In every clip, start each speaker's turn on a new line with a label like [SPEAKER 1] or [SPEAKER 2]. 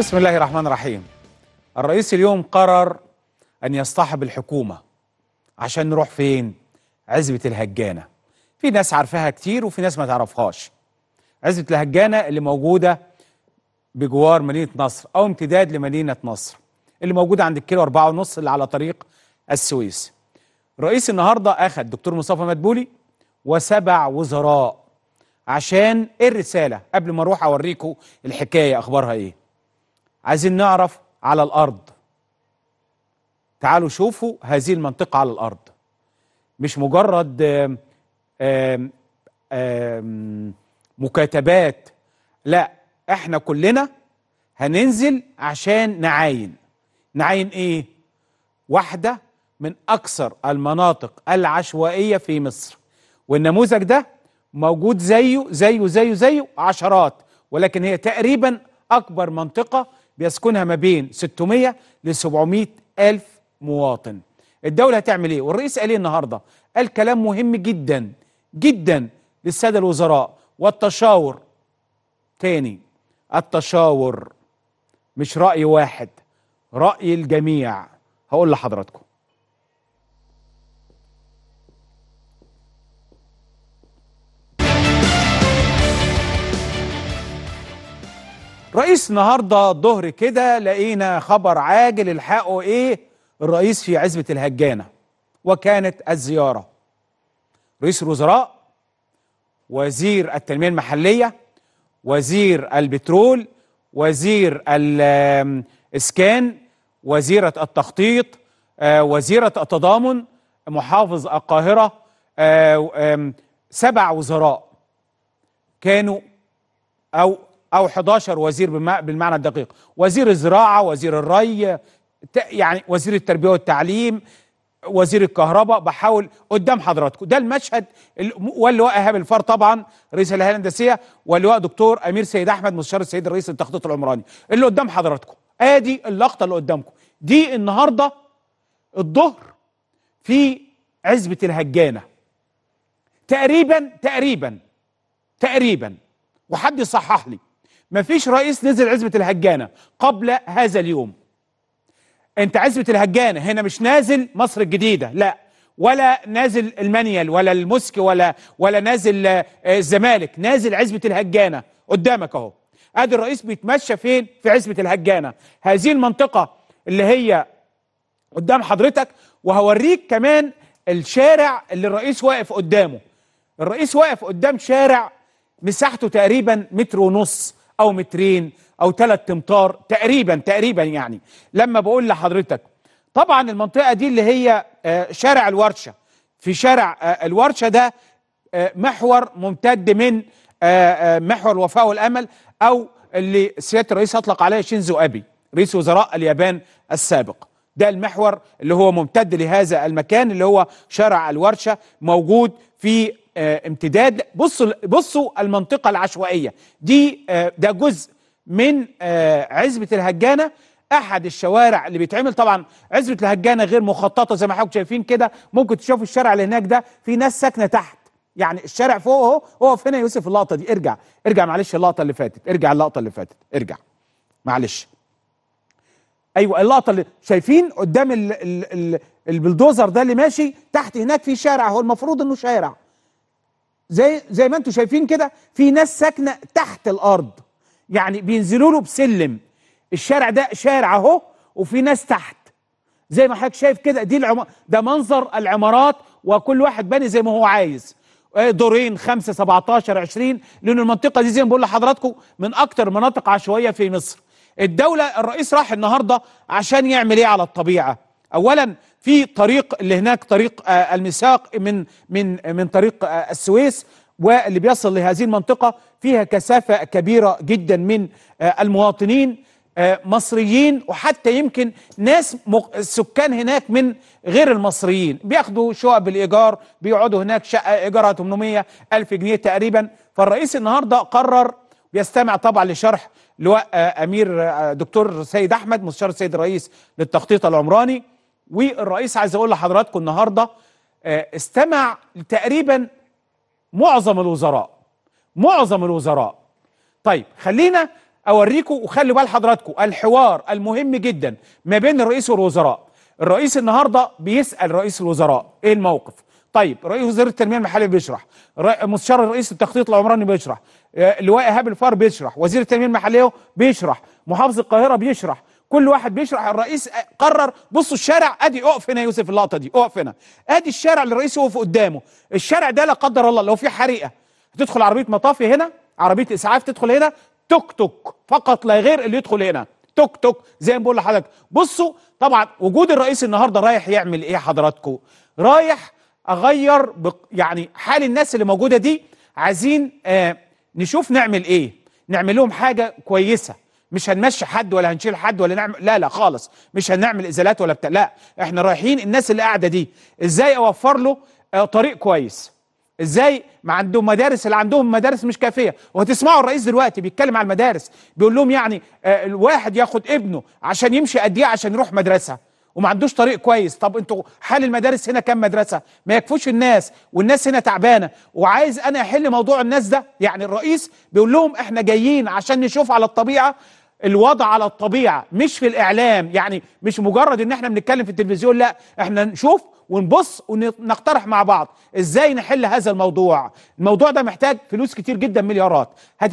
[SPEAKER 1] بسم الله الرحمن الرحيم. الرئيس اليوم قرر أن يصطحب الحكومة عشان نروح فين؟ عزبة الهجانة. في ناس عارفاها كتير وفي ناس ما تعرفهاش. عزبة الهجانة اللي موجودة بجوار مدينة نصر أو امتداد لمدينة نصر، اللي موجودة عند الكيلو 4.5 اللي على طريق السويس. الرئيس النهاردة أخذ دكتور مصطفى مدبولي و7 وزراء عشان الرسالة. قبل ما أروح أوريكم الحكاية أخبارها إيه، عايزين نعرف على الأرض. تعالوا شوفوا هذه المنطقة على الأرض، مش مجرد مكاتبات، لا، احنا كلنا هننزل عشان نعاين ايه؟ واحدة من أكثر المناطق العشوائية في مصر، والنموذج ده موجود زيه عشرات، ولكن هي تقريبا أكبر منطقة بيسكنها ما بين 600 ل 700 ألف مواطن. الدولة هتعمل ايه؟ والرئيس قال ايه النهارده؟ قال كلام مهم جدا جدا للسادة الوزراء، والتشاور. تاني، التشاور مش رأي واحد، رأي الجميع. هقول لحضراتكم. رئيس النهارده الظهر كده لقينا خبر عاجل الحقه ايه؟ الرئيس في عزبة الهجانة، وكانت الزيارة رئيس الوزراء، وزير التنمية المحلية، وزير البترول، وزير الإسكان، وزيرة التخطيط، وزيرة التضامن، محافظ القاهرة، 7 وزراء كانوا، أو 11 وزير بالمعنى الدقيق، وزير الزراعة، وزير الري، يعني وزير التربية والتعليم، وزير الكهرباء. بحاول قدام حضراتكم ده المشهد. واللواء ايهاب الفار طبعا رئيس الهيئة الهندسية، واللواء دكتور امير سيد احمد مستشار السيد الرئيس للتخطيط العمراني، اللي قدام حضراتكم. ادي اللقطة اللي قدامكم دي النهارده الظهر في عزبة الهجانة. تقريبا وحد يصحح لي، مفيش رئيس نزل عزبة الهجانة قبل هذا اليوم. انت عزبة الهجانة هنا مش نازل مصر الجديدة، لا، ولا نازل المنيل ولا المسك ولا نازل الزمالك، نازل عزبة الهجانة قدامك اهو. ادي الرئيس بيتمشى فين؟ في عزبة الهجانة، هذه المنطقة اللي هي قدام حضرتك. وهوريك كمان الشارع اللي الرئيس واقف قدامه. الرئيس واقف قدام شارع مساحته تقريبا 1.5 متر او 2 أو 3 أمتار تقريبا. يعني لما بقول لحضرتك طبعا المنطقة دي اللي هي شارع الورشة. في شارع الورشة ده محور ممتد من محور الوفاء والأمل، أو اللي سيادة الرئيس أطلق عليه شينزو أبي رئيس وزراء اليابان السابق. ده المحور اللي هو ممتد لهذا المكان اللي هو شارع الورشة، موجود في امتداد. بصوا المنطقة العشوائية دي، ده جزء من عزبة الهجانة، احد الشوارع اللي بيتعمل. طبعا عزبة الهجانة غير مخططة زي ما حضراتكم شايفين كده. ممكن تشوفوا الشارع اللي هناك ده في ناس ساكنة تحت، يعني الشارع فوق اهو. اقف هنا يا يوسف، اللقطة دي ارجع معلش، اللقطة اللي فاتت، ارجع معلش. ايوه، اللقطة اللي شايفين قدام البلدوزر ده اللي ماشي تحت هناك في شارع، هو المفروض انه شارع زي ما انتم شايفين كده. في ناس ساكنه تحت الارض، يعني بينزلوا له بسلم. الشارع ده شارع اهو، وفي ناس تحت زي ما حضرتك شايف كده. ده منظر العمارات، وكل واحد باني زي ما هو عايز، دورين 5 17 20. لان المنطقه دي زي ما بقول لحضراتكم من اكتر مناطق عشوائيه في مصر. الرئيس راح النهارده عشان يعمل ايه على الطبيعه؟ اولا في طريق اللي هناك، طريق الميثاق من طريق السويس، واللي بيصل لهذه المنطقة فيها كثافة كبيرة جدا من المواطنين مصريين، وحتى يمكن ناس سكان هناك من غير المصريين بياخدوا شقق بالإيجار، بيقعدوا هناك شقة إيجارها 800 ألف جنيه تقريبا. فالرئيس النهاردة قرر بيستمع طبعا لشرح لواء أمير دكتور سيد أحمد مستشار السيد الرئيس للتخطيط العمراني. والرئيس عايز اقول لحضراتكم النهارده استمع تقريبا معظم الوزراء. طيب خلينا اوريكم، وخلوا بال حضراتكم الحوار المهم جدا ما بين الرئيس والوزراء. الرئيس النهارده بيسال رئيس الوزراء ايه الموقف. طيب رئيس وزير التنميه المحليه بيشرح، مستشار الرئيس التخطيط العمراني بيشرح، اللواء ايهاب الفار بيشرح، وزير التنميه المحليه بيشرح، محافظ القاهره بيشرح، كل واحد بيشرح. الرئيس قرر، بصوا الشارع، ادي اقف هنا يا يوسف، اللقطه دي اقف هنا، ادي الشارع اللي الرئيس يقف قدامه. الشارع ده لا قدر الله لو في حريقه هتدخل عربيه مطافي هنا، عربيه اسعاف تدخل هنا، توك توك فقط لا غير اللي يدخل هنا، توك توك زي ما بقول لحضرتك. بصوا طبعا وجود الرئيس النهارده رايح يعمل ايه حضراتكم؟ رايح اغير يعني حال الناس اللي موجوده دي. عايزين نشوف نعمل ايه، نعمل لهم حاجه كويسه. مش هنمشي حد ولا هنشيل حد ولا نعمل، لا لا خالص، مش هنعمل ازالات ولا بتاع، لا احنا رايحين الناس اللي قاعده دي ازاي اوفر له طريق كويس، ازاي ما عندهم مدارس، اللي عندهم مدارس مش كافيه. وهتسمعوا الرئيس دلوقتي بيتكلم على المدارس، بيقول لهم يعني الواحد ياخد ابنه عشان يمشي قد ايه عشان يروح مدرسه وما عندوش طريق كويس. طب انتوا حال المدارس هنا كام مدرسه؟ ما يكفوش الناس، والناس هنا تعبانه، وعايز انا احل موضوع الناس ده. يعني الرئيس بيقول لهم احنا جايين عشان نشوف على الطبيعه، الوضع على الطبيعه مش في الاعلام، يعني مش مجرد ان احنا بنتكلم في التلفزيون، لا احنا نشوف ونبص ونقترح مع بعض ازاي نحل هذا الموضوع. الموضوع ده محتاج فلوس كتير جدا، مليارات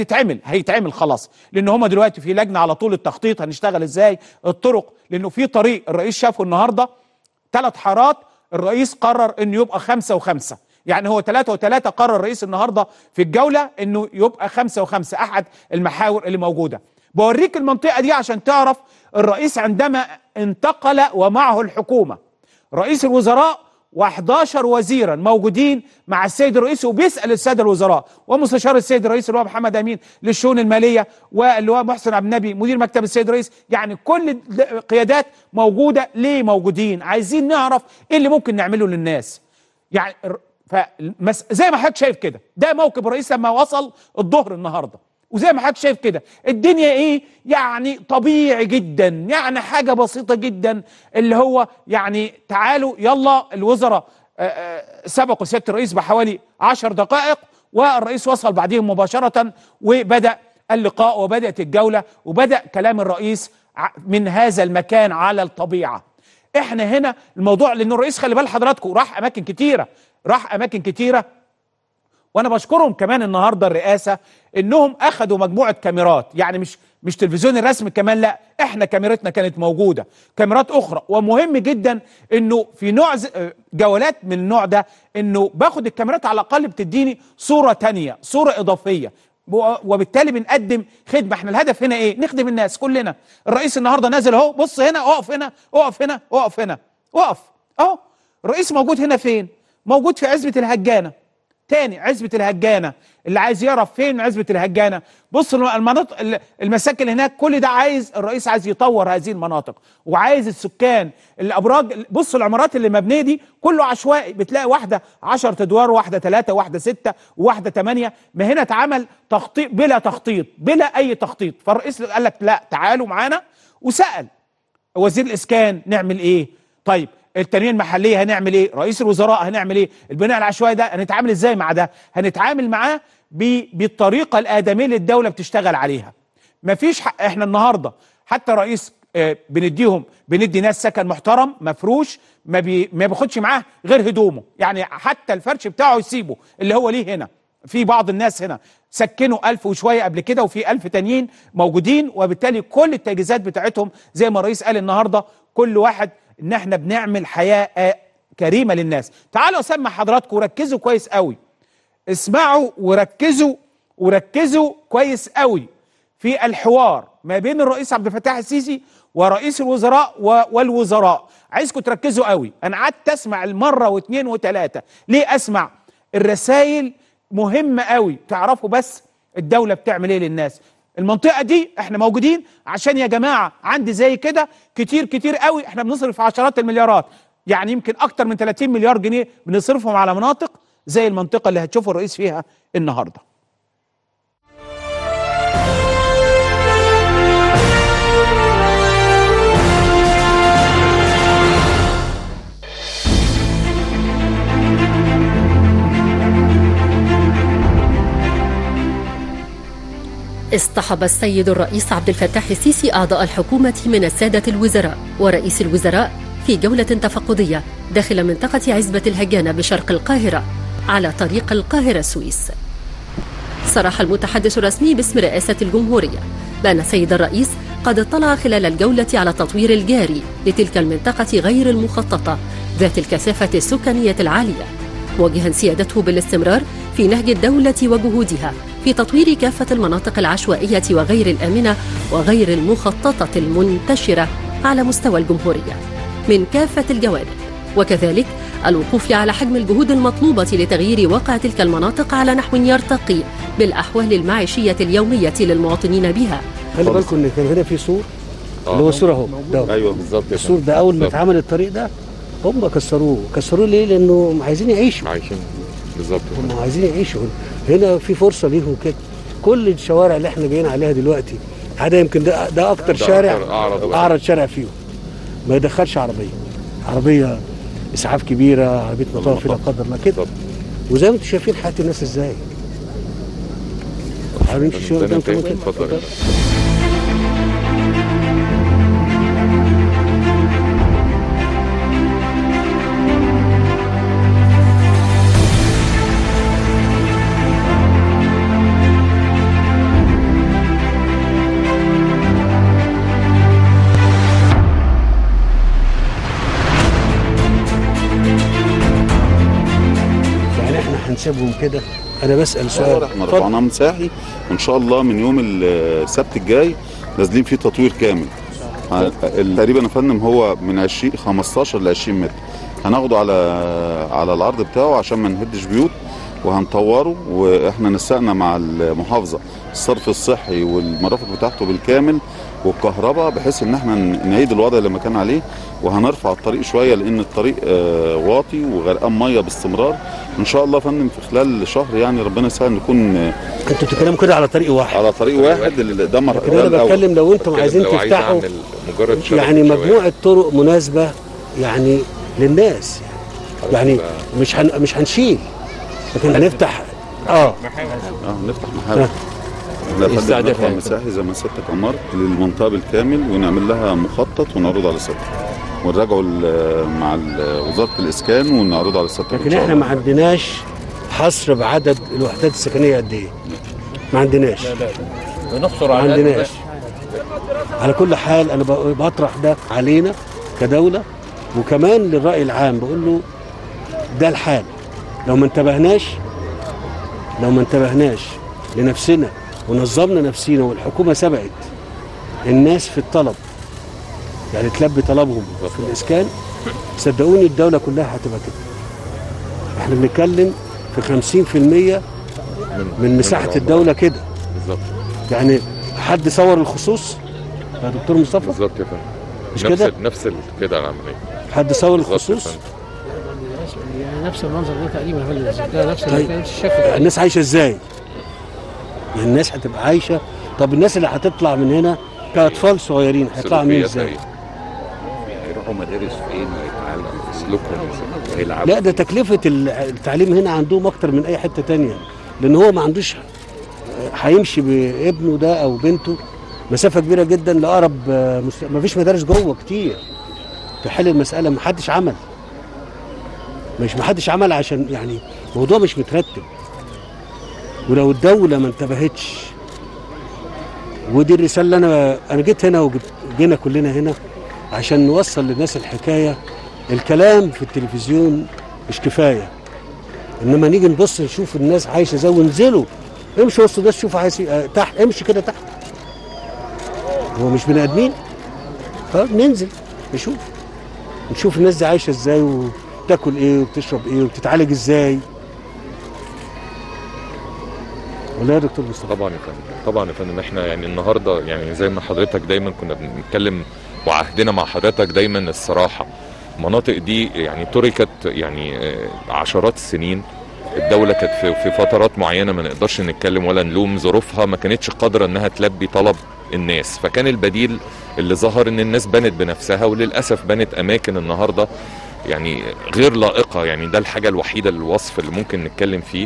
[SPEAKER 1] هيتعمل خلاص، لان هم دلوقتي في لجنه على طول التخطيط هنشتغل ازاي الطرق. لانه في طريق الرئيس شافه النهارده 3 حارات، الرئيس قرر انه يبقى 5 و5، يعني هو 3 و3. قرر الرئيس النهارده في الجوله انه يبقى 5 و5 احد المحاور اللي موجوده. بوريك المنطقه دي عشان تعرف الرئيس عندما انتقل ومعه الحكومه، رئيس الوزراء و11 وزيرا موجودين مع السيد الرئيس، وبيسال الساده الوزراء ومستشار السيد الرئيس اللي هو محمد امين للشؤون الماليه، واللي هو محسن عبد النبي مدير مكتب السيد الرئيس. يعني كل القيادات موجوده. ليه موجودين؟ عايزين نعرف ايه اللي ممكن نعمله للناس. يعني زي ما حضرتك شايف كده، ده موكب الرئيس لما وصل الظهر النهارده، وزي ما حضرتك شايف كده الدنيا ايه، يعني طبيعي جدا، يعني حاجه بسيطه جدا، اللي هو يعني تعالوا يلا. الوزراء سبقوا سياده الرئيس بحوالي 10 دقائق، والرئيس وصل بعدهم مباشره، وبدا اللقاء وبدات الجوله وبدا كلام الرئيس من هذا المكان على الطبيعه. احنا هنا الموضوع، لان الرئيس خلي بال حضراتكم راح اماكن كتيره، وانا بشكرهم كمان النهارده الرئاسه انهم اخذوا مجموعه كاميرات، يعني مش تلفزيون الرسمي كمان، لا احنا كاميرتنا كانت موجوده، كاميرات اخرى. ومهم جدا انه في نوع جولات من النوع ده، انه باخد الكاميرات على الاقل بتديني صوره تانية، صوره اضافيه، وبالتالي بنقدم خدمه. احنا الهدف هنا ايه؟ نخدم الناس كلنا. الرئيس النهارده نازل اهو، بص هنا، اقف هنا، اقف هنا، اقف هنا، اقف اهو. الرئيس موجود هنا فين؟ موجود في عزبه الهجانه. تاني عزبة الهجانة، اللي عايز يعرف فين عزبة الهجانة، بص المناطق المساكن هناك، كل ده الرئيس عايز يطور هذه المناطق، وعايز السكان، الابراج. بص العمارات اللي مبنيه دي كله عشوائي، بتلاقي واحده 10 ادوار، واحده 3، واحده 6، وواحده 8. ما هنا اتعمل تخطيط بلا اي تخطيط. فالرئيس قال لك لا تعالوا معانا، وسأل وزير الاسكان نعمل ايه؟ طيب التنميه المحليه هنعمل ايه؟ رئيس الوزراء هنعمل ايه؟ البناء العشوائي ده هنتعامل ازاي مع ده؟ هنتعامل معاه بالطريقه الادميه اللي الدوله بتشتغل عليها. مفيش احنا النهارده حتى رئيس بندي ناس سكن محترم مفروش، ما بياخدش معاه غير هدومه، يعني حتى الفرش بتاعه يسيبه اللي هو ليه هنا. في بعض الناس هنا سكنوا 1000 وشويه قبل كده، وفي 1000 تانيين موجودين، وبالتالي كل التجهيزات بتاعتهم زي ما الرئيس قال النهارده، كل واحد ان احنا بنعمل حياه كريمه للناس. تعالوا اسمع حضراتكم وركزوا كويس قوي، اسمعوا وركزوا كويس قوي في الحوار ما بين الرئيس عبد الفتاح السيسي ورئيس الوزراء والوزراء. عايزكم تركزوا قوي. انا قعدت اسمع المره واثنين وثلاثه. ليه اسمع؟ الرسائل مهمه قوي، تعرفوا بس الدوله بتعمل ايه للناس. المنطقه دي احنا موجودين عشان يا جماعه عندي زي كده كتير قوي. احنا بنصرف عشرات المليارات، يعني يمكن اكتر من 30 مليار جنيه بنصرفهم على مناطق زي المنطقه اللي هتشوفوا الرئيس فيها النهارده.
[SPEAKER 2] اصطحب السيد الرئيس عبد الفتاح السيسي أعضاء الحكومة من السادة الوزراء ورئيس الوزراء في جولة تفقدية داخل منطقة عزبة الهجانة بشرق القاهرة على طريق القاهرة السويس. صرح المتحدث الرسمي باسم رئاسة الجمهورية بأن السيد الرئيس قد اطلع خلال الجولة على التطوير الجاري لتلك المنطقة غير المخططة ذات الكثافة السكانية العالية، موجها سيادته بالاستمرار في نهج الدولة وجهودها في تطوير كافة المناطق العشوائية وغير الآمنة وغير المخططة المنتشرة على مستوى الجمهورية من كافة الجوانب، وكذلك الوقوف على حجم الجهود المطلوبة لتغيير واقع تلك المناطق على نحو يرتقي بالأحوال المعيشية اليومية للمواطنين بها.
[SPEAKER 3] خلي بالكم ان كان هنا في سور اللي هو السور اهو ده.
[SPEAKER 4] ايوه بالظبط.
[SPEAKER 3] السور ده اول ما اتعمل الطريق ده هم كسروه ليه؟ لانه عايزين يعيشوا.
[SPEAKER 4] عايشين بالظبط.
[SPEAKER 3] هم عايزين يعيشوا هنا في فرصه ليهم كده. كل الشوارع اللي احنا جايين عليها دلوقتي هذا يمكن ده اكتر شارع اعرض شارع فيهم ما يدخلش عربيه اسعاف كبيره، عربيه مطاف لا قدر الله كده. وزي ما انتم شايفين حياه الناس ازاي. هنمشي شويه قدام كمان كده. اتفضل. هنسيبهم كده؟ انا بسال سؤال.
[SPEAKER 5] احنا رفعناه من ساحي وان شاء الله من يوم السبت الجاي نازلين فيه تطوير كامل. تقريبا يا فندم هو من 15 ل 20 متر. هناخده على العرض بتاعه عشان ما نهدش بيوت وهنطوره، واحنا نسقنا مع المحافظه الصرف الصحي والمرافق بتاعته بالكامل والكهرباء بحيث ان احنا نعيد الوضع اللي ما كان عليه، وهنرفع الطريق شويه لان الطريق واطي وغرقان ميه باستمرار. ان شاء الله يا فندم في خلال شهر يعني ربنا يسهل نكون.
[SPEAKER 3] انتوا بتتكلموا كده على طريق واحد؟
[SPEAKER 5] على طريق واحد ده
[SPEAKER 3] انا بتكلم لو انتم عايزين تفتحوا يعني مجموعه طرق مناسبه يعني للناس يعني مش هنشيل لكن هنفتح
[SPEAKER 5] نفتح محاور. نفتح مساحي زي ما سيادتك امرت للمنطقه بالكامل ونعمل لها مخطط ونعرضه على سيادتك ونراجعه مع وزاره الاسكان ونعرضه على سيادتك.
[SPEAKER 3] لكن احنا ما عندناش حصر بعدد الوحدات السكنيه قد ايه؟ ما عندناش.
[SPEAKER 4] بنحصر
[SPEAKER 3] على ما عندناش. على كل حال انا بطرح ده علينا كدوله وكمان للراي العام، بقول له ده الحال. لو ما انتبهناش لنفسنا ونظمنا نفسينا والحكومه سبقت الناس في الطلب يعني تلبي طلبهم في الاسكان، صدقوني الدوله كلها هتبقى كده. احنا بنتكلم في 50% من مساحه الدوله كده
[SPEAKER 4] بالظبط.
[SPEAKER 3] يعني حد صور الخصوص يا دكتور مصطفى؟
[SPEAKER 4] بالظبط يا فندم.
[SPEAKER 3] مش كده؟
[SPEAKER 4] نفس كده العمليه.
[SPEAKER 3] حد صور الخصوص؟
[SPEAKER 6] يعني نفس المنظر ده تقريبا ده نفس الشكل.
[SPEAKER 3] الناس عايشه ازاي؟ يعني الناس هتبقى عايشه. طب الناس اللي هتطلع من هنا كاطفال صغيرين هيطلعوا منين ازاي؟
[SPEAKER 4] يروحوا مدارس فين؟ يتعلموا سلوكهم هيلعبوا.
[SPEAKER 3] لا ده تكلفه التعليم هنا عندهم اكتر من اي حته تانية، لان هو ما عندوش هيمشي بابنه ده او بنته مسافه كبيره جدا لاقرب ما فيش مدارس جوه كتير تحل المساله. ما حدش عمل عشان يعني الموضوع مش مترتب. ولو الدوله ما انتبهتش، ودي الرساله اللي انا جيت هنا وجينا كلنا هنا عشان نوصل للناس الحكايه. الكلام في التلفزيون مش كفايه، انما نيجي نبص نشوف الناس عايشه ازاي وننزلوا. امشي وسط الناس شوف عايز تحت، امشي كده تحت. هو مش بني ادمين؟ ننزل نشوف الناس دي عايشه ازاي وبتاكل ايه وبتشرب ايه وبتتعالج ازاي. ولا يا دكتور مصطفى؟
[SPEAKER 4] طبعا يا فندم احنا يعني النهارده يعني زي ما حضرتك دايما كنا بنتكلم وعهدنا مع حضرتك دايما الصراحه. المناطق دي يعني تركت يعني عشرات السنين. الدوله كانت في فترات معينه ما نقدرش نتكلم ولا نلوم، ظروفها ما كانتش قادره انها تلبي طلب الناس، فكان البديل اللي ظهر ان الناس بنت بنفسها، وللاسف بنت اماكن النهارده يعني غير لائقه. يعني ده الحاجه الوحيده الوصف اللي ممكن نتكلم فيه.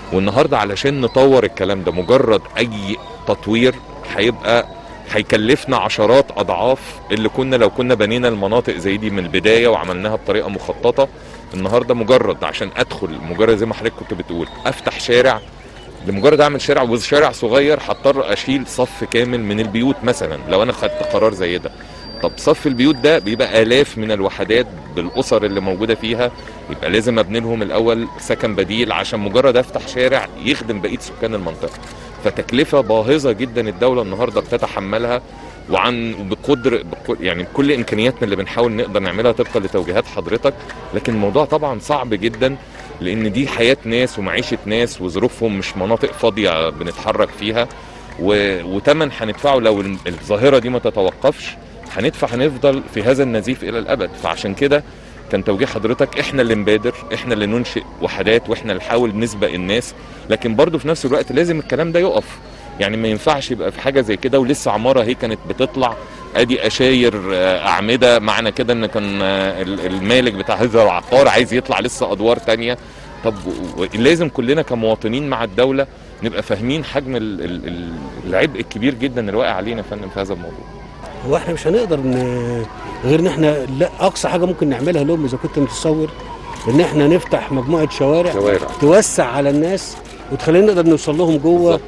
[SPEAKER 4] والنهارده علشان نطور الكلام ده مجرد اي تطوير هيكلفنا عشرات اضعاف اللي لو كنا بنينا المناطق زي دي من البدايه وعملناها بطريقه مخططه. النهارده مجرد عشان ادخل، مجرد زي ما حضرتك كنت بتقول افتح شارع، لمجرد اعمل شارع وشارع صغير هضطر اشيل صف كامل من البيوت مثلا لو انا خدت قرار زي ده. طب صف البيوت ده بيبقى آلاف من الوحدات بالأسر اللي موجودة فيها، يبقى لازم ابني لهم الأول سكن بديل عشان مجرد افتح شارع يخدم بقية سكان المنطقة. فتكلفة باهظة جدا الدولة النهاردة بتتحملها، بقدر يعني بكل إمكانياتنا اللي بنحاول نقدر نعملها طبقا لتوجيهات حضرتك. لكن الموضوع طبعا صعب جدا، لأن دي حياة ناس ومعيشة ناس وظروفهم، مش مناطق فاضية بنتحرك فيها، وتمن هندفعه لو الظاهرة دي ما تتوقفش. هنفضل في هذا النزيف الى الابد. فعشان كده كان توجيه حضرتك احنا اللي نبادر، احنا اللي ننشئ وحدات، واحنا اللي نحاول نسبق الناس، لكن برضو في نفس الوقت لازم الكلام ده يقف. يعني ما ينفعش يبقى في حاجه زي كده ولسه عماره هي كانت بتطلع ادي اشاير اعمده، معنى كده ان كان المالك بتاع هذا العقار عايز يطلع لسه ادوار تانية. طب لازم كلنا كمواطنين مع الدوله نبقى فاهمين حجم العبء الكبير جدا اللي واقع علينا يا فندم في هذا الموضوع.
[SPEAKER 3] هو احنا مش هنقدر غير ان احنا لا، اقصى حاجه ممكن نعملها لهم اذا كنت متصور ان احنا نفتح مجموعه شوارع توسع على الناس وتخلينا نقدر نوصل لهم جوه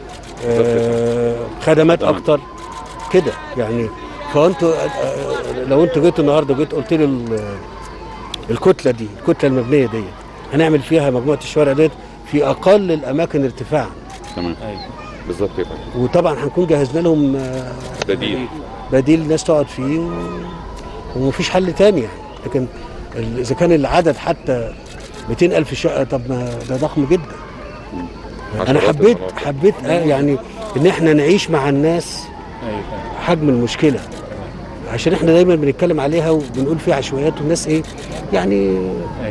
[SPEAKER 3] خدمات اكتر كده يعني. فانتوا لو انتوا جيتوا النهارده قلت لي الكتله المبنيه دي هنعمل فيها مجموعه الشوارع ديت في اقل الاماكن ارتفاعا.
[SPEAKER 4] تمام بالظبط كده.
[SPEAKER 3] وطبعا هنكون جهزنا لهم بديل الناس تقعد فيه ومفيش حل تاني يعني. لكن اذا كان العدد حتى 200,000 شقه، طب ما ده ضخم جدا. انا حبيت يعني ان احنا نعيش مع الناس حجم المشكله، عشان احنا دايما بنتكلم عليها وبنقول فيها عشوائيات والناس يعني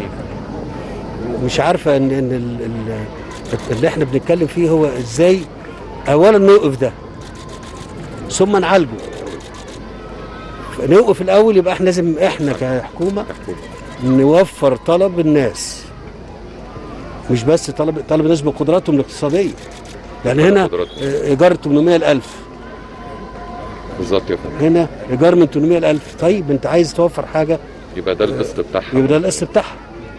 [SPEAKER 3] مش عارفه ان اللي احنا بنتكلم فيه هو ازاي اولا نوقف ده ثم نعالجه. نوقف الاول، يبقى احنا لازم احنا كحكومه نوفر طلب الناس، مش بس طلب الناس بقدراتهم الاقتصاديه. يعني هنا ايجار 800,000
[SPEAKER 4] بالظبط يا فندم،
[SPEAKER 3] هنا ايجار من 800,000. طيب انت عايز توفر حاجه
[SPEAKER 4] يبقى ده القسط بتاعها،
[SPEAKER 3] يبقى ده القسط بتاعها،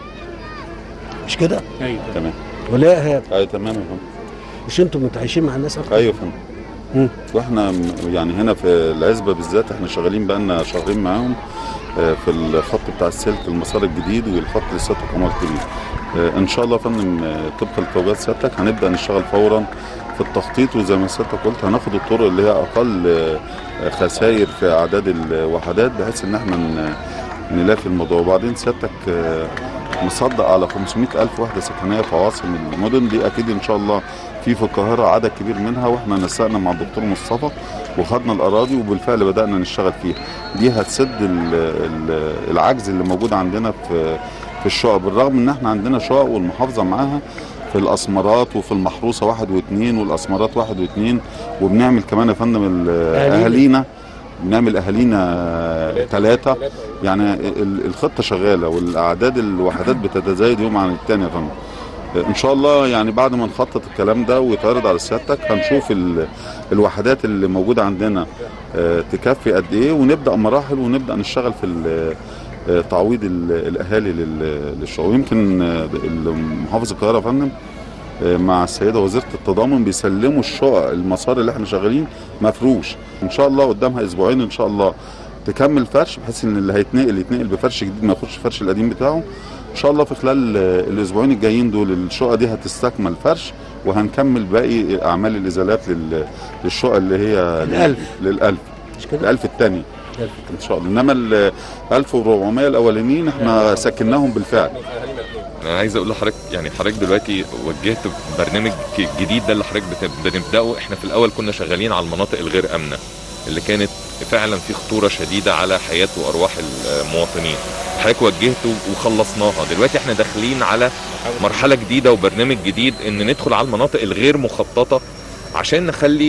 [SPEAKER 3] مش كده؟
[SPEAKER 5] ايوه تمام.
[SPEAKER 3] ولا ايهاب؟
[SPEAKER 5] ايوه تمام يا فندم.
[SPEAKER 3] مش انتم متعايشين مع الناس اكتر؟
[SPEAKER 5] ايوه يا فندم. واحنا يعني هنا في العزبه بالذات احنا شغالين بقالنا شهرين معاهم في الخط بتاع السلك المسار الجديد والخط للسد القمر الكبير. ان شاء الله يا فندم طبقا لتوجيهات سيادتك هنبدا نشتغل فورا في التخطيط، وزي ما سيادتك قلت هناخد الطرق اللي هي اقل خسائر في اعداد الوحدات بحيث ان احنا نلافي الموضوع. وبعدين سيادتك مصدق على 500,000 وحده سكنيه في عواصم المدن دي، اكيد ان شاء الله في القاهره عدد كبير منها، واحنا نسقنا مع الدكتور مصطفى وخدنا الاراضي وبالفعل بدانا نشتغل فيها. دي هتسد العجز اللي موجود عندنا في الشقق، بالرغم ان احنا عندنا شقق والمحافظه معاها في الاسمرات وفي المحروسه 1 و2 والاسمرات 1 و2، وبنعمل كمان يا فندم اهالينا، بنعمل اهالينا 3. يعني الخطه شغاله والاعداد الوحدات بتتزايد يوم عن الثاني يا فندم. ان شاء الله يعني بعد ما نخطط الكلام ده ويتعرض على سيادتك هنشوف الوحدات اللي موجوده عندنا تكفي قد ايه، ونبدا مراحل ونبدا نشتغل في تعويض الاهالي للشعوب. يمكن محافظ القاهره يا فندم مع السيده وزيره التضامن بيسلموا الشقق المسار اللي احنا شغالين مفروش، ان شاء الله قدامها اسبوعين ان شاء الله تكمل فرش، بحيث ان اللي يتنقل بفرش جديد ما ياخدش الفرش القديم بتاعه. ان شاء الله في خلال الاسبوعين الجايين دول الشقق دي هتستكمل فرش، وهنكمل باقي اعمال الازالات للشقق اللي هي لل1000
[SPEAKER 3] مش كده؟
[SPEAKER 5] ال1000 الثاني ان شاء الله. انما ال1400 الاولانيين احنا سكناهم بالفعل.
[SPEAKER 4] انا عايز اقول لحضرتك يعني حضرتك دلوقتي وجهت برنامج جديد ده اللي حضرتك بنبداه. احنا في الاول كنا شغالين على المناطق الغير امنه اللي كانت فعلا في خطوره شديده على حياه وارواح المواطنين، حضرتك وجهته وخلصناها. دلوقتي احنا داخلين على مرحله جديده وبرنامج جديد ان ندخل على المناطق الغير مخططه عشان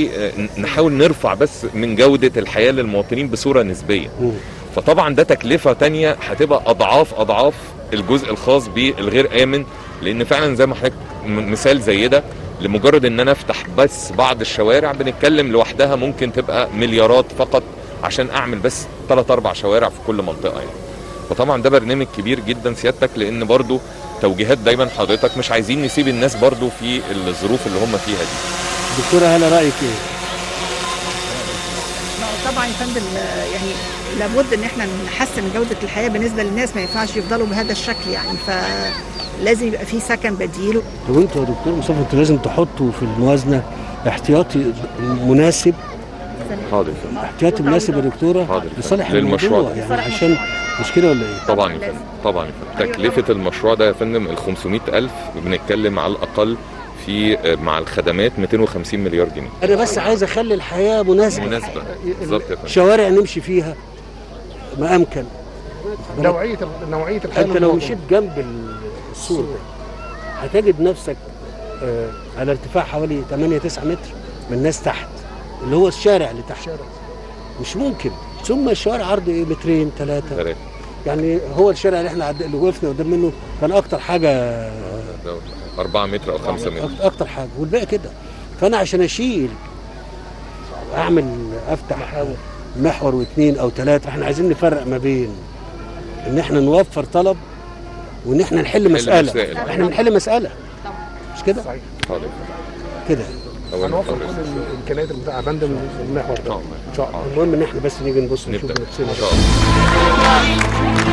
[SPEAKER 4] نحاول نرفع بس من جوده الحياه للمواطنين بصوره نسبيه. فطبعا ده تكلفه تانية هتبقى اضعاف الجزء الخاص بالغير امن، لان فعلا زي ما حضرتك مثال زي ده لمجرد ان انا افتح بس بعض الشوارع بنتكلم لوحدها ممكن تبقى مليارات فقط عشان اعمل بس 3-4 شوارع في كل منطقه يعني. فطبعا ده برنامج كبير جدا سيادتك، لان برضو توجيهات دايما حضرتك مش عايزين نسيب الناس برضو في الظروف اللي هم فيها دي.
[SPEAKER 3] دكتوره هلا رايك ايه؟
[SPEAKER 7] طبعا يا فندم يعني لابد ان احنا نحسن جوده الحياه بالنسبه للناس، ما ينفعش يفضلوا بهذا الشكل يعني، فلازم يبقى في سكن بديل.
[SPEAKER 3] طب انتوا يا دكتور مصطفى انتوا لازم تحطوا في الموازنه احتياطي مناسب.
[SPEAKER 4] حاضر.
[SPEAKER 3] احتياطي مناسب يا دكتوره لصالح الموضوع يعني، عشان مش كده ولا ايه؟
[SPEAKER 4] طبعا يا فندم، طبعا يا فندم. تكلفه المشروع ده يا فندم ال 500,000 بنتكلم على الاقل في مع الخدمات 250 مليار جنيه.
[SPEAKER 3] انا بس عايز اخلي الحياه مناسبه
[SPEAKER 4] بالظبط يا فندم.
[SPEAKER 3] شوارع نمشي فيها ما امكن.
[SPEAKER 6] نوعيه الحياه.
[SPEAKER 3] انت لو مشيت جنب السور ده هتجد نفسك على ارتفاع حوالي 8-9 متر من الناس تحت، اللي هو الشارع اللي تحت. مش ممكن. ثم الشوارع عرض 2-3 يعني. هو الشارع اللي احنا اللي وقفنا قدام منه كان اكتر حاجه
[SPEAKER 4] 4 متر او 5 متر
[SPEAKER 3] اكتر حاجه، والباقي كده. فانا عشان اشيل افتح محور و2 أو 3، احنا عايزين نفرق ما بين ان احنا نوفر طلب وان احنا نحل مساله. احنا بنحل مساله مش كده؟
[SPEAKER 6] صحيح.
[SPEAKER 4] حاضر
[SPEAKER 3] كده
[SPEAKER 6] هنوفر كل الامكانيات المتاحه يا فندم في المحور ده ان شاء الله.
[SPEAKER 3] المهم ان احنا بس نيجي نبص نشوف نفسنا
[SPEAKER 4] ان شاء الله.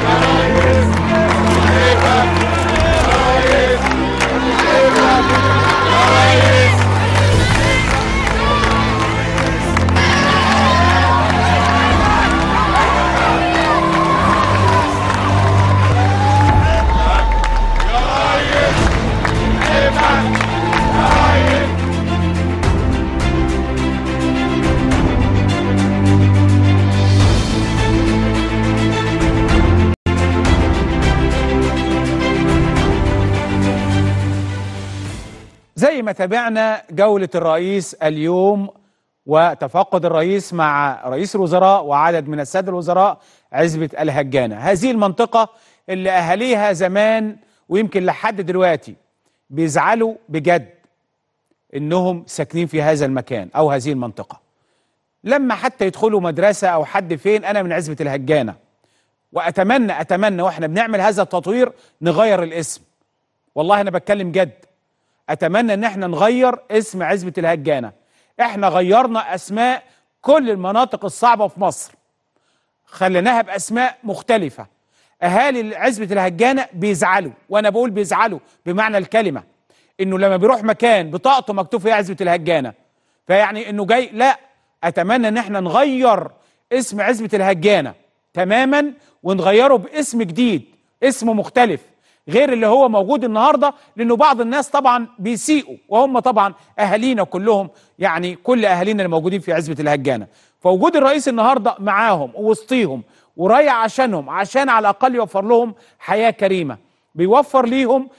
[SPEAKER 1] زي ما تابعنا جولة الرئيس اليوم وتفقد الرئيس مع رئيس الوزراء وعدد من السادة الوزراء عزبة الهجانة، هذه المنطقة اللي أهاليها زمان ويمكن لحد دلوقتي بيزعلوا بجد إنهم ساكنين في هذا المكان أو هذه المنطقة. لما حتى يدخلوا مدرسة أو حد فين، أنا من عزبة الهجانة، وأتمنى وإحنا بنعمل هذا التطوير نغير الاسم. والله أنا بتكلم جد، أتمنى إن احنا نغير اسم عزبة الهجانة. احنا غيرنا أسماء كل المناطق الصعبة في مصر، خليناها بأسماء مختلفة. أهالي عزبة الهجانة بيزعلوا، وأنا بقول بيزعلوا بمعنى الكلمة، إنه لما بيروح مكان بطاقته مكتوب فيها عزبة الهجانة، فيعني إنه جاي. لا، أتمنى إن احنا نغير اسم عزبة الهجانة تماما ونغيره باسم جديد، اسم مختلف غير اللي هو موجود النهارده، لانه بعض الناس طبعا بيسيئوا، وهم طبعا اهالينا كلهم، يعني كل اهالينا اللي موجودين في عزبة الهجانة. فوجود الرئيس النهارده معاهم ووسطيهم ورايح عشانهم، عشان على الاقل يوفر لهم حياة كريمة، بيوفر ليهم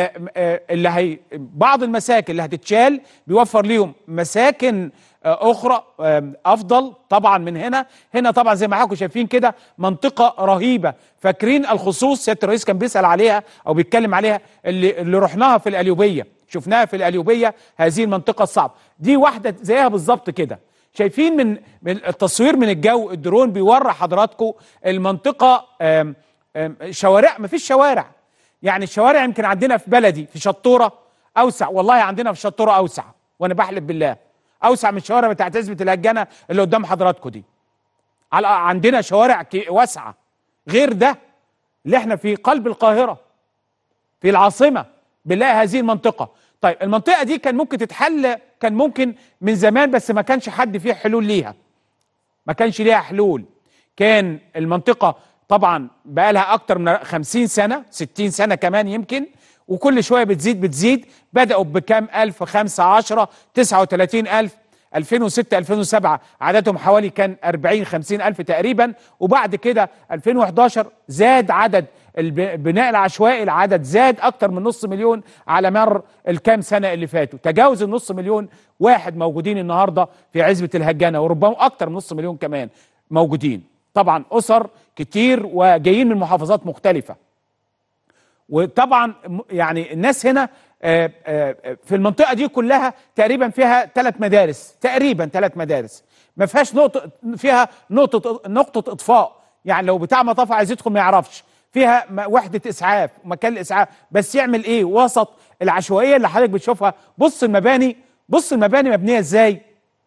[SPEAKER 1] بعض المساكن اللي هتتشال، بيوفر ليهم مساكن اخرى افضل طبعا من هنا طبعا زي ما حضراتكم شايفين كده منطقه رهيبه. فاكرين الخصوص سياده الرئيس كان بيسال عليها او بيتكلم عليها، اللي رحناها في القليوبيه، شفناها في القليوبيه، هذه المنطقه الصعبه دي واحده زيها بالظبط كده. شايفين من التصوير من الجو، الدرون بيوري حضراتكم المنطقه شوارع، مفيش شوارع. يعني الشوارع يمكن عندنا في بلدي في شطوره اوسع، والله عندنا في شطوره اوسع، وانا بحلف بالله اوسع من الشوارع بتاعت عزبة الهجانة اللي قدام حضراتكم دي. عندنا شوارع واسعه غير ده، اللي احنا في قلب القاهره في العاصمه بنلاقي هذه المنطقه. طيب المنطقه دي كان ممكن تتحل، كان ممكن من زمان، بس ما كانش حد فيه حلول ليها، ما كانش ليها حلول. كان المنطقه طبعا بقى لها اكتر من 50 سنه 60 سنه كمان يمكن، وكل شويه بتزيد. بداوا بكام الف؟ 5 10 39 الف. 2006 2007 عددهم حوالي كان 40 50 الف تقريبا، وبعد كده 2011 زاد عدد البناء العشوائي، العدد زاد اكتر من نص مليون على مر الكام سنه اللي فاتوا، تجاوز النص مليون واحد موجودين النهارده في عزبة الهجانة، وربما اكتر من نص مليون كمان موجودين. طبعا اسر كتير وجايين من محافظات مختلفه. وطبعا يعني الناس هنا في المنطقه دي كلها تقريبا فيها 3 مدارس، تقريبا 3 مدارس، ما فيهاش نقطه، فيها نقطه اطفاء، يعني لو بتاع مطافي عايز يدخل ما يعرفش، فيها وحده اسعاف ومكان الاسعاف، بس يعمل ايه وسط العشوائيه اللي حضرتك بتشوفها؟ بص المباني، بص المباني مبنيه ازاي.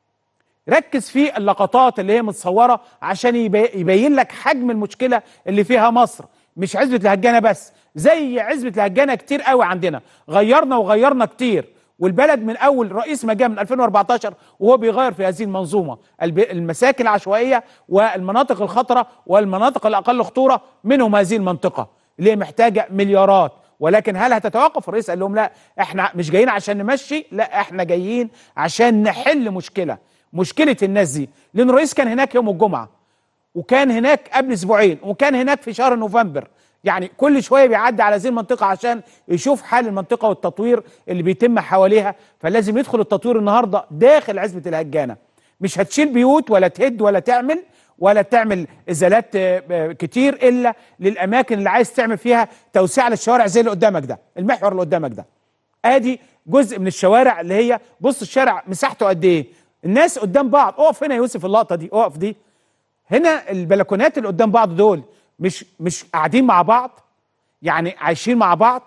[SPEAKER 1] ركز في اللقطات اللي هي متصوره عشان يبين لك حجم المشكله اللي فيها مصر، مش عزبه الهجانه بس، زي عزبه الهجانه كتير قوي عندنا، غيرنا كتير، والبلد من اول رئيس ما جه من 2014 وهو بيغير في هذه المنظومه، المساكن العشوائيه والمناطق الخطره والمناطق الاقل خطوره، منهم هذه المنطقه اللي هي محتاجه مليارات. ولكن هل هتتوقف؟ الرئيس قال لهم لا، احنا مش جايين عشان نمشي، لا احنا جايين عشان نحل مشكله الناس دي. لان الرئيس كان هناك يوم الجمعه، وكان هناك قبل اسبوعين، وكان هناك في شهر نوفمبر، يعني كل شويه بيعدي على هذه المنطقه عشان يشوف حال المنطقه والتطوير اللي بيتم حواليها. فلازم يدخل التطوير النهارده داخل عزبه الهجانه، مش هتشيل بيوت ولا تهد ولا تعمل ازالات كتير، الا للاماكن اللي عايز تعمل فيها توسعه للشوارع زي اللي قدامك ده، المحور اللي قدامك ده. ادي جزء من الشوارع اللي هي، بص الشارع مساحته قد ايه، الناس قدام بعض. اقف هنا يا يوسف، اللقطه دي اقف دي هنا، البلكونات اللي قدام بعض دول مش قاعدين مع بعض، يعني عايشين مع بعض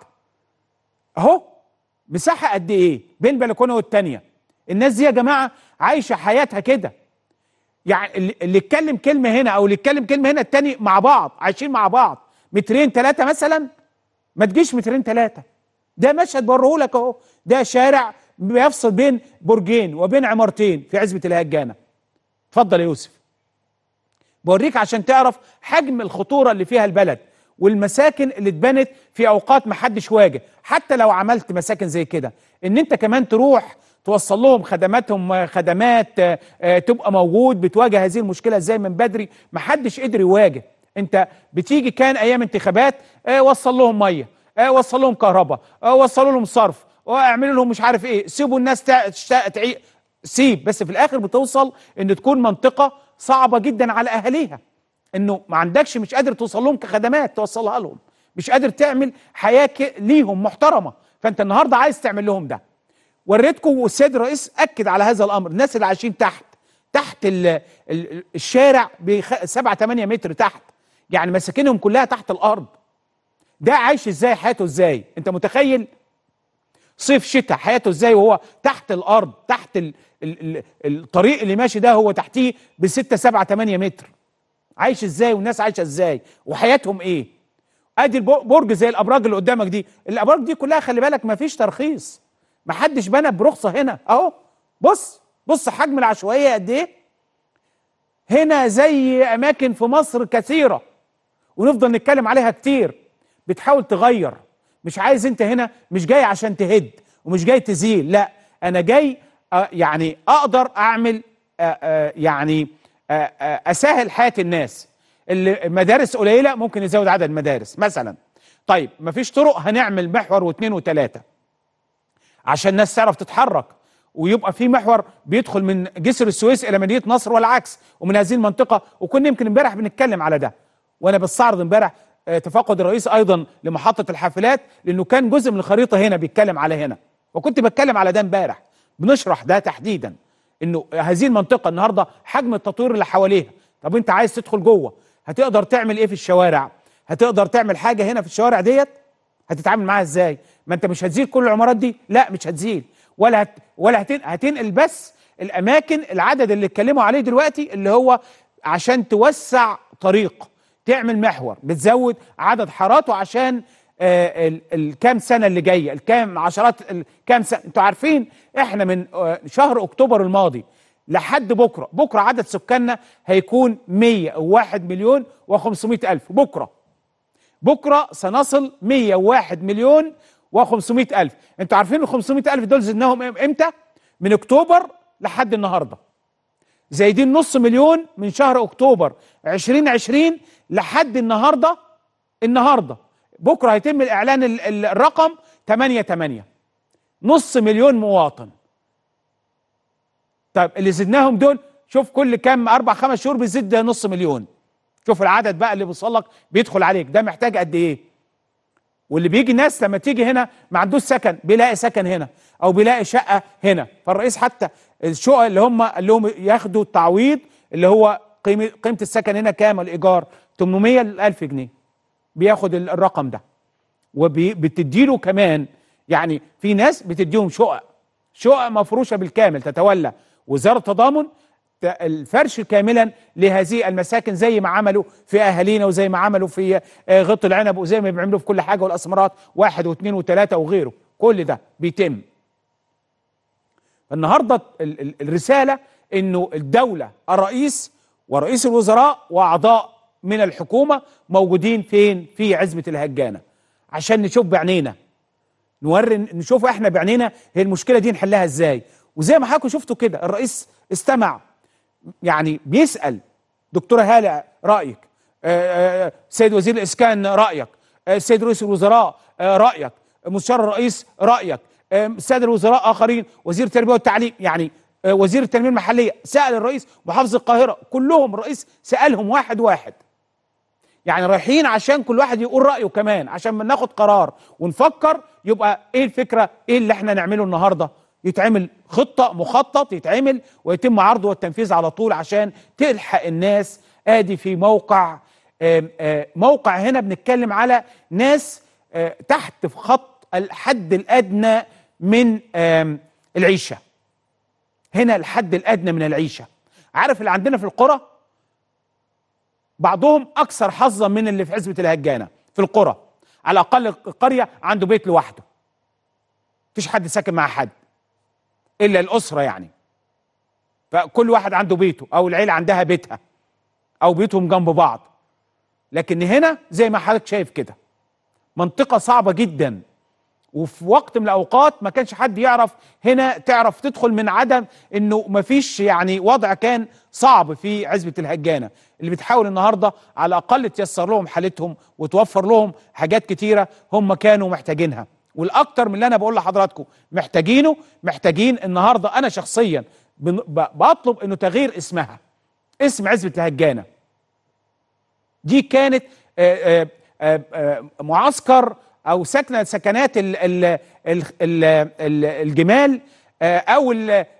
[SPEAKER 1] اهو. مساحه قد ايه بين بلكونه والتانيه؟ الناس دي يا جماعه عايشه حياتها كده، يعني اللي يتكلم كلمه هنا او اللي يتكلم كلمه هنا، التاني مع بعض عايشين مع بعض، مترين 3 مثلا، ما تجيش مترين 3. ده مشهد بوريهولك اهو، ده شارع بيفصل بين برجين وبين عمارتين في عزبه الهجانه. اتفضل يا يوسف، بوريك عشان تعرف حجم الخطوره اللي فيها البلد، والمساكن اللي اتبنت في اوقات ما حدش واجه. حتى لو عملت مساكن زي كده، ان انت كمان تروح توصل لهم خدمات تبقى موجود، بتواجه هذه المشكله ازاي من بدري، ما حدش قدر يواجه. انت بتيجي كان ايام انتخابات، وصل لهم ميه، وصل لهم كهرباء، وصلوا لهم صرف، واعملوا لهم مش عارف ايه، سيبوا الناس تعيق، سيب. بس في الاخر بتوصل ان تكون منطقه صعبه جدا على اهاليها، انه ما عندكش، مش قادر توصل لهم كخدمات توصلها لهم، مش قادر تعمل حياه ليهم محترمه. فانت النهارده عايز تعمل لهم ده. وريتكم والسيد الرئيس اكد على هذا الامر، الناس اللي عايشين تحت الشارع ب 7-8 متر تحت، يعني مساكنهم كلها تحت الارض. ده عايش ازاي؟ حياته ازاي؟ انت متخيل صيف شتاء حياته ازاي وهو تحت الارض، تحت الطريق اللي ماشي ده هو تحتيه ب6-7-8 متر؟ عايش ازاي؟ والناس عايشه ازاي؟ وحياتهم ايه؟ ادي برج زي الابراج اللي قدامك دي، الابراج دي كلها خلي بالك ما فيش ترخيص، ما حدش بنى برخصه هنا اهو. بص حجم العشوائيه قد ايه هنا، زي اماكن في مصر كثيره ونفضل نتكلم عليها كتير. بتحاول تغير، مش عايز انت هنا، مش جاي عشان تهد ومش جاي تزيل، لا انا جاي يعني اقدر اعمل يعني اسهل حياه الناس. اللي مدارس قليله ممكن يزود عدد مدارس مثلا. طيب مفيش طرق، هنعمل محور و2 و3 عشان الناس تعرف تتحرك، ويبقى في محور بيدخل من جسر السويس الى مدينه نصر والعكس، ومن هذه المنطقه. وكنا يمكن امبارح بنتكلم على ده، وانا بستعرض امبارح تفقد الرئيس ايضا لمحطه الحافلات، لانه كان جزء من الخريطه هنا بيتكلم على هنا، وكنت بتكلم على ده امبارح، بنشرح ده تحديدا، انه هذه المنطقه النهارده حجم التطوير اللي حواليها. طب انت عايز تدخل جوه، هتقدر تعمل ايه في الشوارع؟ هتقدر تعمل حاجه هنا في الشوارع ديت؟ هتتعامل معاها ازاي؟ ما انت مش هتزيل كل العمارات دي، لا مش هتزيل، ولا هتنقل بس الاماكن، العدد اللي اتكلموا عليه دلوقتي اللي هو عشان توسع طريق، تعمل محور، بتزود عدد حاراته عشان الكام سنه اللي جايه، الكام عشرات الكام سنه. انتوا عارفين احنا من شهر اكتوبر الماضي لحد بكره عدد سكاننا هيكون 101,500,000. بكره سنصل 101,500,000. انتوا عارفين ال 500,000 دول زدناهم امتى؟ من اكتوبر لحد النهارده. زايدين نص مليون من شهر اكتوبر 2020 لحد النهارده. بكره هيتم الاعلان الرقم 8 نص مليون مواطن. طيب اللي زدناهم دول، شوف كل كام 4-5 شهور بيزيد نص مليون. شوف العدد بقى اللي بيوصل لك بيدخل عليك، ده محتاج قد ايه؟ واللي بيجي ناس لما تيجي هنا ما عندوش سكن بيلاقي سكن هنا او بيلاقي شقه هنا. فالرئيس حتى الشقق اللي هم قال لهم ياخدوا التعويض اللي هو قيمه السكن هنا كام الايجار 800 ل 1000 جنيه بياخد الرقم ده. وبتديله كمان يعني في ناس بتديهم شقق مفروشه بالكامل تتولى وزاره التضامن الفرش كاملا لهذه المساكن زي ما عملوا في اهالينا وزي ما عملوا في غط العنب وزي ما بيعملوا في كل حاجه والاسمرات 1 و2 و3 وغيره. كل ده بيتم. النهارده الرساله انه الدوله الرئيس ورئيس الوزراء واعضاء من الحكومه موجودين فين؟ في عزبه الهجانه عشان نشوف بعينينا نشوف احنا بعينينا هي المشكله دي نحلها ازاي. وزي ما حضراتكم شفتوا كده الرئيس استمع يعني بيسال دكتوره هاله رايك، سيد وزير الاسكان رايك، سيد رئيس الوزراء رايك، مستشار الرئيس رايك، الساده الوزراء اخرين، وزير التربيه والتعليم يعني وزير التنميه المحليه سال الرئيس، محافظ القاهره كلهم الرئيس سالهم واحد واحد. يعني رايحين عشان كل واحد يقول رايه كمان عشان ما ناخد قرار ونفكر يبقى ايه الفكره، ايه اللي احنا نعمله النهارده. يتعمل خطه مخطط يتعمل ويتم عرضه والتنفيذ على طول عشان تلحق الناس. ادي في موقع هنا بنتكلم على ناس تحت في خط الحد الادنى من العيشه. هنا الحد الادنى من العيشه. عارف اللي عندنا في القرى بعضهم اكثر حظا من اللي في عزبه الهجانه. في القرى على الاقل القريه عنده بيت لوحده، مفيش حد ساكن مع حد الا الاسره يعني، فكل واحد عنده بيته او العيله عندها بيتها او بيوتهم جنب بعض. لكن هنا زي ما حضرتك شايف كده منطقه صعبه جدا، وفي وقت من الاوقات ما كانش حد يعرف هنا تعرف تدخل من عدم انه ما فيش يعني وضع كان صعب في عزبه الهجانه اللي بتحاول النهارده على الاقل تيسر لهم حالتهم وتوفر لهم حاجات كتيره هم كانوا محتاجينها. والاكتر من اللي انا بقول لحضراتكم محتاجين النهارده انا شخصيا بطلب انه تغيير اسمها، اسم عزبه الهجانه. دي كانت معسكر او سكنات الجمال او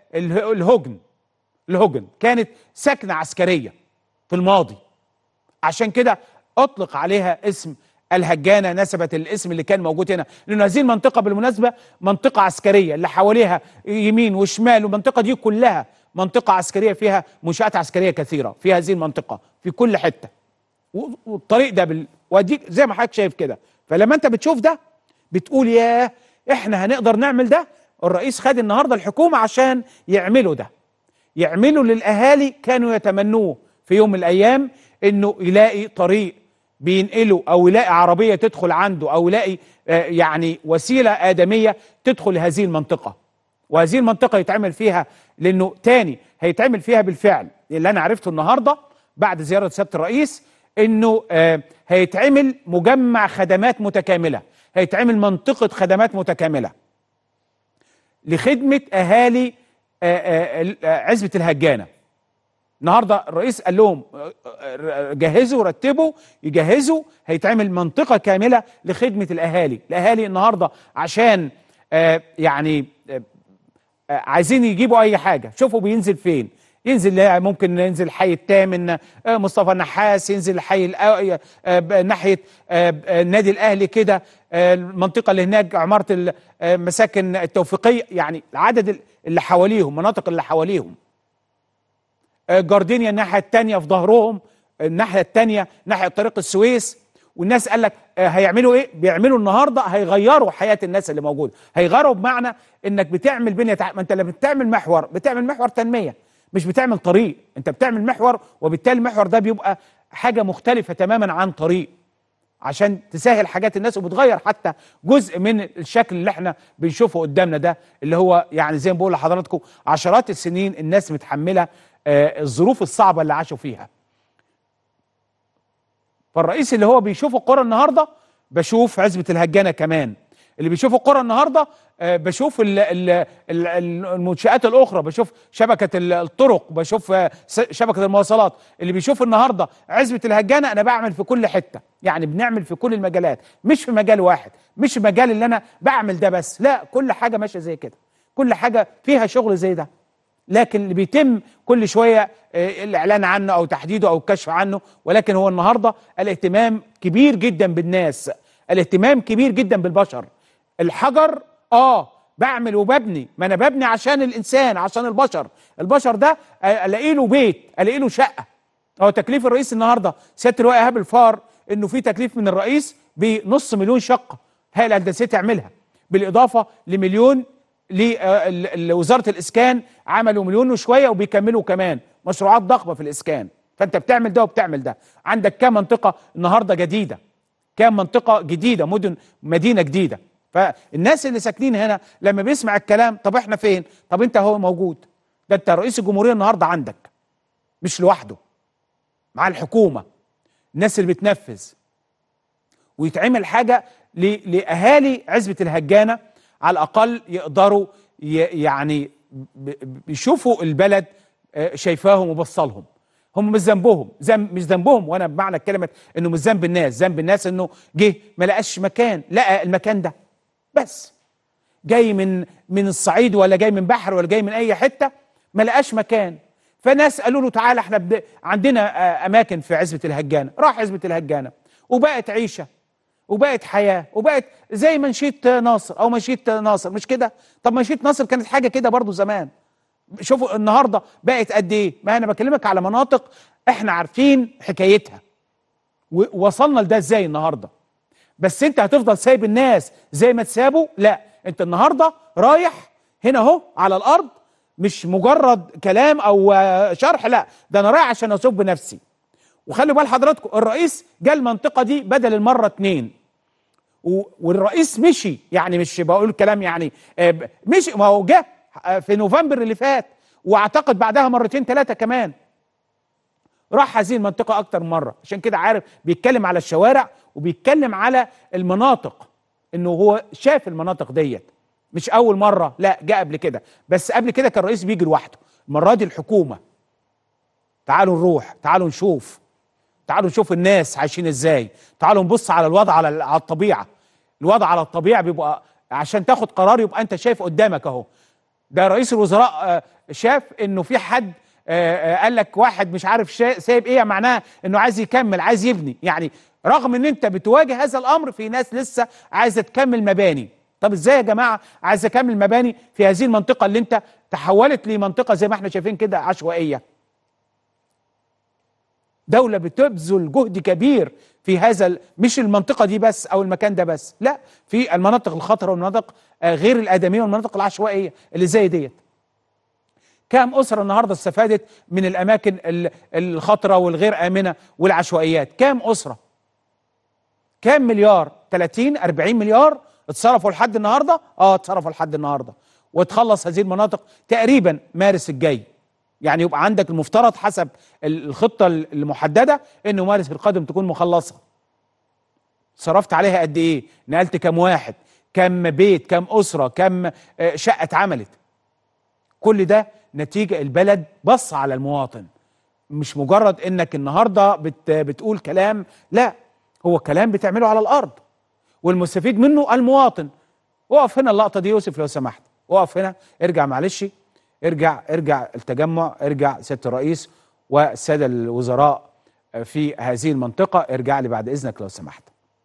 [SPEAKER 1] الهجن كانت سكنه عسكريه في الماضي، عشان كده اطلق عليها اسم الهجانه نسبت الاسم اللي كان موجود هنا، لان هذه المنطقه بالمناسبه منطقه عسكريه اللي حواليها يمين وشمال، والمنطقه دي كلها منطقه عسكريه فيها منشات عسكريه كثيره في هذه المنطقه في كل حته. والطريق ده وديك زي ما حضرتك شايف كده. فلما انت بتشوف ده بتقول ياه احنا هنقدر نعمل ده. الرئيس خد النهارده الحكومه عشان يعملوا ده، يعملوا للاهالي كانوا يتمنوه في يوم من الايام انه يلاقي طريق بينقله او يلاقي عربيه تدخل عنده او يلاقي يعني وسيله ادميه تدخل هذه المنطقه. وهذه المنطقه يتعمل فيها لانه تاني هيتعمل فيها بالفعل اللي انا عرفته النهارده بعد زياره سياده الرئيس انه هيتعمل مجمع خدمات متكامله، هيتعمل منطقه خدمات متكامله لخدمه اهالي عزبه الهجانه. النهارده الرئيس قال لهم جهزوا رتبوا يجهزوا، هيتعمل منطقه كامله لخدمه الاهالي النهارده عشان يعني عايزين يجيبوا اي حاجه. شوفوا بينزل فين، ينزل ممكن ينزل حي الثامن مصطفى النحاس، ينزل حي ناحيه النادي الاهلي كده، المنطقه اللي هناك عماره المساكن التوفيقيه، يعني العدد اللي حواليهم مناطق اللي حواليهم. جاردينيا الناحيه الثانيه في ظهرهم، الناحيه الثانيه ناحيه طريق السويس. والناس قال لك هيعملوا ايه؟ بيعملوا النهارده هيغيروا حياه الناس اللي موجوده، هيغيروا بمعنى انك بتعمل بنيه ما انت لما بتعمل محور تنميه، مش بتعمل طريق، انت بتعمل محور، وبالتالي المحور ده بيبقى حاجه مختلفه تماما عن طريق عشان تسهل حاجات الناس، وبتغير حتى جزء من الشكل اللي احنا بنشوفه قدامنا ده اللي هو يعني زي ما بقول لحضراتكم عشرات السنين الناس متحمله الظروف الصعبه اللي عاشوا فيها. فالرئيس اللي هو بيشوف القرى النهارده بشوف عزبه الهجانه كمان اللي بيشوف القرى النهارده بشوف المنشآت الاخرى، بشوف شبكه الطرق، بشوف شبكه المواصلات. اللي بيشوف النهارده عزبه الهجانه، انا بعمل في كل حته، يعني بنعمل في كل المجالات، مش في مجال واحد، مش المجال اللي انا بعمل ده بس، لا، كل حاجه ماشيه زي كده، كل حاجه فيها شغل زي ده. لكن اللي بيتم كل شويه الاعلان عنه او تحديده او الكشف عنه، ولكن هو النهارده الاهتمام كبير جدا بالناس، الاهتمام كبير جدا بالبشر. الحجر بعمل وببني، ما انا ببني عشان الانسان، عشان البشر ده الاقي له بيت، الاقي له شقه. هو تكليف الرئيس النهارده سياده اللواء ايهاب الفار انه في تكليف من الرئيس بنص مليون شقه الهيئه الهندسيه تعملها، بالاضافه لمليون لوزاره الاسكان، عملوا مليون وشويه وبيكملوا كمان مشروعات ضخمه في الاسكان. فانت بتعمل ده وبتعمل ده. عندك كام منطقه النهارده جديده، كام منطقه جديده، مدينه جديده. فالناس اللي ساكنين هنا لما بيسمع الكلام، طب احنا فين؟ طب انت هو موجود، ده انت رئيس الجمهوريه النهارده عندك، مش لوحده، مع الحكومه، الناس اللي بتنفذ. ويتعمل حاجه لاهالي عزبه الهجانه، على الاقل يقدروا يعني بيشوفوا البلد شايفاهم وبصلهم. هم مش ذنبهم، مش ذنبهم، وانا بمعنى كلمه انه مش ذنب الناس، ذنب الناس انه جه ما لقاش مكان، لقى المكان ده بس، جاي من الصعيد ولا جاي من بحر ولا جاي من اي حته، ما لقاش مكان. فناس قالوا له تعالى احنا عندنا اماكن في عزبه الهجانه، راح عزبه الهجانه وبقت عيشه وبقت حياه وبقت زي منشيه ناصر او منشيه ناصر، مش كده؟ طب منشيه ناصر كانت حاجه كده برضو زمان. شوفوا النهارده بقت قد ايه. ما انا بكلمك على مناطق احنا عارفين حكايتها ووصلنا لده ازاي النهارده. بس انت هتفضل سايب الناس زي ما تسابوا؟ لا، انت النهارده رايح هنا اهو على الارض، مش مجرد كلام او شرح، لا، ده انا رايح عشان اصب نفسي. وخلوا بال حضراتكم، الرئيس جه المنطقه دي بدل المره 2، والرئيس مشي، يعني مش بقول كلام يعني مشي، ما هو جه في نوفمبر اللي فات، واعتقد بعدها مرتين 3 كمان راح هذه المنطقه اكتر من مره. عشان كده عارف بيتكلم على الشوارع وبيتكلم على المناطق، انه هو شاف المناطق ديت، مش اول مره، لا، جاء قبل كده. بس قبل كده كان الرئيس بيجي لوحده، المره دي الحكومه. تعالوا نروح، تعالوا نشوف، تعالوا نشوف الناس عايشين ازاي، تعالوا نبص على الوضع، على الطبيعه. الوضع على الطبيعه بيبقى عشان تاخد قرار يبقى انت شايف قدامك اهو. ده رئيس الوزراء شاف انه في حد قال لك واحد مش عارف سايب ايه، معناه انه عايز يكمل، عايز يبني. يعني رغم ان انت بتواجه هذا الامر، في ناس لسه عايزه تكمل مباني. طب ازاي يا جماعه عايزه اكمل مباني في هذه المنطقه اللي انت تحولت لمنطقه زي ما احنا شايفين كده عشوائيه؟ دولة بتبذل جهد كبير في هذا مش المنطقة دي بس أو المكان ده بس، لا، في المناطق الخطرة والمناطق غير الآدمية والمناطق العشوائية اللي زي ديت. كام أسرة النهاردة استفادت من الأماكن الخطرة والغير آمنة والعشوائيات؟ كام أسرة؟ كام مليار؟ 30 40 مليار اتصرفوا لحد النهاردة؟ اتصرفوا لحد النهاردة، وتخلص هذه المناطق تقريبا مارس الجاي. يعني يبقى عندك المفترض حسب الخطة المحددة انه مارس القادم تكون مخلصة. صرفت عليها قد ايه؟ نقلت كم واحد؟ كم بيت؟ كم أسرة؟ كم شقة اتعملت؟ كل ده نتيجة البلد بص على المواطن، مش مجرد انك النهاردة بتقول كلام، لا، هو كلام بتعمله على الارض، والمستفيد منه المواطن. وقف هنا اللقطة دي يوسف لو سمحت، وقف هنا، ارجع معلش، ارجع التجمع، ارجع سيادة الرئيس والسادة الوزراء في هذه المنطقة، ارجع لي بعد اذنك لو سمحت.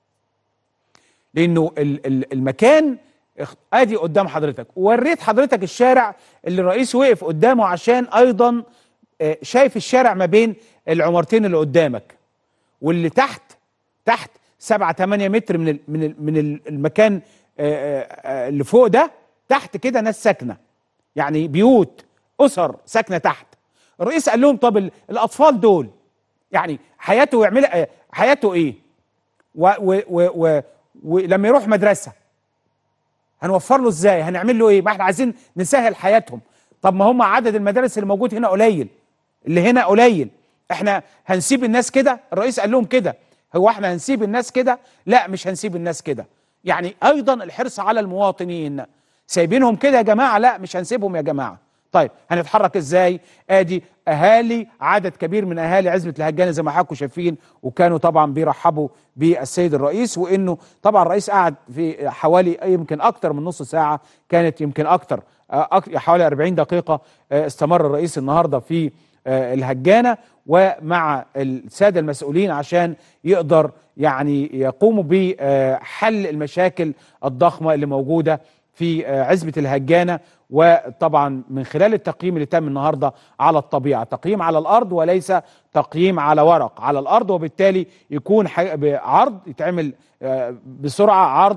[SPEAKER 1] لانه المكان ادي قدام حضرتك، ووريت حضرتك الشارع اللي الرئيس وقف قدامه عشان ايضا شايف الشارع ما بين العمارتين اللي قدامك، واللي تحت 7-8 متر من المكان اللي فوق ده، تحت كده ناس ساكنه، يعني بيوت اسر ساكنه تحت. الرئيس قال لهم طب الاطفال دول يعني حياته يعمل حياته ايه؟ ولما يروح مدرسه هنوفر له ازاي؟ هنعمل له ايه؟ ما احنا عايزين نسهل حياتهم. طب ما هم عدد المدارس اللي موجود هنا قليل، اللي هنا قليل، احنا هنسيب الناس كده؟ الرئيس قال لهم كده. هو احنا هنسيب الناس كده؟ لا، مش هنسيب الناس كده. يعني ايضا الحرص على المواطنين. سايبينهم كده يا جماعه؟ لا، مش هنسيبهم يا جماعه. طيب هنتحرك ازاي؟ ادي اهالي، عدد كبير من اهالي عزبة الهجانة زي ما حضراتكم شايفين، وكانوا طبعا بيرحبوا بالسيد الرئيس، وانه طبعا الرئيس قعد في حوالي يمكن اكتر من نص ساعه، كانت يمكن اكتر حوالي 40 دقيقه استمر الرئيس النهارده في الهجانة ومع الساده المسؤولين عشان يقدر يعني يقوموا بحل المشاكل الضخمه اللي موجوده في عزبة الهجانة. وطبعا من خلال التقييم اللي تم النهارده على الطبيعه، تقييم على الارض وليس تقييم على ورق، على الارض، وبالتالي يكون عرض يتعمل بسرعه، عرض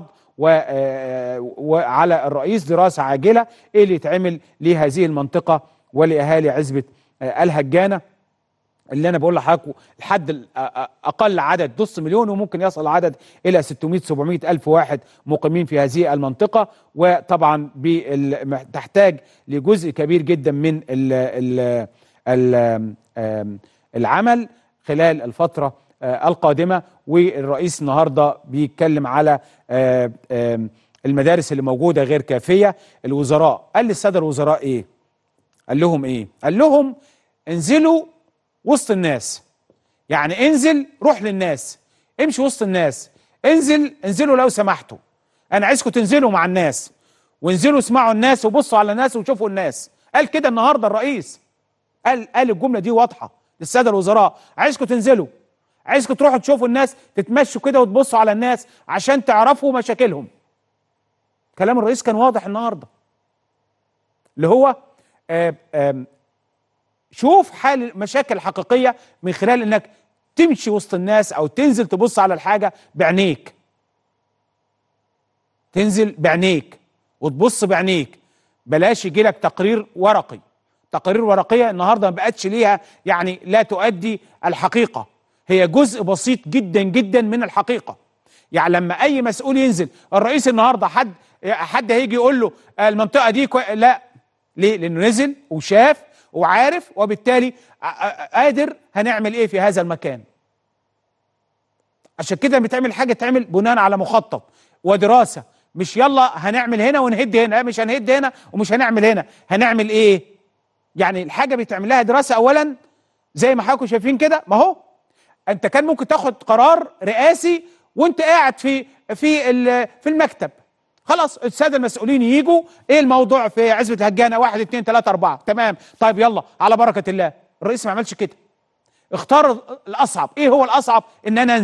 [SPEAKER 1] وعلى الرئيس دراسه عاجله ايه اللي يتعمل لهذه المنطقه ولاهالي عزبة الهجانة، اللي انا بقول لحضراتكم لحد اقل عدد نص مليون، وممكن يصل العدد الى 600 700 الف واحد مقيمين في هذه المنطقه. وطبعا تحتاج لجزء كبير جدا من العمل خلال الفتره القادمه. والرئيس النهارده بيتكلم على المدارس اللي موجوده غير كافيه. الوزراء قال للساده الوزراء ايه؟ قال لهم ايه؟ قال لهم انزلوا وسط الناس، يعني انزل روح للناس، امشي وسط الناس، انزلوا لو سمحتوا، انا عايزكم تنزلوا مع الناس، وانزلوا اسمعوا الناس وبصوا على الناس وشوفوا الناس. قال كده النهارده الرئيس، قال الجمله دي واضحه للساده الوزراء، عايزكم تنزلوا، عايزكم تروحوا تشوفوا الناس، تتمشوا كده وتبصوا على الناس عشان تعرفوا مشاكلهم. كلام الرئيس كان واضح النهارده، اللي هو شوف حال المشاكل الحقيقية من خلال انك تمشي وسط الناس او تنزل تبص على الحاجة بعينيك، تنزل بعينيك وتبص بعينيك، بلاش يجي لك تقرير ورقي. تقارير ورقية النهاردة ما بقتش ليها، يعني لا تؤدي الحقيقة، هي جزء بسيط جدا جدا من الحقيقة. يعني لما اي مسؤول ينزل، الرئيس النهاردة حد هيجي يقول له المنطقة دي لا، ليه؟ لانه نزل وشاف وعارف، وبالتالي قادر هنعمل ايه في هذا المكان. عشان كده بتعمل حاجه تعمل بناء على مخطط ودراسه، مش يلا هنعمل هنا ونهد هنا، مش هنهد هنا ومش هنعمل هنا، هنعمل ايه؟ يعني الحاجه بيتعمل لها دراسه اولا، زي ما حضراتكم شايفين كده. ما هو انت كان ممكن تاخد قرار رئاسي وانت قاعد في المكتب، خلاص الساده المسؤولين يجوا، ايه الموضوع في عزبة الهجانة؟ 1 2 3 4، تمام، طيب يلا على بركة الله. الرئيس ما عملش كده، اختار الاصعب. ايه هو الاصعب؟ ان انا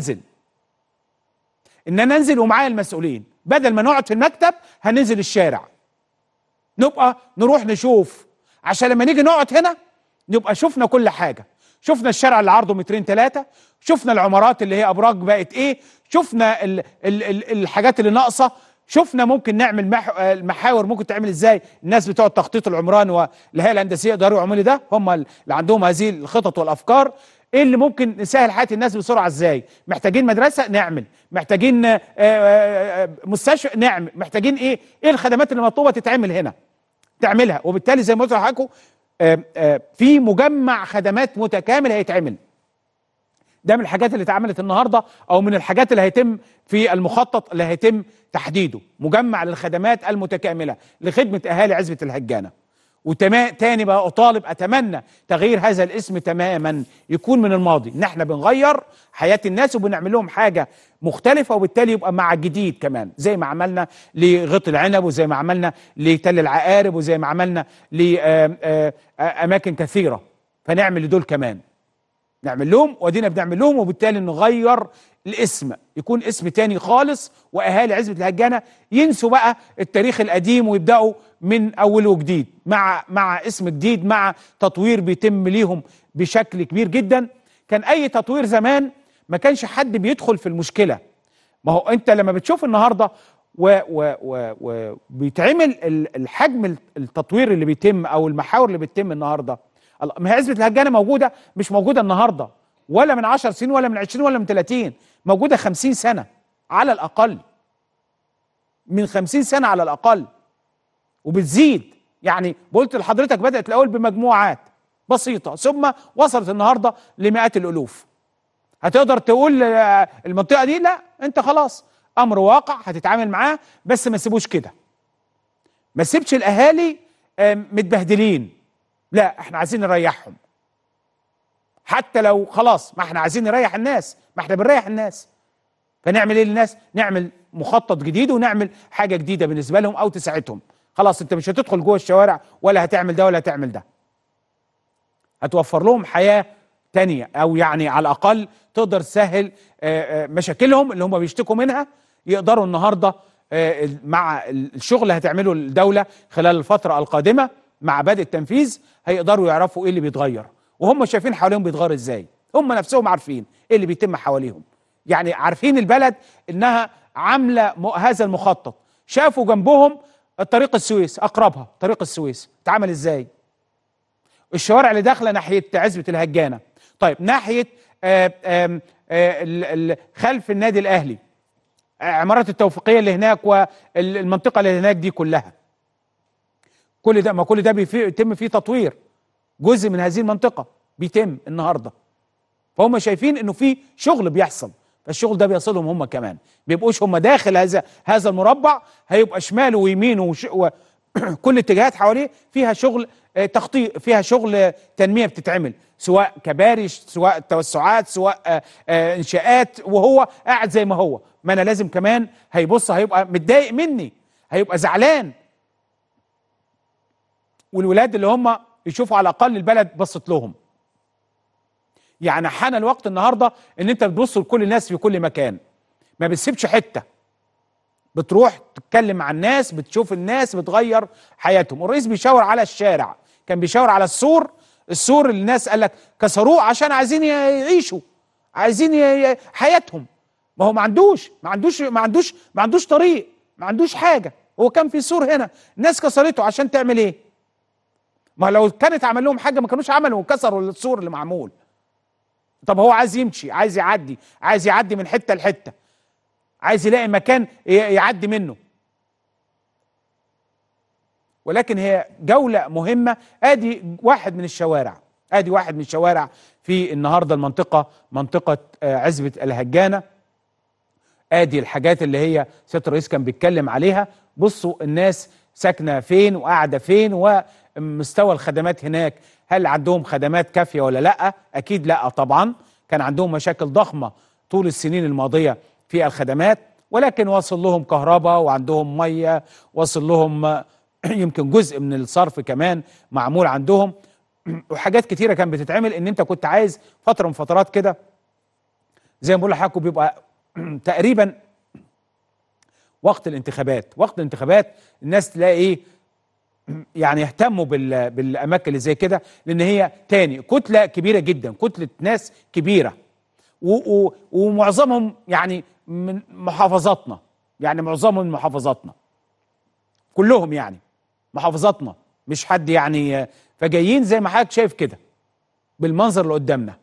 [SPEAKER 1] انزل ومعايا المسؤولين، بدل ما نقعد في المكتب هننزل الشارع، نبقى نروح نشوف، عشان لما نيجي نقعد هنا نبقى شفنا كل حاجة، شفنا الشارع اللي عرضه 2 3 متر، شفنا العمارات اللي هي ابراج بقت ايه، شفنا الحاجات اللي ناقصه، شفنا ممكن نعمل المحاور ممكن تعمل ازاي. الناس بتوع التخطيط العمراني والهيئه الهندسيه يقدروا يعملوا ده، هم اللي عندهم هذه الخطط والافكار. ايه اللي ممكن نسهل حياه الناس بسرعه ازاي؟ محتاجين مدرسه نعمل، محتاجين مستشفى نعمل، محتاجين ايه الخدمات اللي مطلوبه تتعمل هنا تعملها. وبالتالي زي ما قلت لحضراتكم في مجمع خدمات متكامل هيتعمل. ده من الحاجات اللي اتعملت النهارده، او من الحاجات اللي هيتم في المخطط اللي هيتم تحديده، مجمع للخدمات المتكامله لخدمه اهالي عزبة الهجانة. وتاني بقى اطالب، اتمنى تغيير هذا الاسم تماما، يكون من الماضي، ان احنا بنغير حياه الناس وبنعمل لهم حاجه مختلفه، وبالتالي يبقى مع جديد كمان، زي ما عملنا لغط العنب، وزي ما عملنا لتل العقارب، وزي ما عملنا لاماكن كثيره. فنعمل لدول كمان، نعمل لهم، وادينا بنعمل لهم، وبالتالي نغير الاسم، يكون اسم تاني خالص، واهالي عزبة الهجانة ينسوا بقى التاريخ القديم ويبداوا من اول وجديد، مع اسم جديد، مع تطوير بيتم ليهم بشكل كبير جدا. كان اي تطوير زمان ما كانش حد بيدخل في المشكله. ما هو انت لما بتشوف النهارده وبيتعمل الحجم التطوير اللي بيتم او المحاور اللي بتتم النهارده، ما هي عزبة الهجانة موجوده، مش موجوده النهارده ولا من 10 سنين ولا من 20 ولا من 30، موجوده 50 سنه على الاقل، من 50 سنه على الاقل، وبتزيد. يعني قلت لحضرتك بدات الاول بمجموعات بسيطه، ثم وصلت النهارده لمئات الالوف. هتقدر تقول المنطقه دي لا، انت خلاص امر واقع هتتعامل معاه، بس ما تسيبوش كده، ما تسيبش الاهالي متبهدلين. لا، احنا عايزين نريحهم، حتى لو خلاص ما احنا عايزين نريح الناس، ما احنا بنريح الناس، فنعمل ايه للناس؟ نعمل مخطط جديد ونعمل حاجه جديده بالنسبه لهم او تساعدهم. خلاص انت مش هتدخل جوه الشوارع ولا هتعمل ده ولا هتعمل ده، هتوفر لهم حياه تانية، او يعني على الاقل تقدر تسهل مشاكلهم اللي هم بيشتكوا منها. يقدروا النهارده مع الشغل اللي هتعمله الدوله خلال الفتره القادمه مع بدء التنفيذ هيقدروا يعرفوا ايه اللي بيتغير، وهم شايفين حواليهم بيتغير ازاي. هم نفسهم عارفين ايه اللي بيتم حواليهم، يعني عارفين البلد انها عامله هذا المخطط. شافوا جنبهم طريق السويس، اقربها طريق السويس اتعمل ازاي، الشوارع اللي داخله ناحيه عزبه الهجانه، طيب ناحيه خلف النادي الاهلي، عمارات التوفيقيه اللي هناك والمنطقه اللي هناك دي كلها، كل ده ما كل ده بيتم فيه تطوير. جزء من هذه المنطقه بيتم النهارده، فهم شايفين انه في شغل بيحصل، فالشغل ده بيصلهم هم كمان، بيبقوش هم داخل هذا المربع، هيبقى شماله ويمينه وكل اتجاهات حواليه فيها شغل تخطيط، فيها شغل تنميه بتتعمل، سواء كباري، سواء توسعات، سواء انشاءات، وهو قاعد زي ما هو. ما انا لازم كمان هيبص، هيبقى متضايق مني، هيبقى زعلان، والولاد اللي هم يشوفوا على الاقل البلد بصت لهم. يعني حان الوقت النهارده ان انت بتبص لكل الناس في كل مكان، ما بتسيبش حته، بتروح تتكلم مع الناس، بتشوف الناس، بتغير حياتهم. والرئيس بيشاور على الشارع، كان بيشاور على السور اللي الناس قال لك كسروه عشان عايزين يعيشوا، عايزين حياتهم. ما هو ما عندوش طريق، ما عندوش حاجه، هو كان في سور هنا، الناس كسرته عشان تعمل ايه؟ ما لو كانت عمل لهم حاجه ما كانوش عملوا وكسروا السور اللي معمول. طب هو عايز يمشي، عايز يعدي من حته لحته، عايز يلاقي مكان يعدي منه. ولكن هي جولة مهمة. ادي واحد من الشوارع في النهاردة منطقة عزبة الهجانة. ادي الحاجات اللي هي سيادة الرئيس كان بيتكلم عليها. بصوا الناس ساكنة فين وقاعدة فين، ومستوى الخدمات هناك، هل عندهم خدمات كافية ولا لا؟ اكيد لا طبعا، كان عندهم مشاكل ضخمة طول السنين الماضية في الخدمات، ولكن وصل لهم كهرباء وعندهم مية، وصل لهم يمكن جزء من الصرف كمان معمول عندهم، وحاجات كتيرة كان بتتعمل. ان انت كنت عايز فترة من فترات كده زي ما بقول لحضراتكم بيبقى تقريبا وقت الانتخابات الناس تلاقي ايه، يعني يهتموا بالاماكن اللي زي كده، لان هي تاني كتلة كبيرة جدا، كتلة ناس كبيرة، ومعظمهم يعني من محافظاتنا، يعني معظمهم من محافظاتنا كلهم، يعني محافظاتنا، مش حد يعني، فجايين زي ما حضرتك شايف كده بالمنظر اللي قدامنا.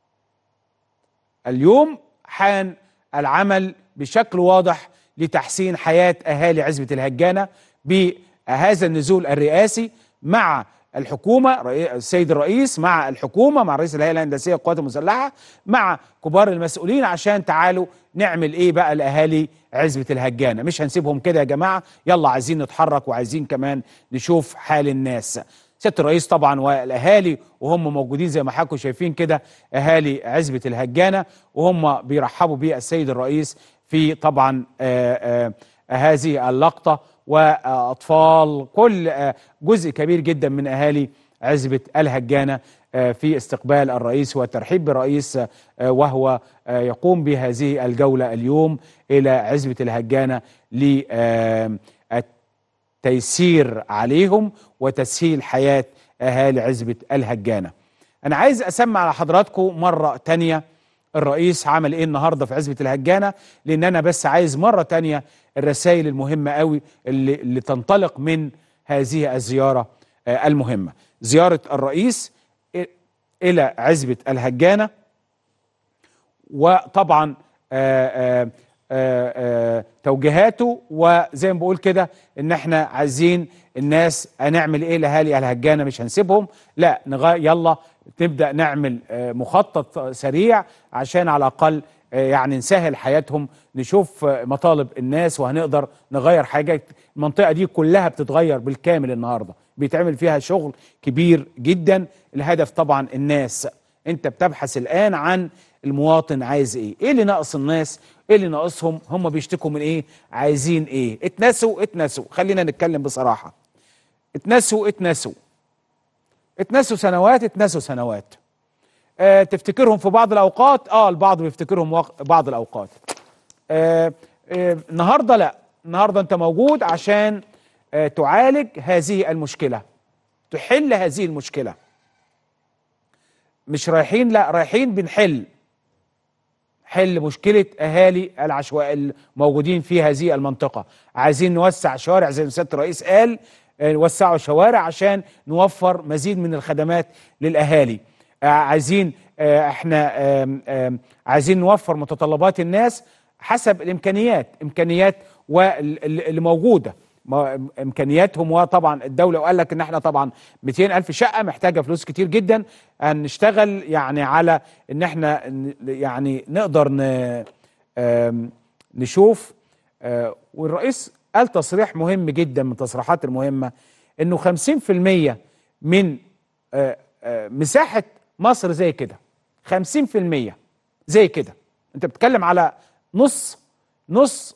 [SPEAKER 1] اليوم حان العمل بشكل واضح لتحسين حياة أهالي عزبة الهجانة بهذا النزول الرئاسي مع الحكومة، السيد الرئيس مع الحكومة، مع رئيس الهيئة الهندسية للقوات المسلحة، مع كبار المسؤولين، عشان تعالوا نعمل ايه بقى لأهالي عزبة الهجانة. مش هنسيبهم كده يا جماعة، يلا عايزين نتحرك وعايزين كمان نشوف حال الناس. سيادة الرئيس طبعا والأهالي وهم موجودين زي ما حضراتكم شايفين كده، أهالي عزبة الهجانة، وهم بيرحبوا بالسيد الرئيس في طبعا هذه اللقطة، وأطفال، كل جزء كبير جدا من أهالي عزبة الهجانة في استقبال الرئيس والترحيب بالرئيس، وهو يقوم بهذه الجولة اليوم إلى عزبة الهجانة للتيسير عليهم وتسهيل حياة أهالي عزبة الهجانة. أنا عايز أسمع على حضراتكم مرة تانية الرئيس عمل إيه النهاردة في عزبة الهجانة، لأن أنا بس عايز مرة تانية الرسائل المهمة قوي اللي تنطلق من هذه الزيارة المهمة. زيارة الرئيس إلى عزبة الهجانة، وطبعا توجيهاته، وزي ما بقول كده ان احنا عايزين الناس هنعمل ايه لاهالي الهجانة، مش هنسيبهم، لا يلا نبدأ نعمل مخطط سريع عشان على الأقل يعني نسهل حياتهم، نشوف مطالب الناس وهنقدر نغير حاجات. المنطقة دي كلها بتتغير بالكامل النهاردة، بيتعمل فيها شغل كبير جدا. الهدف طبعا الناس، انت بتبحث الآن عن المواطن عايز ايه اللي ناقص الناس، ايه اللي ناقصهم، هم بيشتكوا من ايه، عايزين ايه. اتنسوا، خلينا نتكلم بصراحة، اتنسوا سنوات. تفتكرهم في بعض الأوقات، البعض بيفتكرهم بعض الأوقات. النهاردة لا، النهاردة أنت موجود عشان تعالج هذه المشكلة، تحل هذه المشكلة. مش رايحين، لا رايحين بنحل مشكلة أهالي العشوائي الموجودين في هذه المنطقة. عايزين نوسع شوارع زي ما سيادة الرئيس قال، نوسعوا شوارع عشان نوفر مزيد من الخدمات للأهالي. عايزين احنا عايزين نوفر متطلبات الناس حسب الامكانيات واللي موجوده، امكانياتهم. وطبعا الدوله وقال لك ان احنا طبعا 200,000 شقه محتاجه فلوس كتير جدا، هنشتغل يعني على ان احنا يعني نقدر نشوف. والرئيس قال تصريح مهم جدا من التصريحات المهمه، انه 50% من مساحه مصر زي كده، 50% زي كده. انت بتتكلم على نص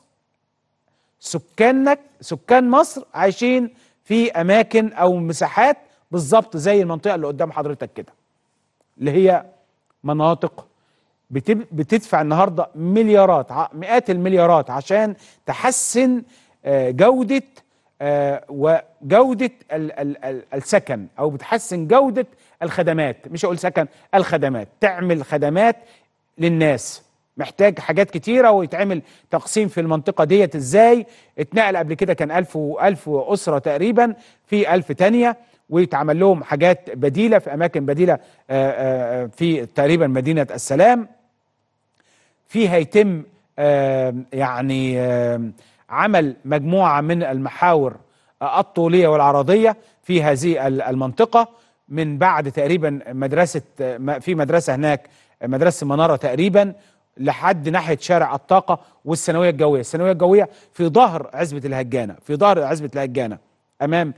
[SPEAKER 1] سكان مصر عايشين في اماكن او مساحات بالظبط زي المنطقه اللي قدام حضرتك كده، اللي هي مناطق بتدفع النهارده مئات المليارات عشان تحسن جوده وجوده السكن، او بتحسن جوده الخدمات. مش هقول سكن، الخدمات، تعمل خدمات للناس. محتاج حاجات كتيره ويتعمل تقسيم في المنطقه ديت. ازاي اتنقل قبل كده كان 1000 اسره تقريبا، في 1000 تانيه، ويتعمل لهم حاجات بديله في اماكن بديله في تقريبا مدينه السلام. فيها يتم يعني عمل مجموعه من المحاور الطوليه والعرضيه في هذه المنطقه، من بعد تقريبا في مدرسه هناك، مدرسه المناره تقريبا، لحد ناحيه شارع الطاقه والثانويه الجويه. الثانويه الجويه في ظهر عزبه الهجانه، امام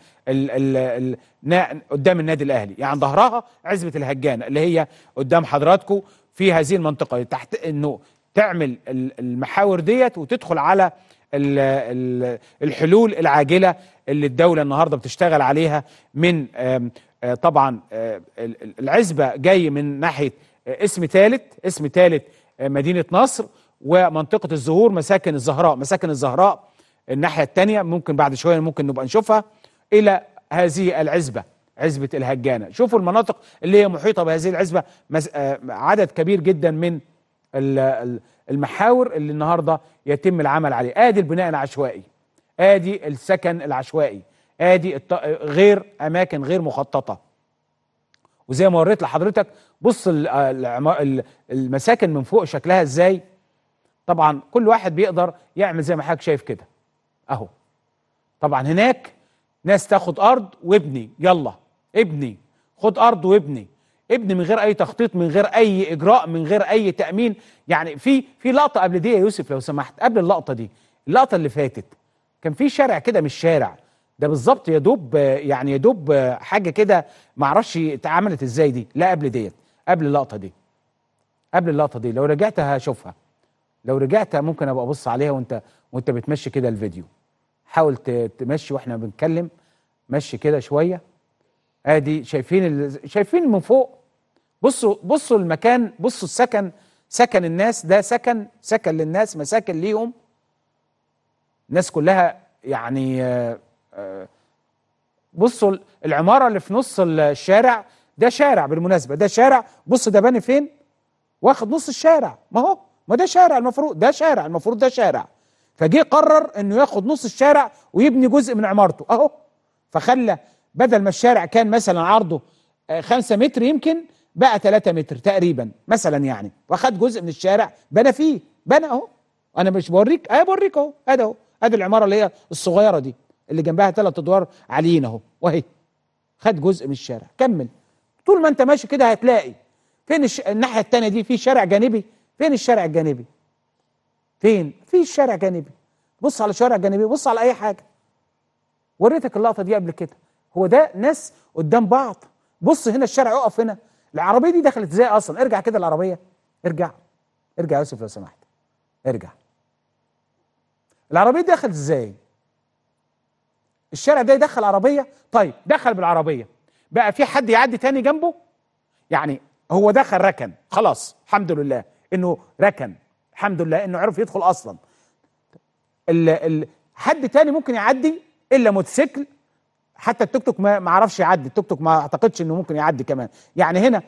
[SPEAKER 1] قدام النادي الاهلي، يعني ظهرها عزبه الهجانه اللي هي قدام حضراتكم في هذه المنطقه. تحت انه تعمل المحاور ديت وتدخل على الحلول العاجله اللي الدوله النهارده بتشتغل عليها. من طبعا العزبه جاي من ناحيه اسم ثالث مدينه نصر، ومنطقه الزهور مساكن الزهراء الناحيه الثانيه، ممكن بعد شويه ممكن نبقى نشوفها، الى هذه عزبه الهجانه. شوفوا المناطق اللي هي محيطه بهذه العزبه، عدد كبير جدا من المحاور اللي النهارده يتم العمل عليه. ادي البناء العشوائي، ادي السكن العشوائي، ادي غير اماكن غير مخططه. وزي ما وريت لحضرتك، بص المساكن من فوق شكلها ازاي. طبعا كل واحد بيقدر يعمل زي ما حضرتك شايف كده اهو. طبعا هناك ناس تاخد ارض وابني، يلا ابني، خد ارض وابني من غير اي تخطيط، من غير اي اجراء، من غير اي تامين. يعني في لقطه قبل دي يا يوسف لو سمحت، قبل اللقطه دي، اللقطه اللي فاتت، كان في شارع كده، مش شارع ده بالظبط، يا دوب حاجه كده، ما اعرفش اتعملت ازاي دي. لا قبل ديت، قبل اللقطه دي لو رجعت هشوفها، لو رجعت ممكن ابقى ابص عليها وانت بتمشي كده الفيديو. حاول تمشي واحنا بنتكلم، مشي كده شويه. ادي شايفين من فوق. بصوا المكان، بصوا سكن الناس ده، سكن للناس، مساكن ليهم، الناس كلها يعني. بصوا العماره اللي في نص الشارع ده، شارع بالمناسبه، ده شارع. بص ده باني فين، واخد نص الشارع. ما ده شارع المفروض، ده شارع. فجه قرر انه ياخد نص الشارع ويبني جزء من عمارته اهو. فخلى بدل ما الشارع كان مثلا عرضه 5 متر، يمكن بقى 3 متر تقريبا مثلا يعني، واخد جزء من الشارع بنى اهو. انا مش بوريك، بوريك اهو، ادي العماره اللي هي الصغيره دي اللي جنبها 3 ادوار عاليين اهو، وهي خد جزء من الشارع. كمل طول ما انت ماشي كده هتلاقي فين الناحيه الثانيه دي في شارع جانبي فين الشارع الجانبي؟ فين؟ في الشارع جانبي. بص على شارع جانبي، بص على اي حاجه. وريتك اللقطه دي قبل كده. هو ده ناس قدام بعض. بص هنا الشارع يقف هنا. العربيه دي دخلت ازاي اصلا؟ ارجع كده العربيه، ارجع ارجع يا يوسف لو سمحت، ارجع. العربيه دي دخلت ازاي؟ الشارع ده يدخل عربيه؟ طيب دخل بالعربيه، بقى في حد يعدي تاني جنبه؟ يعني هو دخل ركن، خلاص الحمد لله انه ركن، الحمد لله انه عرف يدخل اصلا. حد تاني ممكن يعدي الا موتوسيكل؟ حتى التوك توك ما عرفش يعدي، التوك توك ما اعتقدش انه ممكن يعدي كمان. يعني هنا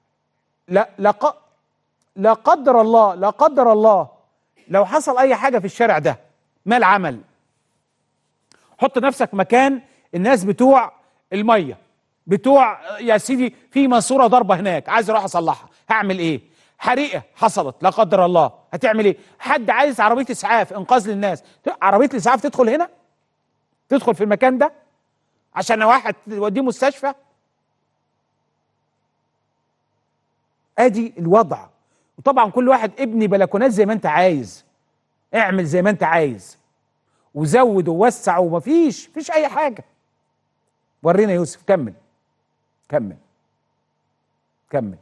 [SPEAKER 1] لا قدر الله، لا قدر الله لو حصل اي حاجه في الشارع ده، ما العمل؟ حط نفسك مكان الناس بتوع الميه، بتوع يا سيدي في ماسوره ضربه هناك، عايز اروح اصلحها، هعمل ايه؟ حريقه حصلت لا قدر الله، هتعمل ايه؟ حد عايز عربيه اسعاف انقاذ للناس، عربيه الاسعاف تدخل هنا؟ تدخل في المكان ده عشان واحد توديه مستشفى؟ ادي الوضع. وطبعا كل واحد ابني بلكونات زي ما انت عايز، اعمل زي ما انت عايز وزود ووسع، ومفيش اي حاجه. ورينا يوسف، كمل كمل كمل.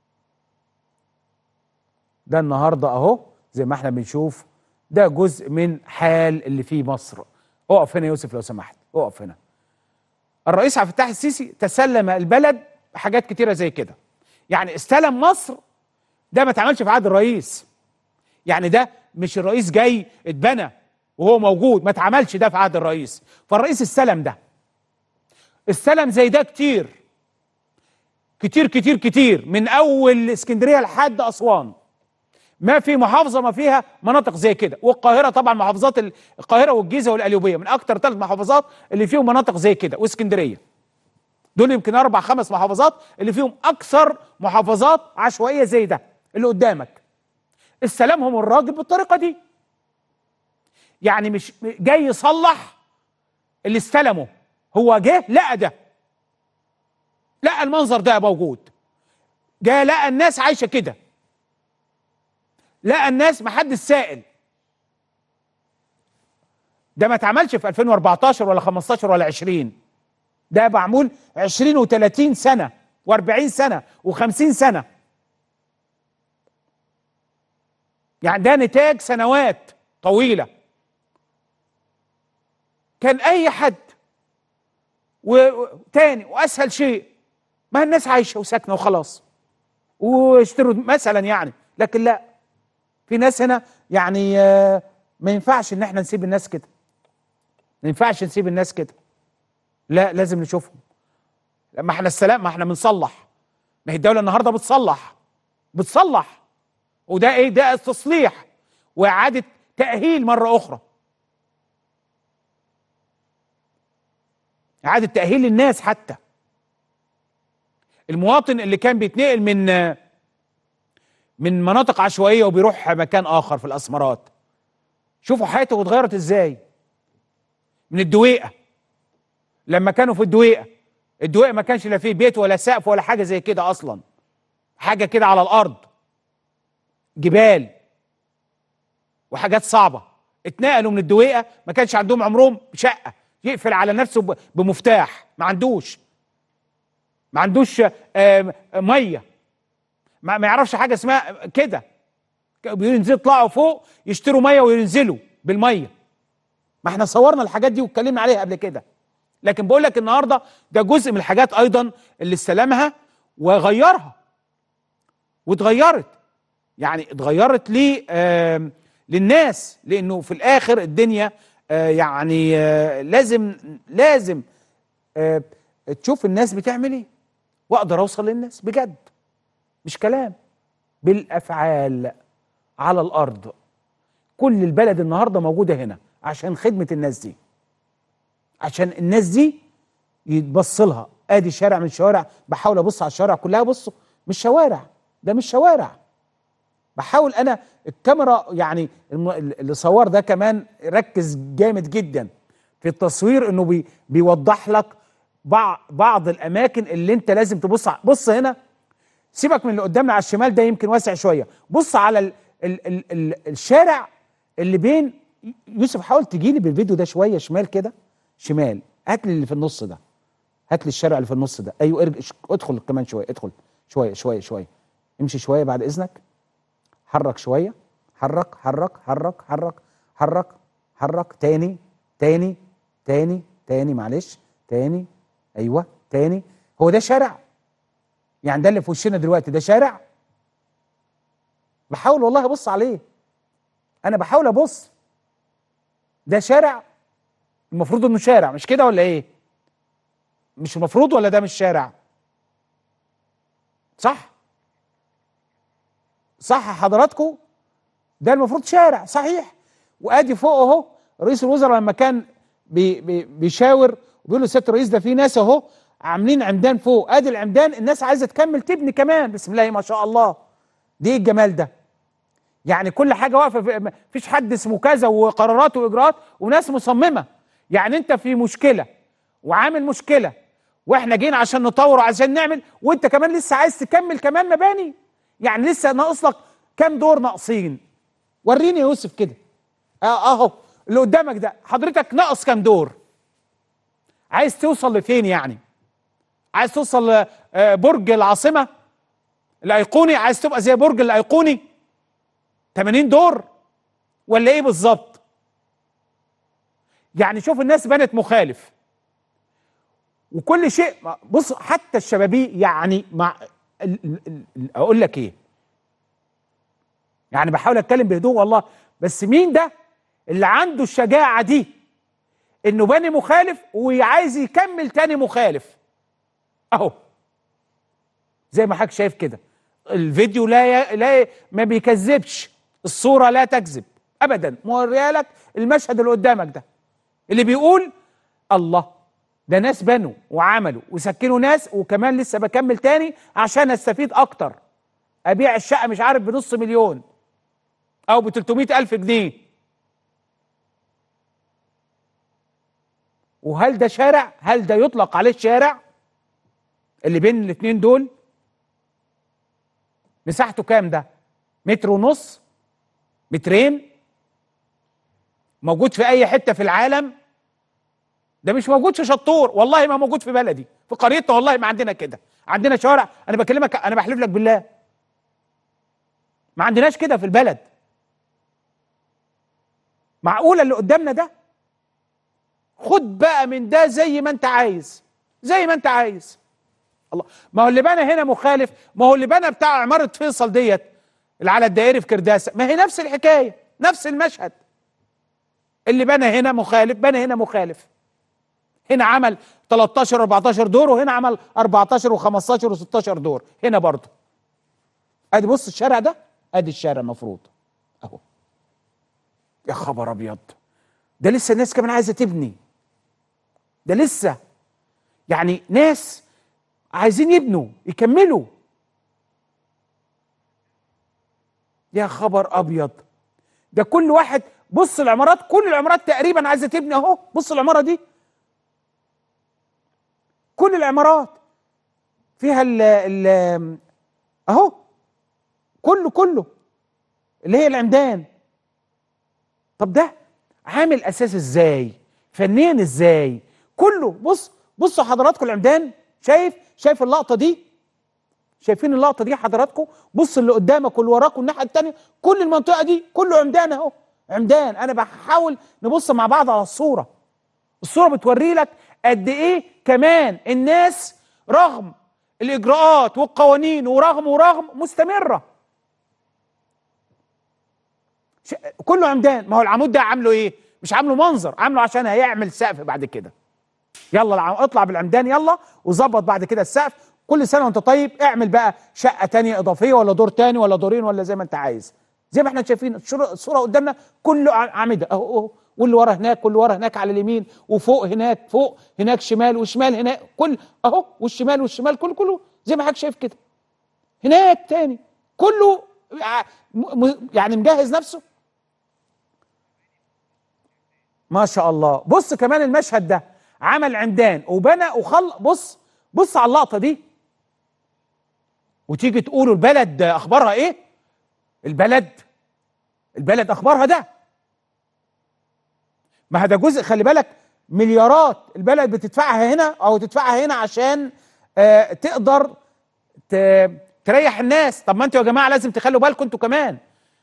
[SPEAKER 1] ده النهارده اهو زي ما احنا بنشوف، ده جزء من حال اللي فيه مصر. اقف هنا يوسف لو سمحت، اقف هنا. الرئيس عبد الفتاح السيسي تسلم البلد بحاجات كتيره زي كده. يعني استلم مصر، ده ما اتعملش في عهد الرئيس. يعني ده مش الرئيس جاي اتبنى وهو موجود، ما اتعملش ده في عهد الرئيس. فالرئيس استلم ده، استلم زي ده كتير كتير كتير كتير، من اول اسكندريه لحد اسوان. ما في محافظه ما فيها مناطق زي كده. والقاهره طبعا، محافظات القاهره والجيزه والقليوبيه من اكتر 3 محافظات اللي فيهم مناطق زي كده، واسكندريه. دول يمكن 4 5 محافظات اللي فيهم اكثر محافظات عشوائيه زي ده اللي قدامك. استلمهم الراجل بالطريقه دي. يعني مش جاي يصلح اللي استلمه، هو جه لقى ده، لقى المنظر ده موجود، جاء لقى الناس عايشه كده، لقى الناس محدش سائل. ده ما اتعملش في 2014 ولا 15 ولا 20، ده معمول 20 و30 سنه و40 سنه و50 سنه. يعني ده نتاج سنوات طويله. كان اي حد وتاني واسهل شيء، ما الناس عايشه وساكنه وخلاص واشتروا مثلا يعني. لكن لا، في ناس هنا يعني ما ينفعش ان احنا نسيب الناس كده، ما ينفعش نسيب الناس كده، لا لازم نشوفهم. لما احنا السلام، ما احنا بنصلح، ما هي الدوله النهارده بتصلح، وده ايه؟ ده التصليح واعاده تاهيل مره اخرى، اعاده تاهيل الناس. حتى المواطن اللي كان بيتنقل من مناطق عشوائيه وبيروح مكان اخر في الاسمرات، شوفوا حياته اتغيرت ازاي. من الدويقه، لما كانوا في الدويقه ما كانش لا فيه بيت ولا سقف ولا حاجه زي كده اصلا، حاجه كده على الارض، جبال وحاجات صعبه. اتنقلوا من الدويقه، ما كانش عندهم عمرهم شقه يقفل على نفسه بمفتاح، ما عندوش ميه، ما يعرفش حاجه اسمها كده. بينزلوا يطلعوا فوق يشتروا ميه وينزلوا بالميه. ما احنا صورنا الحاجات دي واتكلمنا عليها قبل كده. لكن بقول لك النهارده ده جزء من الحاجات ايضا اللي استلمها وغيرها، واتغيرت. يعني اتغيرت للناس، لانه في الاخر الدنيا يعني لازم تشوف الناس بتعمل ايه، واقدر اوصل للناس بجد، مش كلام، بالافعال على الارض. كل البلد النهارده موجوده هنا عشان خدمه الناس دي، عشان الناس دي يتبص لها. ادي شارع من الشوارع، بحاول ابص على الشوارع كلها، بصوا مش شوارع، ده مش شوارع. بحاول انا الكاميرا، يعني اللي صور ده كمان ركز جامد جدا في التصوير، انه بيوضح لك بعض الاماكن اللي انت لازم تبص. بص هنا سيبك من اللي قدامنا على الشمال ده يمكن واسع شويه، بص على ال الشارع اللي بين. يوسف حاول تجي لي بالفيديو ده شويه شمال كده، شمال، هات لي اللي في النص ده، هات لي الشارع اللي في النص ده. ايوه ادخل كمان شويه، ادخل شويه شويه شويه، امشي شويه بعد اذنك، حرك شويه، حرك حرك حرك حرك حرك حرك، تاني تاني تاني تاني، معلش تاني، ايوه تاني. هو ده شارع؟ يعني ده اللي في وشنا دلوقتي ده شارع؟ بحاول والله ابص عليه، انا بحاول ابص، ده شارع؟ المفروض انه شارع مش كده ولا ايه؟ مش المفروض ولا ده مش شارع؟ صح؟ صح حضراتكم؟ ده المفروض شارع صحيح. وادي فوق اهو رئيس الوزراء لما كان بيشاور وبيقول له سياده الرئيس ده في ناس اهو عاملين عمدان فوق، ادي العمدان، الناس عايزه تكمل تبني كمان، بسم الله ما شاء الله. دي ايه الجمال ده؟ يعني كل حاجه واقفه، مفيش حد اسمه كذا وقرارات واجراءات وناس مصممه. يعني انت في مشكله وعامل مشكله واحنا جينا عشان نطور وعشان نعمل، وانت كمان لسه عايز تكمل كمان مباني. يعني لسه ناقص لك كام دور ناقصين؟ وريني يا يوسف كده اهو اللي قدامك ده، حضرتك ناقص كام دور؟ عايز توصل لفين يعني؟ عايز توصل برج العاصمه الايقوني؟ عايز تبقى زي برج الايقوني 80 دور ولا ايه بالظبط؟ يعني شوف الناس بنت مخالف وكل شيء. بص حتى الشبابيك، يعني مع اقول لك ايه، يعني بحاول اتكلم بهدوء والله، بس مين ده اللي عنده الشجاعه دي انه بني مخالف وعايز يكمل تاني مخالف؟ اهو زي ما حضرتك شايف كده، الفيديو لا ما بيكذبش، الصوره لا تكذب ابدا، موريها لك المشهد اللي قدامك ده اللي بيقول الله ده ناس بنوا وعملوا وسكنوا ناس، وكمان لسه بكمل تاني عشان استفيد اكتر، ابيع الشقه مش عارف بنص مليون او ب 300,000 جنيه. وهل ده شارع؟ هل ده يطلق عليه الشارع اللي بين الاثنين دول؟ مساحته كام ده؟ متر ونص؟ مترين؟ موجود في اي حته في العالم؟ ده مش موجود في شطور، والله ما موجود في بلدي، في قريتنا والله ما عندنا كده. عندنا شوارع، انا بكلمك انا بحلف لك بالله ما عندناش كده في البلد. معقوله اللي قدامنا ده؟ خد بقى من ده زي ما انت عايز، زي ما انت عايز. الله، ما هو اللي بنى هنا مخالف، ما هو اللي بنى بتاع عماره فيصل ديت اللي على الدائري في كرداسه، ما هي نفس الحكايه، نفس المشهد. اللي بنى هنا مخالف، بنى هنا مخالف، هنا عمل 13 14 دور وهنا عمل 14 و15 و16 دور هنا برضه. ادي بص الشارع ده، ادي الشارع المفروض اهو. يا خبر ابيض، ده لسه الناس كمان عايزه تبني، ده لسه يعني ناس عايزين يبنوا يكملوا. يا خبر ابيض، ده كل واحد بص العمارات، كل العمارات تقريبا عايزه تبني اهو. بص العماره دي، كل العمارات فيها ال اهو كله اللي هي العمدان. طب ده عامل اساس ازاي؟ فنيا ازاي؟ كله بصوا حضراتكم العمدان. شايف اللقطه دي؟ شايفين اللقطه دي حضراتكم؟ بص اللي قدامك واللي وراك والناحيه الثانيه، كل المنطقه دي كله عمدان اهو، عمدان. انا بحاول نبص مع بعض على الصوره بتوري لك قد ايه كمان الناس رغم الاجراءات والقوانين ورغم مستمره. كله عمدان. ما هو العمود ده عامله ايه؟ مش عامله منظر، عامله عشان هيعمل سقف بعد كده. يلا اطلع بالعمدان يلا وظبط بعد كده السقف. كل سنه وانت طيب اعمل بقى شقه تانية اضافيه ولا دور تاني ولا دورين ولا زي ما انت عايز. زي ما احنا شايفين الصوره قدامنا كله اعمده اهو، واللي ورا هناك واللي ورا هناك على اليمين، وفوق هناك، فوق هناك شمال وشمال هناك، كل اهو، والشمال كله زي ما حضرتك شايف كده. هناك تاني كله يعني مجهز نفسه ما شاء الله. بص كمان المشهد ده، عمل عمدان وبنى بص على اللقطه دي. وتيجي تقولوا البلد اخبارها ايه؟ البلد اخبارها ده. ما هذا جزء، خلي بالك، مليارات البلد بتدفعها هنا او تدفعها هنا عشان تقدر تريح الناس. طب ما انتوا يا جماعه لازم تخلوا بالكم انتوا كمان.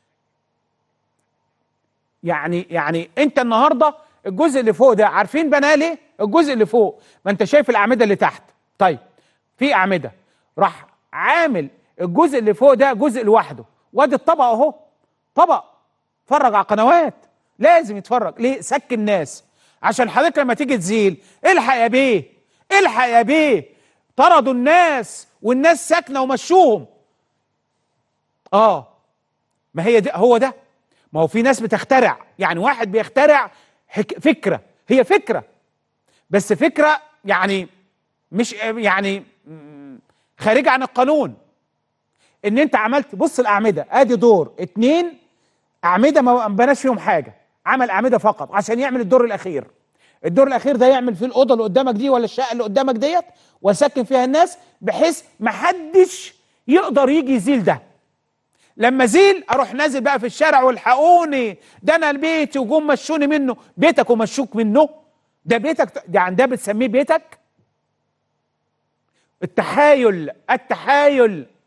[SPEAKER 1] يعني انت النهارده الجزء اللي فوق ده عارفين بناه ليه؟ الجزء اللي فوق، ما انت شايف الاعمده اللي تحت. طيب في اعمده، راح عامل الجزء اللي فوق ده جزء لوحده، وادي الطبق اهو، طبق. اتفرج على قنوات، لازم يتفرج. ليه؟ سك الناس، عشان حضرتك لما تيجي تزيل الحق يا بيه، الحق يا بيه، طردوا الناس والناس ساكنه ومشوهم. ما هي ده، هو ده. ما هو في ناس بتخترع، يعني واحد بيخترع فكره، هي فكره بس فكره يعني مش يعني خارجه عن القانون. ان انت عملت، بص الاعمده ادي دور 2 اعمده ما بناش فيهم حاجه، عمل اعمده فقط عشان يعمل الدور الاخير. الدور الاخير ده يعمل فيه الاوضه اللي قدامك دي ولا الشقه اللي قدامك ديت، وسكن فيها الناس بحيث ما حدش يقدر يجي يزيل ده. لما زيل اروح نازل بقى في الشارع والحقوني، ده انا البيت وجم مشوني منه. بيتك ومشوك منه؟ ده بيتك يعني، ده بتسميه بيتك؟ التحايل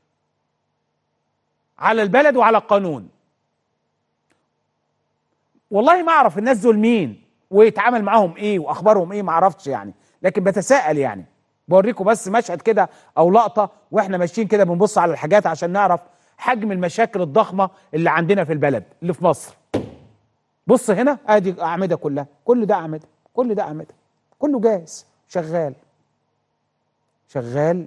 [SPEAKER 1] على البلد وعلى القانون. والله ما اعرف الناس دول مين ويتعامل معاهم ايه واخبارهم ايه، ما اعرفش يعني، لكن بتساءل يعني. بوريكم بس مشهد كده او لقطه واحنا ماشيين كده بنبص على الحاجات عشان نعرف حجم المشاكل الضخمه اللي عندنا في البلد اللي في مصر. بص هنا ادي اعمده كلها، كل ده اعمده، كل ده اعمده، كله جاهز شغال.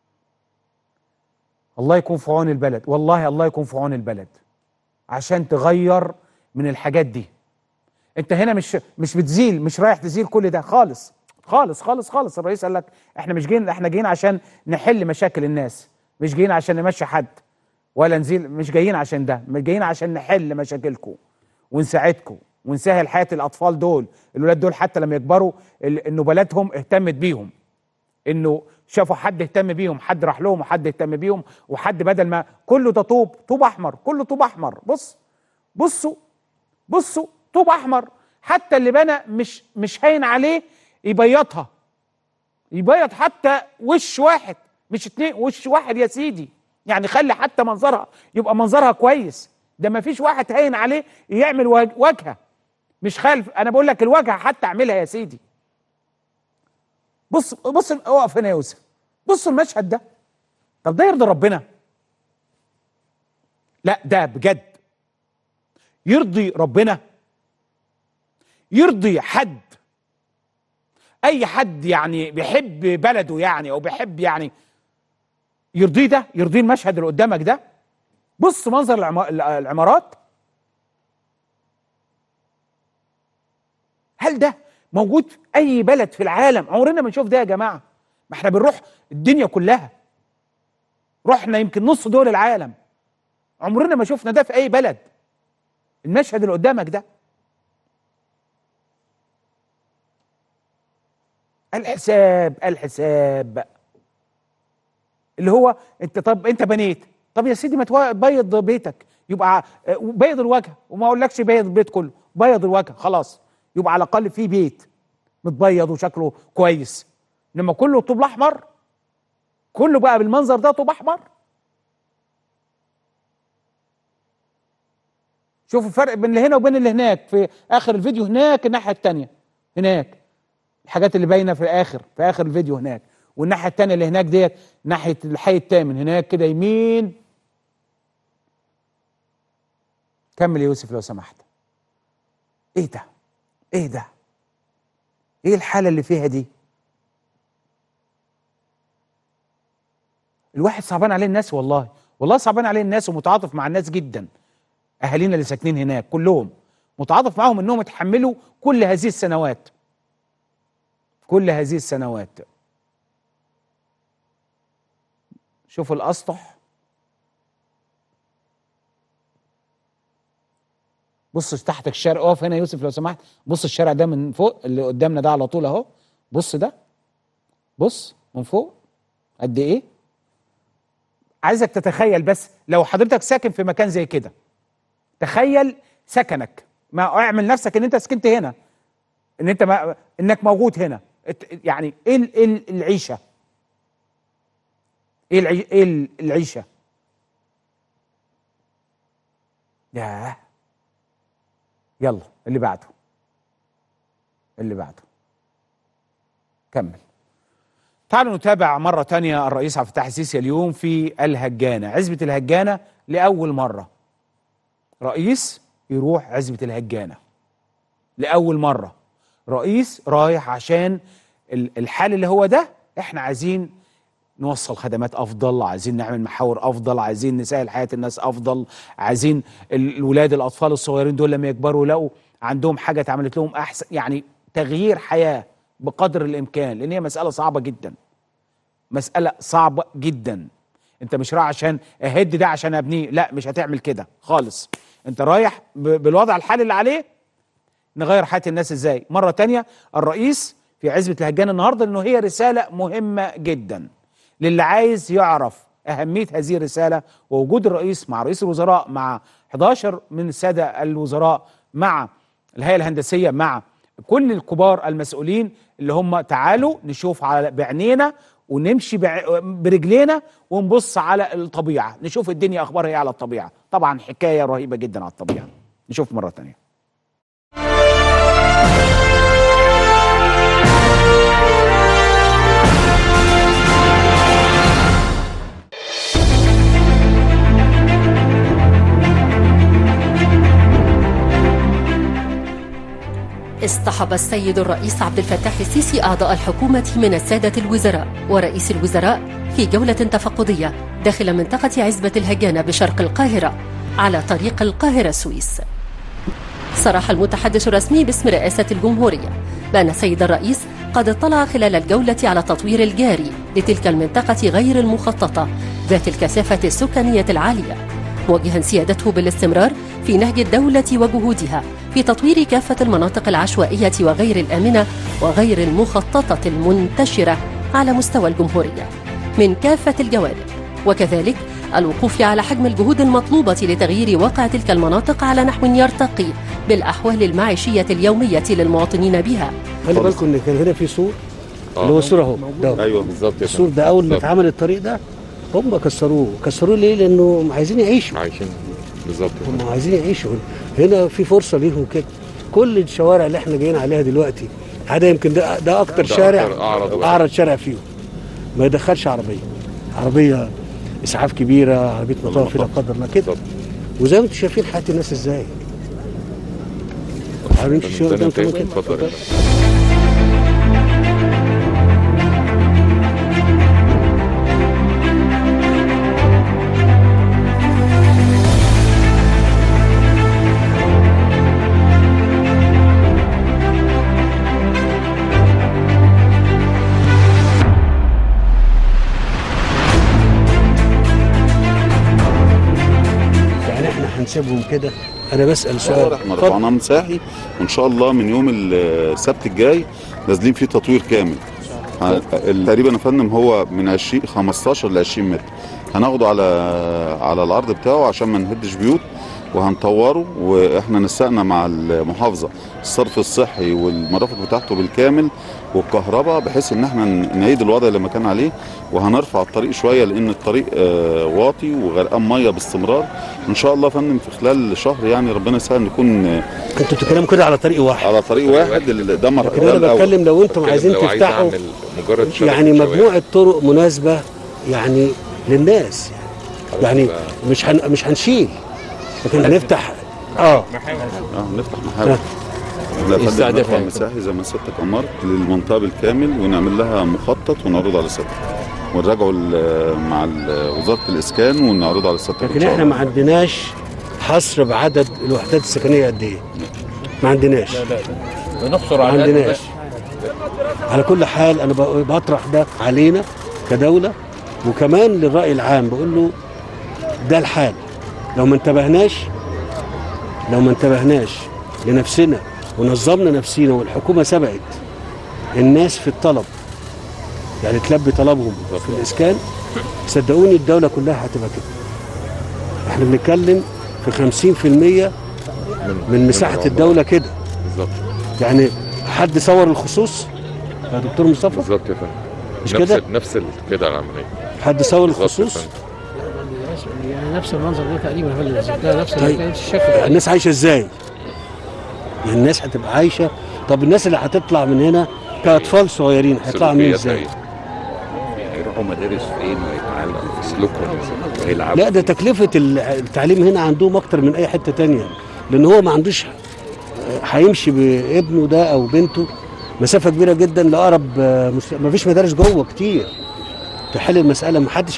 [SPEAKER 1] الله يكون في عون البلد، والله الله يكون في عون البلد عشان تغير من الحاجات دي. انت هنا مش بتزيل، مش رايح تزيل كل ده خالص خالص خالص خالص. الرئيس قال لك احنا مش جايين، احنا جايين عشان نحل مشاكل الناس، مش جايين عشان نمشي حد ولا نزيل، مش جايين عشان ده، مش جايين عشان نحل مشاكلكم ونساعدكم ونسهل حياة الاطفال دول، الولاد دول حتى لما يكبروا انه بلدهم اهتمت بيهم، انه شافوا حد اهتم بيهم، حد راح لهم وحد اهتم بيهم، وحد بدل ما كله ده طوب احمر، كله طوب احمر. بصوا طوب احمر، حتى اللي بنى مش هين عليه يبيضها، يبيض حتى وش واحد مش 2، وش واحد يا سيدي، يعني خلي حتى منظرها يبقى منظرها كويس. ده ما فيش واحد هين عليه يعمل وجهه، مش خلف، انا بقول لك الواجهه حتى اعملها يا سيدي. بص اقف هنا يا يوسف، بصوا المشهد ده. طب ده يرضي ربنا؟ لا ده بجد يرضي ربنا؟ يرضي حد؟ اي حد يعني بيحب بلده يعني، او بيحب يعني، يرضيه ده؟ يرضيه المشهد اللي قدامك ده؟ بص منظر العمارات. هل ده موجود في اي بلد في العالم؟ عمرنا ما نشوف ده يا جماعه. ما احنا بنروح الدنيا كلها، رحنا يمكن نص دول العالم، عمرنا ما شفنا ده في اي بلد. المشهد اللي قدامك ده، الحساب اللي هو انت، طب انت بنيت، طب يا سيدي ما تبيض بيتك، يبقى بيض الوجه، وما اقولكش بيض البيت كله، بيض الوجه خلاص، يبقى على الاقل في بيت متبيض وشكله كويس. انما كله طوب الاحمر، كله بقى بالمنظر ده طوب احمر. شوفوا الفرق بين اللي هنا وبين اللي هناك في اخر الفيديو، هناك الناحيه الثانيه، هناك الحاجات اللي باينه في اخر الفيديو هناك، والناحيه الثانيه اللي هناك ديت ناحيه الحي الثامن هناك كده يمين. كمل يا يوسف لو سمحت. ايه ده؟ ايه ده؟ ايه الحاله اللي فيها دي؟ الواحد صعبان عليه الناس، والله صعبان عليه الناس، ومتعاطف مع الناس جدا. اهالينا اللي ساكنين هناك كلهم متعاطف معاهم انهم يتحملوا كل هذه السنوات، شوفوا الاسطح، بص تحت الشارع. اقف هنا يا يوسف لو سمحت، بص الشارع ده من فوق اللي قدامنا ده على طول اهو، بص ده، بص من فوق قد ايه، عايزك تتخيل بس لو حضرتك ساكن في مكان زي كده، تخيل سكنك، ما اعمل نفسك ان انت سكنت هنا، ان انت ما انك موجود هنا، يعني ايه العيشه؟ ايه العيشه؟ ياه. يلا اللي بعده، اللي بعده. كمل. تعالوا نتابع مرة تانية الرئيس عبد الفتاح السيسي اليوم في الهجانة، عزبة الهجانة. لأول مرة رئيس يروح عزبة الهجانة، لأول مرة رئيس رايح عشان الحال اللي هو ده. احنا عايزين نوصل خدمات أفضل، عايزين نعمل محاور أفضل، عايزين نسهل حياة الناس أفضل، عايزين الولاد الأطفال الصغيرين دول لما يكبروا يلاقوا عندهم حاجة اتعملت لهم أحسن، يعني تغيير حياة بقدر الإمكان، لأن هي مسألة صعبة جدا، مسألة صعبة جدا. انت مش رايح عشان اهد ده عشان ابنيه، لا مش هتعمل كده خالص. انت رايح بالوضع الحالي اللي عليه نغير حياة الناس ازاي. مرة تانية الرئيس في عزبة الهجانة النهاردة، لانه هي رسالة مهمة جدا للي عايز يعرف أهمية هذه الرسالة، ووجود الرئيس مع رئيس الوزراء، مع 11 من السادة الوزراء، مع الهيئة الهندسية، مع كل الكبار المسؤولين اللي هم تعالوا نشوف بعينينا ونمشي برجلينا ونبص على الطبيعة، نشوف الدنيا أخبارها ايه على الطبيعة. طبعا حكاية رهيبة جدا على الطبيعة. نشوف مرة تانية.
[SPEAKER 2] اصطحب السيد الرئيس عبد الفتاح السيسي أعضاء الحكومة من السادة الوزراء ورئيس الوزراء في جولة تفقدية داخل منطقة عزبة الهجانة بشرق القاهرة على طريق القاهرة السويس. صرح المتحدث الرسمي باسم رئاسة الجمهورية بأن السيد الرئيس قد اطلع خلال الجولة على التطوير الجاري لتلك المنطقة غير المخططة ذات الكثافة السكانية العالية، موجها سيادته بالاستمرار في نهج الدولة وجهودها في تطوير كافة المناطق العشوائية وغير الآمنة وغير المخططة المنتشرة على مستوى الجمهورية من كافة الجوانب، وكذلك الوقوف على حجم الجهود المطلوبة لتغيير واقع تلك المناطق على نحو يرتقي بالأحوال المعيشية اليومية للمواطنين بها.
[SPEAKER 3] خلي بالكم ان كان هنا في سور، اللي هو السور اهو ده.
[SPEAKER 4] ايوه بالظبط.
[SPEAKER 3] السور ده اول ما اتعمل الطريق ده هم كسروه ليه؟ لانه عايزين يعيشوا.
[SPEAKER 4] عايشين بالظبط.
[SPEAKER 3] هم عايزين يعيشوا هنا في فرصه ليهم كده. كل الشوارع اللي احنا جايين عليها دلوقتي هذا يمكن ده اكتر شارع، اعرض شارع فيهم ما يدخلش عربيه اسعاف كبيره، عربيه مطاف لا قدر الله كده. وزي ما انتم شايفين حياه الناس ازاي. عارفين شو ده اتفضل. هنسيبهم كده؟ انا بسال سؤال.
[SPEAKER 5] احنا رفعناه من ساحي، وان شاء الله من يوم السبت الجاي نازلين فيه تطوير كامل. تقريبا يا فندم هو من 15 ل 20 متر. هناخده على العرض بتاعه عشان ما نهدش بيوت، وهنطوره. واحنا نسقنا مع المحافظه الصرف الصحي والمرافق بتاعته بالكامل والكهرباء، بحيث ان احنا نعيد الوضع اللي ما كان عليه. وهنرفع الطريق شويه لان الطريق واطي وغرقان ميه باستمرار. ان شاء الله يا فندم في خلال شهر يعني ربنا يسهل نكون.
[SPEAKER 3] انتوا بتتكلموا كده على طريق واحد؟
[SPEAKER 5] على طريق واحد. ده
[SPEAKER 3] لكن انا بتكلم لو انتم عايزين تفتحوا يعني مجموعه طرق مناسبه يعني للناس، يعني مش هنشيل، لكن هنفتح
[SPEAKER 5] نفتح محاور. لا فندم نرفع مساحي زي ما سيادتك امرت للمنطقه بالكامل، ونعمل لها مخطط ونعرضه على سيادتك، ونراجعه مع وزاره الاسكان ونعرضه على سيادتك.
[SPEAKER 3] لكن احنا ما عندناش حصر بعدد الوحدات السكنيه قد ايه؟ ما عندناش.
[SPEAKER 6] بنحصر
[SPEAKER 3] ما عندناش. على كل حال انا بطرح ده علينا كدوله، وكمان للراي العام بقول له ده الحال. لو ما انتبهناش لنفسنا ونظمنا نفسينا، والحكومه سبقت الناس في الطلب يعني تلبي طلبهم في الاسكان، صدقوني الدوله كلها هتبقى كده. احنا بنتكلم في 50% من مساحه الدوله كده
[SPEAKER 4] بالظبط.
[SPEAKER 3] يعني حد صور الخصوص يا دكتور مصطفى؟
[SPEAKER 4] بالظبط يا فندم.
[SPEAKER 3] مش كده؟
[SPEAKER 4] نفس كده العمليه.
[SPEAKER 3] حد صور
[SPEAKER 4] بالظبط يا
[SPEAKER 3] الخصوص؟
[SPEAKER 4] فندم.
[SPEAKER 6] يعني نفس المنظر ده تقريبا يا فندم. ده نفس
[SPEAKER 3] طيب.
[SPEAKER 6] نفس الشكل.
[SPEAKER 3] الناس عايشه ازاي؟ يعني الناس هتبقى عايشه. طب الناس اللي هتطلع من هنا كاطفال صغيرين هيطلعوا منين ازاي؟
[SPEAKER 8] هيروحوا مدارس فين ويتعلموا
[SPEAKER 4] سلوكهم
[SPEAKER 8] ويلعبوا؟
[SPEAKER 3] لا، ده تكلفه التعليم هنا عندهم اكتر من اي حته تانية، لان هو ما عندوش هيمشي بابنه ده او بنته مسافه كبيره جدا لاقرب ما فيش مدارس جوه كتير تحل المساله. ما حدش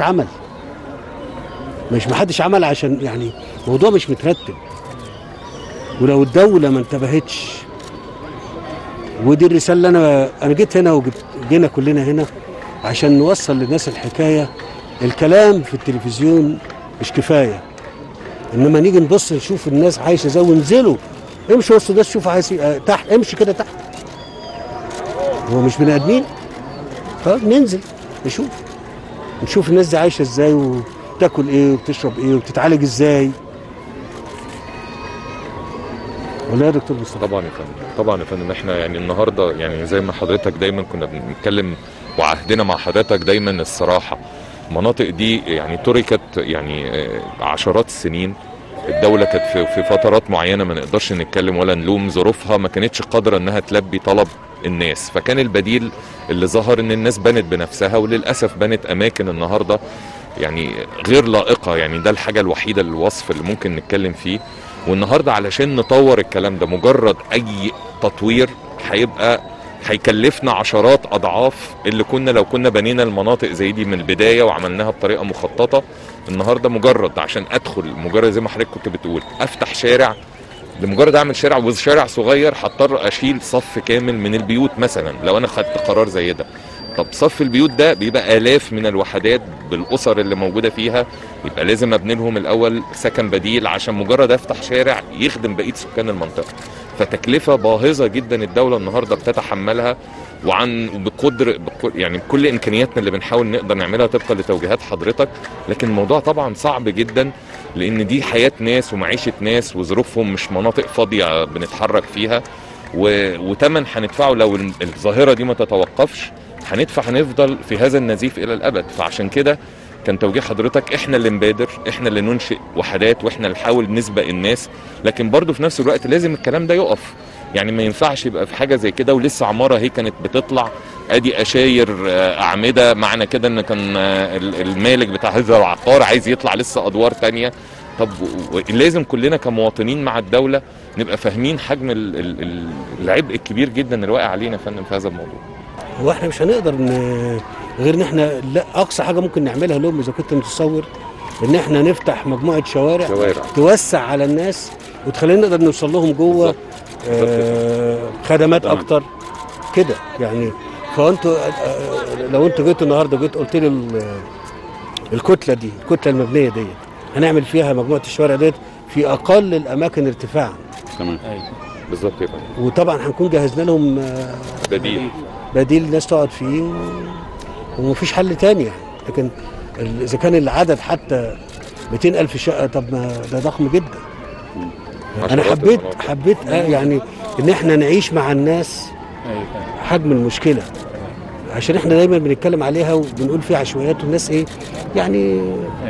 [SPEAKER 3] عمل عشان يعني الموضوع مش مترتب. ولو الدوله ما انتبهتش، ودي الرساله اللي انا جيت هنا وجينا كلنا هنا عشان نوصل للناس الحكايه. الكلام في التلفزيون مش كفايه، انما نيجي نبص نشوف الناس عايشه ازاي وننزلوا. امشي وسط الناس شوف عايز تحت، امشي كده تحت. هو مش بني ادمين؟ فننزل نشوف الناس دي عايشه ازاي وبتاكل ايه وبتشرب ايه وبتتعالج ازاي. ولا يا دكتور مصطفى؟
[SPEAKER 4] طبعا يا فندم. احنا يعني النهارده يعني زي ما حضرتك دايما كنا بنتكلم وعهدنا مع حضرتك دايما الصراحه. المناطق دي يعني تركت يعني عشرات السنين. الدولة كانت في فترات معينة ما نقدرش نتكلم ولا نلوم، ظروفها ما كانتش قادرة انها تلبي طلب الناس، فكان البديل اللي ظهر ان الناس بنت بنفسها، وللأسف بنت اماكن النهاردة يعني غير لائقة. يعني ده الحاجة الوحيدة الوصف اللي ممكن نتكلم فيه. والنهاردة علشان نطور الكلام ده، مجرد اي تطوير هيكلفنا عشرات اضعاف اللي لو كنا بنينا المناطق زي دي من البدايه وعملناها بطريقه مخططه. النهارده مجرد عشان مجرد زي ما حضرتك كنت بتقول افتح شارع، لمجرد اعمل شارع وشارع صغير هضطر اشيل صف كامل من البيوت مثلا لو انا خدت قرار زي ده. طب صف البيوت ده بيبقى آلاف من الوحدات بالأسر اللي موجودة فيها، يبقى لازم ابني لهم الأول سكن بديل عشان مجرد افتح شارع يخدم بقية سكان المنطقة. فتكلفة باهظة جدا الدولة النهاردة بتتحملها، يعني بكل إمكانياتنا اللي بنحاول نقدر نعملها طبقا لتوجيهات حضرتك. لكن الموضوع طبعا صعب جدا، لأن دي حياة ناس ومعيشة ناس وظروفهم مش مناطق فاضية بنتحرك فيها، وتمن هندفعه لو الظاهرة دي ما تتوقفش. هنفضل في هذا النزيف الى الابد. فعشان كده كان توجيه حضرتك احنا اللي نبادر، احنا اللي ننشئ وحدات، واحنا اللي نحاول نسبق الناس. لكن برضو في نفس الوقت لازم الكلام ده يقف. يعني ما ينفعش يبقى في حاجه زي كده ولسه عماره هي كانت بتطلع ادي اشاير اعمده، معنى كده ان كان المالك بتاع هذا العقار عايز يطلع لسه ادوار تانية. طب لازم كلنا كمواطنين مع الدوله نبقى فاهمين حجم العبء الكبير جدا اللي واقع علينا يا فندم في هذا الموضوع.
[SPEAKER 3] هو احنا مش هنقدر غير ان احنا لا، اقصى حاجه ممكن نعملها لهم اذا كنت متصور ان احنا نفتح مجموعه شوارع توسع على الناس وتخلينا نقدر نوصل لهم جوه خدمات اكتر كده يعني. فانتوا لو انتوا جيتوا النهارده قلت لي الكتله المبنيه ديت هنعمل فيها مجموعه الشوارع ديت في اقل الاماكن ارتفاعا.
[SPEAKER 4] تمام. بالظبط يا فندم.
[SPEAKER 3] وطبعا هنكون جهزنا لهم بديل الناس تقعد فيه ومفيش حل تاني يعني. لكن اذا كان العدد حتى 200,000 شقه، طب ما ده ضخم جدا. انا حبيت يعني ان احنا نعيش مع الناس حجم المشكله، عشان احنا دايما بنتكلم عليها وبنقول فيها عشوائيات والناس ايه يعني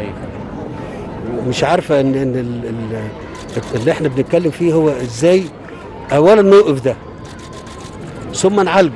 [SPEAKER 3] مش عارفه ان اللي احنا بنتكلم فيه هو ازاي اولا نوقف ده ثم نعالجه.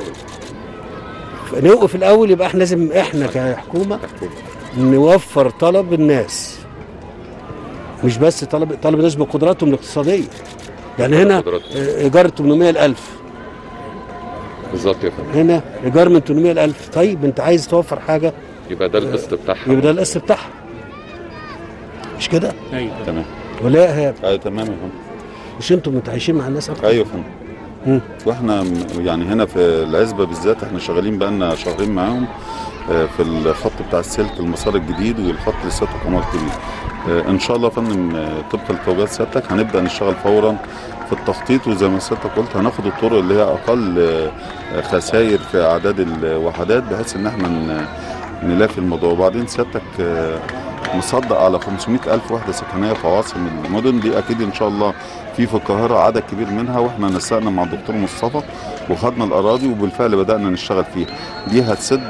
[SPEAKER 3] نوقف الاول، يبقى احنا لازم احنا كحكومه نوفر طلب الناس، مش بس طلب الناس بقدراتهم الاقتصاديه. يعني هنا ايجار 800,000
[SPEAKER 4] بالظبط يا فندم،
[SPEAKER 3] هنا ايجار من 800,000. طيب انت عايز توفر حاجه
[SPEAKER 4] يبقى ده القسط بتاعها،
[SPEAKER 3] يبقى ده القسط بتاعها، مش كده؟
[SPEAKER 6] ايوه
[SPEAKER 5] تمام.
[SPEAKER 3] ولا يا ايهاب؟
[SPEAKER 5] ايوه تمام يا فندم.
[SPEAKER 3] مش انتم متعايشين مع الناس اكتر؟
[SPEAKER 5] ايوه يا فندم. واحنا يعني هنا في العزبه بالذات احنا شغالين بقالنا شهرين معاهم في الخط بتاع السلك المسار الجديد والخط لساته قمر كبير. ان شاء الله يا فندم طبقا لتوجيهات سيادتك هنبدا نشتغل فورا في التخطيط، وزي ما سيادتك قلت هناخد الطرق اللي هي اقل خسائر في اعداد الوحدات بحيث ان احنا نلافي الموضوع. وبعدين سيادتك مصدق على 500,000 وحده سكنيه في عواصم المدن دي، اكيد ان شاء الله في القاهره عدد كبير منها، واحنا نسقنا مع الدكتور مصطفى وخدنا الاراضي وبالفعل بدانا نشتغل فيها. دي هتسد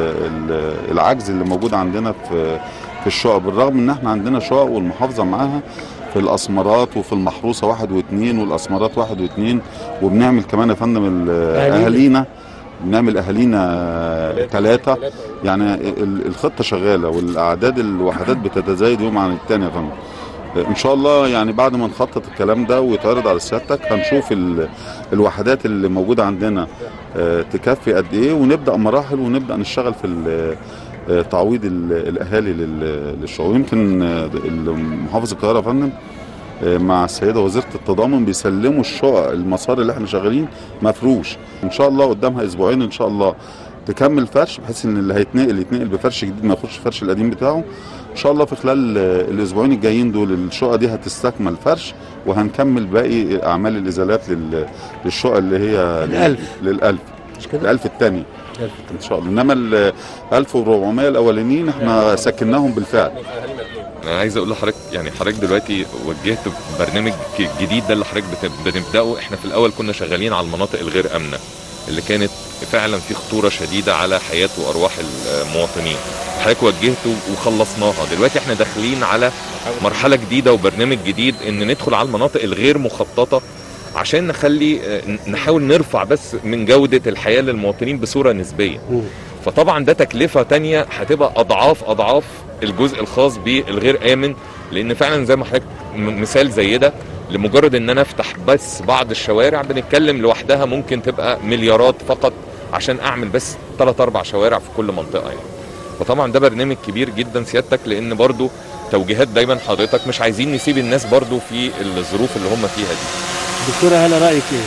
[SPEAKER 5] العجز اللي موجود عندنا في الشقق، بالرغم ان احنا عندنا شقق والمحافظه معاها في الاسمرات وفي المحروسه 1 و2 والاسمرات 1 و2، وبنعمل كمان يا فندم اهالينا، بنعمل اهالينا 3. يعني الخطه شغاله والاعداد الوحدات بتتزايد يوم عن الثاني يا فندم. ان شاء الله يعني بعد ما نخطط الكلام ده ويتعرض على سيادتك هنشوف الوحدات اللي موجوده عندنا تكفي قد ايه، ونبدا مراحل ونبدا نشتغل في تعويض الاهالي للشعوب. يمكن محافظ القاهره يا فندم مع السيده وزيره التضامن بيسلموا الشقق المسار اللي احنا شغالين مفروش، ان شاء الله قدامها اسبوعين ان شاء الله تكمل فرش، بحيث ان اللي هيتنقل يتنقل بفرش جديد ما ياخدش الفرش القديم بتاعه. ان شاء الله في خلال الاسبوعين الجايين دول الشقق دي هتستكمل فرش، وهنكمل باقي اعمال الازالات للشقق اللي هي لل1000
[SPEAKER 3] مش كده؟
[SPEAKER 5] ال1000 الثاني ان شاء الله، انما ال1400 الاولانيين احنا سكناهم بالفعل.
[SPEAKER 4] انا عايز اقول لحضرتك يعني حضرتك دلوقتي وجهت برنامج جديد ده اللي حضرتك بنبداه. احنا في الاول كنا شغالين على المناطق الغير امنه اللي كانت فعلا في خطوره شديده على حياه وارواح المواطنين، حضرتك وجهته وخلصناها. دلوقتي احنا داخلين على مرحله جديده وبرنامج جديد ان ندخل على المناطق الغير مخططه عشان نحاول نرفع بس من جوده الحياه للمواطنين بصوره نسبيه. فطبعا ده تكلفه تانية هتبقى اضعاف الجزء الخاص بالغير امن، لان فعلا زي ما حضرتك مثال زي ده لمجرد ان انا افتح بس بعض الشوارع بنتكلم لوحدها ممكن تبقى مليارات فقط عشان اعمل بس 3-4 شوارع في كل منطقه يعني. فطبعا ده برنامج كبير جدا سيادتك، لان برضو توجيهات دايما حضرتك مش عايزين نسيب الناس برضو في الظروف اللي هم فيها دي.
[SPEAKER 3] دكتوره هلا رايك ايه؟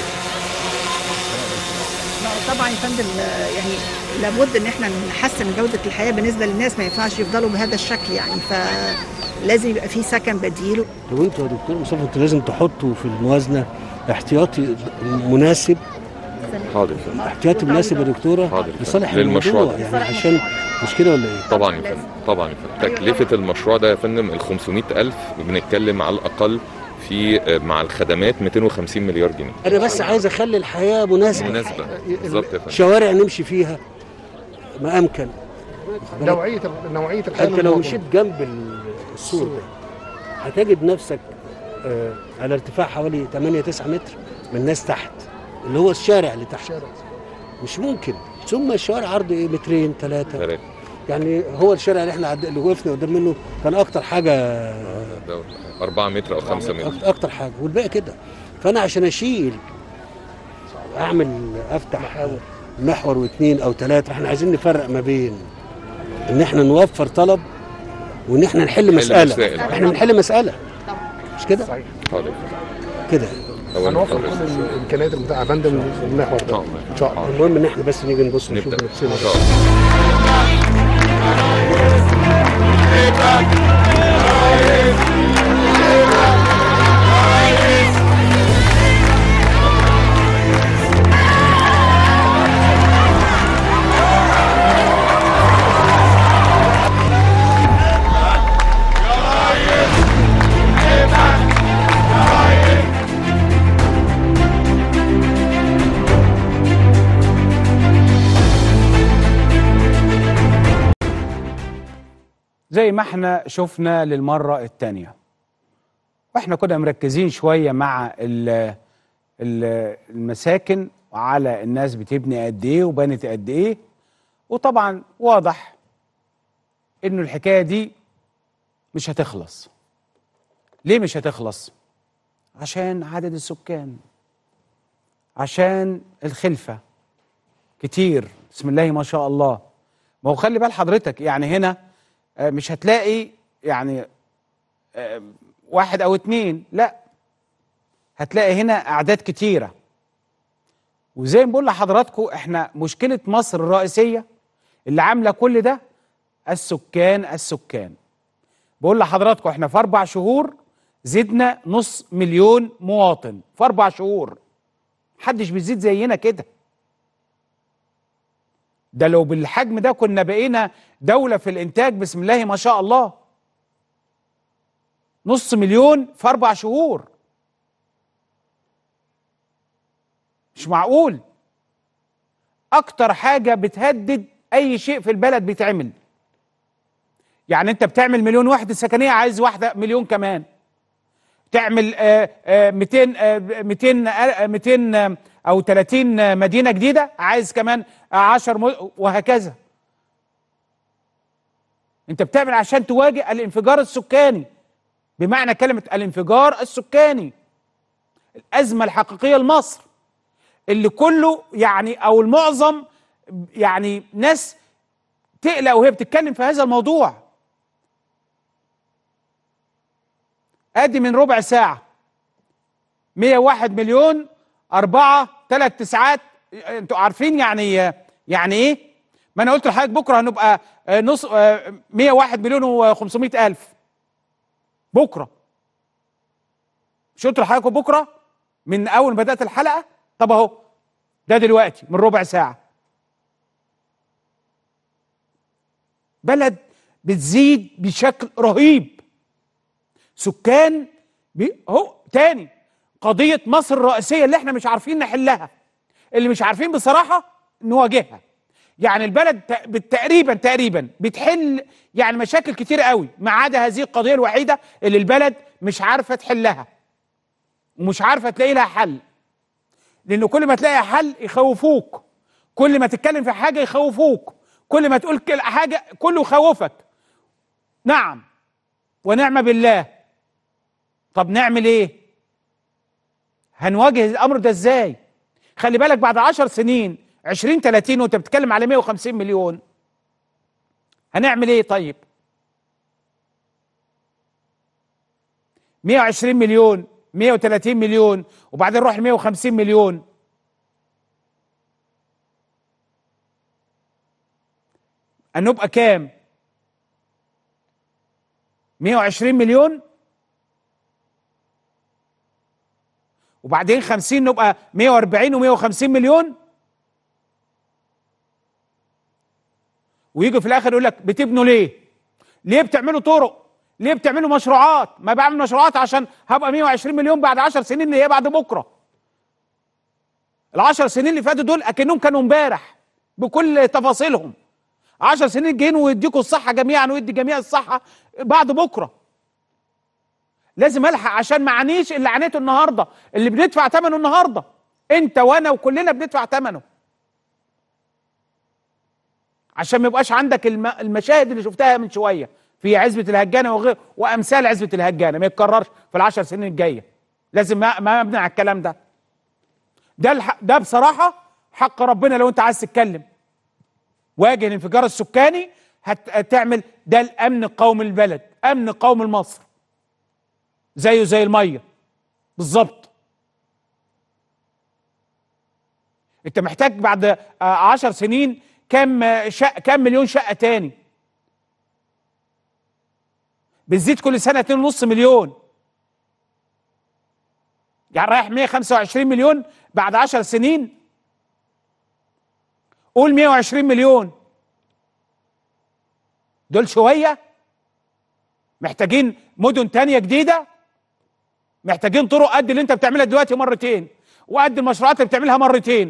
[SPEAKER 7] طبعا يا فندم يعني لابد ان احنا نحسن جوده الحياه بالنسبه للناس، ما ينفعش يفضلوا بهذا الشكل يعني، فلازم يبقى في سكن بديل.
[SPEAKER 3] طب انتوا يا دكتور مصطفى انتوا لازم تحطوا في الموازنه احتياطي مناسب.
[SPEAKER 4] حاضر.
[SPEAKER 3] احتياطي مناسب يا دكتوره لصالح الموضوع يعني، عشان مش كده ولا ايه؟
[SPEAKER 4] طبعا يا فندم، طبعا يا فندم. تكلفه المشروع ده يا فندم ال 500,000 بنتكلم على الاقل في مع الخدمات 250 مليار جنيه.
[SPEAKER 3] انا بس عايز اخلي الحياه مناسبه
[SPEAKER 4] بالظبط يا فندم.
[SPEAKER 3] شوارع نمشي فيها ما امكن.
[SPEAKER 6] نوعيه الحياه.
[SPEAKER 3] انت لو مشيت جنب السور ده هتجد نفسك على ارتفاع حوالي 8-9 متر من الناس تحت، اللي هو الشارع اللي تحت مش ممكن. ثم الشوارع عرض ايه 2-3 يعني. هو الشارع اللي احنا اللي وقفنا قدام منه كان اكتر حاجه
[SPEAKER 4] 4 متر او 5 متر
[SPEAKER 3] اكتر حاجه، والباقي كده. فانا عشان اشيل افتح محور و2 أو 3، احنا عايزين نفرق ما بين ان احنا نوفر طلب وان احنا نحل مساله. احنا بنحل مساله مش كده؟
[SPEAKER 6] صحيح.
[SPEAKER 4] حاضر
[SPEAKER 6] كده هنوفر كل الامكانيات المتاحه يا فندم المحور ده ان شاء الله.
[SPEAKER 3] المهم ان احنا بس نيجي نبص نشوف نفسنا ان شاء الله.
[SPEAKER 1] زي ما احنا شفنا للمرة الثانية، واحنا كنا مركزين شوية مع المساكن وعلى الناس بتبني قد ايه وبنت قد ايه، وطبعا واضح انه الحكاية دي مش هتخلص. ليه مش هتخلص؟ عشان عدد السكان، عشان الخلفة كتير بسم الله ما شاء الله. ما هو خلي بال حضرتك يعني هنا مش هتلاقي يعني 1 أو 2، لا هتلاقي هنا أعداد كتيرة. وزي ما بقول لحضراتكم احنا مشكلة مصر الرئيسية اللي عاملة كل ده السكان. بقول لحضراتكم احنا في 4 شهور زدنا نص مليون مواطن في 4 شهور. محدش بيزيد زينا كده. ده لو بالحجم ده كنا بقينا دولة في الإنتاج بسم الله ما شاء الله. نص مليون في 4 شهور. مش معقول. أكتر حاجة بتهدد أي شيء في البلد بيتعمل. يعني أنت بتعمل مليون وحدة سكنية، عايز واحدة مليون كمان. تعمل 200 أو 30 مدينة جديدة، عايز كمان 10 وهكذا. أنت بتعمل عشان تواجه الانفجار السكاني، بمعنى كلمة الانفجار السكاني، الأزمة الحقيقية لمصر اللي كله يعني أو المعظم يعني ناس تقلق وهي بتتكلم في هذا الموضوع. ادي من ربع ساعة 101 مليون 4 3 تسعات. انتوا عارفين يعني ايه؟ ما انا قلت لحضرتك بكره هنبقى نص 101 مليون و500 الف بكره. مش قلت لحضرتك بكره من اول ما بدات الحلقه؟ طب اهو ده دلوقتي من ربع ساعه. بلد بتزيد بشكل رهيب. سكان هو تاني قضية مصر الرئيسية اللي احنا مش عارفين نحلها، اللي مش عارفين بصراحة نواجهها. يعني البلد تقريبا بتحل يعني مشاكل كتير قوي، ما عدا هذه القضية الوحيدة اللي البلد مش عارفة تحلها ومش عارفة تلاقي لها حل. لأنه كل ما تلاقي حل يخوفوك، كل ما تتكلم في حاجة يخوفوك، كل ما تقول حاجة كله يخوفك. نعم ونعم بالله. طب نعمل ايه؟ هنواجه الامر ده ازاي؟ خلي بالك بعد 10 سنين 2030 وانت بتتكلم على 150 مليون هنعمل ايه طيب؟ 120 مليون 130 مليون وبعدين نروح ل 150 مليون. هنبقى كام؟ 120 مليون وبعدين 50 نبقى 140 و150 مليون. ويجي في الاخر يقول لك بتبنوا ليه؟ ليه بتعملوا طرق؟ ليه بتعملوا مشروعات؟ ما بعمل مشروعات عشان هبقى 120 مليون بعد 10 سنين اللي هي بعد بكره. ال10 سنين اللي فاتوا دول اكنهم كانوا امبارح بكل تفاصيلهم. 10 سنين جايين ويديكوا الصحه جميعا ويدي جميع الصحه بعد بكره. لازم الحق عشان ما عانيش اللي عانيته النهارده، اللي بندفع ثمنه النهارده. انت وانا وكلنا بندفع ثمنه. عشان ما يبقاش عندك المشاهد اللي شفتها من شويه في عزبه الهجانه وامثال عزبه الهجانه ما يتكررش في ال10 سنين الجايه. لازم ما ابني على الكلام ده. ده بصراحه حق ربنا. لو انت عايز تتكلم واجه الانفجار السكاني هتعمل ده الامن القومي للبلد، امن قومي لمصر. زيه زي الميه بالظبط. انت محتاج بعد 10 سنين كام مليون شقه تاني؟ بتزيد كل سنه 2.5 مليون. يعني رايح 125 مليون بعد 10 سنين. قول 120 مليون. دول شويه. محتاجين مدن تانية جديده، محتاجين طرق قد اللي انت بتعملها دلوقتي مرتين وقد المشروعات اللي بتعملها مرتين.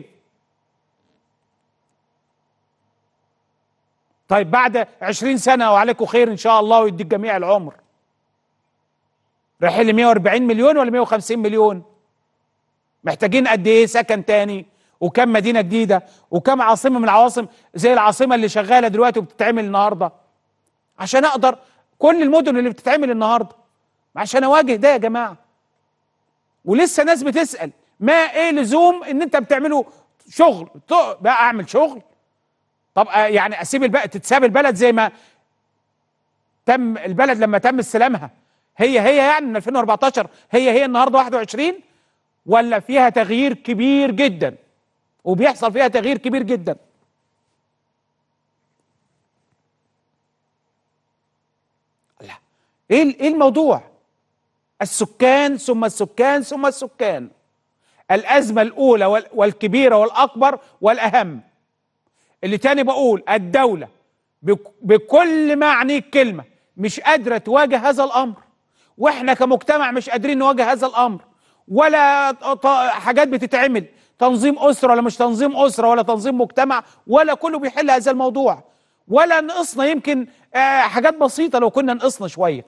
[SPEAKER 1] طيب بعد 20 سنه وعليكم خير ان شاء الله ويديك جميع العمر، رايحين ل 140 مليون ولا 150 مليون؟ محتاجين قد ايه سكن تاني وكم مدينه جديده وكم عاصمه من العواصم زي العاصمه اللي شغاله دلوقتي وبتتعمل النهارده عشان اقدر كل المدن اللي بتتعمل النهارده عشان اواجه ده يا جماعه. ولسه ناس بتسال ما ايه لزوم ان انت بتعملوا شغل بقى اعمل شغل؟ طب يعني اسيب تتساب البلد زي ما تم البلد لما تم استلامها هي يعني من 2014 هي النهارده 21 ولا فيها تغيير كبير جدا وبيحصل فيها تغيير كبير جدا؟ لا ايه الموضوع؟ السكان ثم السكان ثم السكان. الأزمة الأولى والكبيرة والأكبر والأهم. اللي تاني بقول الدولة بكل معنى الكلمة مش قادرة تواجه هذا الأمر، واحنا كمجتمع مش قادرين نواجه هذا الأمر، ولا حاجات بتتعمل تنظيم أسرة ولا مش تنظيم أسرة ولا تنظيم مجتمع، ولا كله بيحل هذا الموضوع، ولا نقصنا يمكن حاجات بسيطة. لو كنا نقصنا شوية،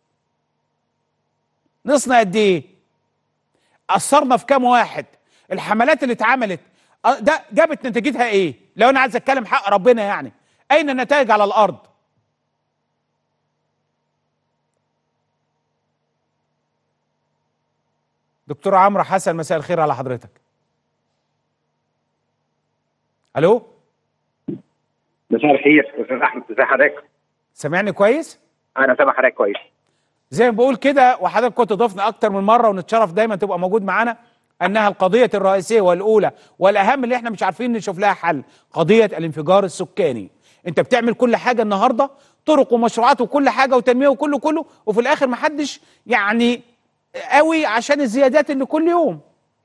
[SPEAKER 1] نقصنا قد ايه؟ أثرنا في كام واحد؟ الحملات اللي اتعملت ده جابت نتيجتها ايه؟ لو انا عايز اتكلم حق ربنا يعني، اين النتائج على الارض؟ دكتور عمرو حسن، مساء الخير على حضرتك. الو،
[SPEAKER 9] مساء الخير استاذ احمد، ازي حضرتك؟
[SPEAKER 1] سامعني كويس؟
[SPEAKER 9] انا سامع حضرتك كويس.
[SPEAKER 1] زي ما بقول كده، وحضرتك كنت ضيفنا اكتر من مره ونتشرف دايما تبقى موجود معانا، انها القضيه الرئيسيه والاولى والاهم اللي احنا مش عارفين نشوف لها حل، قضيه الانفجار السكاني. انت بتعمل كل حاجه النهارده، طرق ومشروعات وكل حاجه وتنميه وكله، وفي الاخر ما حدش يعني قوي عشان الزيادات اللي كل يوم.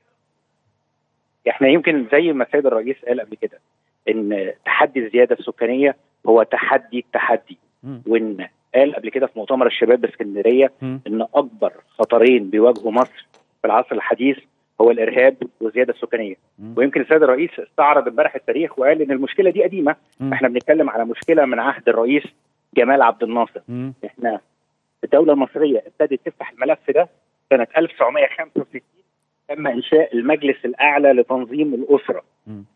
[SPEAKER 9] احنا يمكن زي ما السيد الرئيس قال قبل كده ان تحدي الزياده السكانيه هو تحدي التحدي، وان قال قبل كده في مؤتمر الشباب باسكندريه ان اكبر خطرين بيواجهوا مصر في العصر الحديث هو الارهاب والزياده السكانيه. ويمكن السيد الرئيس استعرض امبارح التاريخ وقال ان المشكله دي قديمه. احنا بنتكلم على مشكله من عهد الرئيس جمال عبد الناصر. احنا الدوله المصريه ابتدت تفتح الملف ده سنه 1965، تم انشاء المجلس الاعلى لتنظيم الاسره.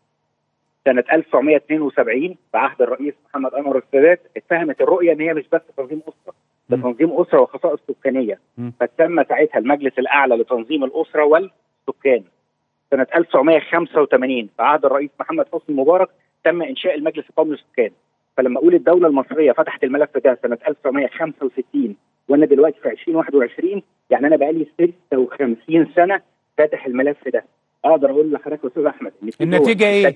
[SPEAKER 9] سنه 1972 بعهد الرئيس محمد انور السادات اتفهمت الرؤيه ان هي مش بس تنظيم اسره، ده تنظيم اسره وخصائص سكانيه، فتم ساعتها المجلس الاعلى لتنظيم الاسره والسكان. سنه 1985 بعهد الرئيس محمد حسني مبارك تم انشاء المجلس القومي للسكان. فلما اقول الدوله المصريه فتحت الملف ده سنه 1965 وانا دلوقتي في 2021، يعني انا بقالي 56 سنه فاتح الملف ده. اقدر اقول لحضرتك يا استاذ احمد ان
[SPEAKER 1] النتيجه ايه؟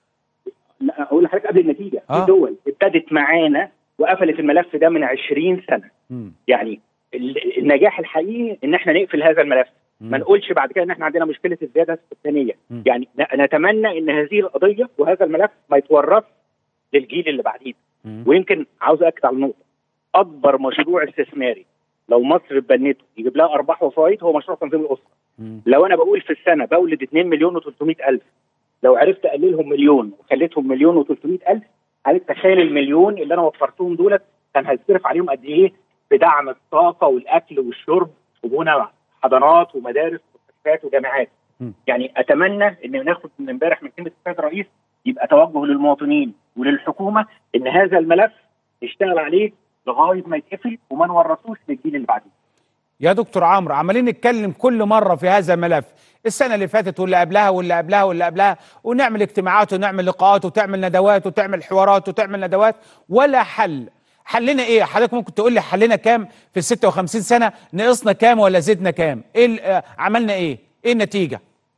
[SPEAKER 9] لا اقول لحضرتك قبل النتيجه، في دول ابتدت معانا وقفلت الملف ده من 20 سنه. يعني النجاح الحقيقي ان احنا نقفل هذا الملف، ما نقولش بعد كده ان احنا عندنا مشكله الزياده السكانيه. يعني نتمنى ان هذه القضيه وهذا الملف ما يتورث للجيل اللي بعدين. ويمكن عاوز اكد على نقطه، اكبر مشروع استثماري لو مصر اتبنته يجيب لها ارباح وفوائد هو مشروع تنظيم الاسره. لو انا بقول في السنه بولد 2 مليون و300 الف، لو عرفت اقللهم مليون وخليتهم مليون و300 الف، عليك تخيل المليون اللي انا وفرتهم دولت كان هيصرف عليهم قد ايه في دعم الطاقه والاكل والشرب وبناء حضانات ومدارس ومستشفيات وجامعات. يعني اتمنى ان ناخد من امبارح من كلمه السيد الرئيس يبقى توجه للمواطنين وللحكومه ان هذا الملف يشتغل عليه لغايه ما يتقفل وما نورثوش للجيل اللي بعدين.
[SPEAKER 1] يا دكتور عمرو، عمالين نتكلم كل مره في هذا الملف، السنه اللي فاتت واللي قبلها واللي قبلها واللي قبلها، ونعمل اجتماعات ونعمل لقاءات وتعمل ندوات وتعمل حوارات وتعمل ندوات، ولا حل. حلنا ايه؟ حضرتك ممكن تقول لي حلنا كام في ال 56 سنه؟ نقصنا كام ولا زدنا كام؟ ايه عملنا ايه؟ ايه النتيجه؟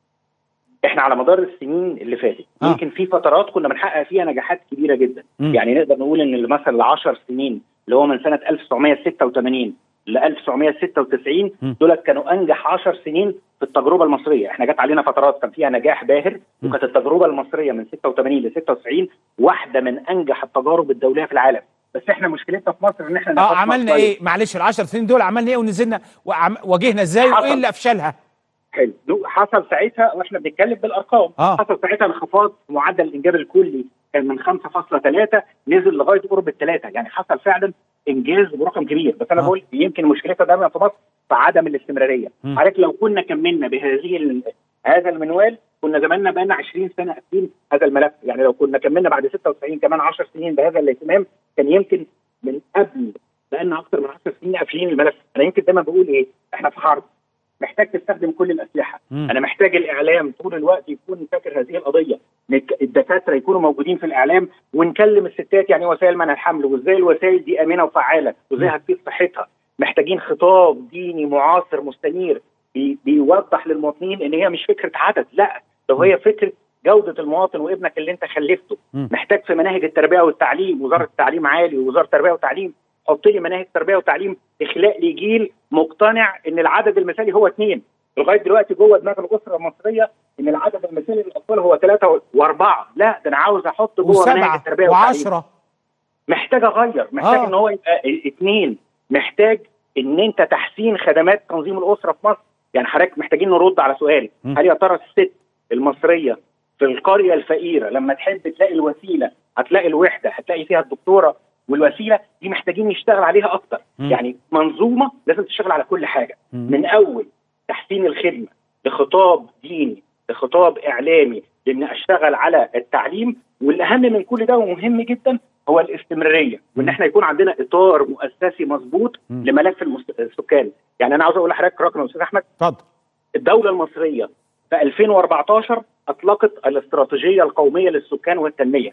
[SPEAKER 9] احنا على مدار السنين اللي فاتت يمكن في فترات كنا بنحقق فيها نجاحات كبيره جدا. يعني نقدر نقول ان مثلا ال10 سنين اللي هو من سنه 1986 ل 1996 دولت كانوا انجح 10 سنين في التجربه المصريه. احنا جت علينا فترات كان فيها نجاح باهر، وكانت التجربه المصريه من 86 ل 96 واحده من انجح التجارب الدوليه في العالم. بس احنا مشكلتنا في مصر ان احنا
[SPEAKER 1] عملنا ايه؟ معلش ال10 سنين دول عملنا ايه ونزلنا واجهنا ازاي وايه اللي افشلها؟
[SPEAKER 9] حلو، حصل ساعتها واحنا بنتكلم بالارقام. حصل ساعتها انخفاض معدل الانجاب الكلي، كان من 5.3 نزل لغايه قرب ال3، يعني حصل فعلا انجاز برقم كبير. بس انا بقول يمكن مشكلتها دايما في مصر في عدم الاستمراريه. حضرتك لو كنا كملنا هذا المنوال كنا زماننا بقى لنا 20 سنه قافلين هذا الملف. يعني لو كنا كملنا بعد 96 كمان 10 سنين بهذا الاهتمام كان يمكن من قبل بقى لنا اكثر من 10 سنين قافلين الملف. انا يمكن دايما بقول ايه، احنا في حرب، محتاج تستخدم كل الاسلحه. انا محتاج الاعلام طول الوقت يكون فاكر هذه القضيه، الدكاتره يكونوا موجودين في الاعلام، ونكلم الستات يعني وسائل منع الحمل وازاي الوسائل دي امنه وفعاله وازاي هتفيد صحتها. محتاجين خطاب ديني معاصر مستنير بيوضح للمواطنين ان هي مش فكره عدد، لا ده هي فكره جوده المواطن وابنك اللي انت خلفته. محتاج في مناهج التربيه والتعليم، وزاره التعليم عالي ووزاره التربيه والتعليم حط لي مناهج تربيه وتعليم تخلق لي جيل مقتنع ان العدد المثالي هو 2. لغايه دلوقتي جوه دماغ الاسره المصريه ان العدد المثالي للاطفال هو 3 و4. لا، ده انا عاوز احط جوه مناهج التربيه والتعليم.
[SPEAKER 1] و10
[SPEAKER 9] محتاج اغير، محتاج ان هو يبقى 2. محتاج ان انت تحسين خدمات تنظيم الاسره في مصر. يعني حضرتك محتاجين نرد على سؤال، هل يا ترى الست المصريه في القريه الفقيره لما تحب تلاقي الوسيله هتلاقي الوحده، هتلاقي فيها الدكتوره والوسيله دي؟ محتاجين نشتغل عليها اكتر. يعني منظومه لازم تشتغل على كل حاجه، من اول تحسين الخدمه لخطاب ديني لخطاب اعلامي، لان اشتغل على التعليم. والاهم من كل ده ومهم جدا هو الاستمراريه، وان احنا يكون عندنا اطار مؤسسي مظبوط لملف السكان. يعني انا عاوز اقول لحضرتك رقم يا استاذ احمد.
[SPEAKER 1] اتفضل.
[SPEAKER 9] الدوله المصريه في 2014 اطلقت الاستراتيجيه القوميه للسكان والتنميه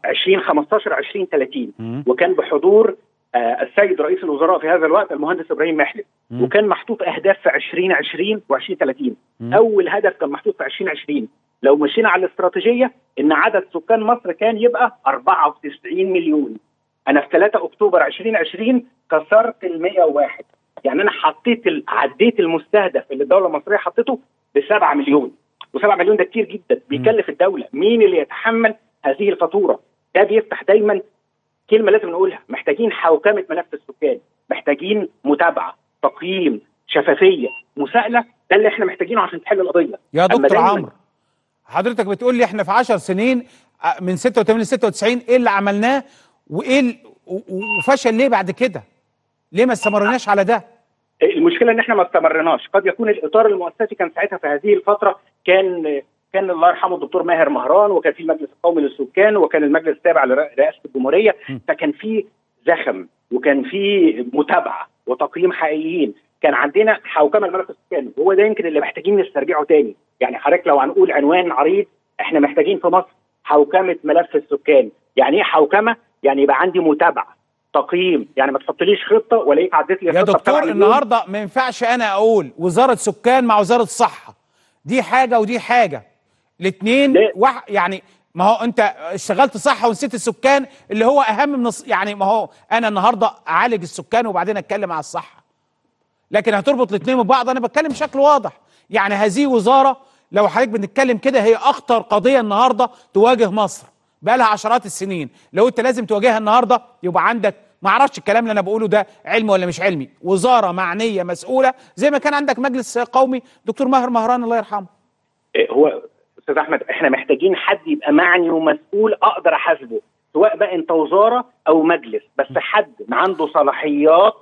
[SPEAKER 9] 2015 2030، وكان بحضور السيد رئيس الوزراء في هذا الوقت المهندس ابراهيم محلب، وكان محطوط اهداف في 2020 و2030. اول هدف كان محطوط في 2020 لو مشينا على الاستراتيجيه ان عدد سكان مصر كان يبقى 94 مليون. انا في 3 اكتوبر 2020 كسرت ال 101. يعني انا عديت المستهدف اللي الدوله المصريه حطته ب7 مليون. و7 مليون ده كتير جدا، بيكلف الدوله. مين اللي يتحمل هذه الفاتوره؟ ده بيفتح دايما كلمه لازم نقولها، محتاجين حوكمه ملف السكان، محتاجين متابعه، تقييم، شفافيه، مساءله. ده اللي احنا محتاجينه عشان تحل القضيه.
[SPEAKER 1] يا دكتور عمرو، حضرتك بتقول لي احنا في 10 سنين من 86 ل 96 ايه اللي عملناه وايه وفشل ليه بعد كده؟ ليه ما استمرناش على ده؟
[SPEAKER 9] المشكله ان احنا ما استمرناش. قد يكون الاطار المؤسسي كان ساعتها في هذه الفتره كان الله يرحمه الدكتور ماهر مهران، وكان في المجلس القومي للسكان، وكان المجلس التابع لرئاسه الجمهوريه. فكان في زخم وكان في متابعه وتقييم حقيقيين. كان عندنا حوكمه لملف السكان، وهو ده يمكن اللي محتاجين نسترجعه تاني. يعني حضرتك لو هنقول عنوان عريض، احنا محتاجين في مصر حوكمه ملف السكان. يعني ايه حوكمه؟ يعني يبقى عندي متابعه، تقييم. يعني ما تحطليش خطه ولاقيك عديت لي خطه.
[SPEAKER 1] يا دكتور النهارده ما ينفعش انا اقول وزاره سكان مع وزاره صحه، دي حاجه ودي حاجه، الاثنين يعني ما هو انت اشتغلت صحه ونسيت السكان اللي هو اهم من يعني ما هو انا النهارده اعالج السكان وبعدين اتكلم على الصحه، لكن هتربط الاثنين ببعض. انا بتكلم بشكل واضح. يعني هذه وزاره لو حضرتك بنتكلم كده هي اخطر قضيه النهارده تواجه مصر بقى لها عشرات السنين. لو انت لازم تواجهها النهارده يبقى عندك، ما اعرفش الكلام اللي انا بقوله ده علمي ولا مش علمي، وزاره معنيه مسؤوله زي ما كان عندك مجلس قومي دكتور ماهر مهران الله يرحمه.
[SPEAKER 9] هو استاذ احمد احنا محتاجين حد يبقى معني ومسؤول اقدر احاسبه، سواء بقى انت وزاره او مجلس، بس حد عنده صلاحيات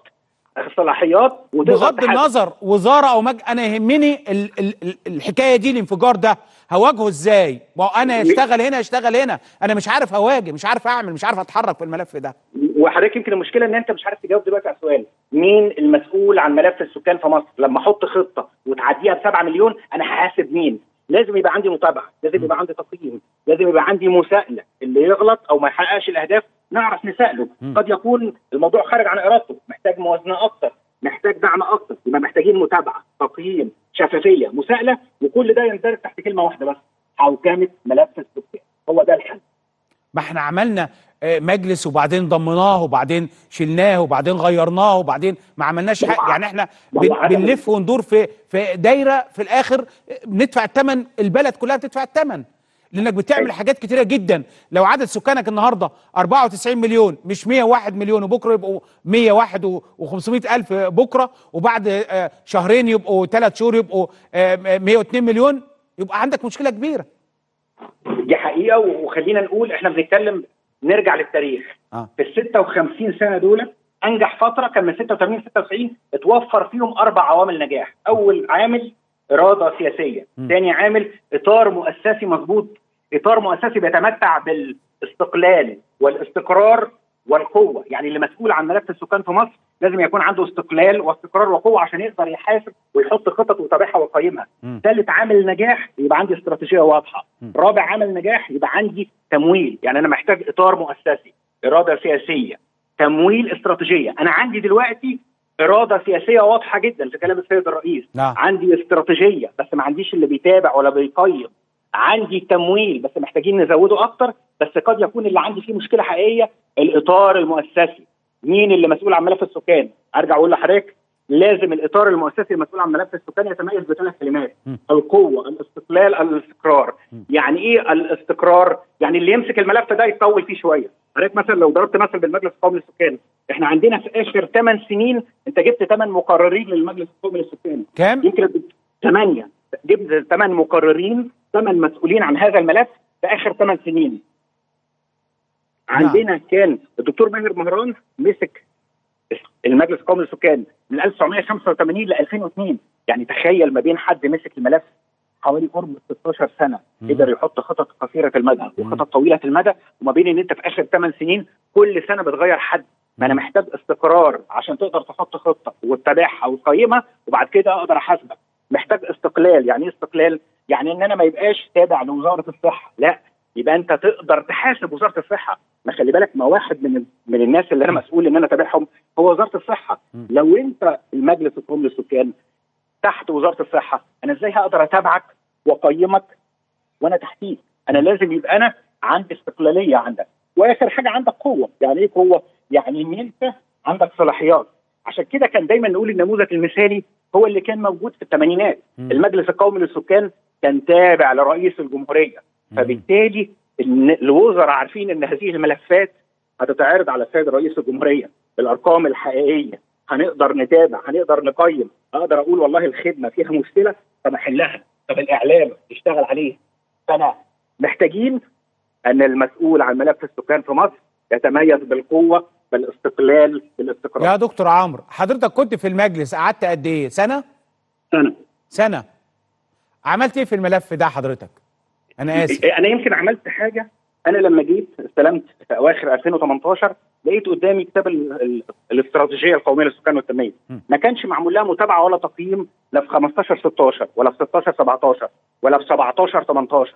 [SPEAKER 1] بغض النظر وزاره او انا يهمني الحكايه دي، الانفجار ده هواجهه ازاي؟ ما هو انا اشتغل هنا انا مش عارف اواجه، مش عارف اعمل، مش عارف اتحرك في الملف ده.
[SPEAKER 9] وحضرتك يمكن المشكله ان انت مش عارف تجاوب دلوقتي على السؤال مين المسؤول عن ملف السكان في مصر. لما احط خطه وتعديها ب7 مليون انا هحاسب مين؟ لازم يبقى عندي متابعه، لازم يبقى عندي تقييم، لازم يبقى عندي مساءله. اللي يغلط او ما يحققش الاهداف نعرف نساله. قد يكون الموضوع خارج عن ارادته، محتاج موازنه اكتر، محتاج دعم اكتر. يبقى محتاجين متابعه، تقييم، شفافيه، مساءله، وكل ده يندرج تحت كلمه واحده بس: حوكمه ملف السكان. هو ده الحل.
[SPEAKER 1] ما احنا عملنا مجلس وبعدين ضمناه وبعدين شلناه وبعدين غيرناه وبعدين ما عملناش حاجه. يعني احنا بنلف وندور في دايره، في الاخر بندفع الثمن، البلد كلها بتدفع الثمن، لانك بتعمل حاجات كتيره جدا. لو عدد سكانك النهارده 94 مليون مش 101 مليون، وبكره يبقوا 101 و500 الف بكره، وبعد شهرين يبقوا 3 شهور يبقوا 102 مليون، يبقى عندك مشكله كبيره.
[SPEAKER 9] دي حقيقه. وخلينا نقول احنا بنتكلم، نرجع للتاريخ. في ال 56 سنه دول انجح فتره كان من 86 96 اتوفر فيهم 4 عوامل نجاح. اول عامل اراده سياسيه، ثاني عامل اطار مؤسسي مظبوط، اطار مؤسسي بيتمتع بالاستقلال والاستقرار والقوه. يعني اللي مسؤول عن ملف السكان في مصر لازم يكون عنده استقلال واستقرار وقوه عشان يقدر يحاسب ويحط خطط ويتابعها ويقيمها. ثالث عامل نجاح يبقى عندي استراتيجيه واضحه. رابع عامل نجاح يبقى عندي تمويل. يعني انا محتاج اطار مؤسسي، اراده سياسيه، تمويل، استراتيجيه. انا عندي دلوقتي اراده سياسيه واضحه جدا في كلام السيد الرئيس. عندي استراتيجيه بس ما عنديش اللي بيتابع ولا بيقيم. عندي تمويل بس محتاجين نزوده اكتر، بس قد يكون اللي عندي فيه مشكله حقيقيه الاطار المؤسسي. مين اللي مسؤول عن ملف السكان؟ ارجع اقول لحضرتك لازم الاطار المؤسسي المسؤول عن ملف السكان يتميز بثلاث كلمات: القوه، الاستقلال، الاستقرار. يعني ايه الاستقرار؟ يعني اللي يمسك الملف ده يطول فيه شويه. حضرتك مثلا لو ضربت مثل بالمجلس القومي للسكان، احنا عندنا في اخر 8 سنين انت جبت 8 مقررين للمجلس القومي للسكان.
[SPEAKER 1] كام؟
[SPEAKER 9] يمكن 8. جبت 8 مقررين، 8 مسؤولين عن هذا الملف في اخر 8 سنين. عندنا كان الدكتور ماهر مهران مسك المجلس القومي للسكان من 1985 ل 2002. يعني تخيل ما بين حد مسك الملف حوالي قرب 16 سنه قدر يحط خطط قصيره المدى وخطط طويله المدى، وما بين ان انت في اخر 8 سنين كل سنه بتغير حد. ما انا محتاج استقرار عشان تقدر تحط خطه وتتابعها وتقيمها وبعد كده اقدر احاسبك. محتاج استقلال. يعني ايه استقلال؟ يعني ان انا ما يبقاش تابع لوزاره الصحه، لا، يبقى انت تقدر تحاسب وزاره الصحه. ما خلي بالك، ما واحد من الناس اللي انا مسؤول ان انا اتابعهم هو وزاره الصحه. لو انت المجلس القومي للسكان تحت وزاره الصحه، انا ازاي هقدر اتابعك واقيمك وانا تحتيك؟ انا لازم يبقى انا عندي استقلاليه عندك. واخر حاجه عندك قوه. يعني ايه قوه؟ يعني ان انت عندك صلاحيات. عشان كده كان دايما نقول النموذج المثالي هو اللي كان موجود في الثمانينات. المجلس القومي للسكان كان تابع لرئيس الجمهوريه، فبالتالي الوزراء عارفين ان هذه الملفات هتتعرض على السيد رئيس الجمهوريه بالارقام الحقيقيه. هنقدر نتابع، هنقدر نقيم، اقدر اقول والله الخدمه فيها مشكله، طب احلها، طب الاعلام يشتغل عليه. فانا محتاجين ان المسؤول عن ملف السكان في مصر يتميز بالقوه، بالاستقلال، بالاستقرار.
[SPEAKER 1] يا دكتور عمرو، حضرتك كنت في المجلس قعدت قد ايه؟ سنه؟ سنه. عملت ايه في الملف ده حضرتك؟ انا اسف.
[SPEAKER 9] انا يمكن عملت حاجه. انا لما جيت استلمت في اواخر 2018 لقيت قدامي كتاب الاستراتيجيه القوميه للسكان والتنميه. ما كانش معمول لها متابعه ولا تقييم، لا في 15 16 ولا في 16 17 ولا في 17 18.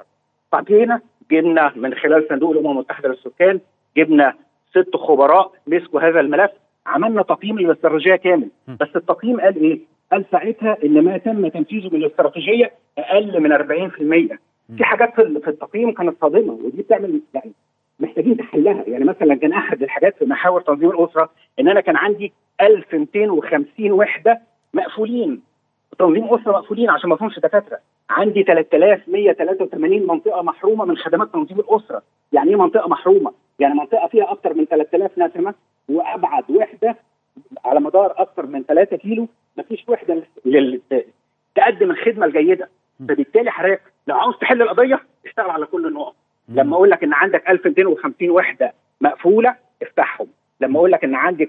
[SPEAKER 9] جبنا من خلال صندوق الامم المتحده للسكان، جبنا 6 خبراء مسكوا هذا الملف، عملنا تقييم للاستراتيجيه كامل. بس التقييم قال ايه؟ قال ساعتها ان ما تم تنفيذه من الاستراتيجيه اقل من 40%. في حاجات في التقييم كانت صادمه، ودي بتعمل يعني محتاجين تحلها. يعني مثلا كان احد الحاجات في محاور تنظيم الاسره ان انا كان عندي 1250 وحده مقفولين، تنظيم اسره مقفولين عشان ما فيهمش دكاتره. عندي 3183 منطقه محرومه من خدمات تنظيم الاسره. يعني ايه منطقه محرومه؟ يعني منطقه فيها اكثر من 3000 نسمه، وابعد وحده على مدار اكثر من 3 كيلو ما فيش وحده تقدم الخدمه الجيده. فبالتالي حضرتك لو عاوز تحل القضيه اشتغل على كل النقط. لما اقول لك ان عندك 1250 وحده مقفوله افتحهم. لما اقول لك ان عندك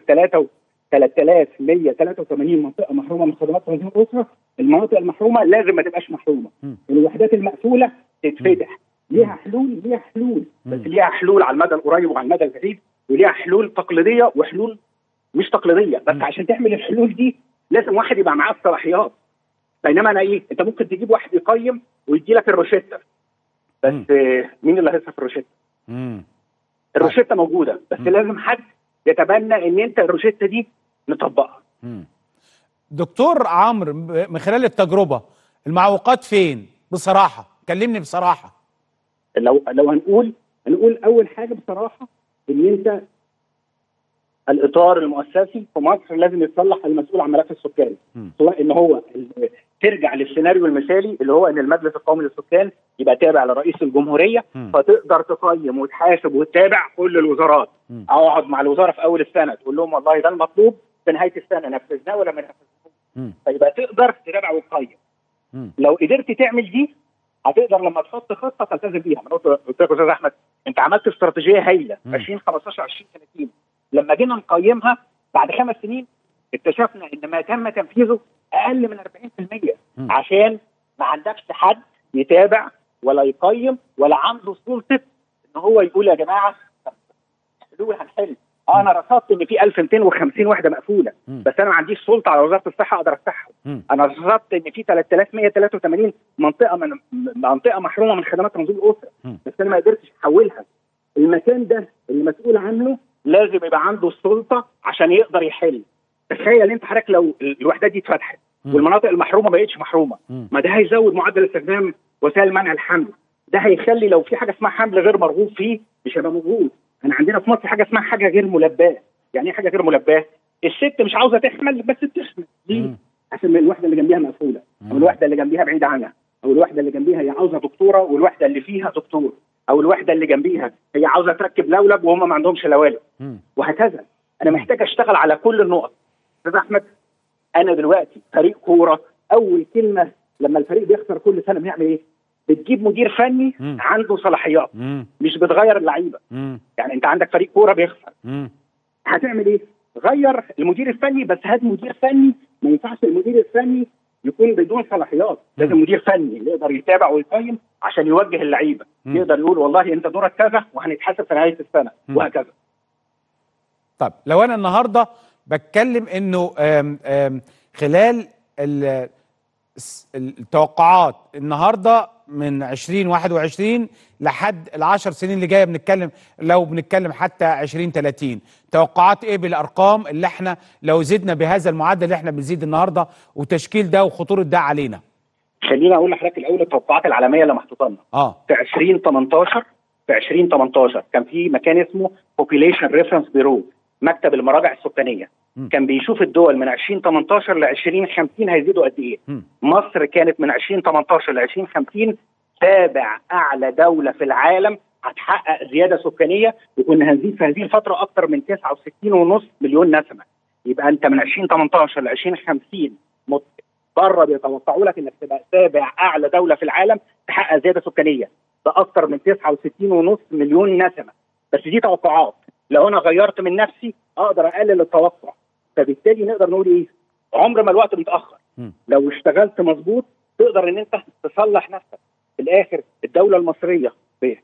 [SPEAKER 9] 3183 منطقه محرومه من خدمات تنظيم الاسره، المناطق المحرومه لازم ما تبقاش محرومه. الوحدات المقفوله تتفتح. ليها حلول بس ليها حلول على المدى القريب وعلى المدى البعيد، وليها حلول تقليديه وحلول مش تقليديه. بس عشان تعمل الحلول دي لازم واحد يبقى معاه الصلاحيات. بينما انا انت ممكن تجيب واحد يقيم ويدي لك الروشته، بس مين اللي هيصرف الروشته؟ الروشته موجوده، بس لازم حد يتبنى ان انت الروشته دي نطبقها.
[SPEAKER 1] دكتور عمرو، من خلال التجربه المعوقات فين بصراحه؟ كلمني بصراحه.
[SPEAKER 9] لو هنقول اول حاجه بصراحه ان انت الاطار المؤسسي في مصر لازم يتصلح المسؤول عن ملف السكان، سواء ان هو ترجع للسيناريو المثالي اللي هو ان المجلس القومي للسكان يبقى تابع لرئيس الجمهوريه، فتقدر تقيم وتحاسب وتتابع كل الوزارات. اقعد مع الوزاره في اول السنه تقول لهم والله ده المطلوب، في نهايه السنه نفذناه ولا ما نفذناهوش، فيبقى تقدر تتابع وتقيم. لو قدرت تعمل دي هتقدر لما تحط خطه تلتزم بيها. انا قلت لك يا استاذ احمد انت عملت استراتيجيه هايله 2015 2030. لما جينا نقيمها بعد 5 سنين اكتشفنا ان ما تم تنفيذه اقل من 40%، عشان ما عندكش حد يتابع ولا يقيم ولا عنده سلطه ان هو يقول يا جماعه حلول هنحل. انا رصدت ان في 1250 وحده مقفوله، بس انا ما عنديش سلطه على وزاره الصحه اقدر افتحهم. انا رصدت ان في 3183 منطقه محرومه من خدمات تنظيم الاسره، بس انا ما قدرتش احولها. المكان ده اللي مسؤول عنه لازم يبقى عنده السلطه عشان يقدر يحل. تخيل انت حضرتك لو الوحدات دي اتفتحت والمناطق المحرومه ما بقتش محرومه، ما ده هيزود معدل استخدام وسائل منع الحمل. ده هيخلي لو في حاجه اسمها حمل غير مرغوب فيه مش هيبقى موجود. احنا عندنا في مصر حاجه اسمها حاجه غير ملباه. يعني ايه حاجه غير ملباه؟ الست مش عاوزه تحمل بس بتحمل، ليه؟ عشان الوحده اللي جنبيها مقفوله، او الوحده اللي جنبيها بعيده عنها، او الوحده اللي جنبيها هي عاوزه دكتوره والوحده اللي فيها دكتور، او الوحده اللي جنبيها هي عاوزه تركب لولب وهم ما عندهمش لوالب، وهكذا. انا محتاج اشتغل على كل النقط. استاذ احمد، انا دلوقتي فريق كوره، اول كلمه لما الفريق بيخسر كل سنه بنعمل ايه؟ بتجيب مدير فني عنده صلاحيات، مش بتغير اللعيبه. يعني انت عندك فريق كوره بيخسر، هتعمل ايه؟ غير المدير الفني، بس هات مدير فني. ما ينفعش المدير الفني يكون بدون صلاحيات، لازم مدير فني يقدر يتابع ويقيم عشان يوجه اللعيبه، يقدر يقول والله انت دورك كذا وهنتحاسب في نهايه السنه وهكذا.
[SPEAKER 1] طب لو انا النهارده بتكلم انه خلال التوقعات النهارده من 2021 لحد ال10 سنين اللي جايه، لو بنتكلم حتى 2030، توقعات ايه بالارقام اللي احنا لو زدنا بهذا المعدل اللي احنا بنزيد النهارده، وتشكيل ده وخطوره ده علينا؟
[SPEAKER 9] خليني اقول لحضرتك الاول التوقعات العالميه اللي محطوطه لنا. في 2018 كان في مكان اسمه Population Reference Bureau، مكتب المراجع السكانيه، كان بيشوف الدول من 2018 ل 2050 هيزيدوا قد ايه. مصر كانت من 2018 ل 2050 سابع اعلى دوله في العالم هتحقق زياده سكانيه، وكنا هنزيد في هذه الفتره اكثر من 69.5 مليون نسمه. يبقى انت من 2018 ل 2050 بره بيتوقعوا لك انك تبقى سابع اعلى دوله في العالم تحقق زياده سكانيه، ده اكثر من 69.5 مليون نسمه. بس دي توقعات، لو انا غيرت من نفسي اقدر اقلل التوقع. فبالتالي نقدر نقول ايه؟ عمر ما الوقت بيتاخر. لو اشتغلت مظبوط تقدر ان انت تصلح نفسك. في الاخر الدوله المصريه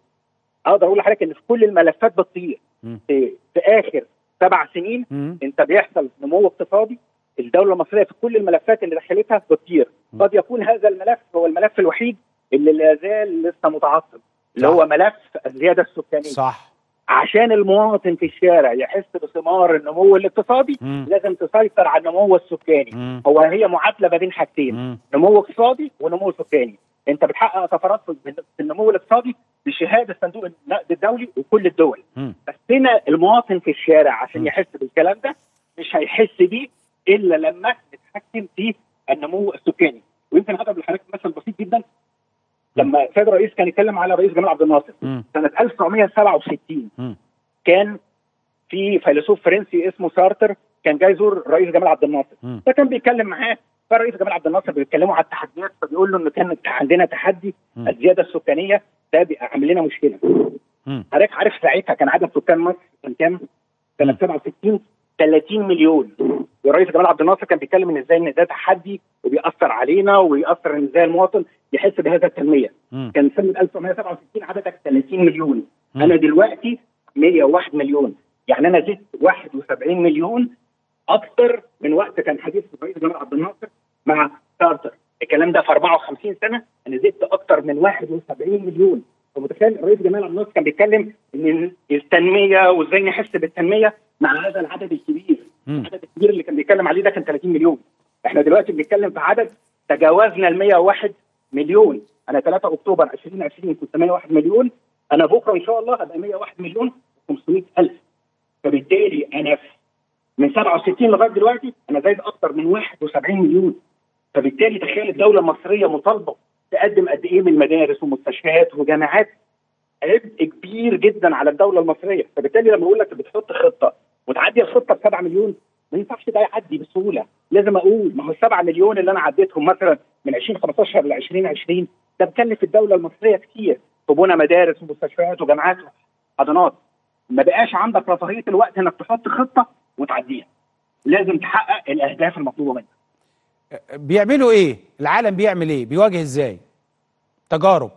[SPEAKER 9] اقدر اقول لحضرتك ان في كل الملفات بتطير. في اخر 7 سنين انت بيحصل نمو اقتصادي. الدوله المصريه في كل الملفات اللي دخلتها بتطير. قد يكون هذا الملف هو الملف الوحيد اللي لا زال لسه متعطل، اللي هو ملف الزياده السكانيه.
[SPEAKER 1] صح.
[SPEAKER 9] عشان المواطن في الشارع يحس بثمار النمو الاقتصادي لازم تسيطر على النمو السكاني. هي معادله ما بين حاجتين، نمو اقتصادي ونمو سكاني. انت بتحقق طفرات في النمو الاقتصادي بشهاده صندوق النقد الدولي وكل الدول. بس هنا المواطن في الشارع عشان يحس بالكلام ده مش هيحس بيه الا لما نتحكم في النمو السكاني. ويمكن هضرب لحضرتك مثل بسيط جدا. لما السيد الرئيس كان يتكلم على رئيس جمال عبد الناصر سنه 1967، كان في فيلسوف فرنسي اسمه سارتر كان جاي يزور رئيس جمال عبد الناصر، فكان بيتكلم معاه. فالرئيس جمال عبد الناصر بيتكلموا على التحديات، فبيقول له ان كان عندنا تحدي الزياده السكانيه، ده عامل لنا مشكله. حضرتك عارف ساعتها كان عدد سكان مصر كان كام؟ سنه 67 30 مليون. والرئيس جمال عبد الناصر كان بيتكلم ان ازاي ان ده تحدي وبيأثر علينا ويأثر ان ازاي المواطن يحس بهذا التنميه. كان سنه 1967 عددك 30 مليون. انا دلوقتي 101 مليون، يعني انا زدت 71 مليون اكثر من وقت كان حديث الرئيس جمال عبد الناصر مع سارتر. الكلام ده في 54 سنه انا زدت اكثر من 71 مليون. فمتخيل الرئيس جمال عبد الناصر كان بيتكلم ان التنميه وازاي نحس بالتنميه مع هذا العدد الكبير. العدد الكبير اللي كان بيتكلم عليه ده كان 30 مليون. احنا دلوقتي بنتكلم في عدد تجاوزنا ال 101 مليون. انا 3 اكتوبر 2020 كنت 101 مليون، انا بكره ان شاء الله هبقى 101 مليون و500 الف. فبالتالي انا من 67 لغايه دلوقتي انا زايد اكثر من 71 مليون. فبالتالي تخيل الدوله المصريه مطالبه تقدم قد ايه من مدارس ومستشفيات وجامعات، عبء كبير جدا على الدوله المصريه. فبالتالي لما اقول لك بتحط خطه وتعدي الخطه ب 7 مليون، ما ينفعش ده يعدي بسهوله. لازم اقول ما هو ال 7 مليون اللي انا عديتهم مثلا من 2015 ل 2020 ده مكلف الدوله المصريه كتير في بنى مدارس ومستشفيات وجامعات وحضانات. ما بقاش عندك رفاهيه الوقت انك تحط خطه وتعديها، لازم تحقق الاهداف المطلوبه منك.
[SPEAKER 1] بيعملوا ايه؟ العالم بيعمل ايه؟ بيواجه ازاي؟ تجارب.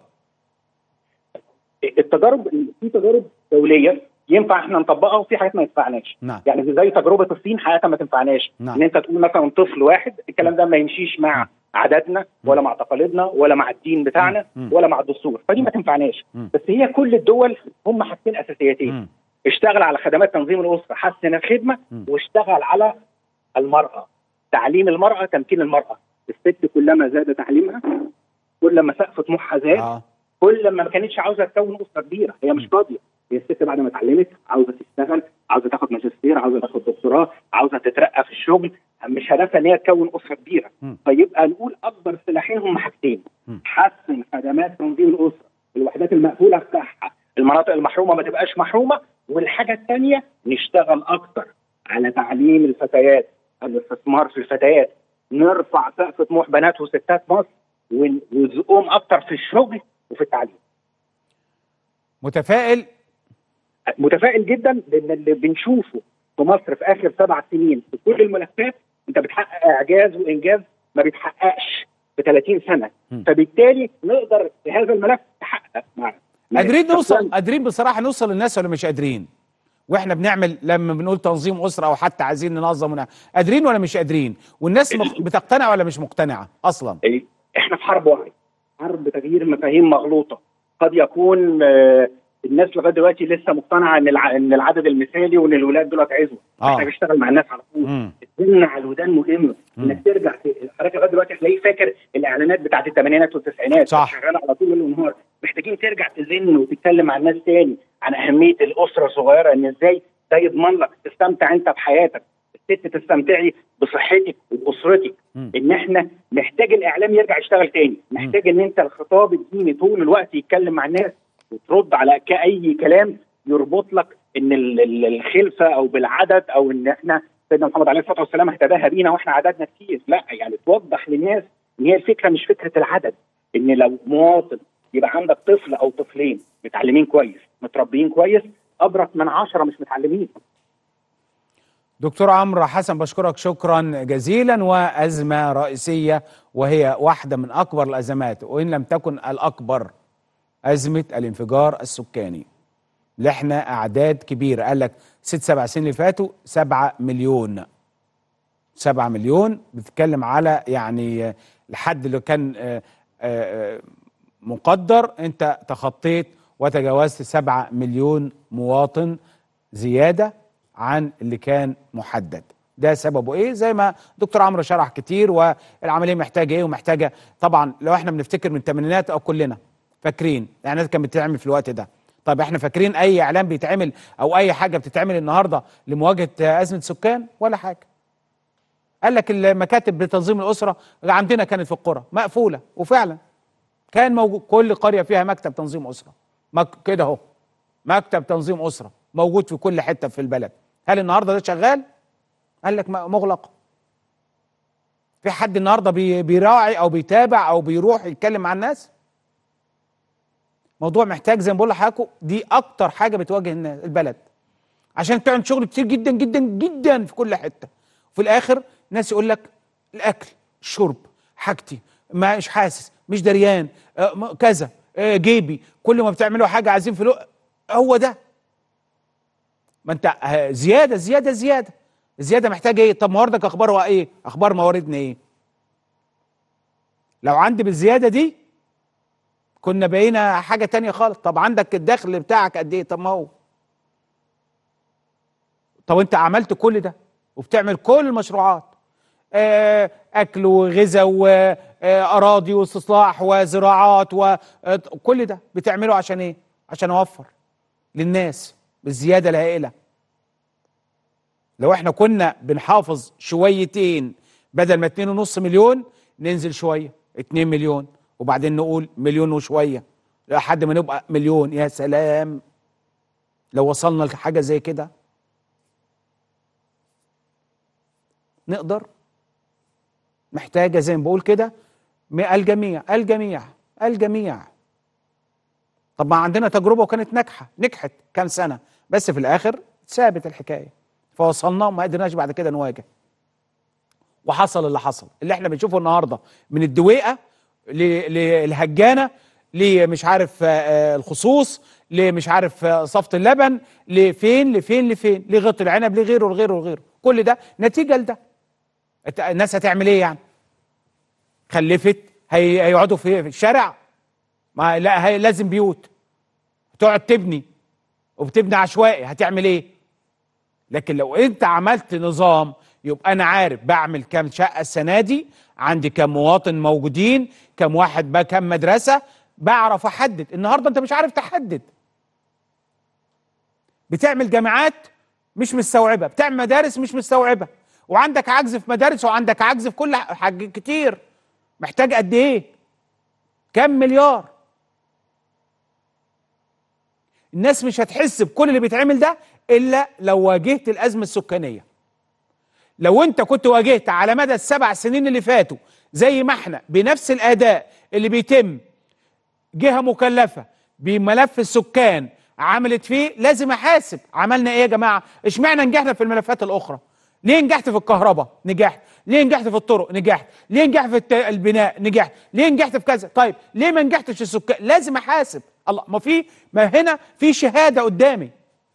[SPEAKER 9] التجارب في تجارب دوليه ينفع احنا نطبقها وفي حاجات ما ينفعناش. يعني زي تجربه الصين حياتها ما تنفعناش. ان انت تقول مثلا طفل واحد، الكلام ده ما يمشيش مع عاداتنا ولا مع تقاليدنا ولا مع الدين بتاعنا ولا مع الدستور، فدي ما تنفعناش. بس هي كل الدول هم حاجتين اساسيتين، اشتغل على خدمات تنظيم الاسره، حسن الخدمه، واشتغل على المراه، تعليم المراه، تمكين المراه. الست كلما زاد تعليمها كل ما سقف طموحها زاد، كل ما كانتش عاوزه تكون اسره كبيره، هي مش فاضيه. هي الست بعد ما اتعلمت عاوزه تشتغل، عاوزه تاخد ماجستير، عاوزه تاخد دكتوراه، عاوزه تترقى في الشغل، مش هدفها ان هي تكون اسره كبيره. فيبقى نقول اكبر سلاحين هم حاجتين: حسن خدمات تنظيم الاسره، الوحدات المقفوله افتحها، المناطق المحرومه ما تبقاش محرومه. والحاجه الثانيه نشتغل اكتر على تعليم الفتيات، الاستثمار في الفتيات، نرفع سقف طموح بنات وستات مصر ونزقهم اكتر في الشغل وفي التعليم. متفائل جدا، لان اللي بنشوفه في مصر في اخر 7 سنين في كل الملفات انت بتحقق اعجاز وانجاز ما بيتحققش في 30 سنه. فبالتالي نقدر في هذا الملف نحقق
[SPEAKER 1] قادرين بصراحه نوصل للناس ولا مش قادرين؟ واحنا بنعمل لما بنقول تنظيم اسره او حتى عايزين ننظم، قادرين ولا مش قادرين؟ والناس بتقتنع ولا مش مقتنعه اصلا؟
[SPEAKER 9] احنا في حرب وعي، حرب تغيير مفاهيم مغلوطه. قد يكون الناس لغايه دلوقتي لسه مقتنعه ان العدد المثالي وان الولاد دولت عزوه. محتاج اشتغل مع الناس على طول. السن على الودان مهم، انك ترجع حضرتك لغايه دلوقتي هتلاقيه فاكر الاعلانات بتاعت الثمانينات والتسعينات شغاله على طول ليل ونهار. محتاجين ترجع تزن وتتكلم مع الناس تاني عن اهميه الاسره الصغيره، ان ازاي ده يضمن لك تستمتع انت بحياتك، الست تستمتعي بصحتك وباسرتك. ان احنا محتاج الاعلام يرجع يشتغل تاني، محتاج ان انت الخطاب الديني طول الوقت يتكلم مع الناس وترد على اي كلام يربط لك ان الخلفه او بالعدد او ان احنا سيدنا محمد عليه الصلاه والسلام اهتداها بينا واحنا عددنا كتير. لا، يعني توضح للناس ان هي الفكره مش فكره العدد، ان لو مواطن يبقى عندك طفل او طفلين متعلمين كويس متربيين كويس ابرك من 10 مش متعلمين.
[SPEAKER 1] دكتور عمرو حسن، بشكرك شكرا جزيلا. وأزمة رئيسية وهي واحدة من أكبر الأزمات وإن لم تكن الأكبر، أزمة الانفجار السكاني اللي احنا أعداد كبيرة. قال لك 6-7 سنين اللي فاتوا 7 مليون. 7 مليون بتتكلم على يعني الحد اللي كان مقدر، انت تخطيت وتجاوزت 7 مليون مواطن زيادة عن اللي كان محدد. ده سببه ايه؟ زي ما دكتور عمرو شرح كتير. والعمليه محتاجه ايه؟ ومحتاجه طبعا لو احنا بنفتكر من الثمانينات او كلنا فاكرين الاعلانات كانت بتتعمل في الوقت ده. طب احنا فاكرين اي اعلان بيتعمل او اي حاجه بتتعمل النهارده لمواجهه ازمه سكان؟ ولا حاجه. قال لك المكاتب بتنظيم الاسره عندنا كانت في القرى مقفوله، وفعلا كان موجود كل قريه فيها مكتب تنظيم اسره كده اهو، مكتب تنظيم اسره موجود في كل حته في البلد. هل النهارده ده شغال؟ قال لك مغلق. في حد النهارده بيراعي او بيتابع او بيروح يتكلم مع الناس؟ موضوع محتاج زي ما بقول لحضراتكم، دي اكتر حاجه بتواجه الناس البلد، عشان بتعمل شغل كتير جدا جدا جدا في كل حته. وفي الاخر ناس يقول لك الاكل، الشرب، حاجتي، مش حاسس، مش دريان، كذا، جيبي، كل ما بتعملوا حاجه عايزين فلوس. هو ده. ما انت زياده زياده زياده زياده محتاج ايه؟ طب مواردك اخبارها ايه؟ اخبار مواردنا ايه؟ لو عندي بالزياده دي كنا بقينا حاجه تانية خالص. طب عندك الدخل بتاعك قد ايه؟ طب ما هو طب انت عملت كل ده وبتعمل كل المشروعات، اكل وغذاء واراضي واستصلاح وزراعات وكل ده بتعمله عشان ايه؟ عشان اوفر للناس بالزياده الهائله. لو احنا كنا بنحافظ شويتين، بدل ما 2.5 مليون ننزل شويه 2 مليون، وبعدين نقول مليون وشويه لحد ما نبقى مليون. يا سلام لو وصلنا لحاجه زي كده. نقدر. محتاجه زي ما بقول كده الجميع الجميع الجميع. طب ما عندنا تجربه وكانت نجحت كام سنه، بس في الاخر ثابت الحكايه، فوصلنا وما قدرناش بعد كده نواجه. وحصل اللي حصل، اللي احنا بنشوفه النهارده من الدويقه للهجانه، لمش عارف الخصوص، لمش عارف صفت اللبن، لفين لفين لفين، لغط العنب، لغيره لغيره لغيره. كل ده نتيجه لده. الناس هتعمل ايه يعني؟ خلفت هيقعدوا في الشارع؟ ما لا، لازم بيوت تقعد تبني، وبتبني عشوائي. هتعمل ايه؟ لكن لو انت عملت نظام يبقى انا عارف بعمل كام شقه السنه دي، عندي كام مواطن موجودين، كام واحد بقى، كام مدرسه، بعرف احدد. النهارده انت مش عارف تحدد. بتعمل جامعات مش مستوعبه، بتعمل مدارس مش مستوعبه، وعندك عجز في مدارس وعندك عجز في كل حاجه كتير. محتاج قد ايه؟ كم مليار؟ الناس مش هتحس بكل اللي بيتعمل ده الا لو واجهت الازمه السكانيه. لو انت كنت واجهت على مدى ال7 سنين اللي فاتوا زي ما احنا بنفس الاداء اللي بيتم، جهه مكلفه بملف السكان عملت فيه، لازم احاسب عملنا ايه يا جماعه؟ اشمعنى نجحنا في الملفات الاخرى؟ ليه نجحت في الكهرباء؟ نجحت. ليه نجحت في الطرق؟ نجحت. ليه نجحت في البناء؟ نجحت. ليه نجحت في كذا؟ طيب ليه ما نجحتش في السكان؟ لازم احاسب. الله، ما هنا في شهاده قدامي،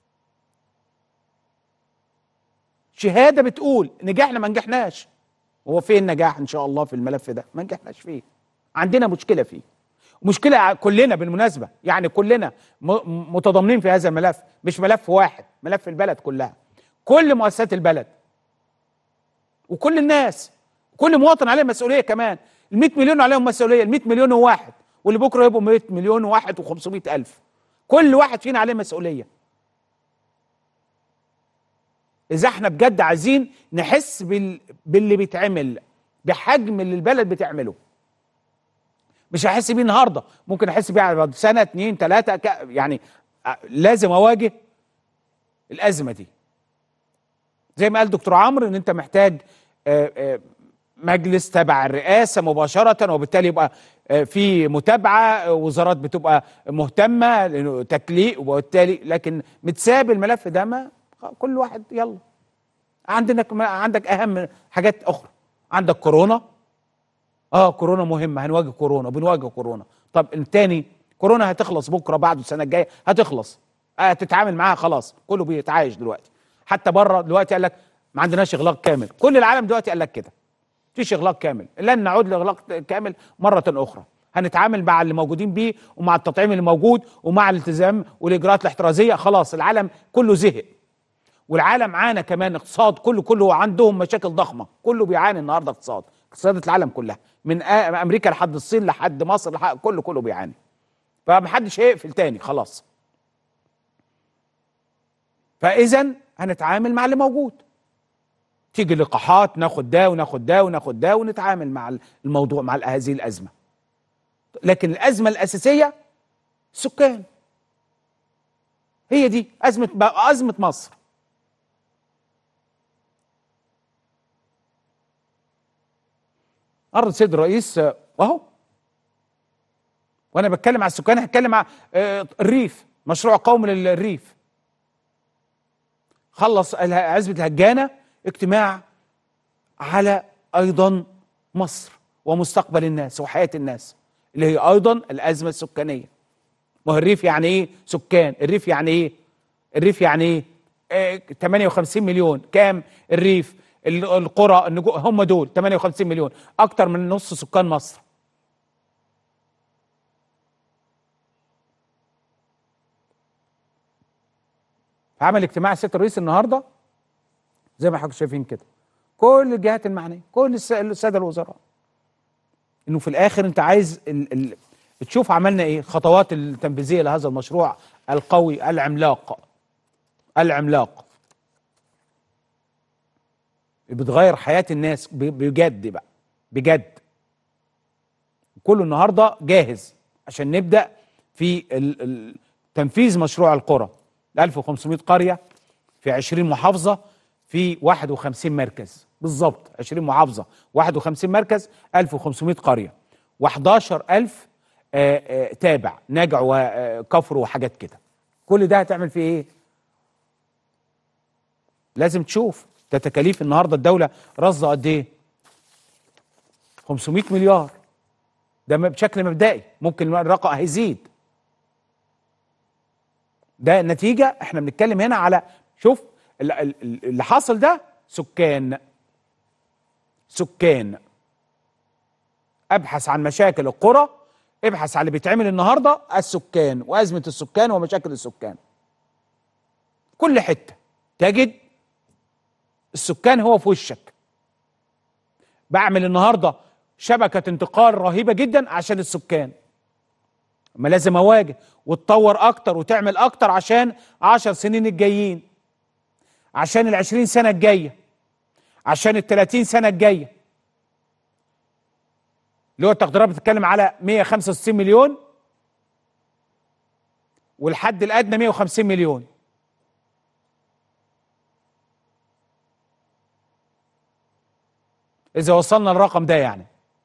[SPEAKER 1] شهاده بتقول نجحنا ما نجحناش. هو فين النجاح ان شاء الله في الملف ده؟ ما نجحناش فيه، عندنا مشكله فيه، مشكله كلنا بالمناسبه، يعني كلنا متضامنين في هذا الملف، مش ملف واحد، ملف البلد كلها، كل مؤسسات البلد وكل الناس، كل مواطن عليه مسؤوليه. كمان ال100 مليون عليهم مسؤوليه، ال100 مليون وواحد، واللي بكره يبقوا 100 مليون وواحد و500 الف، كل واحد فينا عليه مسؤوليه. اذا احنا بجد عايزين نحس باللي بيتعمل، بحجم اللي البلد بتعمله، مش هحس بيه النهارده، ممكن احس بيه بعد سنه 2 3، يعني لازم اواجه الازمه دي. زي ما قال دكتور عمرو ان انت محتاج مجلس تبع الرئاسه مباشره، وبالتالي يبقى في متابعه، وزارات بتبقى مهتمه، تكليق، وبالتالي لكن متساب الملف ده، ما كل واحد يلا. عندك اهم حاجات اخرى، عندك كورونا. كورونا مهمه، هنواجه كورونا، بنواجه كورونا. طب التاني، كورونا هتخلص بكره، بعده السنه الجايه هتخلص، هتتعامل معاها خلاص، كله بيتعايش دلوقتي. حتى بره دلوقتي قال لك ما عندناش اغلاق كامل، كل العالم دلوقتي قال لك كده، مفيش اغلاق كامل، لن نعود لاغلاق كامل مره اخرى. هنتعامل مع اللي موجودين بيه، ومع التطعيم اللي موجود، ومع الالتزام والاجراءات الاحترازيه. خلاص العالم كله زهق، والعالم عانى كمان، اقتصاد كله عندهم مشاكل ضخمه، كله بيعاني النهارده، اقتصادات العالم كلها من امريكا لحد الصين لحد مصر لحد كله بيعاني. فمحدش هيقفل تاني خلاص. فاذا هنتعامل مع اللي موجود، تيجي لقاحات، ناخد ده وناخد ده وناخد ده، ونتعامل مع الموضوع، مع هذه الازمه. لكن الازمه الاساسيه السكان، هي دي ازمه مصر. عرض السيد الرئيس اهو، وانا بتكلم على السكان هتكلم على الريف، مشروع قومي للريف. خلص عزبة الهجانة اجتماع على ايضا مصر ومستقبل الناس وحياة الناس، اللي هي ايضا الازمة السكانية. ما هو الريف يعني ايه سكان؟ الريف يعني ايه؟ الريف يعني ايه؟ 58 مليون. كام الريف؟ القرى هم دول 58 مليون، اكتر من نص سكان مصر. عمل اجتماع سيادة الرئيس النهارده زي ما حضراتكم شايفين كده، كل الجهات المعنيه، كل الساده الوزراء، انه في الاخر انت عايز تشوف عملنا ايه، الخطوات التنفيذيه لهذا المشروع القوي العملاق بتغير حياه الناس بجد بقى، بجد. كله النهارده جاهز عشان نبدا في تنفيذ مشروع القرى، 1500 قريه في 20 محافظه في 51 مركز بالظبط، 20 محافظه 51 مركز، 1500 قريه، و11000 تابع، نجع وكفر وحاجات كده. كل ده هتعمل فيه ايه؟ لازم تشوف ده تكاليف النهارده الدوله رصده قد ايه؟ 500 مليار. ده بشكل مبدئي، ممكن الرقم هيزيد. ده نتيجه، احنا بنتكلم هنا على، شوف اللي حاصل ده سكان. ابحث عن مشاكل القرى، ابحث عن اللي بيتعمل النهارده، السكان وازمه السكان ومشاكل السكان. كل حته تجد السكان هو في وشك. بعمل النهارده شبكه انتقال رهيبه جدا عشان السكان، اما لازم اواجه وتطور اكتر وتعمل اكتر عشان 10 سنين الجايين، عشان ال20 سنة الجاية، عشان ال30 سنة الجاية، اللي هو التقديرات بتتكلم على 165 مليون والحد الأدنى 150 مليون. إذا وصلنا للرقم ده يعني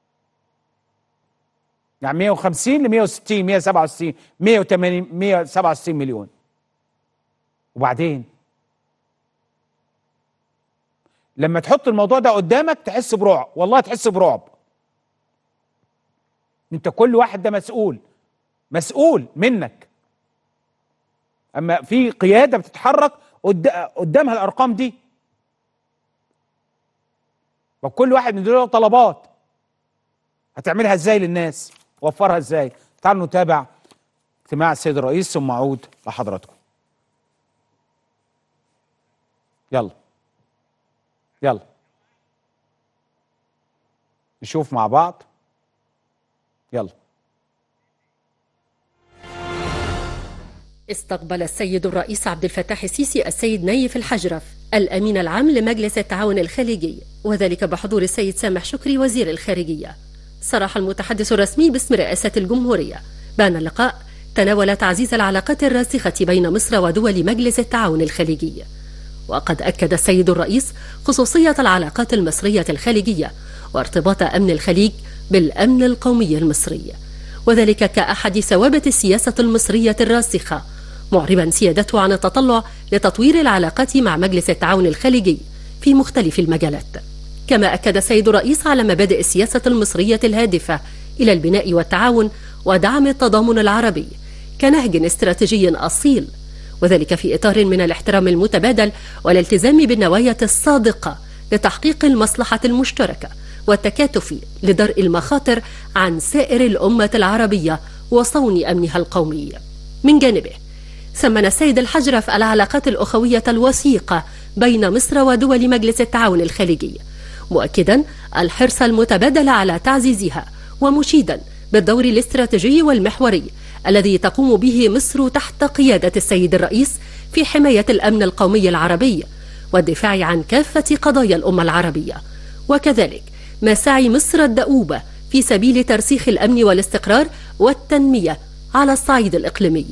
[SPEAKER 1] 150 ل 160 167 180 167 مليون. وبعدين لما تحط الموضوع ده قدامك تحس برعب، والله تحس برعب. انت كل واحد ده مسؤول منك. اما في قيادة بتتحرك قدامها الارقام دي، وكل واحد من دول طلبات هتعملها ازاي للناس، وفرها ازاي. تعالوا نتابع اجتماع السيد الرئيس ثم اعود لحضراتكم. يلا نشوف مع بعض. يلا.
[SPEAKER 2] استقبل السيد الرئيس عبد الفتاح السيسي السيد نايف الحجرف الأمين العام لمجلس التعاون الخليجي، وذلك بحضور السيد سامح شكري وزير الخارجية. صرح المتحدث الرسمي باسم رئاسة الجمهورية بأن اللقاء تناول تعزيز العلاقات الراسخة بين مصر ودول مجلس التعاون الخليجي. وقد أكد السيد الرئيس خصوصية العلاقات المصرية الخليجية وارتباط أمن الخليج بالأمن القومي المصري، وذلك كأحد ثوابت السياسة المصرية الراسخة، معربا سيادته عن التطلع لتطوير العلاقات مع مجلس التعاون الخليجي في مختلف المجالات. كما أكد السيد الرئيس على مبادئ السياسة المصرية الهادفة إلى البناء والتعاون ودعم التضامن العربي كنهج استراتيجي أصيل، وذلك في إطار من الاحترام المتبادل والالتزام بالنوايا الصادقة لتحقيق المصلحة المشتركة والتكاتف لدرء المخاطر عن سائر الأمة العربية وصون أمنها القومي. من جانبه ثمن السيد الحجرف العلاقات الأخوية الوثيقة بين مصر ودول مجلس التعاون الخليجي، مؤكدا الحرص المتبادل على تعزيزها، ومشيدا بالدور الاستراتيجي والمحوري الذي تقوم به مصر تحت قيادة السيد الرئيس في حماية الأمن القومي العربي والدفاع عن كافة قضايا الأمة العربية، وكذلك مساعي مصر الدؤوبة في سبيل ترسيخ الأمن والاستقرار والتنمية على الصعيد الإقليمي.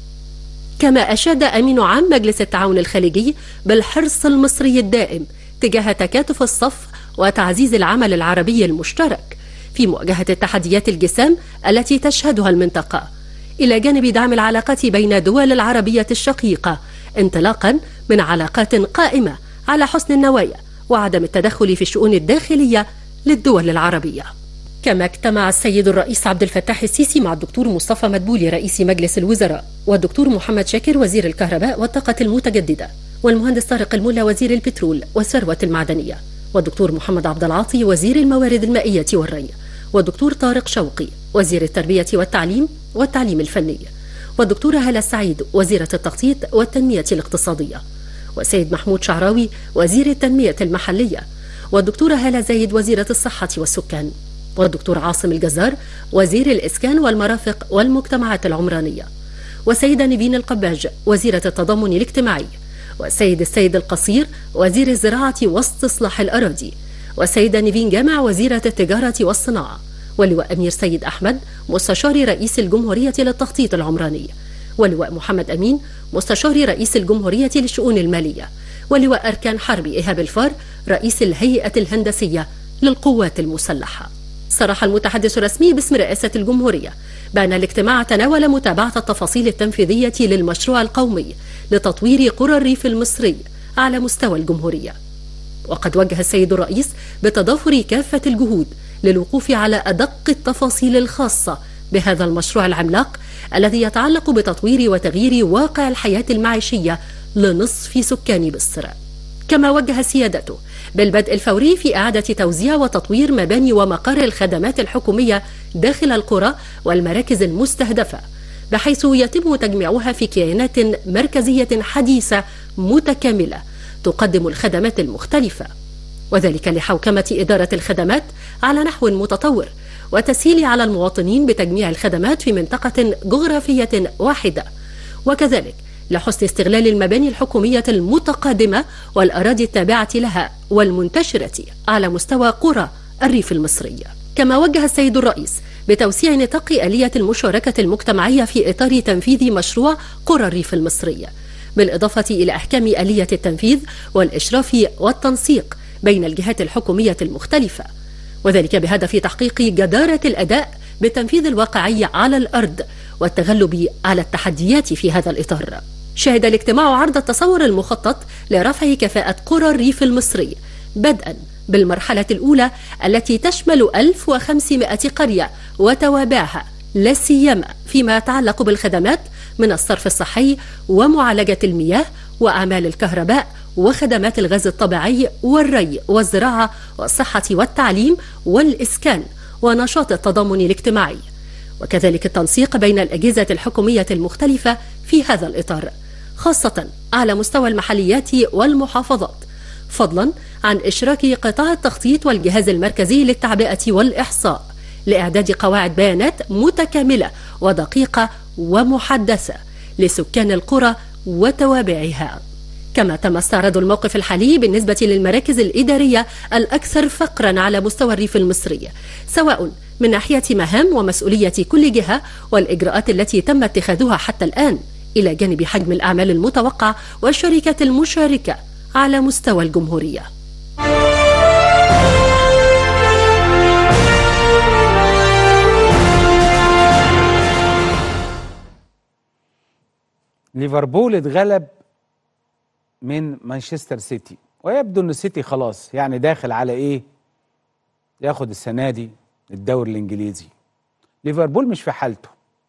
[SPEAKER 2] كما أشاد أمين عام مجلس التعاون الخليجي بالحرص المصري الدائم تجاه تكاتف الصف وتعزيز العمل العربي المشترك في مواجهة التحديات الجسام التي تشهدها المنطقة، إلى جانب دعم العلاقات بين الدول العربية الشقيقة انطلاقا من علاقات قائمة على حسن النوايا وعدم التدخل في الشؤون الداخلية للدول العربية. كما اجتمع السيد الرئيس عبد الفتاح السيسي مع الدكتور مصطفى مدبولي رئيس مجلس الوزراء، والدكتور محمد شاكر وزير الكهرباء والطاقة المتجددة، والمهندس طارق الملا وزير البترول والثروة المعدنية، والدكتور محمد عبد العاطي وزير الموارد المائية والري، والدكتور طارق شوقي وزير التربية والتعليم الفني، والدكتورة هالة السعيد وزيرة التخطيط والتنمية الاقتصادية، والسيد محمود شعراوي وزير التنمية المحلية، والدكتورة هالة زايد وزيرة الصحة والسكان، والدكتور عاصم الجزار وزير الإسكان والمرافق والمجتمعات العمرانية، والسيدة نيفين القباج وزيرة التضامن الاجتماعي، السيد القصير وزير الزراعة واستصلاح الأراضي، والسيدة نيفين جامع وزيرة التجارة والصناعة، واللواء أمير سيد أحمد مستشار رئيس الجمهورية للتخطيط العمراني، واللواء محمد أمين مستشار رئيس الجمهورية للشؤون المالية، واللواء أركان حربي إيهاب الفار رئيس الهيئة الهندسية للقوات المسلحة. صرح المتحدث الرسمي باسم رئاسة الجمهورية بأن الاجتماع تناول متابعة التفاصيل التنفيذية للمشروع القومي لتطوير قرى الريف المصري على مستوى الجمهورية. وقد وجه السيد الرئيس بتضافر كافة الجهود للوقوف على أدق التفاصيل الخاصة بهذا المشروع العملاق الذي يتعلق بتطوير وتغيير واقع الحياة المعيشية لنصف سكان مصر. كما وجه سيادته بالبدء الفوري في إعادة توزيع وتطوير مباني ومقر الخدمات الحكومية داخل القرى والمراكز المستهدفة، بحيث يتم تجميعها في كيانات مركزية حديثة متكاملة تقدم الخدمات المختلفة، وذلك لحوكمة إدارة الخدمات على نحو متطور وتسهيل على المواطنين بتجميع الخدمات في منطقة جغرافية واحدة، وكذلك لحسن استغلال المباني الحكومية المتقدمة والأراضي التابعة لها والمنتشرة على مستوى قرى الريف المصري. كما وجه السيد الرئيس بتوسيع نطاق آلية المشاركة المجتمعية في إطار تنفيذ مشروع قرى الريف المصري، بالإضافة إلى أحكام آلية التنفيذ والإشراف والتنسيق بين الجهات الحكومية المختلفة، وذلك بهدف تحقيق جدارة الأداء بالتنفيذ الواقعي على الأرض والتغلب على التحديات في هذا الإطار. شهد الاجتماع عرض التصور المخطط لرفع كفاءة قرى الريف المصري، بدءا بالمرحلة الأولى التي تشمل 1500 قرية وتوابعها، لا سيما فيما يتعلق بالخدمات من الصرف الصحي ومعالجة المياه وأعمال الكهرباء وخدمات الغاز الطبيعي والري والزراعة والصحة والتعليم والإسكان ونشاط التضامن الاجتماعي، وكذلك التنسيق بين الأجهزة الحكومية المختلفة في هذا الإطار، خاصة على مستوى المحليات والمحافظات، فضلا عن إشراك قطاع التخطيط والجهاز المركزي للتعبئة والإحصاء لإعداد قواعد بيانات متكاملة ودقيقة ومحدثة لسكان القرى وتوابعها. كما تم استعراض الموقف الحالي بالنسبة للمراكز الإدارية الأكثر فقرا على مستوى الريف المصري، سواء من ناحية مهام ومسؤولية كل جهة والإجراءات التي تم اتخاذها حتى الآن، إلى جانب حجم الأعمال المتوقع والشركات المشاركة على مستوى الجمهورية.
[SPEAKER 1] ليفربول اتغلب من مانشستر سيتي، ويبدو ان السيتي خلاص يعني داخل على ايه، ياخد السنه دي الدوري الانجليزي. ليفربول مش في حالته،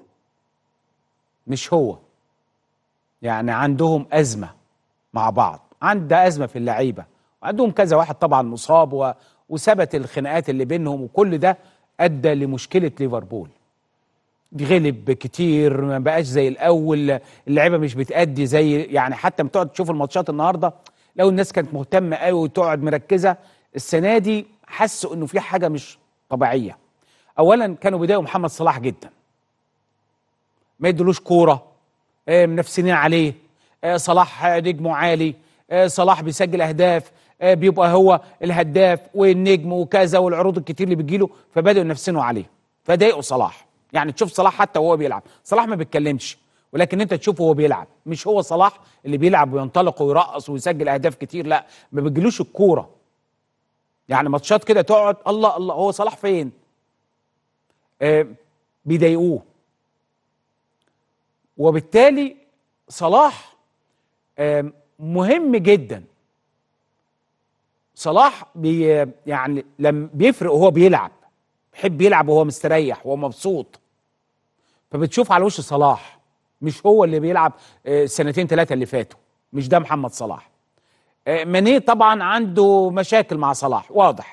[SPEAKER 1] مش هو يعني، عندهم ازمه مع بعض، عنده ازمه في اللعيبه، وعندهم كذا واحد طبعا مصاب وثبت الخناقات اللي بينهم، وكل ده ادى لمشكله ليفربول. غلب كتير، ما بقاش زي الاول، اللعيبه مش بتأدي زي يعني، حتى لما تقعد تشوف الماتشات النهارده لو الناس كانت مهتمه قوي وتقعد مركزه، السنه دي حسوا انه في حاجه مش طبيعيه. اولا كانوا بيضايقوا محمد صلاح جدا، ما يدلوش كوره، منافسين عليه، صلاح نجمه عالي، صلاح بيسجل اهداف، بيبقى هو الهداف والنجم وكذا، والعروض الكتير اللي بتجيله، فبداوا ينافسوا عليه فضايقوا صلاح. يعني تشوف صلاح حتى وهو بيلعب، صلاح ما بيتكلمش، ولكن انت تشوفه وهو بيلعب، مش هو صلاح اللي بيلعب وينطلق ويرقص ويسجل اهداف كتير، لا، ما بيجيلوش الكوره. يعني ماتشات كده تقعد الله الله، هو صلاح فين؟ بيضايقوه. وبالتالي صلاح مهم جدا. صلاح يعني لما بيفرق وهو بيلعب، بيحب يلعب وهو مستريح وهو مبسوط، فبتشوف على وش صلاح، مش هو اللي بيلعب سنتين ثلاثة اللي فاتوا، مش ده محمد صلاح. ماني طبعا عنده مشاكل مع صلاح،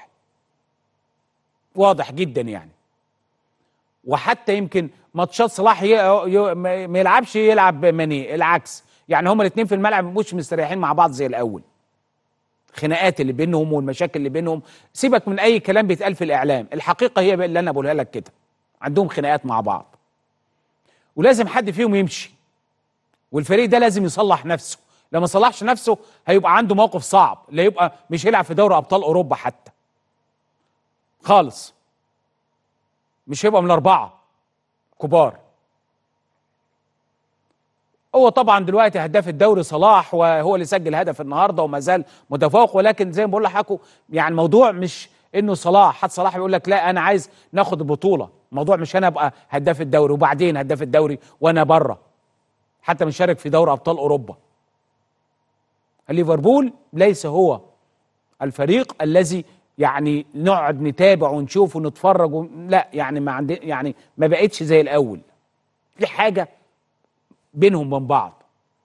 [SPEAKER 1] واضح جدا يعني. وحتى يمكن ماتشات صلاح ما يلعبش، يلعب ماني العكس، يعني هما الاثنين في الملعب مش مستريحين مع بعض زي الاول. خناقات اللي بينهم والمشاكل اللي بينهم، سيبك من اي كلام بيتقال في الاعلام، الحقيقه هي اللي انا بقولها لك كده، عندهم خناقات مع بعض، ولازم حد فيهم يمشي، والفريق ده لازم يصلح نفسه. لما صلحش نفسه هيبقى عنده موقف صعب، لا يبقى مش هيلعب في دوري ابطال اوروبا حتى خالص، مش هيبقى من 4 كبار. هو طبعا دلوقتي هداف الدوري صلاح، وهو اللي سجل هدف النهارده وما زال متفوق، ولكن زي ما بقول لحضراتكم يعني الموضوع مش انه صلاح، حتى صلاح بيقول لك لا انا عايز ناخد البطوله، الموضوع مش انا ابقى هداف الدوري وبعدين هداف الدوري وانا بره، حتى مشارك في دوري ابطال اوروبا. ليفربول ليس هو الفريق الذي يعني نقعد نتابع ونشوف ونتفرج لا، يعني ما عندي، يعني ما بقتش زي الاول، في حاجه بينهم وبين بعض.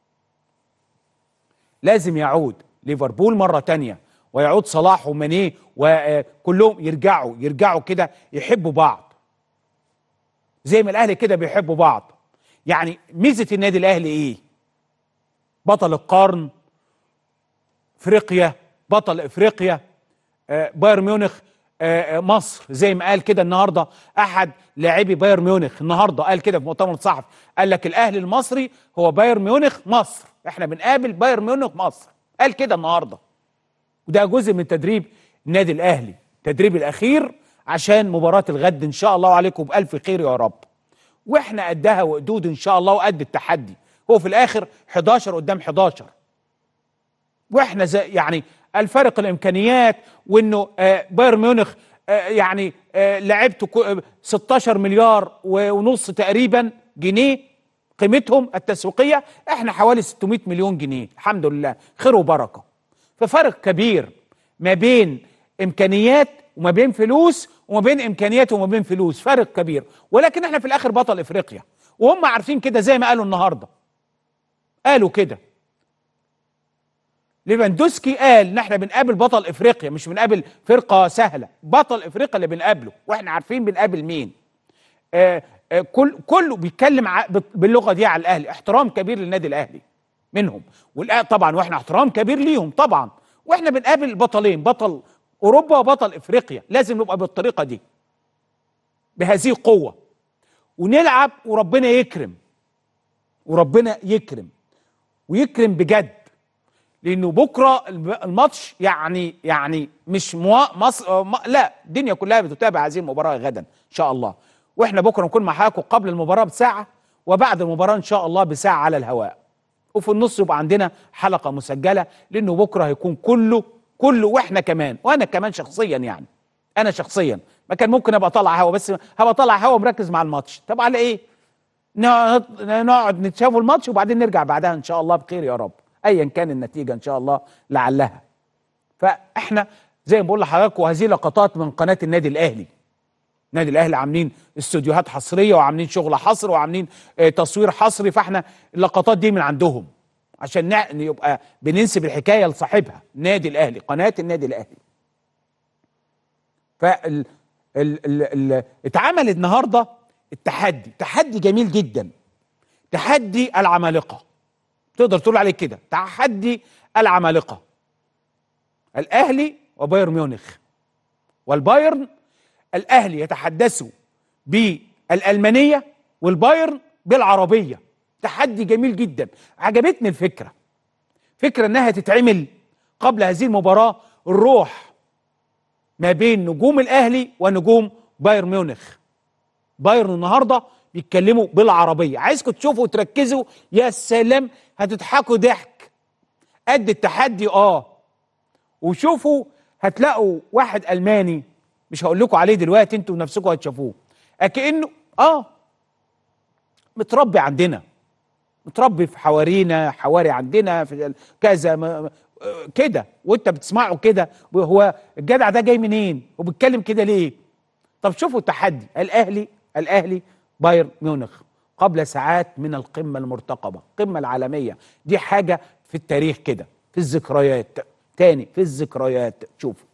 [SPEAKER 1] لازم يعود ليفربول مرة تانية، ويعود صلاح ومانيه وكلهم يرجعوا كده يحبوا بعض زي ما الاهلي كده بيحبوا بعض. يعني ميزة النادي الاهلي ايه؟ بطل القرن، افريقيا، بطل افريقيا، بايرن ميونخ مصر، زي ما قال كده النهارده احد لاعبي بايرن ميونخ، النهارده قال كده في مؤتمر صحفي، قال لك الاهلي المصري هو بايرن ميونخ مصر، احنا بنقابل بايرن ميونخ مصر، قال كده النهارده. وده جزء من تدريب النادي الاهلي، التدريب الاخير عشان مباراه الغد ان شاء الله، وعليكم بالف خير يا رب. واحنا قدها وقدود ان شاء الله، وقد التحدي. هو في الاخر 11 قدام 11، واحنا زي يعني الفرق الامكانيات، وانه بايرن ميونخ يعني لعبته 16 مليار ونص تقريبا جنيه قيمتهم التسويقيه، احنا حوالي 600 مليون جنيه، الحمد لله خير وبركه. ففرق كبير ما بين امكانيات وما بين فلوس، وما بين امكانيات وما بين فلوس، فرق كبير. ولكن احنا في الاخر بطل افريقيا، وهم عارفين كده زي ما قالوا النهارده. قالوا كده، ليفاندوسكي قال ان احنا بنقابل بطل افريقيا، مش بنقابل فرقه سهله، بطل افريقيا اللي بنقابله، واحنا عارفين بنقابل مين. كله بيتكلم باللغه دي على الاهلي، احترام كبير للنادي الاهلي منهم، طبعا واحنا احترام كبير ليهم طبعا. واحنا بنقابل بطلين، بطل اوروبا وبطل افريقيا، لازم نبقى بالطريقه دي بهذه القوه، ونلعب وربنا يكرم، وربنا يكرم ويكرم بجد. لانه بكره الماتش يعني مش مصر، لا، الدنيا كلها بتتابع هذه المباراه غدا ان شاء الله. واحنا بكره نكون مع حضراتكم قبل المباراه بساعه، وبعد المباراه ان شاء الله بساعه على الهواء، وفي النص يبقى عندنا حلقه مسجله، لانه بكره هيكون كله واحنا كمان، وانا كمان شخصيا، يعني انا شخصيا ما كان ممكن ابقى طالع هوا، بس هبقى طالع هوا مركز مع الماتش. طب على ايه؟ نقعد نتشافوا الماتش وبعدين نرجع بعدها ان شاء الله بخير يا رب، ايا كان النتيجه ان شاء الله لعلها. فاحنا زي ما بقول لحضراتكم، وهذه لقطات من قناه النادي الاهلي. النادي الاهلي عاملين استوديوهات حصريه، وعاملين شغل حصر، وعاملين تصوير حصري، فاحنا اللقطات دي من عندهم عشان يبقى بننسب الحكايه لصاحبها، النادي الاهلي، قناه النادي الاهلي. اتعمل النهارده تحدي جميل جدا، تحدي العمالقه، تقدر تقول عليه كده، تحدي العمالقه. الاهلي وبايرن ميونخ، والبايرن الاهلي يتحدثوا بالالمانيه والبايرن بالعربيه. تحدي جميل جدا، عجبتني الفكره، فكره انها تتعمل قبل هذه المباراه، الروح ما بين نجوم الاهلي ونجوم بايرن ميونخ. بايرن النهارده بيتكلموا بالعربيه، عايزكم تشوفوا وتركزوا، يا سلام هتضحكوا ضحك قد التحدي. وشوفوا هتلاقوا واحد الماني، مش هقول لكم عليه دلوقتي، انتوا نفسكم هتشوفوه، اكنه متربي عندنا، متربي في حواري عندنا في كذا كده، وانت بتسمعه كده، وهو الجدع ده جاي منين وبيتكلم كده ليه؟ طب شوفوا التحدي، الاهلي بايرن ميونخ قبل ساعات من القمه المرتقبه، القمه العالميه دي، حاجه في التاريخ كده، في الذكريات، تاني في الذكريات. شوفوا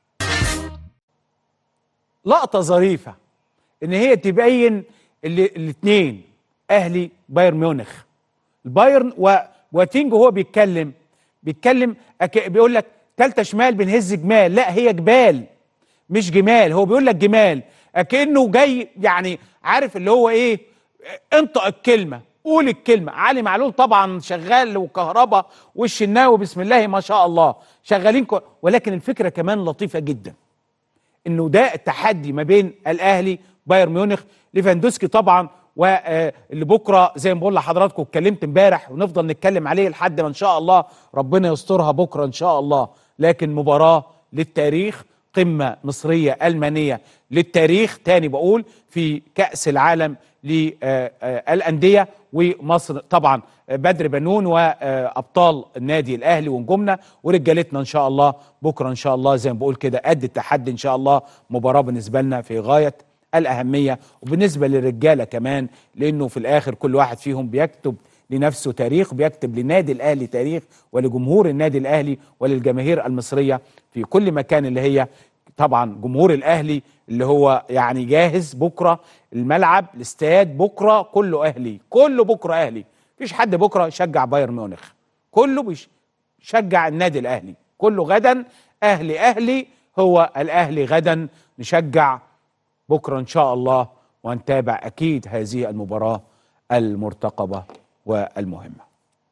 [SPEAKER 1] لقطه ظريفه ان هي تبين الاثنين، اهلي بايرن ميونخ، البايرن وتينج، وهو بيتكلم بيقول لك تالتة شمال بنهز جمال، لا هي جبال مش جمال، هو بيقول لك جمال، اكنه جاي يعني عارف اللي هو ايه، انطق الكلمه، قول الكلمه. علي معلول طبعا شغال، وكهربا والشناوي بسم الله ما شاء الله شغالين ولكن الفكره كمان لطيفه جدا، انه ده التحدي ما بين الاهلي بايرن ميونخ. ليفاندوسكي طبعا، واللي بكره زي ما بقول لحضراتكم، اتكلمت امبارح ونفضل نتكلم عليه لحد ما ان شاء الله ربنا يسترها بكره ان شاء الله. لكن مباراه للتاريخ، قمه مصريه المانيه للتاريخ، تاني بقول في كاس العالم للانديه، ومصر طبعا بدر بنون وابطال النادي الاهلي ونجومنا ورجالتنا ان شاء الله بكره ان شاء الله زي ما بقول كده قد التحدي ان شاء الله. مباراه بالنسبه لنا في غايه الاهميه، وبالنسبه للرجاله كمان، لانه في الاخر كل واحد فيهم بيكتب لنفسه تاريخ، بيكتب للنادي الاهلي تاريخ، ولجمهور النادي الاهلي وللجماهير المصريه في كل مكان، اللي هي طبعا جمهور الاهلي اللي هو يعني جاهز بكره، الملعب الاستاد بكره كله اهلي، كله بكره اهلي، مفيش حد بكره يشجع بايرن ميونخ، كله بيشجع النادي الاهلي، كله غدا اهلي هو الأهلي غدا. نشجع بكرة إن شاء الله ونتابع أكيد هذه المباراة المرتقبة والمهمة.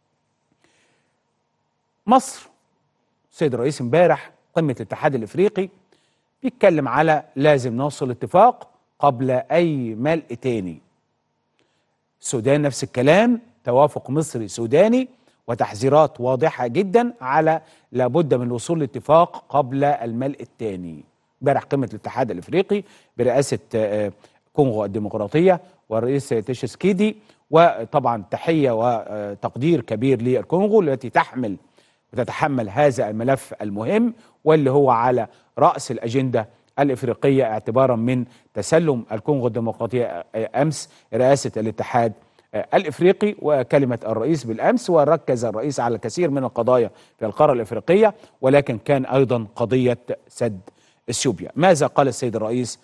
[SPEAKER 1] مصر، السيد الرئيس امبارح قمة الاتحاد الإفريقي بيتكلم على لازم نوصل اتفاق قبل أي ملء تاني. السودان نفس الكلام، توافق مصري سوداني وتحذيرات واضحة جدا على لابد من الوصول لاتفاق قبل الملء الثاني. امبارح قمة الاتحاد الافريقي برئاسة كونغو الديمقراطية والرئيس تشيسكيدي، وطبعا تحية وتقدير كبير للكونغو التي تتحمل هذا الملف المهم واللي هو على رأس الأجندة الإفريقية اعتبارا من تسلم الكونغو الديمقراطية أمس رئاسة الاتحاد الإفريقي وكلمة الرئيس بالأمس. وركز الرئيس على الكثير من القضايا في القارة الإفريقية، ولكن كان أيضا قضية سد اثيوبيا. ماذا قال السيد الرئيس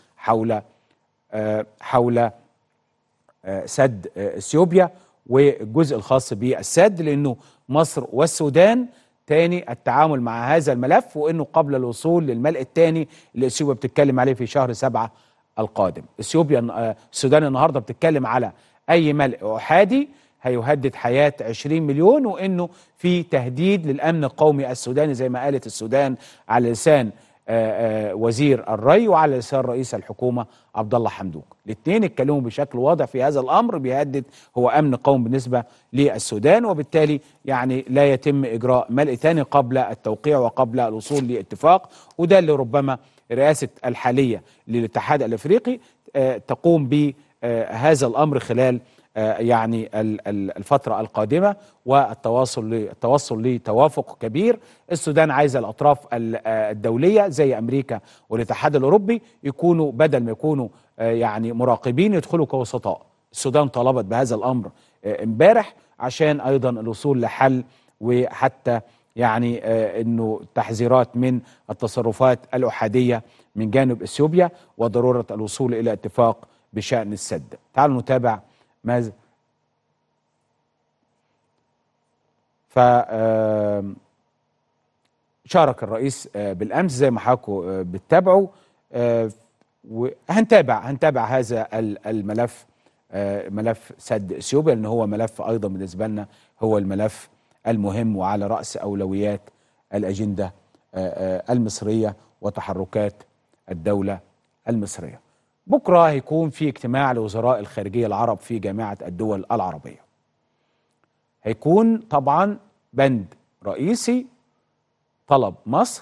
[SPEAKER 1] حول سد اثيوبيا والجزء الخاص بالسد؟ لأنه مصر والسودان تاني التعامل مع هذا الملف، وأنه قبل الوصول للملء الثاني اللي اثيوبيا بتتكلم عليه في شهر 7 القادم. السودان النهارده بتتكلم على أي ملء أحادي هيهدد حياة 20 مليون، وأنه في تهديد للأمن القومي السوداني زي ما قالت السودان على لسان وزير الري وعلى لسان رئيس الحكومة عبد الله حمدوك. الاثنين اتكلموا بشكل واضح في هذا الأمر، بيهدد هو أمن قومي بالنسبة للسودان، وبالتالي يعني لا يتم إجراء ملء ثاني قبل التوقيع وقبل الوصول لاتفاق. وده اللي ربما الرئاسة الحالية للاتحاد الأفريقي تقوم بهذا الأمر خلال يعني الفترة القادمة، والتوصل لتوافق كبير. السودان عايزة الأطراف الدولية زي أمريكا والاتحاد الأوروبي يكونوا بدل ما يكونوا يعني مراقبين يدخلوا كوسطاء. السودان طلبت بهذا الأمر امبارح عشان أيضا الوصول لحل، وحتى يعني أنه تحذيرات من التصرفات الأحادية من جانب إثيوبيا وضرورة الوصول إلى اتفاق بشأن السد. تعالوا نتابع ماذا شارك الرئيس بالأمس زي ما حضراتكم بتتابعوا، وهنتابع هذا الملف، ملف سد اثيوبيا، لأنه هو ملف أيضا بالنسبة لنا هو الملف المهم وعلى رأس أولويات الأجندة المصرية وتحركات الدولة المصرية. بكرة هيكون في اجتماع لوزراء الخارجية العرب في جامعة الدول العربية. هيكون طبعا بند رئيسي طلب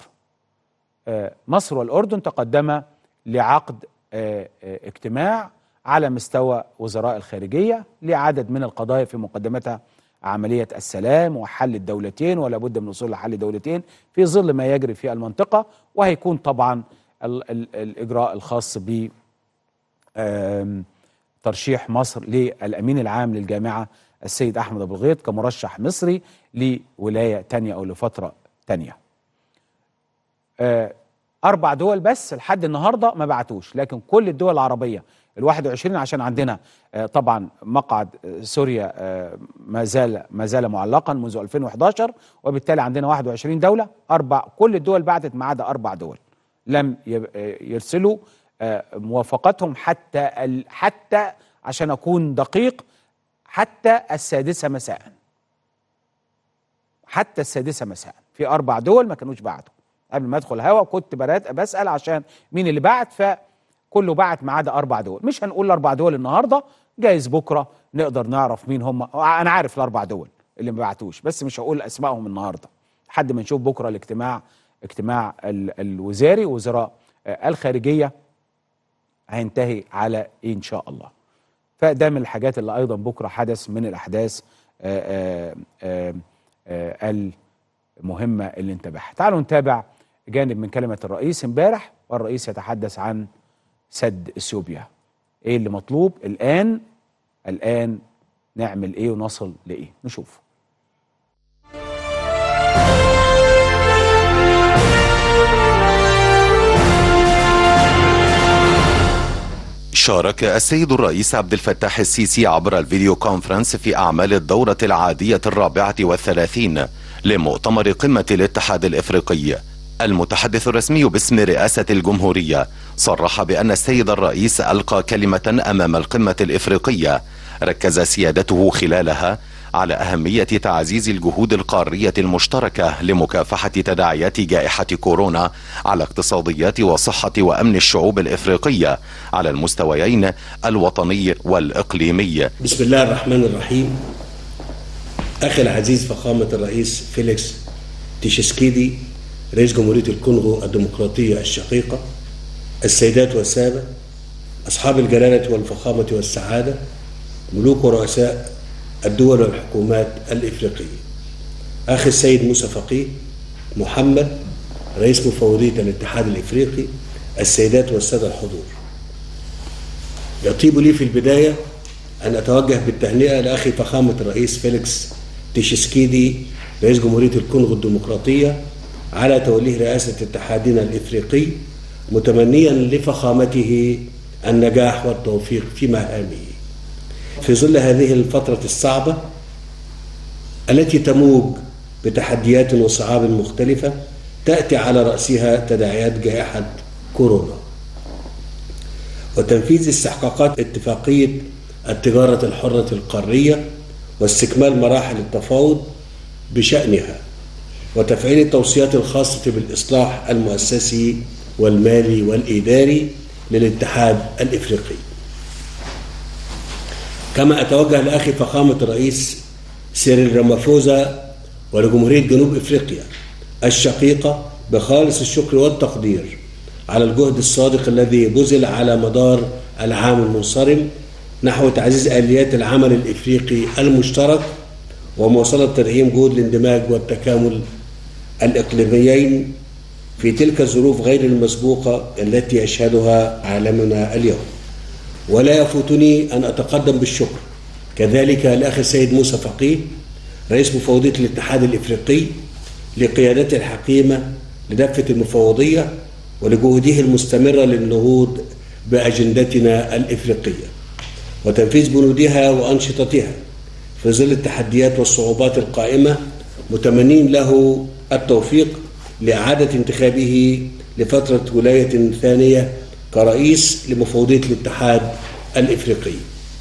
[SPEAKER 1] مصر والأردن تقدم لعقد اجتماع على مستوى وزراء الخارجية لعدد من القضايا في مقدمتها عملية السلام وحل الدولتين، ولا بد من الوصول لحل الدولتين في ظل ما يجري في المنطقة. وهيكون طبعا الإجراء الخاص ب ترشيح مصر للأمين العام للجامعة السيد أحمد أبو الغيط كمرشح مصري لولاية تانية أو لفترة تانية. 4 دول بس لحد النهاردة ما بعتوش، لكن كل الدول العربية 21 عشان عندنا طبعا مقعد سوريا ما زال معلقا منذ 2011، وبالتالي عندنا 21 دولة. كل الدول بعتت ما عدا 4 دول لم يرسلوا موافقتهم حتى عشان أكون دقيق حتى 6 مساء. حتى 6 مساء في 4 دول ما كانوش بعتوا. قبل ما ادخل هوا كنت بسأل عشان مين اللي بعت، فكله بعت ما عدا 4 دول. مش هنقول 4 دول النهارده، جايز بكره نقدر نعرف مين هم. انا عارف ال4 دول اللي ما بعتوش، بس مش هقول اسمائهم النهارده لحد ما نشوف بكره اجتماع الوزاري وزراء الخارجيه هينتهي على ايه ان شاء الله. فده من الحاجات اللي ايضا بكره حدث من الاحداث المهمه اللي انتبهت. تعالوا نتابع جانب من كلمه الرئيس امبارح، والرئيس يتحدث عن سد اثيوبيا. ايه اللي مطلوب الان نعمل ايه ونصل لايه؟ نشوف.
[SPEAKER 10] شارك السيد الرئيس عبد الفتاح السيسي عبر الفيديو كونفرنس في أعمال الدورة العادية 34 لمؤتمر قمة الاتحاد الإفريقي المتحدث الرسمي باسم رئاسة الجمهورية صرح بأن السيد الرئيس ألقى كلمة أمام القمة الإفريقية ركز سيادته خلالها على أهمية تعزيز الجهود القارية المشتركة لمكافحة تداعيات جائحة كورونا على اقتصاديات وصحة وأمن الشعوب الإفريقية على المستويين الوطني والإقليمي.
[SPEAKER 11] بسم الله الرحمن الرحيم. أخي العزيز فخامة الرئيس فيليكس تشيسكيدي رئيس جمهورية الكونغو الديمقراطية الشقيقة، السيدات والسادة، أصحاب الجلالة والفخامة والسعادة، ملوك ورؤساء الدول والحكومات الإفريقية، أخي السيد موسى فقيه محمد رئيس مفوضية الاتحاد الإفريقي، السيدات والسادة الحضور، يطيب لي في البداية أن أتوجه بالتهنئة لأخي فخامة الرئيس فيليكس تشيسكيدي رئيس جمهورية الكونغو الديمقراطية على توليه رئاسة اتحادنا الإفريقي، متمنيا لفخامته النجاح والتوفيق في مهامه في ظل هذه الفترة الصعبة التي تموج بتحديات وصعاب مختلفة تأتي على رأسها تداعيات جائحة كورونا وتنفيذ استحقاقات اتفاقية التجارة الحرة القارية واستكمال مراحل التفاوض بشأنها وتفعيل التوصيات الخاصة بالإصلاح المؤسسي والمالي والإداري للاتحاد الإفريقي. كما أتوجه لأخي فخامة الرئيس سيريل رامافوزا ولجمهورية جنوب إفريقيا الشقيقة بخالص الشكر والتقدير على الجهد الصادق الذي بذل على مدار العام المنصرم نحو تعزيز آليات العمل الإفريقي المشترك ومواصلة تدعيم جهود الاندماج والتكامل الإقليميين في تلك الظروف غير المسبوقة التي يشهدها عالمنا اليوم. ولا يفوتني أن أتقدم بالشكر كذلك لأخي السيد موسى فقيه رئيس مفوضية الاتحاد الإفريقي لقيادته الحكيمة لدفة المفوضية ولجهوده المستمرة للنهوض بأجندتنا الإفريقية وتنفيذ بنودها وأنشطتها في ظل التحديات والصعوبات القائمة، متمنين له التوفيق لإعادة انتخابه لفترة ولاية ثانية كرئيس لمفوضية الاتحاد الإفريقي.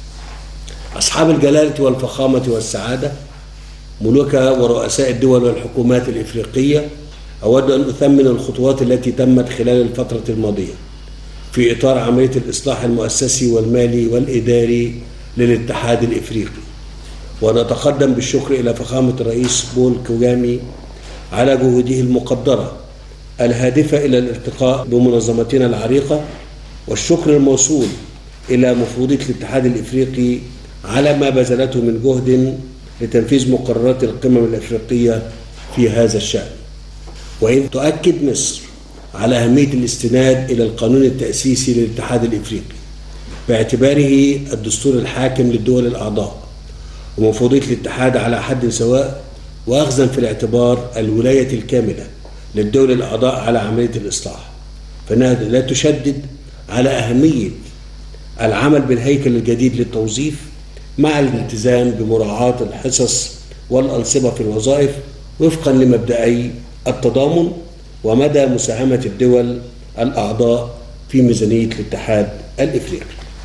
[SPEAKER 11] أصحاب الجلالة والفخامة والسعادة، ملوك ورؤساء الدول والحكومات الإفريقية، أود أن أثمن الخطوات التي تمت خلال الفترة الماضية في إطار عملية الإصلاح المؤسسي والمالي والإداري للاتحاد الإفريقي، ونتقدم بالشكر إلى فخامة الرئيس بول كوغامي على جهوده المقدرة الهادفة إلى الارتقاء بمنظمتنا العريقة، والشكر الموصول إلى مفوضية الاتحاد الإفريقي على ما بذلته من جهد لتنفيذ مقررات القمم الإفريقية في هذا الشأن. وإن تؤكد مصر على أهمية الاستناد إلى القانون التأسيسي للاتحاد الإفريقي باعتباره الدستور الحاكم للدول الأعضاء ومفوضية الاتحاد على حد سواء، وأخذا في الاعتبار الولاية الكاملة للدول الأعضاء على عملية الإصلاح، فإنها لا تشدد على أهمية العمل بالهيكل الجديد للتوظيف مع الالتزام بمراعاة الحصص والأنصبة في الوظائف وفقا لمبدأي التضامن ومدى مساهمة الدول الأعضاء في ميزانية الاتحاد الإفريقي.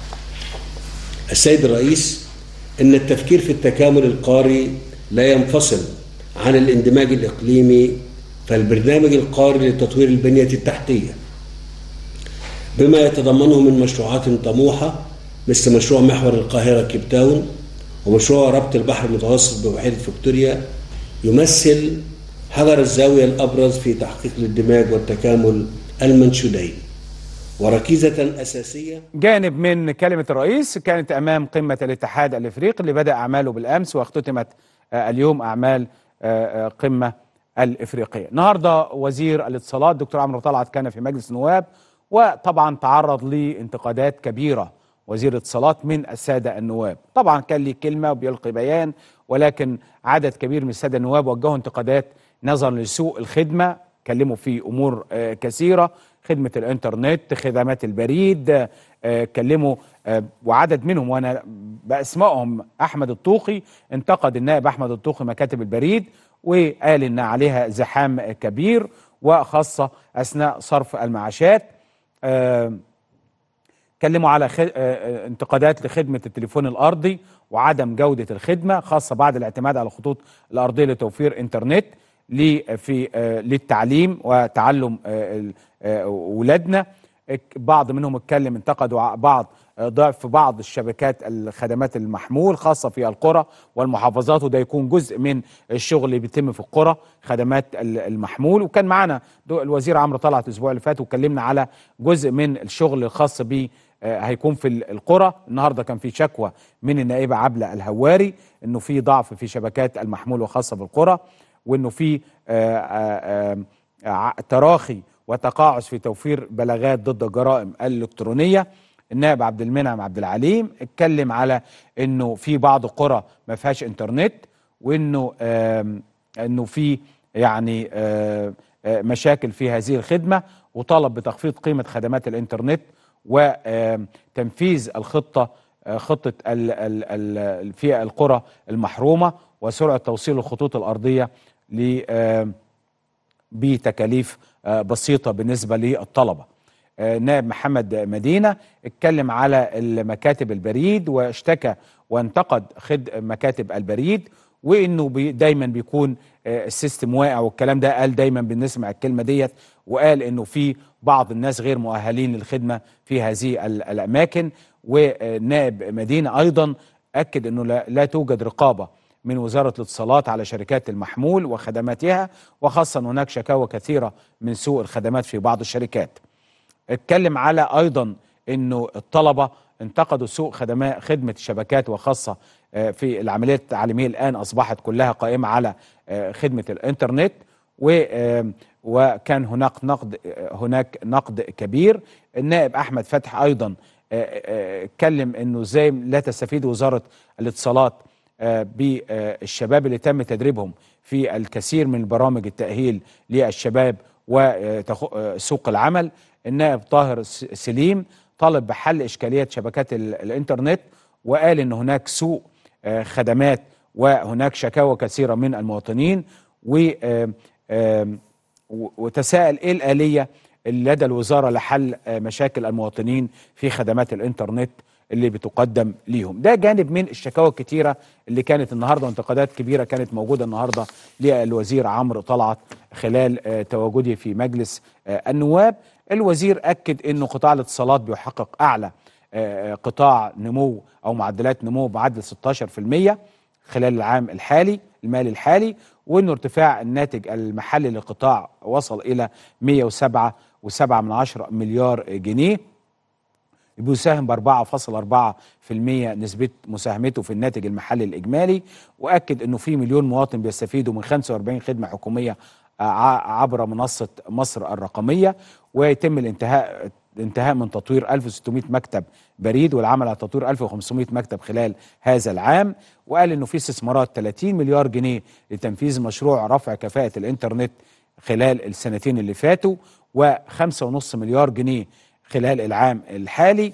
[SPEAKER 11] السيد الرئيس، إن التفكير في التكامل القاري لا ينفصل عن الاندماج الإقليمي، فالبرنامج القاري لتطوير البنية التحتية بما يتضمنه من مشروعات طموحة مثل مشروع محور القاهرة كيب تاون ومشروع ربط البحر المتوسط ببحيرة فيكتوريا يمثل حجر الزاوية الأبرز في تحقيق الاندماج والتكامل المنشودين وركيزة أساسية.
[SPEAKER 1] جانب من كلمة الرئيس كانت أمام قمة الاتحاد الإفريقي اللي بدأ أعماله بالأمس واختتمت اليوم أعمال قمة الإفريقية. النهاردة وزير الاتصالات دكتور عمرو طلعت كان في مجلس النواب، وطبعا تعرض لانتقادات كبيرة وزير الاتصالات من السادة النواب. طبعا كان ليه كلمة وبيلقي بيان، ولكن عدد كبير من السادة النواب وجهوا انتقادات نظرا لسوء الخدمة، كلموا في أمور كثيرة، خدمة الانترنت، خدمات البريد، كلموا وعدد منهم وانا باسمائهم احمد الطوخي انتقد النائب احمد الطوخي مكاتب البريد وقال ان عليها زحام كبير، وخاصة أثناء صرف المعاشات. اتكلموا على انتقادات لخدمة التليفون الأرضي وعدم جودة الخدمة، خاصة بعد الاعتماد على الخطوط الأرضية لتوفير إنترنت للتعليم وتعلم ولادنا. بعض منهم اتكلم انتقدوا بعض ضعف بعض الشبكات الخدمات المحمول خاصة في القرى والمحافظات، وده يكون جزء من الشغل اللي بيتم في القرى خدمات المحمول. وكان معنا الوزير عمرو طلعت الأسبوع اللي فات وكلمنا على جزء من الشغل الخاص به هيكون في القرى. النهارده كان في شكوى من النائبة عبلة الهواري انه في ضعف في شبكات المحمول وخاصة بالقرى، وانه في تراخي وتقاعس في توفير بلاغات ضد الجرائم الإلكترونية. النائب عبد المنعم عبد العليم اتكلم على انه في بعض القرى ما فيهاش انترنت، وانه انه في يعني مشاكل في هذه الخدمة، وطلب بتخفيض قيمة خدمات الانترنت وتنفيذ خطة في القرى المحرومة وسرعة توصيل الخطوط الأرضية بتكاليف بسيطة بالنسبة للطلبة. نائب محمد مدينة اتكلم على مكاتب البريد واشتكى وانتقد مكاتب البريد، وانه دايما بيكون السيستم واقع والكلام ده. قال دايما بنسمع الكلمة ديت، وقال انه في بعض الناس غير مؤهلين للخدمة في هذه الأماكن. ونائب مدينة ايضا اكد انه لا توجد رقابة من وزارة الاتصالات على شركات المحمول وخدماتها، وخاصة هناك شكاوى كثيرة من سوء الخدمات في بعض الشركات. اتكلم على ايضا انه الطلبة انتقدوا سوء خدمة الشبكات، وخاصة في العمليات التعليمية الآن أصبحت كلها قائمة على خدمة الإنترنت، وكان هناك نقد كبير. النائب أحمد فتحي أيضا اتكلم انه ازاي لا تستفيد وزارة الاتصالات بالشباب اللي تم تدريبهم في الكثير من برامج التأهيل للشباب وسوق العمل. النائب طاهر سليم طالب بحل إشكاليات شبكات الإنترنت، وقال إن هناك سوء خدمات وهناك شكاوى كثيرة من المواطنين، وتساءل إيه الآلية اللي لدى الوزارة لحل مشاكل المواطنين في خدمات الإنترنت اللي بتقدم ليهم. ده جانب من الشكاوى الكتيرة اللي كانت النهاردة، وانتقادات كبيرة كانت موجودة النهاردة للوزير عمرو طلعت خلال تواجده في مجلس النواب. الوزير أكد أنه قطاع الاتصالات بيحقق أعلى قطاع نمو أو معدلات نمو معدل 16% خلال العام الحالي المالي الحالي، وأنه ارتفاع الناتج المحلي للقطاع وصل إلى 107.7 مليار جنيه، بيساهم ب4.4% نسبة مساهمته في الناتج المحلي الإجمالي. وأكد أنه في مليون مواطن بيستفيدوا من 45 خدمة حكومية عبر منصة مصر الرقمية، ويتم الانتهاء من تطوير 1600 مكتب بريد والعمل على تطوير 1500 مكتب خلال هذا العام. وقال انه في استثمارات 30 مليار جنيه لتنفيذ مشروع رفع كفاءة الانترنت خلال السنتين اللي فاتوا، و5.5 مليار جنيه خلال العام الحالي.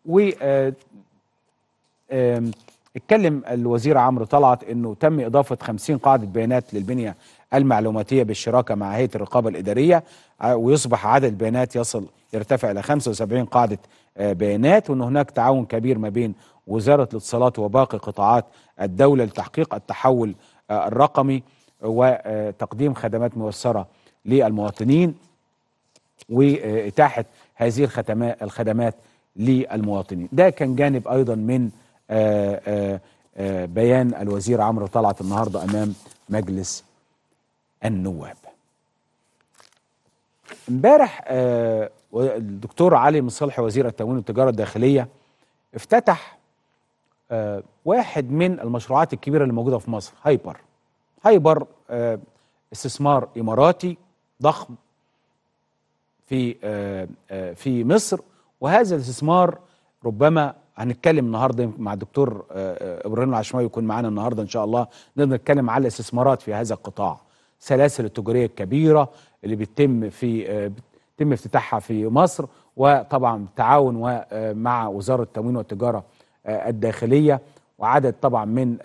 [SPEAKER 1] اتكلم الوزير عمرو طلعت انه تم اضافة 50 قاعدة بيانات للبنية المعلوماتية بالشراكة مع هيئة الرقابة الإدارية، ويصبح عدد البيانات يرتفع إلى 75 قاعدة بيانات، وأن هناك تعاون كبير ما بين وزارة الاتصالات وباقي قطاعات الدولة لتحقيق التحول الرقمي وتقديم خدمات ميسرة للمواطنين وإتاحة هذه الخدمات للمواطنين. ده كان جانب أيضا من بيان الوزير عمرو طلعت النهاردة أمام مجلس النواب. امبارح الدكتور علي مصلحي وزير التموين والتجارة الداخلية افتتح واحد من المشروعات الكبيرة اللي موجودة في مصر، هايبر استثمار إماراتي ضخم في مصر. وهذا الاستثمار ربما هنتكلم النهارده مع الدكتور ابراهيم العشماوي يكون معانا النهارده ان شاء الله، نقدر نتكلم على الاستثمارات في هذا القطاع، سلاسل التجاريه الكبيره اللي بتتم افتتاحها في مصر، وطبعا بالتعاون مع وزاره التموين والتجاره الداخليه، وعدد طبعا من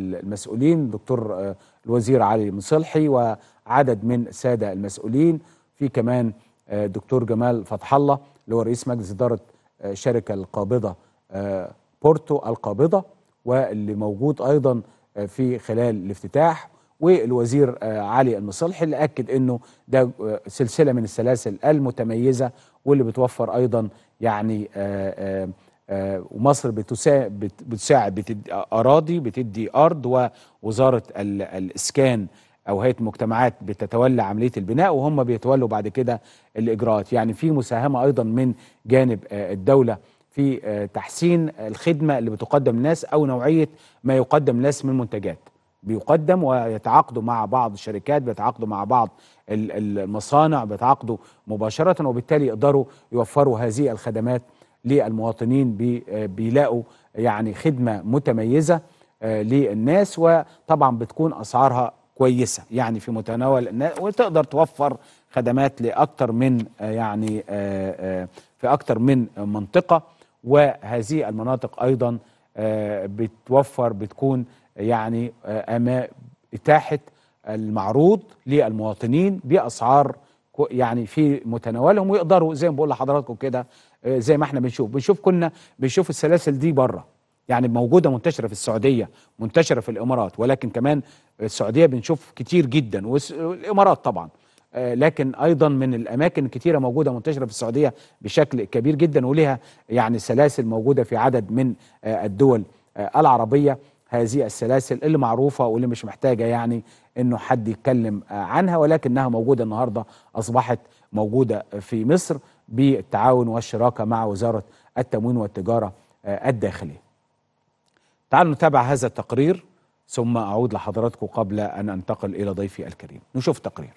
[SPEAKER 1] المسؤولين، دكتور الوزير علي مصلحي وعدد من الساده المسؤولين. في كمان دكتور جمال فتح الله اللي هو رئيس مجلس إدارة شركة القابضة بورتو القابضة، واللي موجود أيضا في خلال الافتتاح، والوزير علي المصلحي اللي أكد أنه ده سلسلة من السلاسل المتميزة واللي بتوفر أيضا يعني ومصر بتساعد، بتدي أراضي، بتدي أرض، ووزارة الإسكان أو هيئة المجتمعات بتتولى عملية البناء، وهم بيتولوا بعد كده الإجراءات. يعني في مساهمة أيضا من جانب الدولة في تحسين الخدمة اللي بتقدم للناس أو نوعية ما يقدم للناس من منتجات بيقدم، ويتعاقدوا مع بعض الشركات، بيتعاقدوا مع بعض المصانع، بيتعاقدوا مباشرة، وبالتالي يقدروا يوفروا هذه الخدمات للمواطنين، بيلاقوا يعني خدمة متميزة للناس، وطبعا بتكون أسعارها كويسة يعني في متناول الناس، وتقدر توفر خدمات لأكثر من يعني في أكثر من منطقة. وهذه المناطق أيضا بتكون يعني إتاحة المعروض للمواطنين بأسعار يعني في متناولهم، ويقدروا زي ما بقول لحضراتكم كده، زي ما احنا كنا بنشوف السلاسل دي بره، يعني موجودة منتشرة في السعودية، منتشرة في الإمارات، ولكن كمان السعودية بنشوف كتير جدا، والإمارات طبعا، لكن أيضا من الأماكن الكتيرة موجودة منتشرة في السعودية بشكل كبير جدا، ولها يعني سلاسل موجودة في عدد من الدول العربية. هذه السلاسل اللي معروفة واللي مش محتاجة يعني إنه حد يتكلم عنها، ولكنها موجودة النهاردة، أصبحت موجودة في مصر بالتعاون والشراكة مع وزارة التموين والتجارة الداخلية. تعالوا نتابع هذا التقرير ثم أعود لحضراتكم قبل أن أنتقل إلى ضيفي الكريم. نشوف تقرير.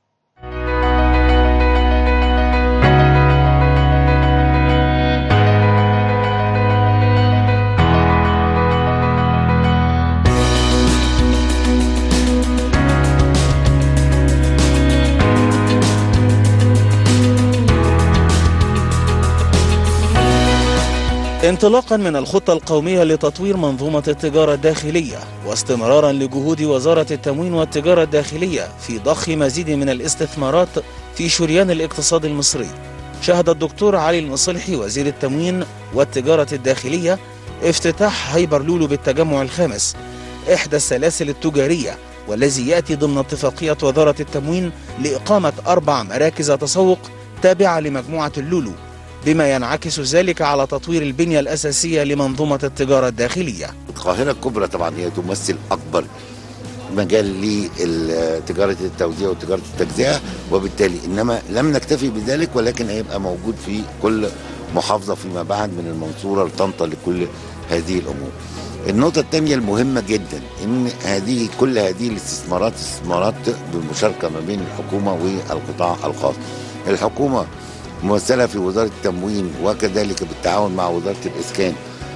[SPEAKER 12] انطلاقا من الخطة القومية لتطوير منظومة التجارة الداخلية، واستمرارا لجهود وزارة التموين والتجارة الداخلية في ضخ مزيد من الاستثمارات في شريان الاقتصاد المصري، شهد الدكتور علي المصلحي وزير التموين والتجارة الداخلية افتتاح هايبر لولو بالتجمع الخامس، إحدى السلاسل التجارية، والذي يأتي ضمن اتفاقية وزارة التموين لإقامة 4 مراكز تسوق تابعة لمجموعة اللولو، بما ينعكس ذلك على تطوير البنية الأساسية لمنظومة التجارة الداخلية.
[SPEAKER 13] القاهرة الكبرى طبعا هي تمثل أكبر مجال لتجارة التوزيع وتجارة التجزئة، وبالتالي إنما لم نكتفي بذلك، ولكن هيبقى موجود في كل محافظة فيما بعد، من المنصورة لطنطا، لكل هذه الأمور. النقطة الثانية المهمة جدا إن كل هذه الاستثمارات استثمارات بالمشاركة ما بين الحكومة والقطاع الخاص. الحكومة ممثلة في وزارة التموين، وكذلك بالتعاون مع وزارة الإسكان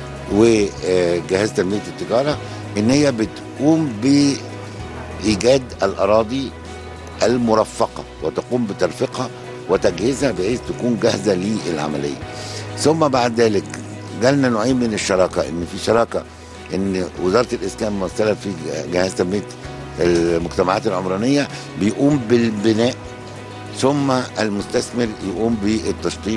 [SPEAKER 13] وجهاز تنمية التجارة، إن هي بتقوم بإيجاد الأراضي المرفقة وتقوم بترفيقها وتجهيزها بحيث تكون جاهزة للعملية. ثم بعد ذلك جالنا نوعين من الشراكة، إن في شراكة إن وزارة الإسكان ممثلة في جهاز تنمية المجتمعات العمرانية بيقوم بالبناء، ثم المستثمر يقوم بالتشطيب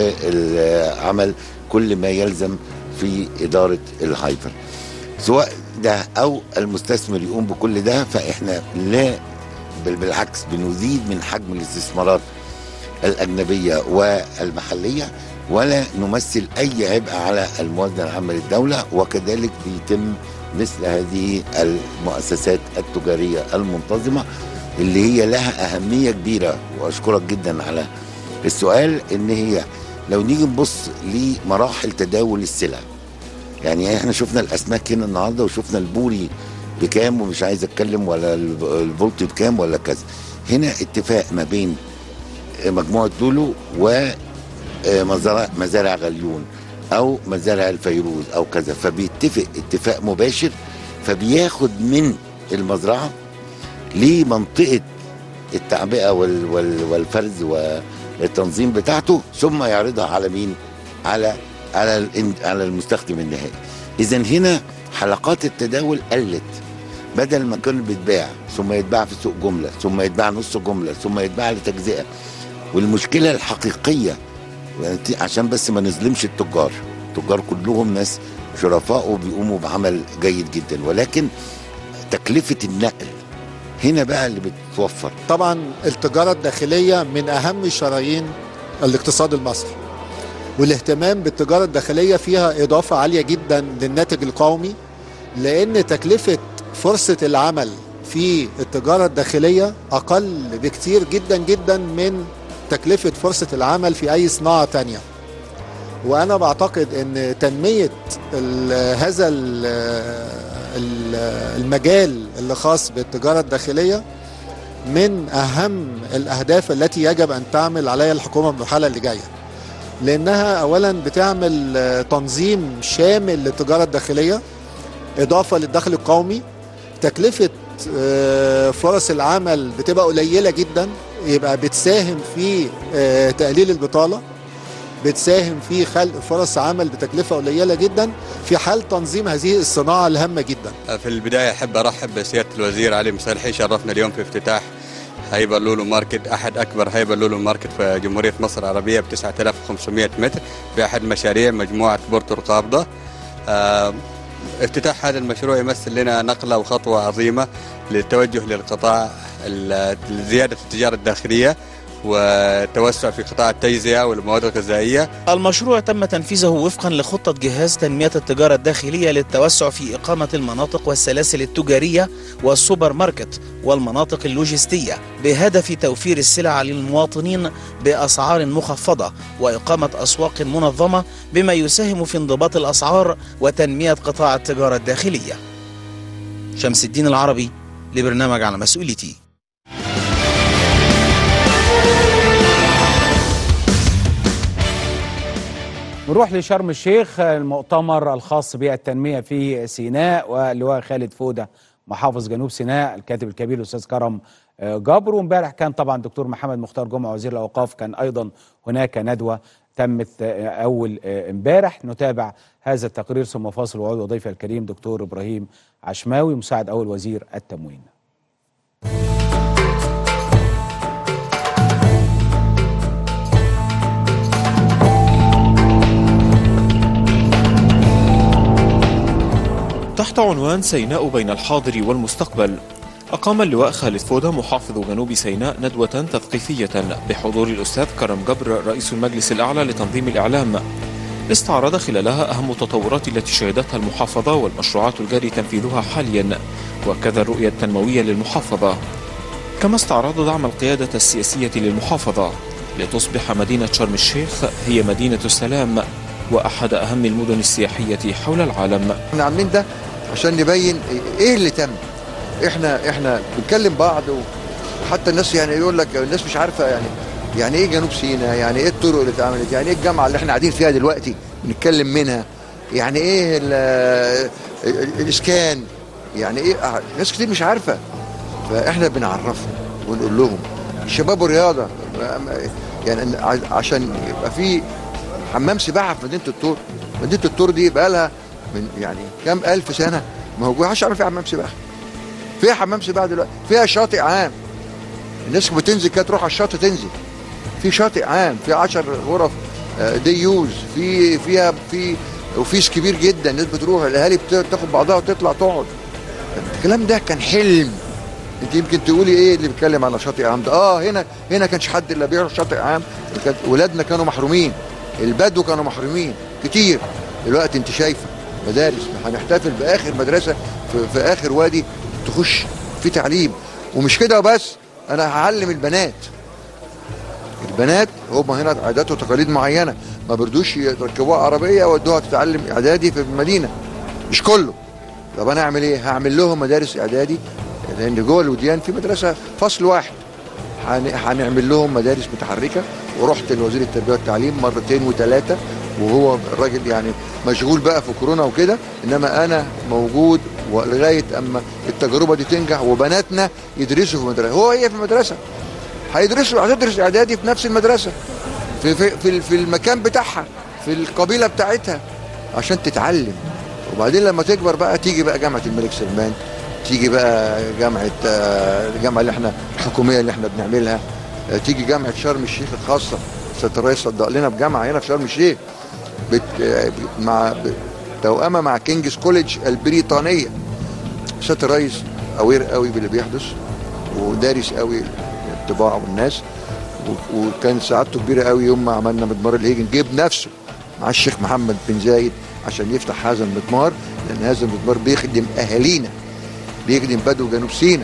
[SPEAKER 13] والعمل كل ما يلزم في إدارة الهايبر. سواء ده أو المستثمر يقوم بكل ده، فإحنا لا، بل بالعكس بنزيد من حجم الاستثمارات الأجنبية والمحلية، ولا نمثل أي عبء على الموازنة العامة للدولة. وكذلك بيتم مثل هذه المؤسسات التجارية المنتظمة اللي هي لها أهمية كبيرة. وأشكرك جدا على السؤال. إن هي لو نيجي نبص لمراحل تداول السلع، يعني احنا شفنا الأسماك هنا النهاردة، وشفنا البوري بكام، ومش عايز أتكلم ولا البلطي بكام ولا كذا. هنا اتفاق ما بين مجموعة لولو ومزارع غليون أو مزارع الفيروز أو كذا، فبيتفق اتفاق مباشر، فبياخد من المزرعة لمنطقة التعبئة والفرز والتنظيم بتاعته، ثم يعرضها على مين؟ على المستخدم النهائي. إذن هنا حلقات التداول قلت، بدل ما كان بيتباع ثم يتباع في سوق جمله ثم يتباع نص جمله ثم يتباع لتجزئه. والمشكله الحقيقيه عشان بس ما نظلمش التجار كلهم ناس شرفاء وبيقوموا بعمل جيد جدا، ولكن تكلفه النقل هنا بقى اللي بتوفر.
[SPEAKER 14] طبعا التجاره الداخليه من اهم شرايين الاقتصاد المصري، والاهتمام بالتجاره الداخليه فيها اضافه عاليه جدا للناتج القومي، لان تكلفه فرصه العمل في التجاره الداخليه اقل بكتير جدا جدا من تكلفه فرصه العمل في اي صناعه تانية. وانا بعتقد ان تنميه هذا المجال اللي خاص بالتجاره الداخليه من اهم الاهداف التي يجب ان تعمل عليها الحكومه بالمرحله اللي جايه، لانها اولا بتعمل تنظيم شامل للتجاره الداخليه اضافه للدخل القومي. تكلفه فرص العمل بتبقى قليله جدا، يبقى بتساهم في تقليل البطاله، بتساهم في خلق فرص عمل بتكلفه قليله جدا في حال تنظيم هذه الصناعه الهامه جدا.
[SPEAKER 15] في البدايه احب ارحب بسياده الوزير علي مصالحي، شرفنا اليوم في افتتاح هيبر لولو ماركت، احد اكبر هيبر لولو ماركت في جمهوريه مصر العربيه ب 9500 متر في احد مشاريع مجموعه بورتو القابضه. افتتاح هذا المشروع يمثل لنا نقله وخطوه عظيمه للتوجه للقطاع لزياده التجاره الداخليه والتوسع في قطاع التجزئة والمواد الغذائية.
[SPEAKER 12] المشروع تم تنفيذه وفقا لخطة جهاز تنمية التجارة الداخلية للتوسع في إقامة المناطق والسلاسل التجارية والسوبر ماركت والمناطق اللوجستية بهدف توفير السلع للمواطنين بأسعار مخفضة وإقامة أسواق منظمة بما يساهم في انضباط الأسعار وتنمية قطاع التجارة الداخلية. شمس الدين العربي لبرنامج على مسؤوليتي.
[SPEAKER 1] نروح لشرم الشيخ، المؤتمر الخاص بالتنمية في سيناء، واللواء خالد فودة محافظ جنوب سيناء، الكاتب الكبير الأستاذ كرم جابر. وامبارح كان طبعا دكتور محمد مختار جمعة وزير الأوقاف، كان أيضا هناك ندوة تمت أول امبارح. نتابع هذا التقرير ثم فاصل وعود وضيفي الكريم دكتور إبراهيم عشماوي مساعد أول وزير التموين.
[SPEAKER 16] تحت عنوان سيناء بين الحاضر والمستقبل، أقام اللواء خالد فودة محافظ جنوب سيناء ندوة تثقيفية بحضور الأستاذ كرم جبر رئيس المجلس الأعلى لتنظيم الإعلام، استعرض خلالها أهم التطورات التي شهدتها المحافظة والمشروعات الجاري تنفيذها حاليا، وكذا الرؤية التنموية للمحافظة. كما استعرض دعم القيادة السياسية للمحافظة لتصبح مدينة شرم الشيخ هي مدينة السلام وأحد أهم المدن السياحية حول العالم.
[SPEAKER 17] احنا عاملين ده عشان نبين ايه اللي تم. احنا بنكلم بعض، وحتى الناس يعني يقول لك الناس مش عارفه يعني ايه جنوب سيناء، يعني ايه الطرق اللي اتعملت، يعني ايه الجامعه اللي احنا قاعدين فيها دلوقتي بنتكلم منها، يعني ايه الاسكان، يعني ايه. ناس كتير مش عارفه، فاحنا بنعرفهم ونقول لهم. الشباب والرياضه يعني عشان يبقى في حمام سباحه في مدينه الطور. مدينه الطور دي بقى لها من يعني كام الف سنه موجوده، محدش عارف فيها حمام سباحه. فيها حمام سباحه دلوقتي، فيها شاطئ عام، الناس بتنزل كده تروح على الشاطئ تنزل. في شاطئ عام، في 10 غرف دي يوز، في اوفيس كبير جدا، الناس بتروح، الاهالي بتاخد بعضها وتطلع تقعد. الكلام ده كان حلم. انت يمكن تقولي ايه اللي بيتكلم على شاطئ عام ده؟ هنا كانش حد الا بيروح شاطئ عام، ولادنا كانوا محرومين، البدو كانوا محرومين كتير. دلوقتي انت شايفه مدارس، هنحتفل باخر مدرسه في اخر وادي تخش في تعليم. ومش كده بس، انا هعلم البنات هم هنا عادات وتقاليد معينه، ما بردوش يركبوها عربيه ويودوها تتعلم اعدادي في المدينه، مش كله. طب انا اعمل ايه؟ هعمل لهم مدارس اعدادي، لان جوه الوديان في مدرسه فصل واحد، هنعمل لهم مدارس متحركه. ورحت لوزير التربيه والتعليم مرتين وثلاثه، وهو الراجل يعني مشغول بقى في كورونا وكده، انما انا موجود ولغايه اما التجربه دي تنجح وبناتنا يدرسوا في مدرسه. هي في المدرسه هتدرس اعدادي في نفس المدرسه، في المكان بتاعها، في القبيله بتاعتها، عشان تتعلم. وبعدين لما تكبر بقى تيجي بقى جامعه الملك سلمان، تيجي بقى الجامعه اللي احنا الحكوميه اللي احنا بنعملها، تيجي جامعه شرم الشيخ الخاصه. سياده الرئيس صدق لنا بجامعه هنا في شرم الشيخ توأمة مع كينجز كوليدج البريطانيه. سياده الرئيس اوير قوي باللي بيحدث ودارس قوي الطباع والناس، وكان سعادته كبيره قوي يوم ما عملنا مضمار الهيجن، جيب نفسه مع الشيخ محمد بن زايد عشان يفتح هذا المضمار، لان هذا المضمار بيخدم اهالينا، بيخدم بدو جنوب سيناء،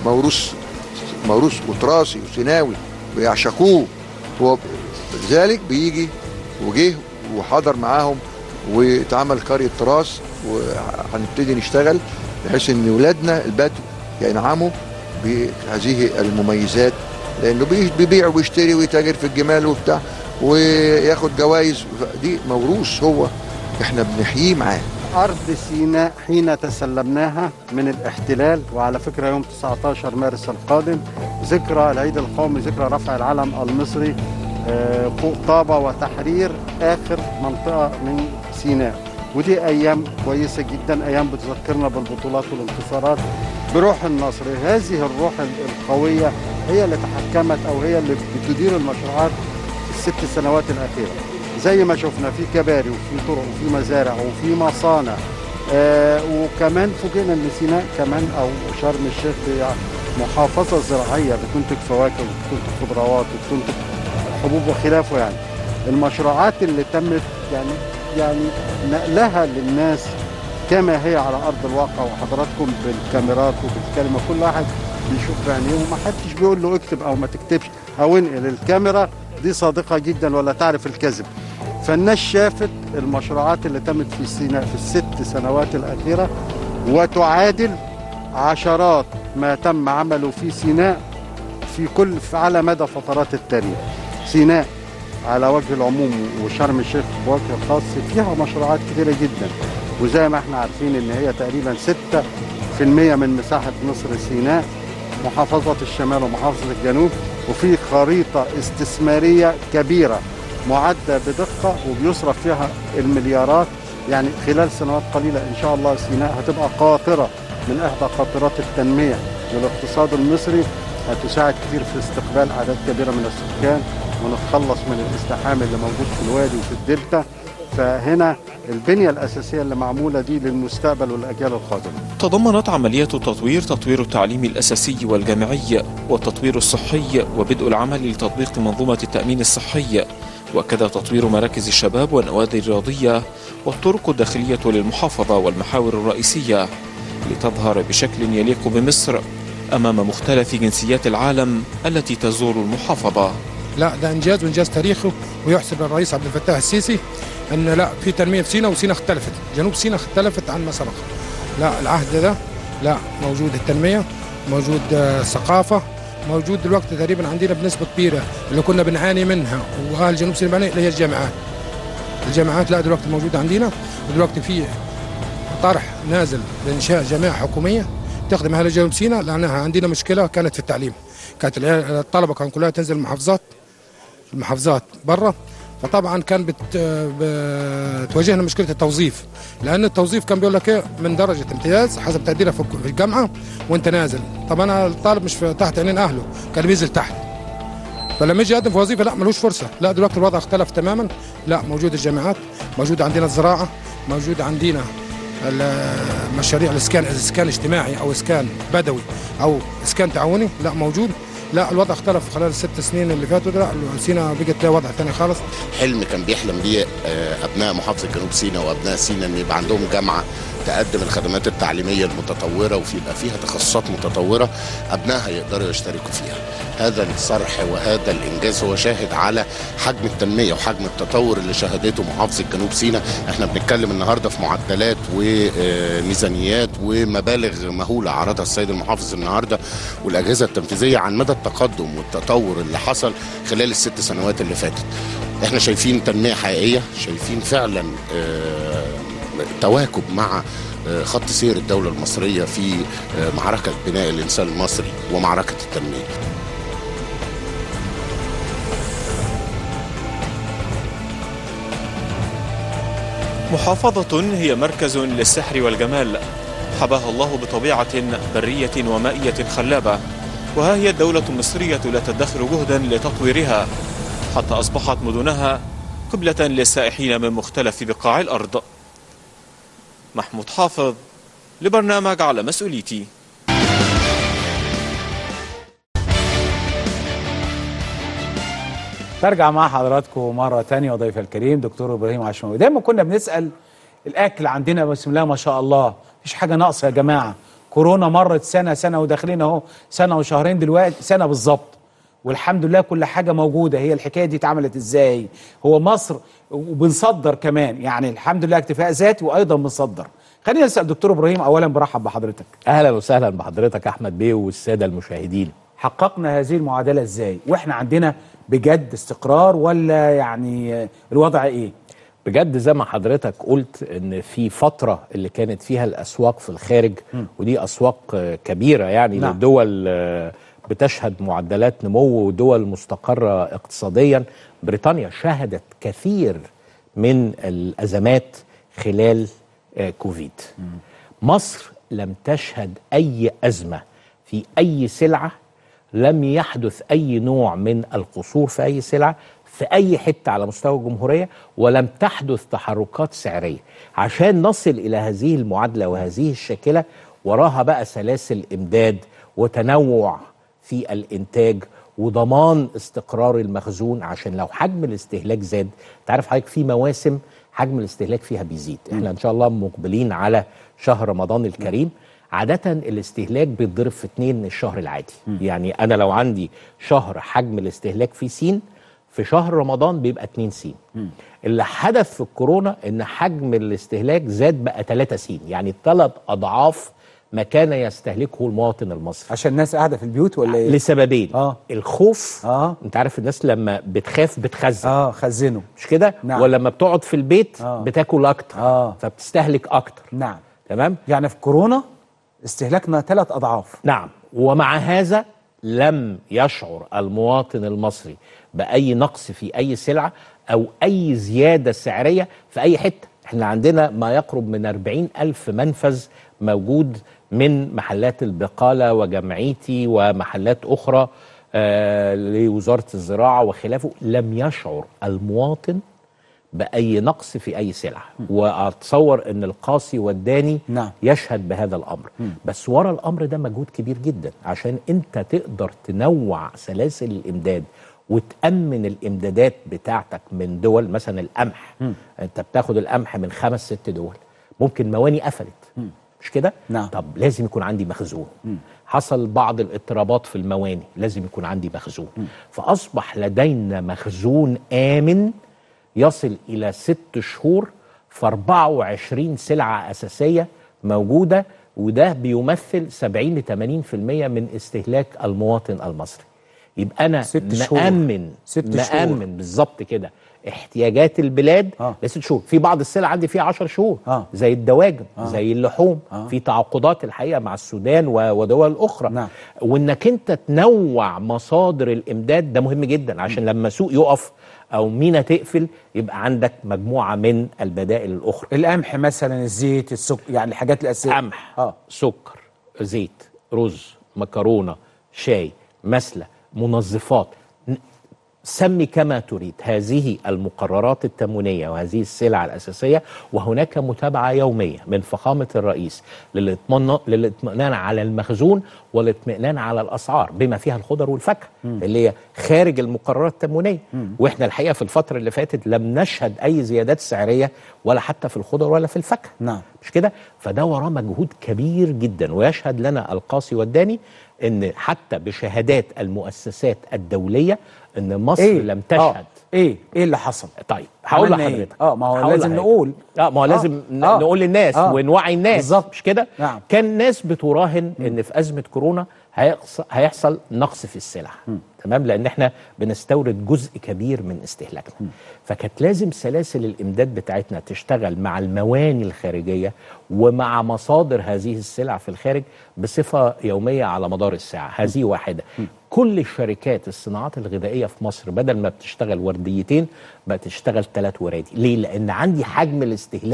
[SPEAKER 17] موروث وتراثي وسيناوي ويعشقوه. هو لذلك بيجي وجه وحضر معاهم واتعمل قرية تراث، وهنبتدي نشتغل بحيث ان ولادنا البدو ينعموا بهذه المميزات، لانه بيبيع ويشتري ويتاجر في الجمال وبتاع وياخد جوائز. دي موروث هو احنا بنحييه معاه.
[SPEAKER 18] أرض سيناء حين تسلمناها من الاحتلال، وعلى فكرة يوم 19 مارس القادم ذكرى العيد القومي، ذكرى رفع العلم المصري فوق طابة وتحرير آخر منطقة من سيناء. ودي أيام كويسة جدا، أيام بتذكرنا بالبطولات والانتصارات بروح النصر. هذه الروح القوية هي اللي تحكمت أو هي اللي بتدير المشروعات في ال6 سنوات الأخيرة. زي ما شفنا في كباري وفي طرق وفي مزارع وفي مصانع، وكمان فوجئنا ان سيناء كمان او شرم الشيخ هي محافظه زراعيه بتنتج فواكه وبتنتج خضروات وبتنتج حبوب وخلافه. يعني المشروعات اللي تمت يعني نقلها للناس كما هي على ارض الواقع، وحضراتكم بالكاميرات وبالكلمه كل واحد بيشوف بعينيه وما حدش بيقول له اكتب او ما تكتبش او انقل. الكاميرا دي صادقه جدا ولا تعرف الكذب. فالناس شافت المشروعات اللي تمت في سيناء في ال6 سنوات الأخيرة، وتعادل عشرات ما تم عمله في سيناء على مدى فترات التاريخ. سيناء على وجه العموم وشرم الشيخ بوجه الخاص فيها مشروعات كثيرة جدا، وزي ما احنا عارفين ان هي تقريبا 6% من مساحة مصر سيناء، محافظة الشمال ومحافظة الجنوب، وفي خريطة استثمارية كبيرة معدة بدقة وبيصرف فيها المليارات. يعني خلال سنوات قليلة إن شاء الله سيناء هتبقى قاطرة من إحدى قاطرات التنمية والاقتصاد المصري، هتساعد كثير في استقبال أعداد كبيرة من السكان ونتخلص من الازدحام اللي موجود في الوادي وفي الدلتا. فهنا البنية الأساسية اللي معمولة دي للمستقبل والأجيال القادمة.
[SPEAKER 16] تضمنت عملية التطوير تطوير التعليم الأساسي والجامعي والتطوير الصحي وبدء العمل لتطبيق منظومة التأمين الصحي، وكذا تطوير مراكز الشباب والنوادي الرياضية والطرق الداخلية للمحافظة والمحاور الرئيسية لتظهر بشكل يليق بمصر أمام مختلف جنسيات العالم التي تزور المحافظة.
[SPEAKER 6] لا ده إنجاز وإنجاز تاريخي، ويحسب للرئيس عبد الفتاح السيسي أن لا في تنمية في سيناء، وسيناء اختلفت، جنوب سيناء اختلفت عن ما سبق. لا العهد ده لا موجود التنمية، موجود الثقافة، موجود دلوقتي تقريبا عندنا بنسبة كبيرة اللي كنا بنعاني منها وأهل جنوب سيناء اللي هي الجامعات لا دلوقتي موجودة عندنا. ودلوقتي في طرح نازل لإنشاء جامعة حكومية تخدم أهل جنوب سيناء، لأنها عندنا مشكلة كانت في التعليم، كانت الطلبة كان كلها تنزل المحافظات برا، فطبعا كان بتواجهنا مشكله التوظيف، لان التوظيف كان بيقول لك ايه من درجه امتياز حسب تقديرها في الجامعه وانت نازل. طبعا الطالب مش تحت عينين اهله، كان بينزل تحت، فلما يجي يقدم في وظيفه لا ملوش فرصه. لا دلوقتي الوضع اختلف تماما، لا موجود الجامعات، موجود عندنا الزراعه، موجود عندنا المشاريع الاسكان اجتماعي او اسكان بدوي او اسكان تعاوني، لا موجود. لا الوضع اختلف خلال ال6 سنين اللي فاتوا، لا سيناء بقت لها وضع ثاني خالص.
[SPEAKER 19] حلم كان بيحلم بيه ابناء محافظه جنوب سيناء وابناء سيناء ان يبقى عندهم جامعه تقدم الخدمات التعليميه المتطوره ويبقى فيها تخصصات متطوره ابنائها يقدروا يشتركوا فيها. هذا الصرح وهذا الانجاز هو شاهد على حجم التنميه وحجم التطور اللي شهدته محافظه جنوب سيناء. احنا بنتكلم النهارده في معدلات وميزانيات ومبالغ مهوله عرضها السيد المحافظ النهارده والاجهزه التنفيذيه عن مدى التقدم والتطور اللي حصل خلال ال6 سنوات اللي فاتت. احنا شايفين تنميه حقيقيه، شايفين فعلا تواكب مع خط سير الدولة المصرية في معركة بناء الإنسان المصري ومعركة التنمية.
[SPEAKER 16] محافظة هي مركز للسحر والجمال، حباها الله بطبيعة برية ومائية خلابة، وها هي الدولة المصرية لا تدخر جهدا لتطويرها حتى أصبحت مدنها قبلة للسائحين من مختلف بقاع الأرض. محمود حافظ لبرنامج على مسؤوليتي.
[SPEAKER 1] ترجع مع حضراتكم مرة تانية وضيف الكريم دكتور إبراهيم عشماوي. دايما كنا بنسأل الأكل عندنا بسم الله ما شاء الله مفيش حاجة ناقصة يا جماعة. كورونا مرت سنة وداخلين أهو سنة وشهرين دلوقتي، سنة بالظبط، والحمد لله كل حاجة موجودة. هي الحكاية دي اتعملت إزاي؟ هو مصر وبنصدر كمان، يعني الحمد لله اكتفاء ذاتي وأيضا بنصدر. خلينا نسأل دكتور إبراهيم. أولا برحب بحضرتك.
[SPEAKER 20] أهلا وسهلا بحضرتك أحمد بيه والسادة المشاهدين.
[SPEAKER 1] حققنا هذه المعادلة إزاي؟ وإحنا عندنا بجد استقرار ولا يعني الوضع إيه؟
[SPEAKER 20] بجد زي ما حضرتك قلت ان في فترة اللي كانت فيها الأسواق في الخارج ودي أسواق كبيرة يعني
[SPEAKER 1] نعم.
[SPEAKER 20] للدول بتشهد معدلات نمو ودول مستقرة اقتصاديا. بريطانيا شهدت كثير من الأزمات خلال كوفيد. مصر لم تشهد أي أزمة في أي سلعة، لم يحدث أي نوع من القصور في أي سلعة في أي حتة على مستوى الجمهورية، ولم تحدث تحركات سعرية. عشان نصل إلى هذه المعادلة وهذه الشاكلة وراها بقى سلاسل إمداد وتنوع في الإنتاج وضمان استقرار المخزون، عشان لو حجم الاستهلاك زاد، تعرف حضرتك في مواسم حجم الاستهلاك فيها بيزيد. احنا إن شاء الله مقبلين على شهر رمضان الكريم. عادة الاستهلاك بيتضرب في 2 الشهر العادي. يعني أنا لو عندي شهر حجم الاستهلاك فيه سين، في شهر رمضان بيبقى 2 سين. اللي حدث في الكورونا ان حجم الاستهلاك زاد بقى 3 سين، يعني 3 أضعاف ما كان يستهلكه المواطن المصري.
[SPEAKER 1] عشان الناس قاعدة في البيوت ولا ايه؟
[SPEAKER 20] لسببين. الخوف. انت عارف الناس لما بتخاف بتخزن.
[SPEAKER 1] خزنه
[SPEAKER 20] مش كده؟
[SPEAKER 1] نعم.
[SPEAKER 20] ولما بتقعد في البيت بتاكل اكتر. فبتستهلك اكتر.
[SPEAKER 1] نعم.
[SPEAKER 20] تمام؟
[SPEAKER 1] يعني في كورونا استهلاكنا 3 أضعاف.
[SPEAKER 20] نعم. ومع هذا لم يشعر المواطن المصري بأي نقص في أي سلعة أو أي زيادة سعرية في أي حتة. احنا عندنا ما يقرب من 40,000 منفذ موجود من محلات البقالة وجمعيتي ومحلات أخرى لوزارة الزراعة وخلافه. لم يشعر المواطن بأي نقص في أي سلعة. وأتصور أن القاصي والداني يشهد بهذا الأمر. بس وراء الأمر ده مجهود كبير جدا عشان أنت تقدر تنوع سلاسل الإمداد وتأمن الإمدادات بتاعتك من دول. مثلا القمح، أنت بتاخد القمح من 5-6 دول، ممكن مواني قفلت، مش كده؟
[SPEAKER 1] نعم.
[SPEAKER 20] طب لازم يكون عندي مخزون. حصل بعض الاضطرابات في المواني، لازم يكون عندي مخزون. فأصبح لدينا مخزون آمن يصل إلى 6 شهور في 24 سلعة أساسية موجودة، وده بيمثل 70-80% من استهلاك المواطن المصري. يبقى أنا
[SPEAKER 1] 6 شهور.
[SPEAKER 20] نأمن بالظبط كده احتياجات البلاد ل6 شهور. في بعض السلع عندي فيها 10 شهور زي الدواجن، زي اللحوم. في تعاقدات الحقيقة مع السودان ودول أخرى. وإنك أنت تنوع مصادر الإمداد ده مهم جدا، عشان لما سوق يقف أو مينا تقفل يبقى عندك مجموعة من البدائل الأخرى.
[SPEAKER 1] القمح مثلا، الزيت، السكر، يعني الحاجات الأساسية.
[SPEAKER 20] قمح، سكر، زيت، رز، مكرونة، شاي، مسلة، منظفات، سمي كما تريد. هذه المقررات التموينية وهذه السلع الأساسية، وهناك متابعة يومية من فخامة الرئيس للاطمئنان على المخزون والاطمئنان على الأسعار بما فيها الخضر والفاكهة اللي هي خارج المقررات التموينية. وإحنا الحقيقة في الفترة اللي فاتت لم نشهد أي زيادات سعرية ولا حتى في الخضر ولا في الفاكهة.
[SPEAKER 1] نعم.
[SPEAKER 20] مش كده؟ فده وراه مجهود كبير جدا. ويشهد لنا القاصي والداني ان حتى بشهادات المؤسسات الدولية ان مصر لم تشهد.
[SPEAKER 1] ايه اللي حصل؟
[SPEAKER 20] طيب هقول لحضرتك.
[SPEAKER 1] ما هو لازم نقول.
[SPEAKER 20] ما هو لازم نقول للناس ونوعي الناس بالظبط. مش كده؟
[SPEAKER 1] نعم.
[SPEAKER 20] كان الناس بتراهن ان في أزمة كورونا هيحصل نقص في السلع. تمام، لان احنا بنستورد جزء كبير من استهلاكنا. فكانت لازم سلاسل الامداد بتاعتنا تشتغل مع المواني الخارجيه ومع مصادر هذه السلع في الخارج بصفه يوميه على مدار الساعه. هذه واحده. كل الشركات الصناعات الغذائيه في مصر بدل ما بتشتغل ورديتين بقت تشتغل 3 ورادي. ليه؟ لان عندي حجم الاستهلاك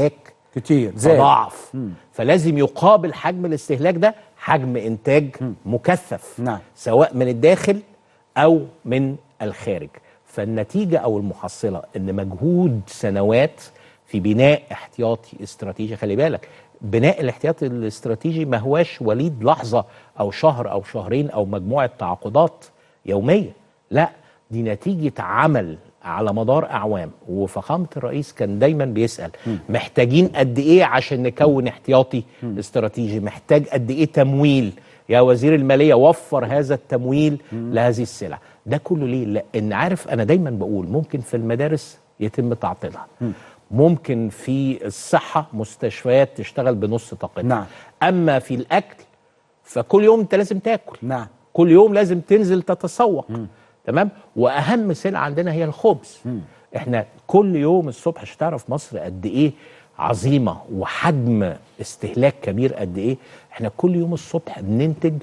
[SPEAKER 1] كتير زاد.
[SPEAKER 20] تضاعف. فلازم يقابل حجم الاستهلاك ده حجم انتاج مكثف.
[SPEAKER 1] نعم.
[SPEAKER 20] سواء من الداخل او من الخارج. فالنتيجه او المحصله ان مجهود سنوات في بناء احتياطي استراتيجي. خلي بالك بناء الاحتياطي الاستراتيجي ما هواش وليد لحظه او شهر او شهرين او مجموعه تعاقدات يوميه، لا دي نتيجه عمل على مدار اعوام. وفخامه الرئيس كان دايما بيسال محتاجين قد ايه عشان نكون احتياطي استراتيجي، محتاج قد ايه تمويل يا وزير الماليه، وفر هذا التمويل لهذه السلع. ده كله ليه؟ لان عارف انا دايما بقول ممكن في المدارس يتم تعطيلها، ممكن في الصحه مستشفيات تشتغل بنص طاقتها.
[SPEAKER 1] نعم.
[SPEAKER 20] اما في الاكل فكل يوم انت لازم تاكل.
[SPEAKER 1] نعم.
[SPEAKER 20] كل يوم لازم تنزل تتسوق. تمام. واهم سلعه عندنا هي الخبز. احنا كل يوم الصبح مش تعرف مصر قد ايه عظيمه وحجم استهلاك كبير قد ايه. احنا كل يوم الصبح بننتج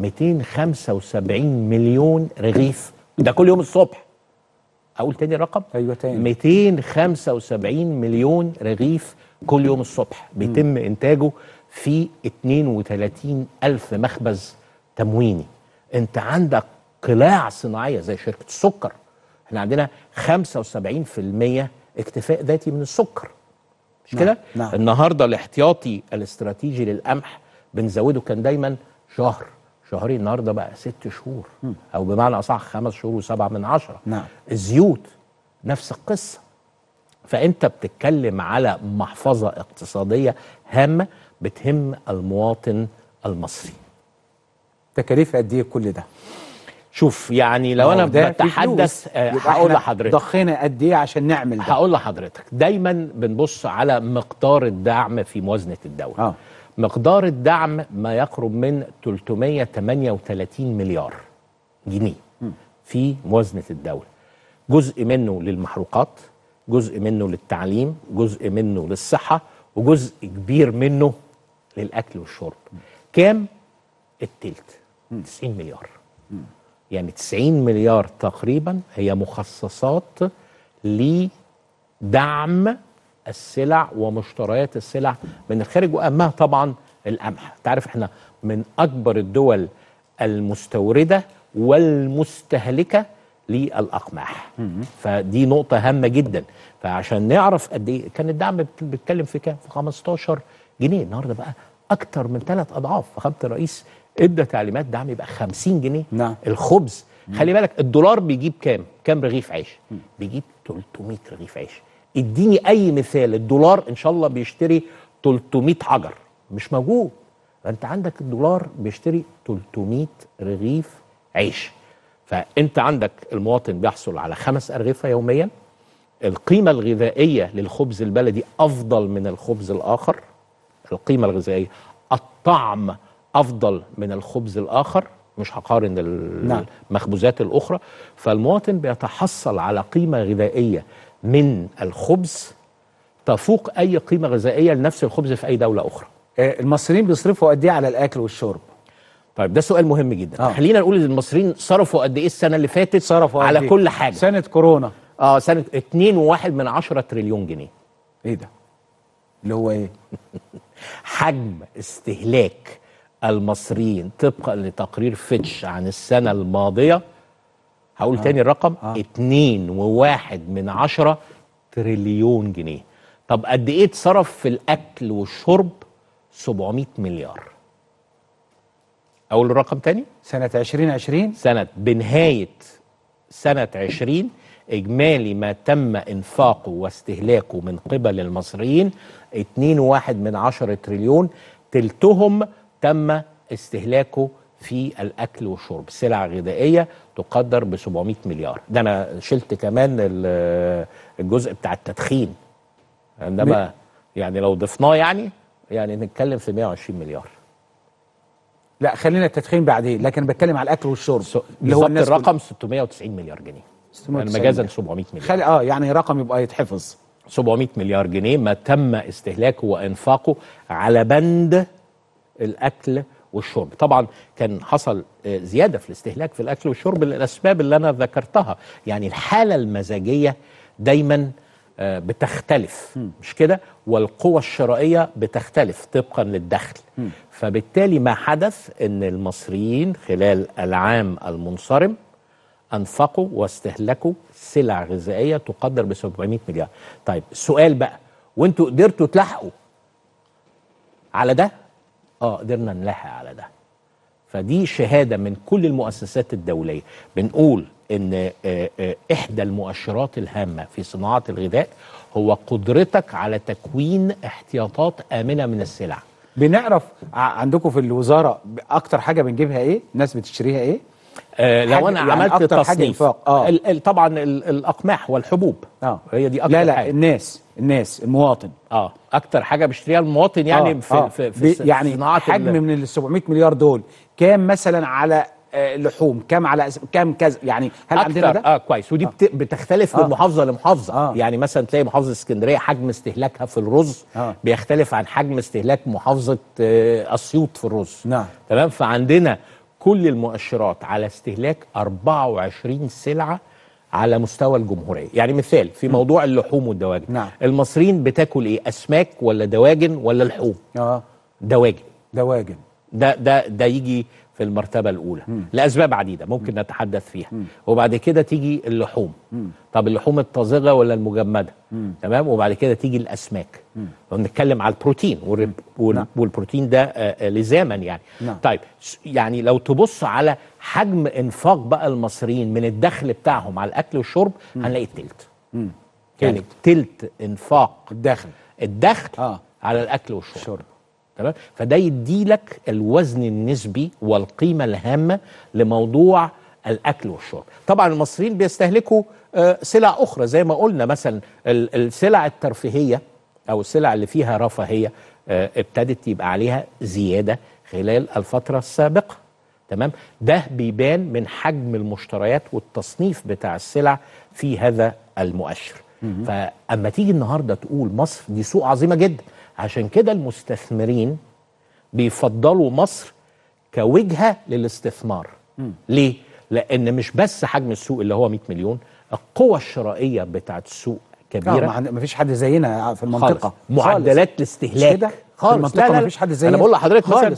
[SPEAKER 20] 275 مليون رغيف، ده كل يوم الصبح. اقول تاني الرقم؟
[SPEAKER 1] ايوه تاني.
[SPEAKER 20] 275 مليون رغيف كل يوم الصبح بيتم انتاجه في 32 ألف مخبز تمويني. انت عندك قلاع صناعيه زي شركه السكر، احنا عندنا 75% اكتفاء ذاتي من السكر، مش كده؟
[SPEAKER 1] نعم.
[SPEAKER 20] النهارده الاحتياطي الاستراتيجي للقمح بنزوده، كان دايما شهر شهرين، النهارده بقى 6 شهور او بمعنى اصح 5 شهور و7 من 10.
[SPEAKER 1] نعم.
[SPEAKER 20] الزيوت نفس القصه. فانت بتتكلم على محفظه اقتصاديه هامه بتهم المواطن المصري.
[SPEAKER 1] تكاليف قد ايه كل ده؟
[SPEAKER 20] شوف يعني لو انا بتحدث هقول لحضرتك
[SPEAKER 1] ضخينا قد ايه عشان نعمل ده.
[SPEAKER 20] هقول لحضرتك دايما بنبص على مقدار الدعم في موازنه الدوله. مقدار الدعم ما يقرب من 338 مليار جنيه في موازنه الدوله. جزء منه للمحروقات، جزء منه للتعليم، جزء منه للصحه، وجزء كبير منه للاكل والشرب. كام؟ التلت، 90 مليار. يعني 90 مليار تقريبا هي مخصصات لدعم السلع ومشتريات السلع من الخارج، واهمها طبعا القمح. تعرف احنا من اكبر الدول المستورده والمستهلكه للاقماح. فدي نقطه هامه جدا. فعشان نعرف قد ايه كان الدعم بيتكلم في كام؟ في 15 جنيه. النهارده بقى اكتر من 3 اضعاف. فخامه الرئيس ادى تعليمات دعم يبقى 50 جنيه.
[SPEAKER 1] نعم.
[SPEAKER 20] الخبز خلي بالك الدولار بيجيب كام رغيف عيش؟ بيجيب 300 رغيف عيش. اديني اي مثال الدولار ان شاء الله بيشتري 300 حجر، مش موجود. فانت عندك الدولار بيشتري 300 رغيف عيش. فانت عندك المواطن بيحصل على 5 أرغفة يوميا. القيمة الغذائية للخبز البلدي افضل من الخبز الاخر. القيمة الغذائية، الطعم افضل من الخبز الاخر، مش هقارن المخبوزات الاخرى. فالمواطن بيتحصل على قيمة غذائية من الخبز تفوق اي قيمة غذائية لنفس الخبز في اي دولة اخرى.
[SPEAKER 1] المصريين بيصرفوا قد ايه على الاكل والشرب؟
[SPEAKER 20] طيب ده سؤال مهم جدا. خلينا نقول ان المصريين صرفوا قد ايه السنة اللي فاتت؟
[SPEAKER 1] صرفوا
[SPEAKER 20] على
[SPEAKER 1] إيه؟
[SPEAKER 20] كل حاجة.
[SPEAKER 1] سنة كورونا
[SPEAKER 20] سنة 2.1 تريليون جنيه.
[SPEAKER 1] ايه ده؟ اللي هو ايه؟
[SPEAKER 20] حجم استهلاك المصريين طبقا لتقرير فيتش عن السنة الماضية. هقول تاني الرقم 2.1 تريليون جنيه. طب قد ايه اتصرف في الاكل والشرب؟ 700 مليار. اقول الرقم تاني؟
[SPEAKER 1] سنة 2020
[SPEAKER 20] بنهاية سنة 20 اجمالي ما تم انفاقه واستهلاكه من قبل المصريين 2.1 تريليون. تلتهم تم استهلاكه في الاكل والشرب، سلع غذائيه تقدر ب 700 مليار. ده انا شلت كمان الجزء بتاع التدخين، عندما يعني لو ضفناه يعني نتكلم في 120 مليار.
[SPEAKER 1] لا خلينا التدخين بعدين، لكن بتكلم على الاكل والشرب
[SPEAKER 20] اللي هو الرقم 690 مليار جنيه. يعني مجازا 700 مليار.
[SPEAKER 1] يعني رقم يبقى يتحفظ.
[SPEAKER 20] 700 مليار جنيه ما تم استهلاكه وانفاقه على بند الاكل والشرب. طبعا كان حصل زياده في الاستهلاك في الاكل والشرب للاسباب اللي انا ذكرتها. يعني الحاله المزاجيه دايما بتختلف مش كده، والقوى الشرائية بتختلف طبقا للدخل. فبالتالي ما حدث ان المصريين خلال العام المنصرم انفقوا واستهلكوا سلع غذائية تقدر ب 700 مليار. طيب السؤال بقى، وانتوا قدرتوا تلحقوا على ده؟ قدرنا نلحق على ده. فدي شهادة من كل المؤسسات الدولية. بنقول ان احدى المؤشرات الهامة في صناعة الغذاء هو قدرتك على تكوين احتياطات آمنة من السلع.
[SPEAKER 1] بنعرف عندكم في الوزارة اكتر حاجة بنجيبها ايه؟ الناس بتشتريها ايه؟
[SPEAKER 20] لو انا يعني عملت تصنيف طبعا الاقماح والحبوب هي دي اكتر
[SPEAKER 1] لا
[SPEAKER 20] حاجة.
[SPEAKER 1] الناس المواطن
[SPEAKER 20] اكتر حاجه بيشتريها المواطن يعني في
[SPEAKER 1] يعني
[SPEAKER 20] صناعه
[SPEAKER 1] حجم من ال 700 مليار دول كام مثلا على لحوم، كام على كام كذا، يعني هل عندنا ده؟
[SPEAKER 20] كويس. ودي بتختلف من محافظه لمحافظه. يعني مثلا تلاقي محافظه اسكندريه حجم استهلاكها في الرز بيختلف عن حجم استهلاك محافظه اسيوط في الرز. تمام. فعندنا كل المؤشرات على استهلاك 24 سلعه على مستوى الجمهوريه. يعني مثال في موضوع اللحوم والدواجن، المصريين بتاكل ايه؟ اسماك ولا دواجن ولا لحوم؟ دواجن. ده يجي في المرتبه الاولى لاسباب عديده ممكن نتحدث فيها. وبعد كده تيجي اللحوم. طب اللحوم الطازجه ولا المجمده؟ تمام. وبعد كده تيجي الاسماك. ونتكلم على البروتين والبروتين ده لزاما يعني. طيب يعني لو تبص على حجم انفاق بقى المصريين من الدخل بتاعهم على الاكل والشرب هنلاقي التلت. يعني تلت انفاق الدخل على الاكل والشرب. تمام. فده يدي لك الوزن النسبي والقيمه الهامه لموضوع الاكل والشرب. طبعا المصريين بيستهلكوا سلع اخرى زي ما قلنا، مثلا السلع الترفيهيه او السلع اللي فيها رفاهيه ابتدت يبقى عليها زياده خلال الفتره السابقه. تمام. ده بيبان من حجم المشتريات والتصنيف بتاع السلع في هذا المؤشر. فاما تيجي النهارده تقول مصر دي سوق عظيمه جدا، عشان كده المستثمرين بيفضلوا مصر كوجهه للاستثمار. ليه؟ لان مش بس حجم السوق اللي هو 100 مليون، القوة الشرائية بتاعت السوق كبيرة.
[SPEAKER 1] ما فيش حد زينا في المنطقة
[SPEAKER 20] خالص. معدلات الاستهلاك
[SPEAKER 1] في المنطقة ما فيش حد زينا.
[SPEAKER 20] انا بقول لحضرتك مثلا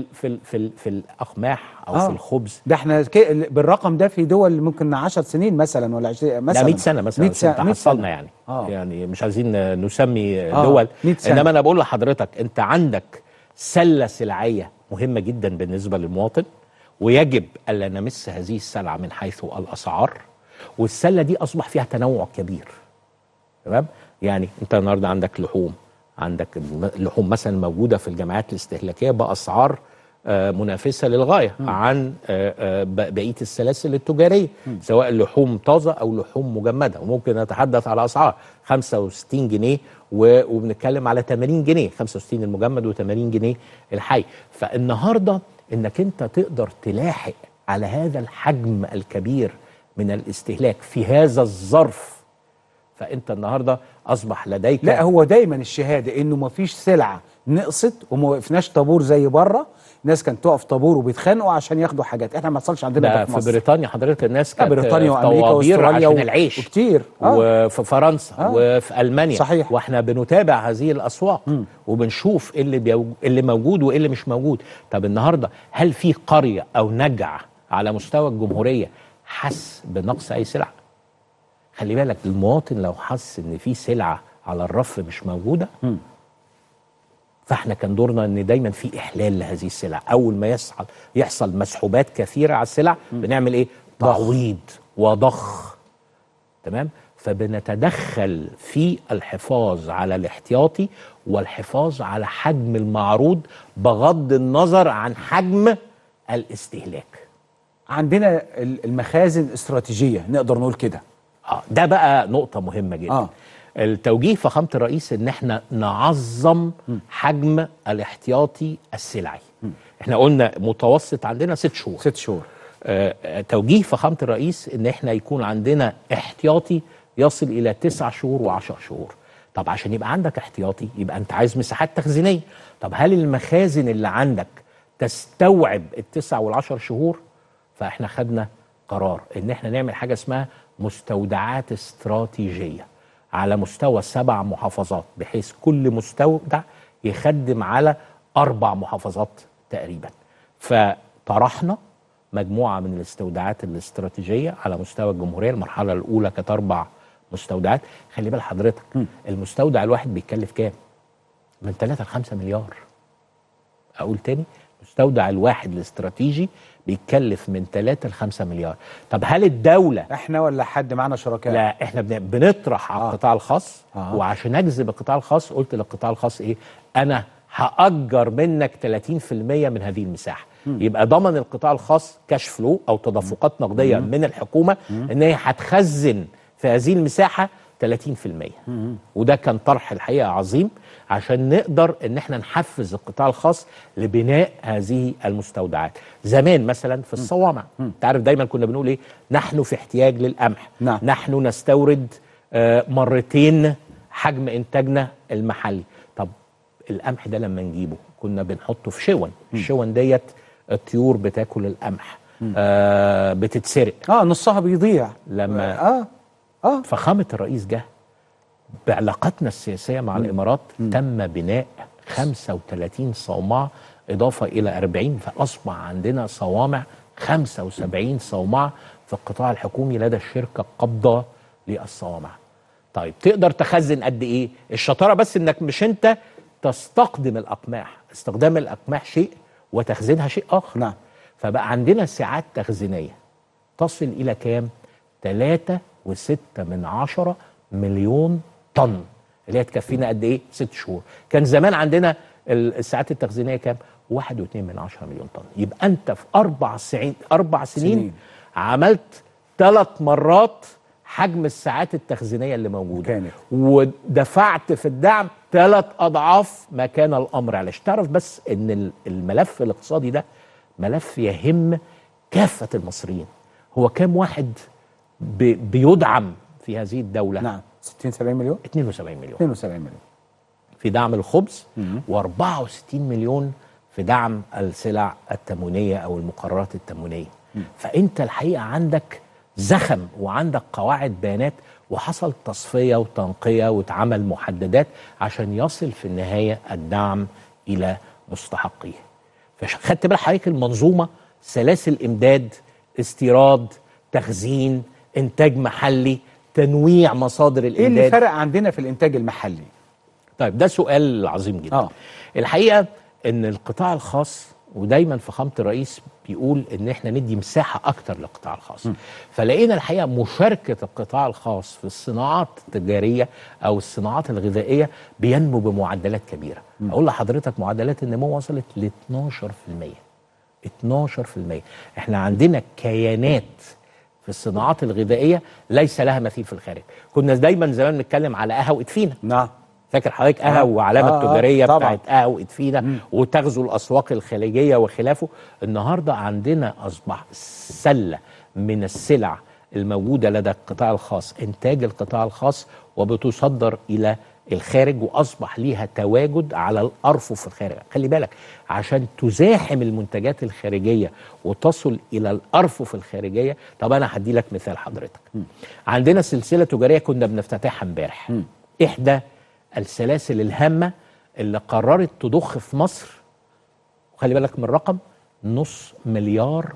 [SPEAKER 20] في الاقماح او في الخبز
[SPEAKER 1] ده احنا بالرقم ده في دول ممكن 10 سنين مثلا ولا 20 مثلا.
[SPEAKER 20] لا 100 سنة مثلا 100 سنة تحصلنا يعني. يعني مش عايزين نسمي دول، انما انا بقول لحضرتك انت عندك سلة سلعية مهمة جدا بالنسبة للمواطن، ويجب الا نمس هذه السلعة من حيث الاسعار. والسلة دي اصبح فيها تنوع كبير. تمام. يعني انت النهارده عندك لحوم، عندك اللحوم مثلا موجوده في الجمعيات الاستهلاكيه باسعار منافسه للغايه عن بقيه السلاسل التجاريه، سواء لحوم طازه او لحوم مجمده. وممكن نتحدث على اسعار 65 جنيه وبنتكلم على 80 جنيه، 65 المجمد و80 جنيه الحي. فالنهارده انك انت تقدر تلاحق على هذا الحجم الكبير من الاستهلاك في هذا الظرف، فانت النهارده اصبح لديك.
[SPEAKER 1] لا هو دايما الشهاده انه ما فيش سلعه نقصت وما وقفناش طابور زي بره. الناس كانت تقف طابور وبيتخانقوا عشان ياخدوا حاجات، احنا ما حصلش عندنا ده
[SPEAKER 20] في مصر. بريطانيا حضرتك الناس كانت
[SPEAKER 1] بريطانيا وامريكا واستراليا
[SPEAKER 20] عشان العيش
[SPEAKER 1] وكتير
[SPEAKER 20] وفي فرنسا وفي المانيا.
[SPEAKER 1] صحيح.
[SPEAKER 20] واحنا بنتابع هذه الاسواق وبنشوف ايه اللي موجود وايه اللي مش موجود. طب النهارده هل في قريه او نجع على مستوى الجمهوريه حس بنقص اي سلعه؟ خلي بالك المواطن لو حس ان في سلعه على الرف مش موجوده فاحنا كان دورنا ان دايما في احلال لهذه السلع. اول ما يحصل مسحوبات كثيره على السلع بنعمل ايه؟ تعويض وضخ. تمام. فبنتدخل في الحفاظ على الاحتياطي والحفاظ على حجم المعروض بغض النظر عن حجم الاستهلاك.
[SPEAKER 1] عندنا المخازن استراتيجيه نقدر نقول كده.
[SPEAKER 20] ده بقى نقطة مهمة جدا. التوجيه فخامة الرئيس ان احنا نعظم حجم الاحتياطي السلعي. احنا قلنا متوسط عندنا 6 شهور.
[SPEAKER 1] 6 شهور.
[SPEAKER 20] توجيه فخامة الرئيس ان احنا يكون عندنا احتياطي يصل الى 9 شهور و10 شهور. طب عشان يبقى عندك احتياطي يبقى انت عايز مساحات تخزينية. طب هل المخازن اللي عندك تستوعب ال9 وال10 شهور؟ فاحنا خدنا قرار ان احنا نعمل حاجة اسمها مستودعات استراتيجية. على مستوى 7 محافظات، بحيث كل مستودع يخدم على 4 محافظات تقريبا. فطرحنا مجموعة من الاستودعات الاستراتيجية على مستوى الجمهورية. المرحلة الأولى كانت 4 مستودعات. خلي بال حضرتك المستودع الواحد بيتكلف كام؟ من 3 ل 5 مليار. أقول تاني، المستودع الواحد الاستراتيجي بيتكلف من 3 ل 5 مليار. طب هل الدولة
[SPEAKER 1] احنا ولا حد معانا شركاء؟
[SPEAKER 20] لا، احنا بنطرح على القطاع الخاص. وعشان اجذب القطاع الخاص قلت للقطاع الخاص ايه؟ انا هأجر منك 30% من هذه المساحة. يبقى ضمن القطاع الخاص كاش فلو او تدفقات نقدية من الحكومة ان هي هتخزن في هذه المساحة 30%. وده كان طرح الحقيقة عظيم عشان نقدر ان احنا نحفز القطاع الخاص لبناء هذه المستودعات. زمان مثلا في الصوامع انت عارف دايما كنا بنقول ايه؟ نحن في احتياج للقمح. نحن نستورد مرتين حجم انتاجنا المحلي. طب القمح ده لما نجيبه كنا بنحطه في شون. الشون ديت الطيور بتاكل القمح، بتتسرق،
[SPEAKER 1] نصها بيضيع
[SPEAKER 20] لما فخامة الرئيس جه بعلاقاتنا السياسية مع الإمارات تم بناء 35 صومعة إضافة إلى 40، فأصبح عندنا صوامع 75 صومعة في القطاع الحكومي لدى الشركة القابضة للصوامع. طيب تقدر تخزن قد إيه؟ الشطارة بس إنك مش أنت تستقدم الأقماح. استخدام الأقماح شيء وتخزينها شيء آخر. فبقى عندنا ساعات تخزينية تصل إلى كام؟ 3.6 مليون طن، اللي هي تكفينا قد ايه؟ 6 شهور. كان زمان عندنا الساعات التخزينيه كام؟ 1.2 مليون طن. يبقى انت في 4 سنين عملت 3 مرات حجم الساعات التخزينيه اللي موجوده ودفعت في الدعم 3 أضعاف ما كان الامر. علاش تعرف بس ان الملف الاقتصادي ده ملف يهم كافه المصريين. هو كام واحد بيدعم في هذه الدولة؟
[SPEAKER 1] نعم 60-70 مليون؟
[SPEAKER 20] 72 مليون.
[SPEAKER 1] 72 مليون
[SPEAKER 20] في دعم الخبز و64 مليون في دعم السلع التموينية أو المقررات التموينية. فأنت الحقيقة عندك زخم وعندك قواعد بيانات، وحصل تصفية وتنقية واتعمل محددات عشان يصل في النهاية الدعم إلى مستحقيه. فخدت بال حضرتك المنظومة سلاسل إمداد، استيراد، تخزين، انتاج محلي، تنويع مصادر الامداد.
[SPEAKER 1] ايه اللي فرق عندنا في الانتاج المحلي؟
[SPEAKER 20] طيب ده سؤال عظيم جدا. الحقيقه ان القطاع الخاص، ودايما فخامه الرئيس بيقول ان احنا ندي مساحه اكتر للقطاع الخاص. فلقينا الحقيقه مشاركه القطاع الخاص في الصناعات التجاريه او الصناعات الغذائيه بينمو بمعدلات كبيره. اقول لحضرتك معدلات النمو وصلت ل 12%. احنا عندنا كيانات في الصناعات الغذائيه ليس لها مثيل في الخارج. كنا دايما زمان بنتكلم على قهوه وادفينا.
[SPEAKER 1] نعم
[SPEAKER 20] فاكر حضرتك قهوه وعلامه التجاريه بتاعت قهوه وادفينا وتغزو الاسواق الخليجيه وخلافه. النهارده عندنا اصبح سله من السلع الموجوده لدى القطاع الخاص، انتاج القطاع الخاص، وبتصدر الى الخارج، واصبح ليها تواجد على الارفف في الخارج. خلي بالك عشان تزاحم المنتجات الخارجيه وتصل الى الارفف الخارجيه. طب انا هدي لك مثال حضرتك. عندنا سلسله تجاريه كنا بنفتتحها امبارح، احدى السلاسل الهامه اللي قررت تضخ في مصر، وخلي بالك من الرقم، $500 مليار.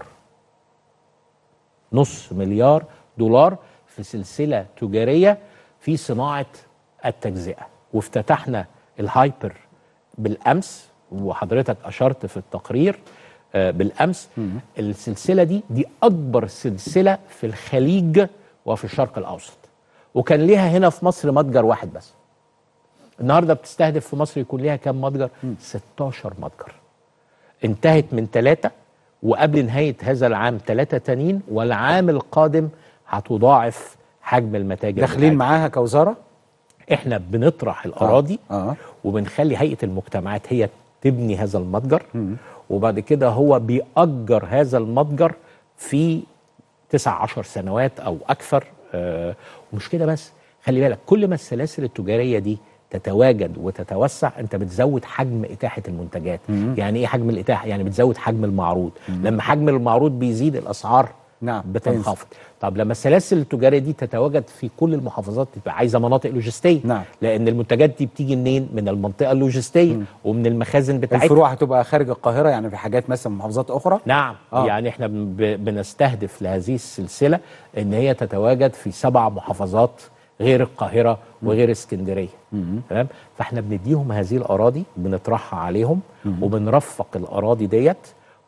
[SPEAKER 20] $500 مليار في سلسله تجاريه في صناعه التجزئة. وافتتحنا الهايبر بالأمس، وحضرتك أشرت في التقرير بالأمس. السلسلة دي أكبر سلسلة في الخليج وفي الشرق الأوسط، وكان ليها هنا في مصر متجر واحد بس. النهاردة بتستهدف في مصر يكون ليها كام متجر؟ 16 متجر. انتهت من 3، وقبل نهاية هذا العام 3 تانيين، والعام القادم هتضاعف حجم المتاجر.
[SPEAKER 1] داخلين معاها كوزارة؟
[SPEAKER 20] احنا بنطرح الاراضي وبنخلي هيئه المجتمعات هي تبني هذا المتجر، وبعد كده هو بيأجر هذا المتجر في 19 سنوات او اكثر. ومش كده بس، خلي بالك كل ما السلاسل التجاريه دي تتواجد وتتوسع انت بتزود حجم اتاحه المنتجات. يعني ايه حجم الاتاحه؟ يعني بتزود حجم المعروض. لما حجم المعروض بيزيد الاسعار
[SPEAKER 1] نعم
[SPEAKER 20] بتنخفض. طب لما السلاسل التجاريه دي تتواجد في كل المحافظات تبقى عايزه مناطق لوجستيه.
[SPEAKER 1] نعم.
[SPEAKER 20] لان المنتجات دي بتيجي منين؟ من المنطقه اللوجستيه ومن المخازن بتاعتها.
[SPEAKER 1] الفروع هتبقى خارج القاهره يعني في حاجات مثلا محافظات اخرى؟
[SPEAKER 20] نعم. يعني احنا بنستهدف لهذه السلسله ان هي تتواجد في 7 محافظات غير القاهره وغير اسكندريه. تمام. فاحنا بنديهم هذه الاراضي، بنطرحها عليهم وبنرفق الاراضي ديت،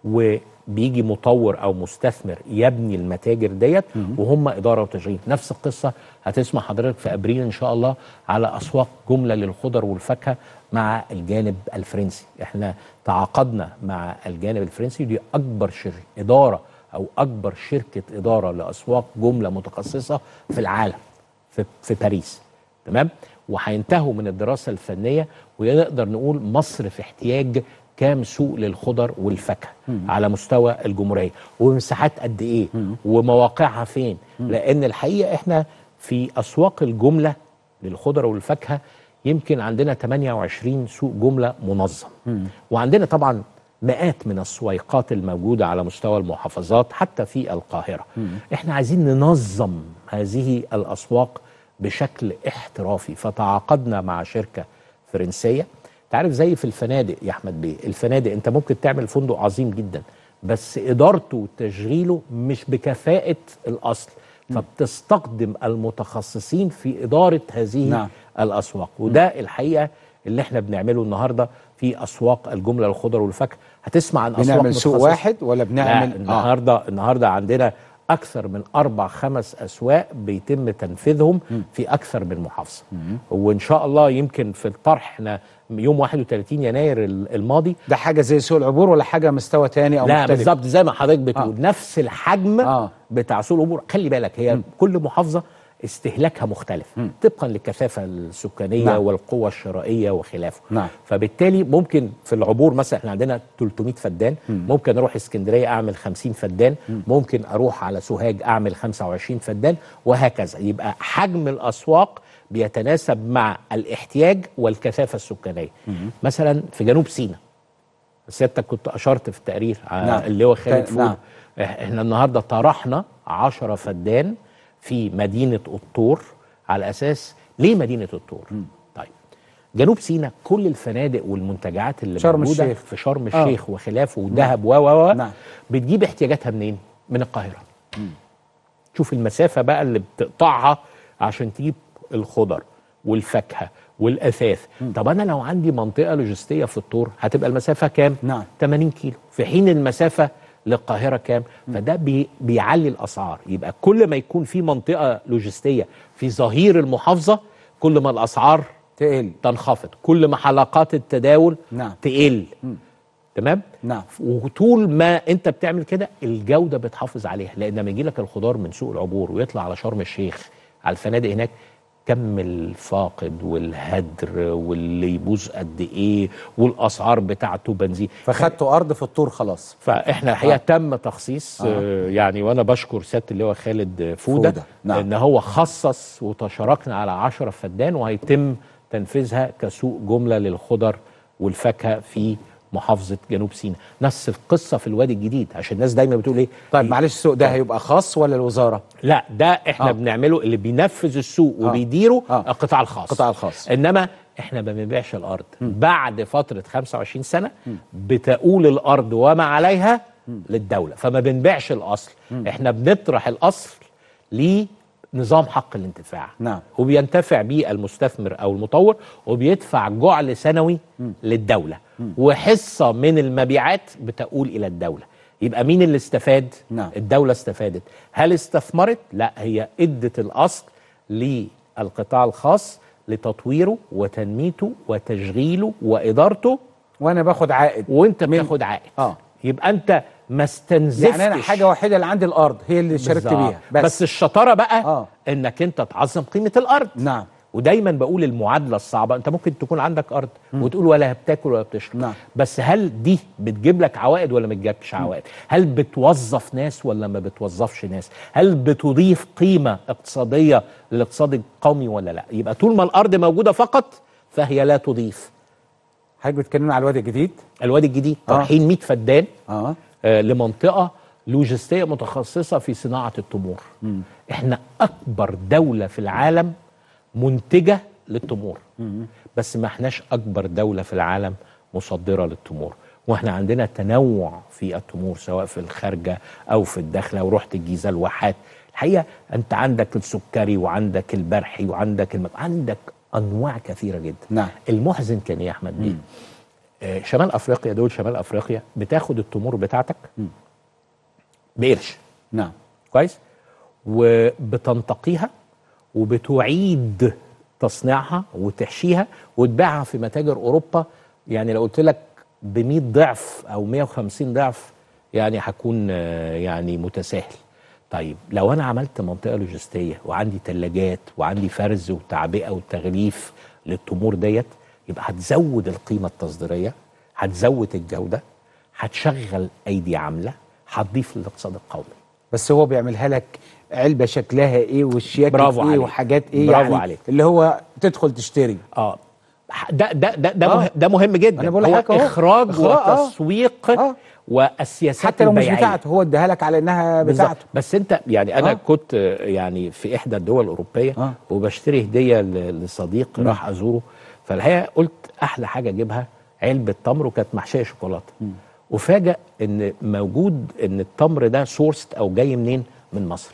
[SPEAKER 20] وبيجي مطور او مستثمر يبني المتاجر ديت وهم اداره وتشغيل. نفس القصه هتسمع حضرتك في ابريل ان شاء الله على اسواق جمله للخضر والفاكهه مع الجانب الفرنسي. احنا تعاقدنا مع الجانب الفرنسي، دي اكبر اداره او اكبر شركه اداره لاسواق جمله متخصصه في العالم في باريس. تمام. وهينتهوا من الدراسه الفنيه ونقدر نقول مصر في احتياج كام سوق للخضر والفاكهه على مستوى الجمهوريه، ومساحات قد ايه، ومواقعها فين. لان الحقيقه احنا في اسواق الجمله للخضر والفاكهه يمكن عندنا 28 سوق جمله منظم. وعندنا طبعا مئات من السويقات الموجوده على مستوى المحافظات حتى في القاهره. احنا عايزين ننظم هذه الاسواق بشكل احترافي، فتعاقدنا مع شركه فرنسيه. تعرف زي في الفنادق يا احمد بيه، الفنادق انت ممكن تعمل فندق عظيم جدا بس ادارته وتشغيله مش بكفاءه الاصل، فبتستخدم المتخصصين في اداره هذه الاسواق. وده الحقيقه اللي احنا بنعمله النهارده في اسواق الجمله للخضر والفاكهه. هتسمع عن اسواق
[SPEAKER 1] بنعمل سوق واحد ولا بنعمل؟
[SPEAKER 20] النهارده عندنا اكثر من 4-5 اسواق بيتم تنفيذهم في اكثر من محافظه. وان شاء الله يمكن في الطرح احنا يوم 31 يناير الماضي.
[SPEAKER 1] ده حاجه زي سوق العبور ولا حاجه مستوى تاني او
[SPEAKER 20] لا
[SPEAKER 1] مختلف؟
[SPEAKER 20] بالظبط زي ما حضرتك بتقول. نفس الحجم بتاع سوق العبور. خلي بالك هي كل محافظه استهلاكها مختلف طبقا للكثافه السكانيه والقوه الشرائيه وخلافه. فبالتالي ممكن في العبور مثلا احنا عندنا 300 فدان، ممكن اروح اسكندريه اعمل 50 فدان، ممكن اروح على سوهاج اعمل 25 فدان وهكذا. يبقى حجم الاسواق بيتناسب مع الاحتياج والكثافه السكانيه. مثلا في جنوب سيناء سيادتك كنت اشرت في التقرير اللي هو خالد فود. احنا النهارده طرحنا 10 فدان في مدينة الطور. على أساس ليه مدينة الطور؟ طيب جنوب سيناء كل الفنادق والمنتجعات اللي موجودة في شرم الشيخ وخلافه ودهب بتجيب احتياجاتها منين؟ من القاهرة. شوف المسافة بقى اللي بتقطعها عشان تجيب الخضر والفاكهة والأثاث. طب أنا لو عندي منطقة لوجستية في الطور هتبقى المسافة كام؟ 80 كيلو، في حين المسافة للقاهرة كام؟ فده بيعلي الأسعار. يبقى كل ما يكون في منطقة لوجستية في ظهير المحافظة كل ما الأسعار تنخفض، كل ما حلقات التداول تقل. تمام؟ وطول ما انت بتعمل كده الجودة بتحافظ عليها. لأن لما يجي لك الخضار من سوق العبور ويطلع على شرم الشيخ على الفنادق هناك كم الفاقد والهدر واللي يبوظ قد ايه والاسعار بتاعته بنزين.
[SPEAKER 1] فخدتوا ارض في الطور خلاص.
[SPEAKER 20] فاحنا الحقيقه تم تخصيص يعني، وانا بشكر سياده اللواء خالد فوده ان هو خصص وتشاركنا على 10 فدان وهيتم تنفيذها كسوق جمله للخضر والفاكهه في محافظه جنوب سيناء. نفس القصه في الوادي الجديد عشان الناس دايما بتقول ايه.
[SPEAKER 1] طيب معلش السوق ده هيبقى خاص ولا الوزاره؟
[SPEAKER 20] لا ده احنا بنعمله، اللي بينفذ السوق وبيديره القطاع الخاص.
[SPEAKER 1] القطاع الخاص.
[SPEAKER 20] انما احنا ما بنبيعش الارض. بعد فتره 25 سنه بتؤول الارض وما عليها للدوله، فما بنبيعش الاصل. احنا بنطرح الاصل لنظام حق الانتفاع. وبينتفع بيه المستثمر او المطور وبيدفع جعل سنوي للدوله، وحصه من المبيعات بتؤول الى الدوله. يبقى مين اللي استفاد؟ الدوله استفادت. هل استثمرت؟ لا، هي ادت الاصل للقطاع الخاص لتطويره وتنميته وتشغيله وادارته،
[SPEAKER 1] وانا باخد عائد
[SPEAKER 20] وانت بتاخد عائد. يبقى انت ما استنزفتش.
[SPEAKER 1] يعني انا حاجه وحيده اللي عندي الارض هي اللي شاركت بيها
[SPEAKER 20] بس الشطاره بقى انك انت تعظم قيمه الارض. ودايما بقول المعادله الصعبه، انت ممكن تكون عندك ارض وتقول ولا بتاكل ولا بتشرب. بس هل دي بتجيب لك عوائد ولا ما بتجيبش عوائد؟ هل بتوظف ناس ولا ما بتوظفش ناس؟ هل بتضيف قيمه اقتصاديه للاقتصاد القومي ولا لا؟ يبقى طول ما الارض موجوده فقط فهي لا تضيف.
[SPEAKER 1] حضرتك بتتكلم على الوادي الجديد؟
[SPEAKER 20] الوادي الجديد طرحين 100 فدان لمنطقه لوجستيه متخصصه في صناعه التمور. احنا اكبر دوله في العالم منتجه للتمور، بس ما احناش اكبر دوله في العالم مصدره للتمور. واحنا عندنا تنوع في التمور سواء في الخارجه او في الداخله. ورحت الجيزه الواحات، الحقيقه انت عندك السكري وعندك البرحي وعندك عندك انواع كثيره جدا.
[SPEAKER 1] نعم.
[SPEAKER 20] المحزن كان يا احمد بيه، شمال افريقيا، دول شمال افريقيا بتاخد التمور بتاعتك بقرش.
[SPEAKER 1] نعم.
[SPEAKER 20] كويس. وبتنتقيها وبتعيد تصنيعها وتحشيها وتبيعها في متاجر اوروبا. يعني لو قلت لك ب 100 ضعف او 150 ضعف يعني هكون يعني متساهل. طيب لو انا عملت منطقه لوجستيه وعندي ثلاجات وعندي فرز وتعبئه وتغليف للتمور ديت، يبقى هتزود القيمه التصديريه، هتزود الجوده، هتشغل ايدي عامله، هتضيف للاقتصاد القومي.
[SPEAKER 1] بس هو بيعملها لك علبه شكلها ايه والشياكه
[SPEAKER 20] برافو
[SPEAKER 1] ايه
[SPEAKER 20] عليك.
[SPEAKER 1] وحاجات ايه،
[SPEAKER 20] برافو
[SPEAKER 1] يعني
[SPEAKER 20] عليك.
[SPEAKER 1] اللي هو تدخل تشتري.
[SPEAKER 20] ده مهم جدا.
[SPEAKER 1] انا بقول
[SPEAKER 20] هو
[SPEAKER 1] لك
[SPEAKER 20] اخراج وتسويق والسياسات
[SPEAKER 1] حتى لو مش
[SPEAKER 20] البيعية.
[SPEAKER 1] بتاعته، هو اداها لك على انها بتاعته.
[SPEAKER 20] بس انت يعني انا كنت يعني في احدى الدول الاوروبيه وبشتري هديه لصديق راح ازوره، فالحقيقه قلت احلى حاجه اجيبها علبه تمر وكانت محشيه شوكولاته. وفاجأ ان موجود ان التمر ده سورست او جاي منين؟ من مصر.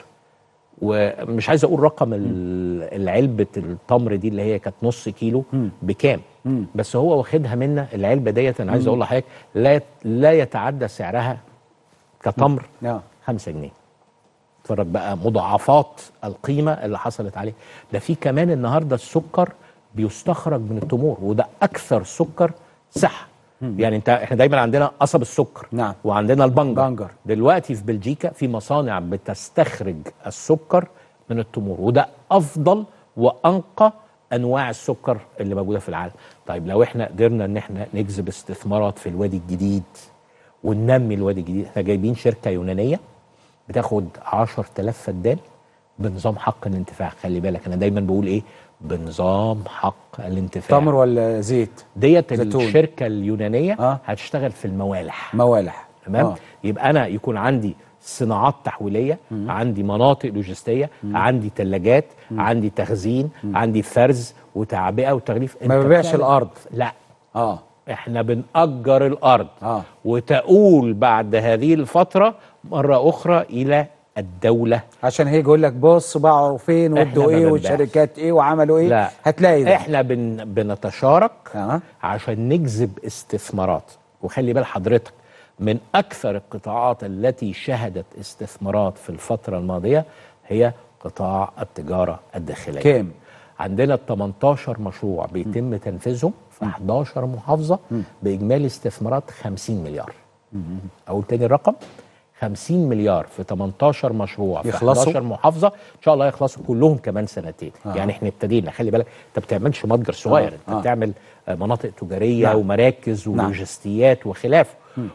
[SPEAKER 20] ومش عايز اقول رقم العلبه التمر دي اللي هي كانت نص كيلو بكام، بس هو واخدها منا العلبه ديت. انا عايز اقول لحضرتك لا يتعدى سعرها كتمر 5 جنيه. اتفرج بقى مضاعفات القيمه اللي حصلت عليه. ده في كمان النهارده السكر بيستخرج من التمور، وده اكثر سكر صحه. يعني احنا دايما عندنا قصب السكر.
[SPEAKER 1] نعم.
[SPEAKER 20] وعندنا البنجر. دلوقتي في بلجيكا في مصانع بتستخرج السكر من التمور، وده افضل وانقى انواع السكر اللي موجوده في العالم. طيب لو احنا قدرنا ان احنا نجذب استثمارات في الوادي الجديد وننمي الوادي الجديد، احنا جايبين شركه يونانيه بتاخد 10,000 فدان بنظام حق الانتفاع. خلي بالك انا دايما بقول ايه؟ بنظام حق الانتفاع.
[SPEAKER 1] تمر ولا زيت؟
[SPEAKER 20] ديت
[SPEAKER 1] زيتون.
[SPEAKER 20] الشركه اليونانيه هتشتغل في الموالح. تمام. يبقى انا يكون عندي صناعات تحويليه، عندي مناطق لوجستيه، عندي ثلاجات، عندي تخزين، عندي فرز وتعبئه وتغليف.
[SPEAKER 1] ما ببيعش الارض.
[SPEAKER 20] لا. احنا بنأجر الارض. وتؤول بعد هذه الفتره مره اخرى الى الدولة،
[SPEAKER 1] عشان هيجي يقول لك بص باعوا فين وادوا ايه والشركات ايه وعملوا ايه.
[SPEAKER 20] لا.
[SPEAKER 1] هتلاقي ده.
[SPEAKER 20] احنا بنتشارك عشان نجذب استثمارات. وخلي بال حضرتك من اكثر القطاعات التي شهدت استثمارات في الفترة الماضية هي قطاع التجارة الداخلية.
[SPEAKER 1] كام؟
[SPEAKER 20] عندنا 18 مشروع بيتم تنفيذهم في 11 محافظة باجمالي استثمارات 50 مليار. اقول تاني الرقم: 50 مليار في 18 مشروع في 11 محافظه، ان شاء الله يخلصوا كلهم كمان سنتين. يعني احنا ابتدينا. خلي بالك انت ما بتعملش متجر صغير، انت بتعمل مناطق تجاريه ومراكز ولوجستيات وخلافه.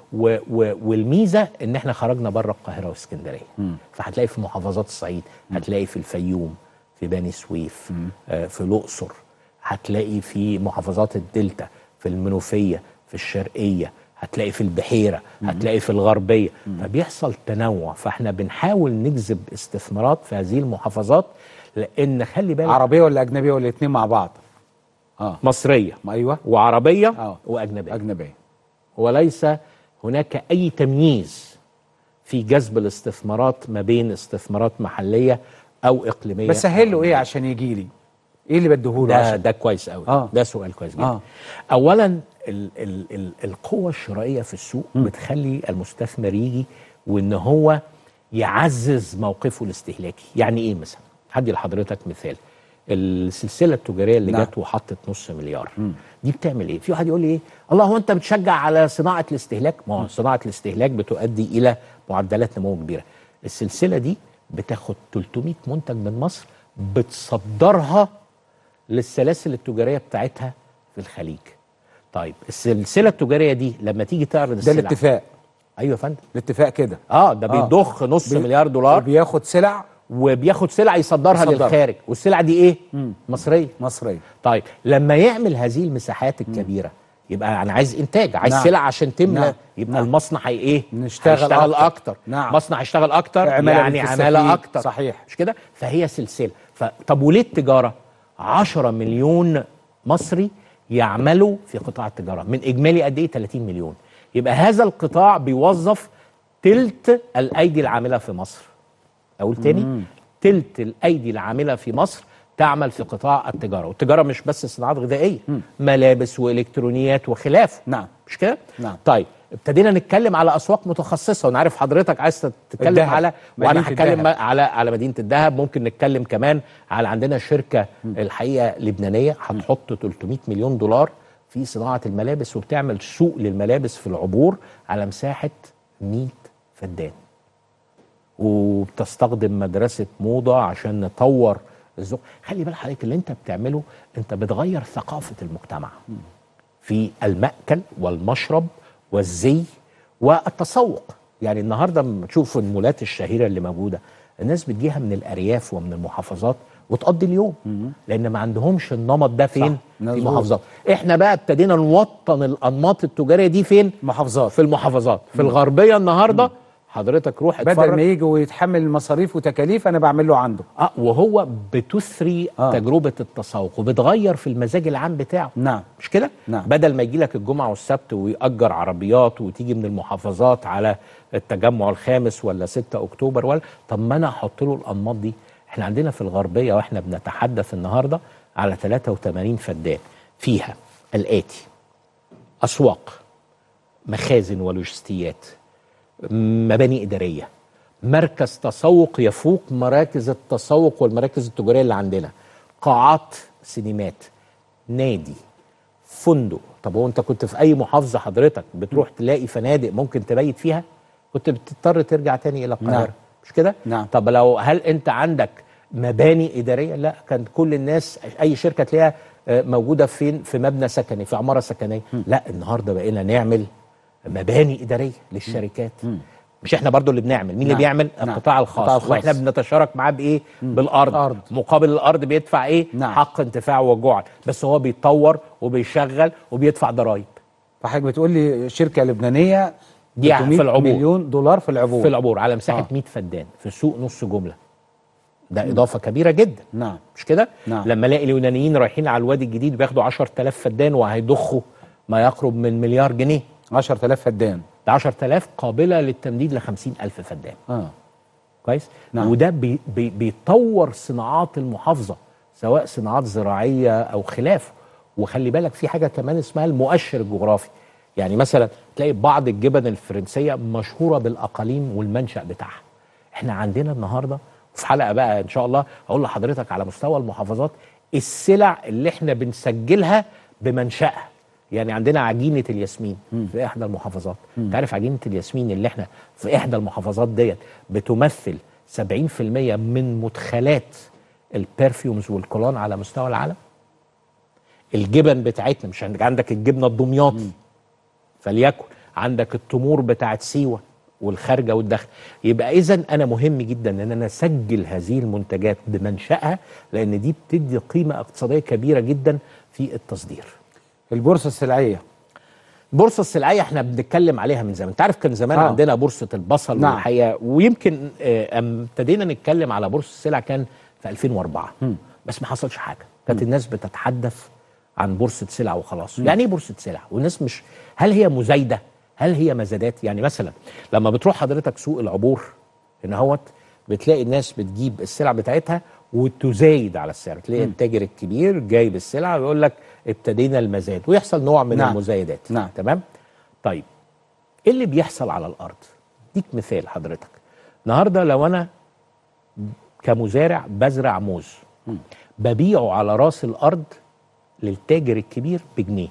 [SPEAKER 20] والميزه ان احنا خرجنا بره القاهره واسكندريه. فهتلاقي في محافظات الصعيد، هتلاقي في الفيوم، في بني سويف، في الاقصر، هتلاقي في محافظات الدلتا، في المنوفيه، في الشرقيه، هتلاقي في البحيرة، هتلاقي في الغربية. فبيحصل تنوع. فاحنا بنحاول نجذب استثمارات في هذه المحافظات، لان خلي بالك
[SPEAKER 1] عربية ولا أجنبية ولا الاثنين مع بعض؟
[SPEAKER 20] مصرية.
[SPEAKER 1] أيوة.
[SPEAKER 20] وعربية وأجنبية.
[SPEAKER 1] أجنبية.
[SPEAKER 20] وليس هناك أي تمييز في جذب الاستثمارات ما بين استثمارات محلية أو إقليمية.
[SPEAKER 1] بس سهل له إيه عشان يجي لي؟ إيه اللي بديهوله؟
[SPEAKER 20] ده كويس قوي. ده سؤال كويس جدا. أولا القوة الشرائية في السوق بتخلي المستثمر يجي وإن هو يعزز موقفه الاستهلاكي. يعني إيه مثلا؟ هدي لحضرتك مثال. السلسلة التجارية اللي جت وحطت نص مليار دي بتعمل إيه؟ في واحد يقول لي إيه؟ الله، هو أنت بتشجع على صناعة الاستهلاك؟ ما هو صناعة الاستهلاك بتؤدي إلى معدلات نمو كبيرة. السلسلة دي بتاخد 300 منتج من مصر بتصدرها للسلاسل التجارية بتاعتها في الخليج. طيب السلسله التجاريه دي لما تيجي تعرض السلع،
[SPEAKER 1] ده الاتفاق.
[SPEAKER 20] ايوه يا فندم،
[SPEAKER 1] الاتفاق كده.
[SPEAKER 20] ده بيضخ نص مليار دولار وبياخد سلع يصدرها للخارج، والسلع دي ايه؟ مصريه.
[SPEAKER 1] مصريه.
[SPEAKER 20] طيب لما يعمل هذه المساحات الكبيره يبقى انا عايز انتاج، عايز
[SPEAKER 1] نعم.
[SPEAKER 20] سلع عشان تملى.
[SPEAKER 1] نعم.
[SPEAKER 20] يبقى المصنع ايه؟
[SPEAKER 1] نشتغل
[SPEAKER 20] اكتر.
[SPEAKER 1] نعم.
[SPEAKER 20] مصنع يشتغل اكتر يعني عماله اكتر.
[SPEAKER 1] صحيح.
[SPEAKER 20] مش كده؟ فهي سلسله. طب وليه التجاره؟ 10 مليون مصري يعملوا في قطاع التجاره من اجمالي قد ايه؟ 30 مليون. يبقى هذا القطاع بيوظف تلت الايدي العامله في مصر. اقول تاني، تلت الايدي العامله في مصر تعمل في قطاع التجاره، والتجاره مش بس صناعات غذائيه، ملابس والكترونيات وخلافه.
[SPEAKER 1] نعم.
[SPEAKER 20] مش كده؟
[SPEAKER 1] نعم.
[SPEAKER 20] طيب ابتدينا نتكلم على اسواق متخصصه، وانا عارف حضرتك عايز تتكلم
[SPEAKER 1] الدهب.
[SPEAKER 20] على، وانا
[SPEAKER 1] مدينة
[SPEAKER 20] هتكلم
[SPEAKER 1] الدهب.
[SPEAKER 20] على مدينه الذهب. ممكن نتكلم كمان على عندنا شركه الحقيقه لبنانيه هتحط 300 مليون دولار في صناعه الملابس، وبتعمل سوق للملابس في العبور على مساحه 100 فدان، وبتستخدم مدرسه موضه عشان نطور الذوق. خلي بال حضرتك اللي انت بتعمله، انت بتغير ثقافه المجتمع في المأكل والمشرب والزي والتسوق. يعني النهارده لما تشوف المولات الشهيره اللي موجوده، الناس بتجيها من الارياف ومن المحافظات وتقضي اليوم، لان ما عندهمش النمط ده فين؟ في محافظات. احنا بقى ابتدينا نوطن الانماط التجاريه دي فين؟
[SPEAKER 1] محافظات.
[SPEAKER 20] في المحافظات. في الغربيه النهارده حضرتك روح اتفرج،
[SPEAKER 1] بدل ما يجي ويتحمل مصاريف وتكاليف انا بعمل له عنده.
[SPEAKER 20] وهو بتثري تجربه التسوق وبتغير في المزاج العام بتاعه.
[SPEAKER 1] نعم.
[SPEAKER 20] مش كده؟
[SPEAKER 1] نعم.
[SPEAKER 20] بدل ما يجي لك الجمعه والسبت ويأجر عربيات وتيجي من المحافظات على التجمع الخامس ولا 6 اكتوبر، ولا طب ما انا احط له الانماط دي. احنا عندنا في الغربيه واحنا بنتحدث النهارده على 83 فدان فيها الاتي: اسواق، مخازن ولوجستيات، مباني إدارية، مركز تسوق يفوق مراكز التسوق والمراكز التجارية اللي عندنا، قاعات سينمات، نادي، فندق. طب هو انت كنت في اي محافظة حضرتك بتروح تلاقي فنادق ممكن تبيت فيها؟ كنت بتضطر ترجع تاني الى القاهرة.
[SPEAKER 1] نعم.
[SPEAKER 20] مش كده؟
[SPEAKER 1] نعم.
[SPEAKER 20] طب هل انت عندك مباني إدارية؟ لا، كان كل الناس اي شركة تلاقيها موجودة فين؟ في مبنى سكني، في عمارة سكنية. لا، النهاردة بقينا نعمل مباني إدارية للشركات. مش احنا برضو اللي بنعمل، مين اللي بيعمل؟ القطاع الخاص. واحنا بنتشارك معاه بايه؟ بالارض. مقابل الارض بيدفع ايه؟ حق انتفاع وجعل، بس هو بيتطور وبيشغل وبيدفع ضرائب.
[SPEAKER 1] فحضرتك بتقول لي شركه لبنانيه
[SPEAKER 20] دي في العبور،
[SPEAKER 1] مليون دولار في العبور،
[SPEAKER 20] في العبور على مساحه 100 فدان في سوق نص جمله. ده اضافه كبيره جدا.
[SPEAKER 1] نعم.
[SPEAKER 20] مش كده؟
[SPEAKER 1] نعم.
[SPEAKER 20] لما الاقي اليونانيين رايحين على الوادي الجديد بياخدوا 10,000 فدان وهيضخوا ما يقرب من مليار جنيه.
[SPEAKER 1] 10,000 فدان،
[SPEAKER 20] ده 10,000 قابله للتمديد ل 50,000 فدان. كويس؟
[SPEAKER 1] نعم.
[SPEAKER 20] وده بيطور صناعات المحافظه، سواء صناعات زراعيه او خلافه. وخلي بالك في حاجه كمان اسمها المؤشر الجغرافي. يعني مثلا تلاقي بعض الجبن الفرنسيه مشهوره بالاقاليم والمنشأ بتاعها. احنا عندنا النهارده في حلقه بقى ان شاء الله هقول لحضرتك على مستوى المحافظات السلع اللي احنا بنسجلها بمنشأها. يعني عندنا عجينه الياسمين في احدى المحافظات. انت عارف عجينه الياسمين اللي احنا في احدى المحافظات ديت بتمثل 70% من مدخلات البرفيومز والكولون على مستوى العالم. الجبن بتاعتنا، مش عندك الجبنه الدمياطي، فليكن عندك التمور بتاعت سيوه والخارجه والداخل. يبقى اذا انا مهم جدا ان انا اسجل هذه المنتجات بمنشأها، لان دي بتدي قيمه اقتصاديه كبيره جدا في التصدير.
[SPEAKER 1] البورصه السلعيه،
[SPEAKER 20] البورصه السلعيه احنا بنتكلم عليها من زمان. انت عارف كان زمان عندنا بورصه البصل.
[SPEAKER 1] نعم.
[SPEAKER 20] والحقيقه ويمكن ابتدينا نتكلم على بورصه السلع كان في 2004. بس ما حصلش حاجه. كانت الناس بتتحدث عن بورصه سلع وخلاص. يعني ايه بورصه سلع؟ والناس مش، هل هي مزايده؟ هل هي مزادات؟ يعني مثلا لما بتروح حضرتك سوق العبور هنا هوت بتلاقي الناس بتجيب السلع بتاعتها وتزايد على السعر. تلاقي التاجر الكبير جايب السلعه ويقول لك ابتدينا المزاد، ويحصل نوع من المزايدات.
[SPEAKER 1] نعم.
[SPEAKER 20] تمام؟ طيب ايه اللي بيحصل على الارض؟ ديك مثال حضرتك. النهارده لو انا كمزارع بزرع موز ببيعه على راس الارض للتاجر الكبير بجنيه،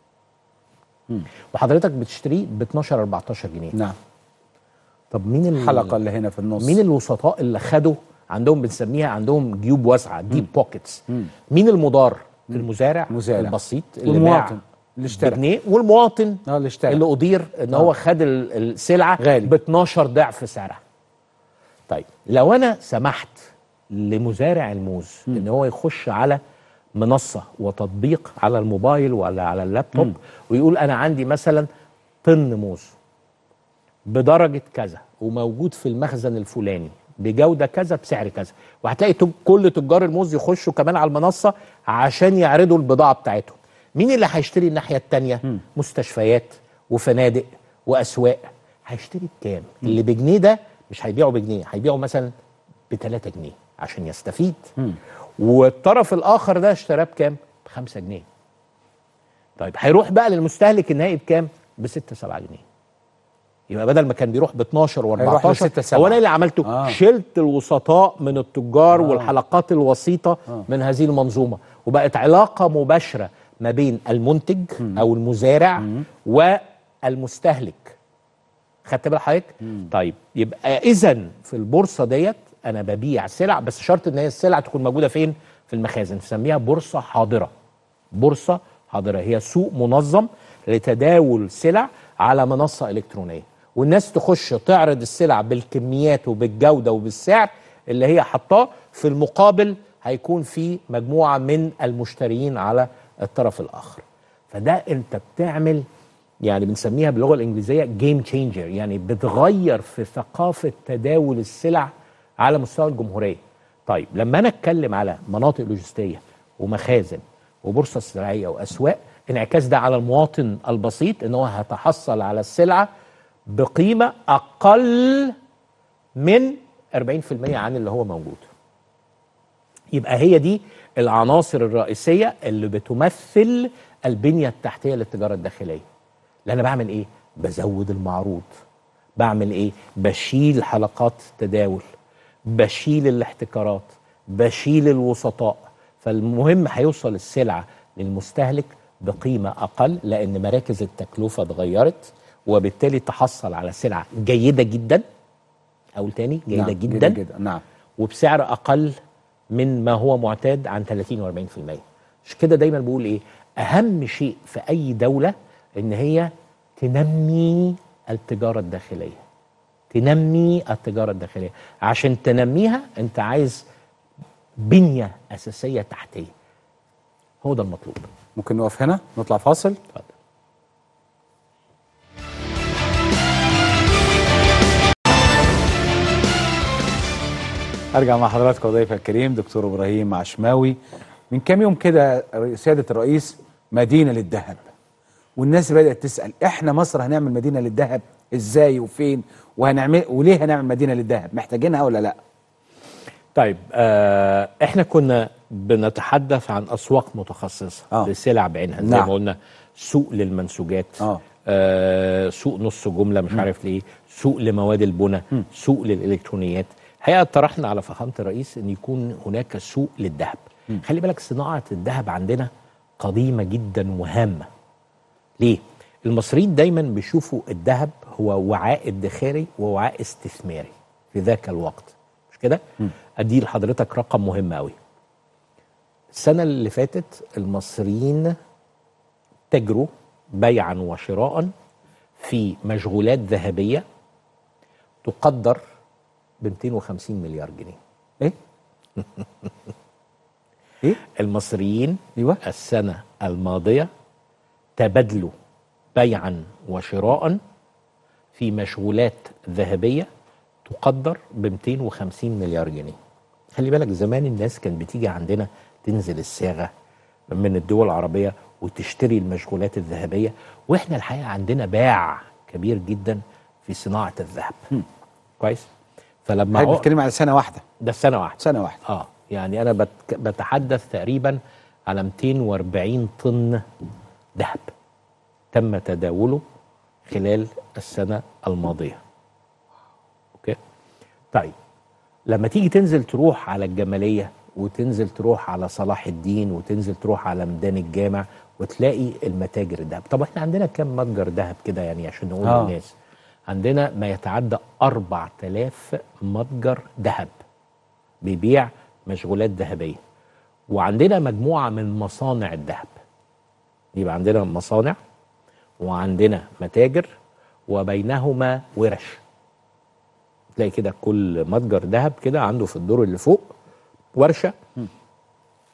[SPEAKER 20] وحضرتك بتشتريه ب 12 14 جنيه.
[SPEAKER 1] نعم.
[SPEAKER 20] طب مين
[SPEAKER 1] الحلقه اللي هنا في النص؟
[SPEAKER 20] مين الوسطاء اللي خدوا عندهم بنسميها عندهم جيوب واسعه، ديب بوكيتس؟ مين المضار؟ المزارع البسيط اللي
[SPEAKER 1] والمواطن اللي اشترى
[SPEAKER 20] بجنيه، والمواطن
[SPEAKER 1] اللي اشترى،
[SPEAKER 20] اللي أدير ان هو خد السلعه
[SPEAKER 1] غالي
[SPEAKER 20] ب 12 ضعف سعرها. طيب لو انا سمحت لمزارع الموز ان هو يخش على منصه وتطبيق على الموبايل ولا على اللابتوب ويقول انا عندي مثلا طن موز بدرجه كذا وموجود في المخزن الفلاني بجوده كذا بسعر كذا، وهتلاقي كل تجار الموز يخشوا كمان على المنصه عشان يعرضوا البضاعه بتاعتهم. مين اللي هيشتري الناحيه الثانيه؟ مستشفيات وفنادق واسواق. هيشتري بكام؟ اللي بجنيه ده مش هيبيعه بجنيه، هيبيعه مثلا ب3 جنيه عشان يستفيد. والطرف الاخر ده اشتراه بكام؟ ب5 جنيه. طيب هيروح بقى للمستهلك النهائي بكام؟ ب6 7 جنيه. يبقى بدل ما كان بيروح ب 12 و14 هو انا اللي عملته شلت الوسطاء من التجار والحلقات الوسيطه من هذه المنظومه، وبقت علاقه مباشره ما بين المنتج او المزارع والمستهلك. خدت بال حضرتك؟ طيب يبقى اذا في البورصه ديت انا ببيع سلع، بس شرط ان هي السلع تكون موجوده فين؟ في المخازن. نسميها بورصه حاضره. بورصه حاضره هي سوق منظم لتداول سلع على منصه الكترونيه، والناس تخش تعرض السلع بالكميات وبالجوده وبالسعر اللي هي حطاه، في المقابل هيكون في مجموعه من المشترين على الطرف الاخر. فده انت بتعمل يعني بنسميها باللغه الانجليزيه جيم تشينجر، يعني بتغير في ثقافه تداول السلع على مستوى الجمهوريه. طيب لما انا اتكلم على مناطق لوجستيه ومخازن وبورصه زراعيه واسواق، انعكاس ده على المواطن البسيط ان هو هيتحصل على السلعه بقيمه اقل من 40% عن اللي هو موجود. يبقى هي دي العناصر الرئيسيه اللي بتمثل البنيه التحتيه للتجاره الداخليه. اللي انا بعمل ايه؟ بزود المعروض. بعمل ايه؟ بشيل حلقات التداول، بشيل الاحتكارات، بشيل الوسطاء. فالمهم هيوصل السلعه للمستهلك بقيمه اقل، لان مراكز التكلفه اتغيرت، وبالتالي تحصل على سلعه جيده جدا. اقول تاني جيده
[SPEAKER 1] نعم.
[SPEAKER 20] جدا.
[SPEAKER 1] جدا. نعم.
[SPEAKER 20] وبسعر اقل من ما هو معتاد عن 30 و40%. مش كده دايما بقول ايه؟ اهم شيء في اي دوله ان هي تنمي التجاره الداخليه. تنمي التجاره الداخليه. عشان تنميها انت عايز بنيه اساسيه تحتيه. هو ده المطلوب.
[SPEAKER 1] ممكن نقف هنا نطلع فاصل؟
[SPEAKER 20] اتفضل.
[SPEAKER 1] ارجع مع حضراتكم ضيفي الكريم دكتور ابراهيم عشماوي. من كام يوم كده سياده الرئيس مدينه للذهب، والناس بدات تسال احنا مصر هنعمل مدينه للذهب ازاي وفين وهنعمل وليه هنعمل مدينه للذهب؟ محتاجينها ولا لا؟
[SPEAKER 20] طيب احنا كنا بنتحدث عن اسواق متخصصه لسلع بعينها، زي ما قلنا سوق للمنسوجات، سوق نص جمله مش عارف ليه، سوق لمواد البناء، سوق للالكترونيات. الحقيقه طرحنا على فخامه الرئيس ان يكون هناك سوق للذهب. خلي بالك صناعه الذهب عندنا قديمه جدا وهامه. ليه؟ المصريين دايما بيشوفوا الذهب هو وعاء ادخاري ووعاء استثماري في ذاك الوقت، مش كده؟ ادي لحضرتك رقم مهم قوي. السنه اللي فاتت المصريين تجروا بيعا وشراء في مشغولات ذهبيه تقدر ب 250 مليار جنيه.
[SPEAKER 1] ايه؟
[SPEAKER 20] ايه؟ المصريين السنه الماضيه تبادلوا بيعا وشراء في مشغولات ذهبيه تقدر ب 250 مليار جنيه. خلي بالك زمان الناس كانت بتيجي عندنا تنزل الصاغه من الدول العربيه وتشتري المشغولات الذهبيه، واحنا الحقيقه عندنا باع كبير جدا في صناعه الذهب. كويس؟ فلما
[SPEAKER 1] حضرتك بتتكلم على سنه واحده؟
[SPEAKER 20] ده سنه واحده.
[SPEAKER 1] سنه واحده.
[SPEAKER 20] يعني انا بتحدث تقريبا على 240 طن ذهب تم تداوله خلال السنه الماضيه. اوكي؟ طيب لما تيجي تنزل تروح على الجماليه وتنزل تروح على صلاح الدين وتنزل تروح على ميدان الجامع وتلاقي المتاجر الذهب. طب احنا عندنا كم متجر ذهب كده يعني عشان نقول للناس؟ عندنا ما يتعدى 4000 متجر ذهب بيبيع مشغولات ذهبيه، وعندنا مجموعه من مصانع الذهب. يبقى عندنا مصانع وعندنا متاجر وبينهما ورش. تلاقي كده كل متجر ذهب كده عنده في الدور اللي فوق ورشه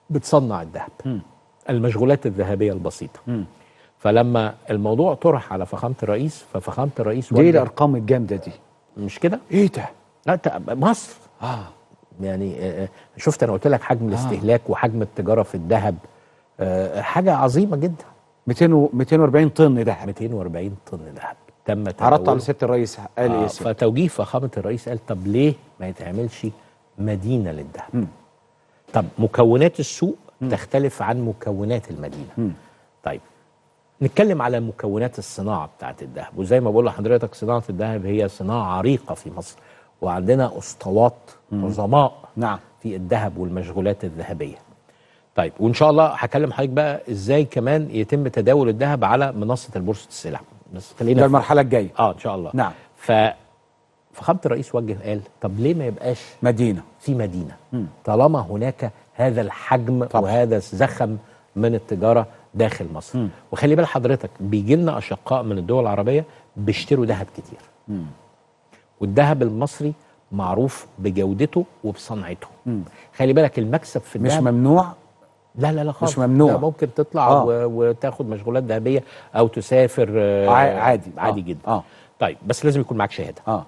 [SPEAKER 20] بتصنع الذهب، المشغولات الذهبيه البسيطه. فلما الموضوع طرح على فخامه الرئيس، ففخامه الرئيس
[SPEAKER 1] دي الارقام الجامده دي
[SPEAKER 20] مش كده؟
[SPEAKER 1] ايه ده؟
[SPEAKER 20] لا مصر يعني شفت انا قلت لك حجم الاستهلاك وحجم التجاره في الذهب حاجه عظيمه جدا.
[SPEAKER 1] 240 طن ذهب،
[SPEAKER 20] 240 طن ذهب تم
[SPEAKER 1] عرضت على سياده الرئيس قال ايه؟
[SPEAKER 20] فتوجيه فخامه الرئيس قال طب ليه ما يتعملش مدينه للذهب؟ طب مكونات السوق تختلف عن مكونات المدينه. طيب نتكلم على مكونات الصناعه بتاعت الذهب، وزي ما بقول لحضرتك صناعه الذهب هي صناعه عريقه في مصر، وعندنا اسطوات عظماء في الذهب والمشغولات الذهبيه. طيب وان شاء الله هكلم حضرتك بقى ازاي كمان يتم تداول الذهب على منصه البورصه السلع، بس خلينا
[SPEAKER 1] ده المرحله الجايه
[SPEAKER 20] ان شاء الله.
[SPEAKER 1] نعم.
[SPEAKER 20] فخامه الرئيس وجه قال طب ليه ما يبقاش
[SPEAKER 1] مدينه
[SPEAKER 20] في مدينه طالما هناك هذا الحجم وهذا الزخم من التجاره داخل مصر. وخلي بال حضرتك بيجي لنا اشقاء من الدول العربيه بيشتروا ذهب كتير. والذهب المصري معروف بجودته وبصنعته. خلي بالك المكسب في الذهب
[SPEAKER 1] مش ممنوع.
[SPEAKER 20] لا خالص،
[SPEAKER 1] مش ممنوع.
[SPEAKER 20] ممكن تطلع وتاخد مشغولات ذهبيه او تسافر عادي جدا. طيب بس لازم يكون معاك شهاده.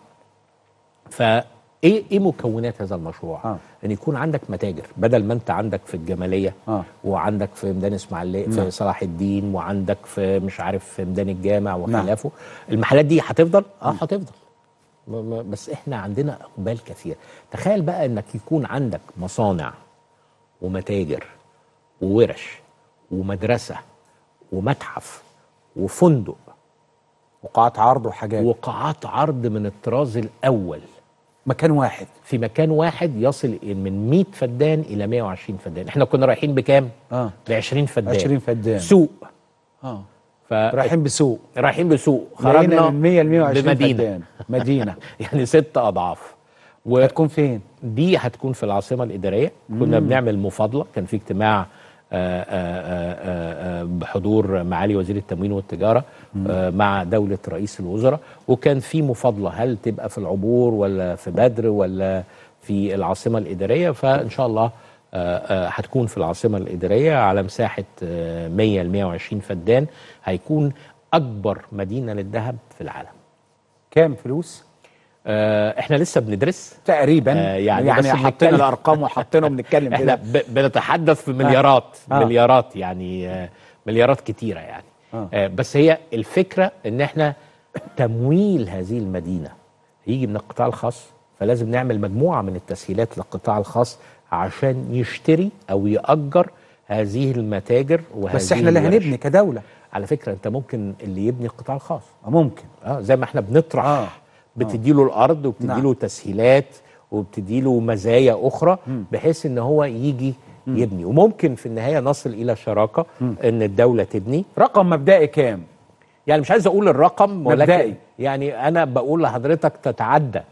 [SPEAKER 20] ايه مكونات هذا المشروع؟ ان يكون عندك متاجر، بدل ما انت عندك في الجماليه وعندك في ميدان اسماعيليه في صلاح الدين وعندك في مش عارف في ميدان الجامع وخلافه. المحلات دي هتفضل هتفضل، بس احنا عندنا اقبال كثير. تخيل بقى انك يكون عندك مصانع ومتاجر وورش ومدرسه ومتحف وفندق
[SPEAKER 1] وقاعات عرض وحاجات،
[SPEAKER 20] وقاعات عرض من الطراز الاول،
[SPEAKER 1] مكان واحد،
[SPEAKER 20] في مكان واحد يصل من 100 فدان الى 120 فدان. احنا كنا رايحين بكام؟ ب 20 فدان.
[SPEAKER 1] 20 فدان
[SPEAKER 20] سوق.
[SPEAKER 1] رايحين
[SPEAKER 20] بسوق خرجنا
[SPEAKER 1] من 100 ل 120
[SPEAKER 20] بمدينة.
[SPEAKER 1] فدان مدينه
[SPEAKER 20] يعني 6 اضعاف.
[SPEAKER 1] هتكون فين؟
[SPEAKER 20] دي هتكون في العاصمه الاداريه. كنا بنعمل مفاضله، كان في اجتماع بحضور معالي وزير التموين والتجاره مع دوله رئيس الوزراء، وكان في مفاضله هل تبقى في العبور ولا في بدر ولا في العاصمه الاداريه. فان شاء الله هتكون في العاصمه الاداريه على مساحه 100 ل 120 فدان. هيكون اكبر مدينه للذهب في العالم.
[SPEAKER 1] كام فلوس؟
[SPEAKER 20] احنا لسه بندرس
[SPEAKER 1] تقريبا يعني حطينا الارقام وحطينا بنتكلم
[SPEAKER 20] احنا بنتحدث في مليارات مليارات يعني مليارات كتيره يعني. بس هي الفكره ان احنا تمويل هذه المدينه يجي من القطاع الخاص، فلازم نعمل مجموعه من التسهيلات للقطاع الخاص عشان يشتري او يأجر هذه المتاجر وهذه
[SPEAKER 1] بس احنا اللي هنبني كدوله.
[SPEAKER 20] على فكره انت ممكن اللي يبني القطاع الخاص
[SPEAKER 1] ممكن
[SPEAKER 20] زي ما احنا بنطرح بتديله الارض وبتديله تسهيلات وبتديله مزايا اخرى بحيث ان هو يجي يبني. وممكن في النهايه نصل الى شراكه ان الدوله تبني.
[SPEAKER 1] رقم مبدئي كام؟
[SPEAKER 20] يعني مش عايز اقول الرقم ولكن
[SPEAKER 1] مبدئي.
[SPEAKER 20] يعني انا بقول لحضرتك تتعدى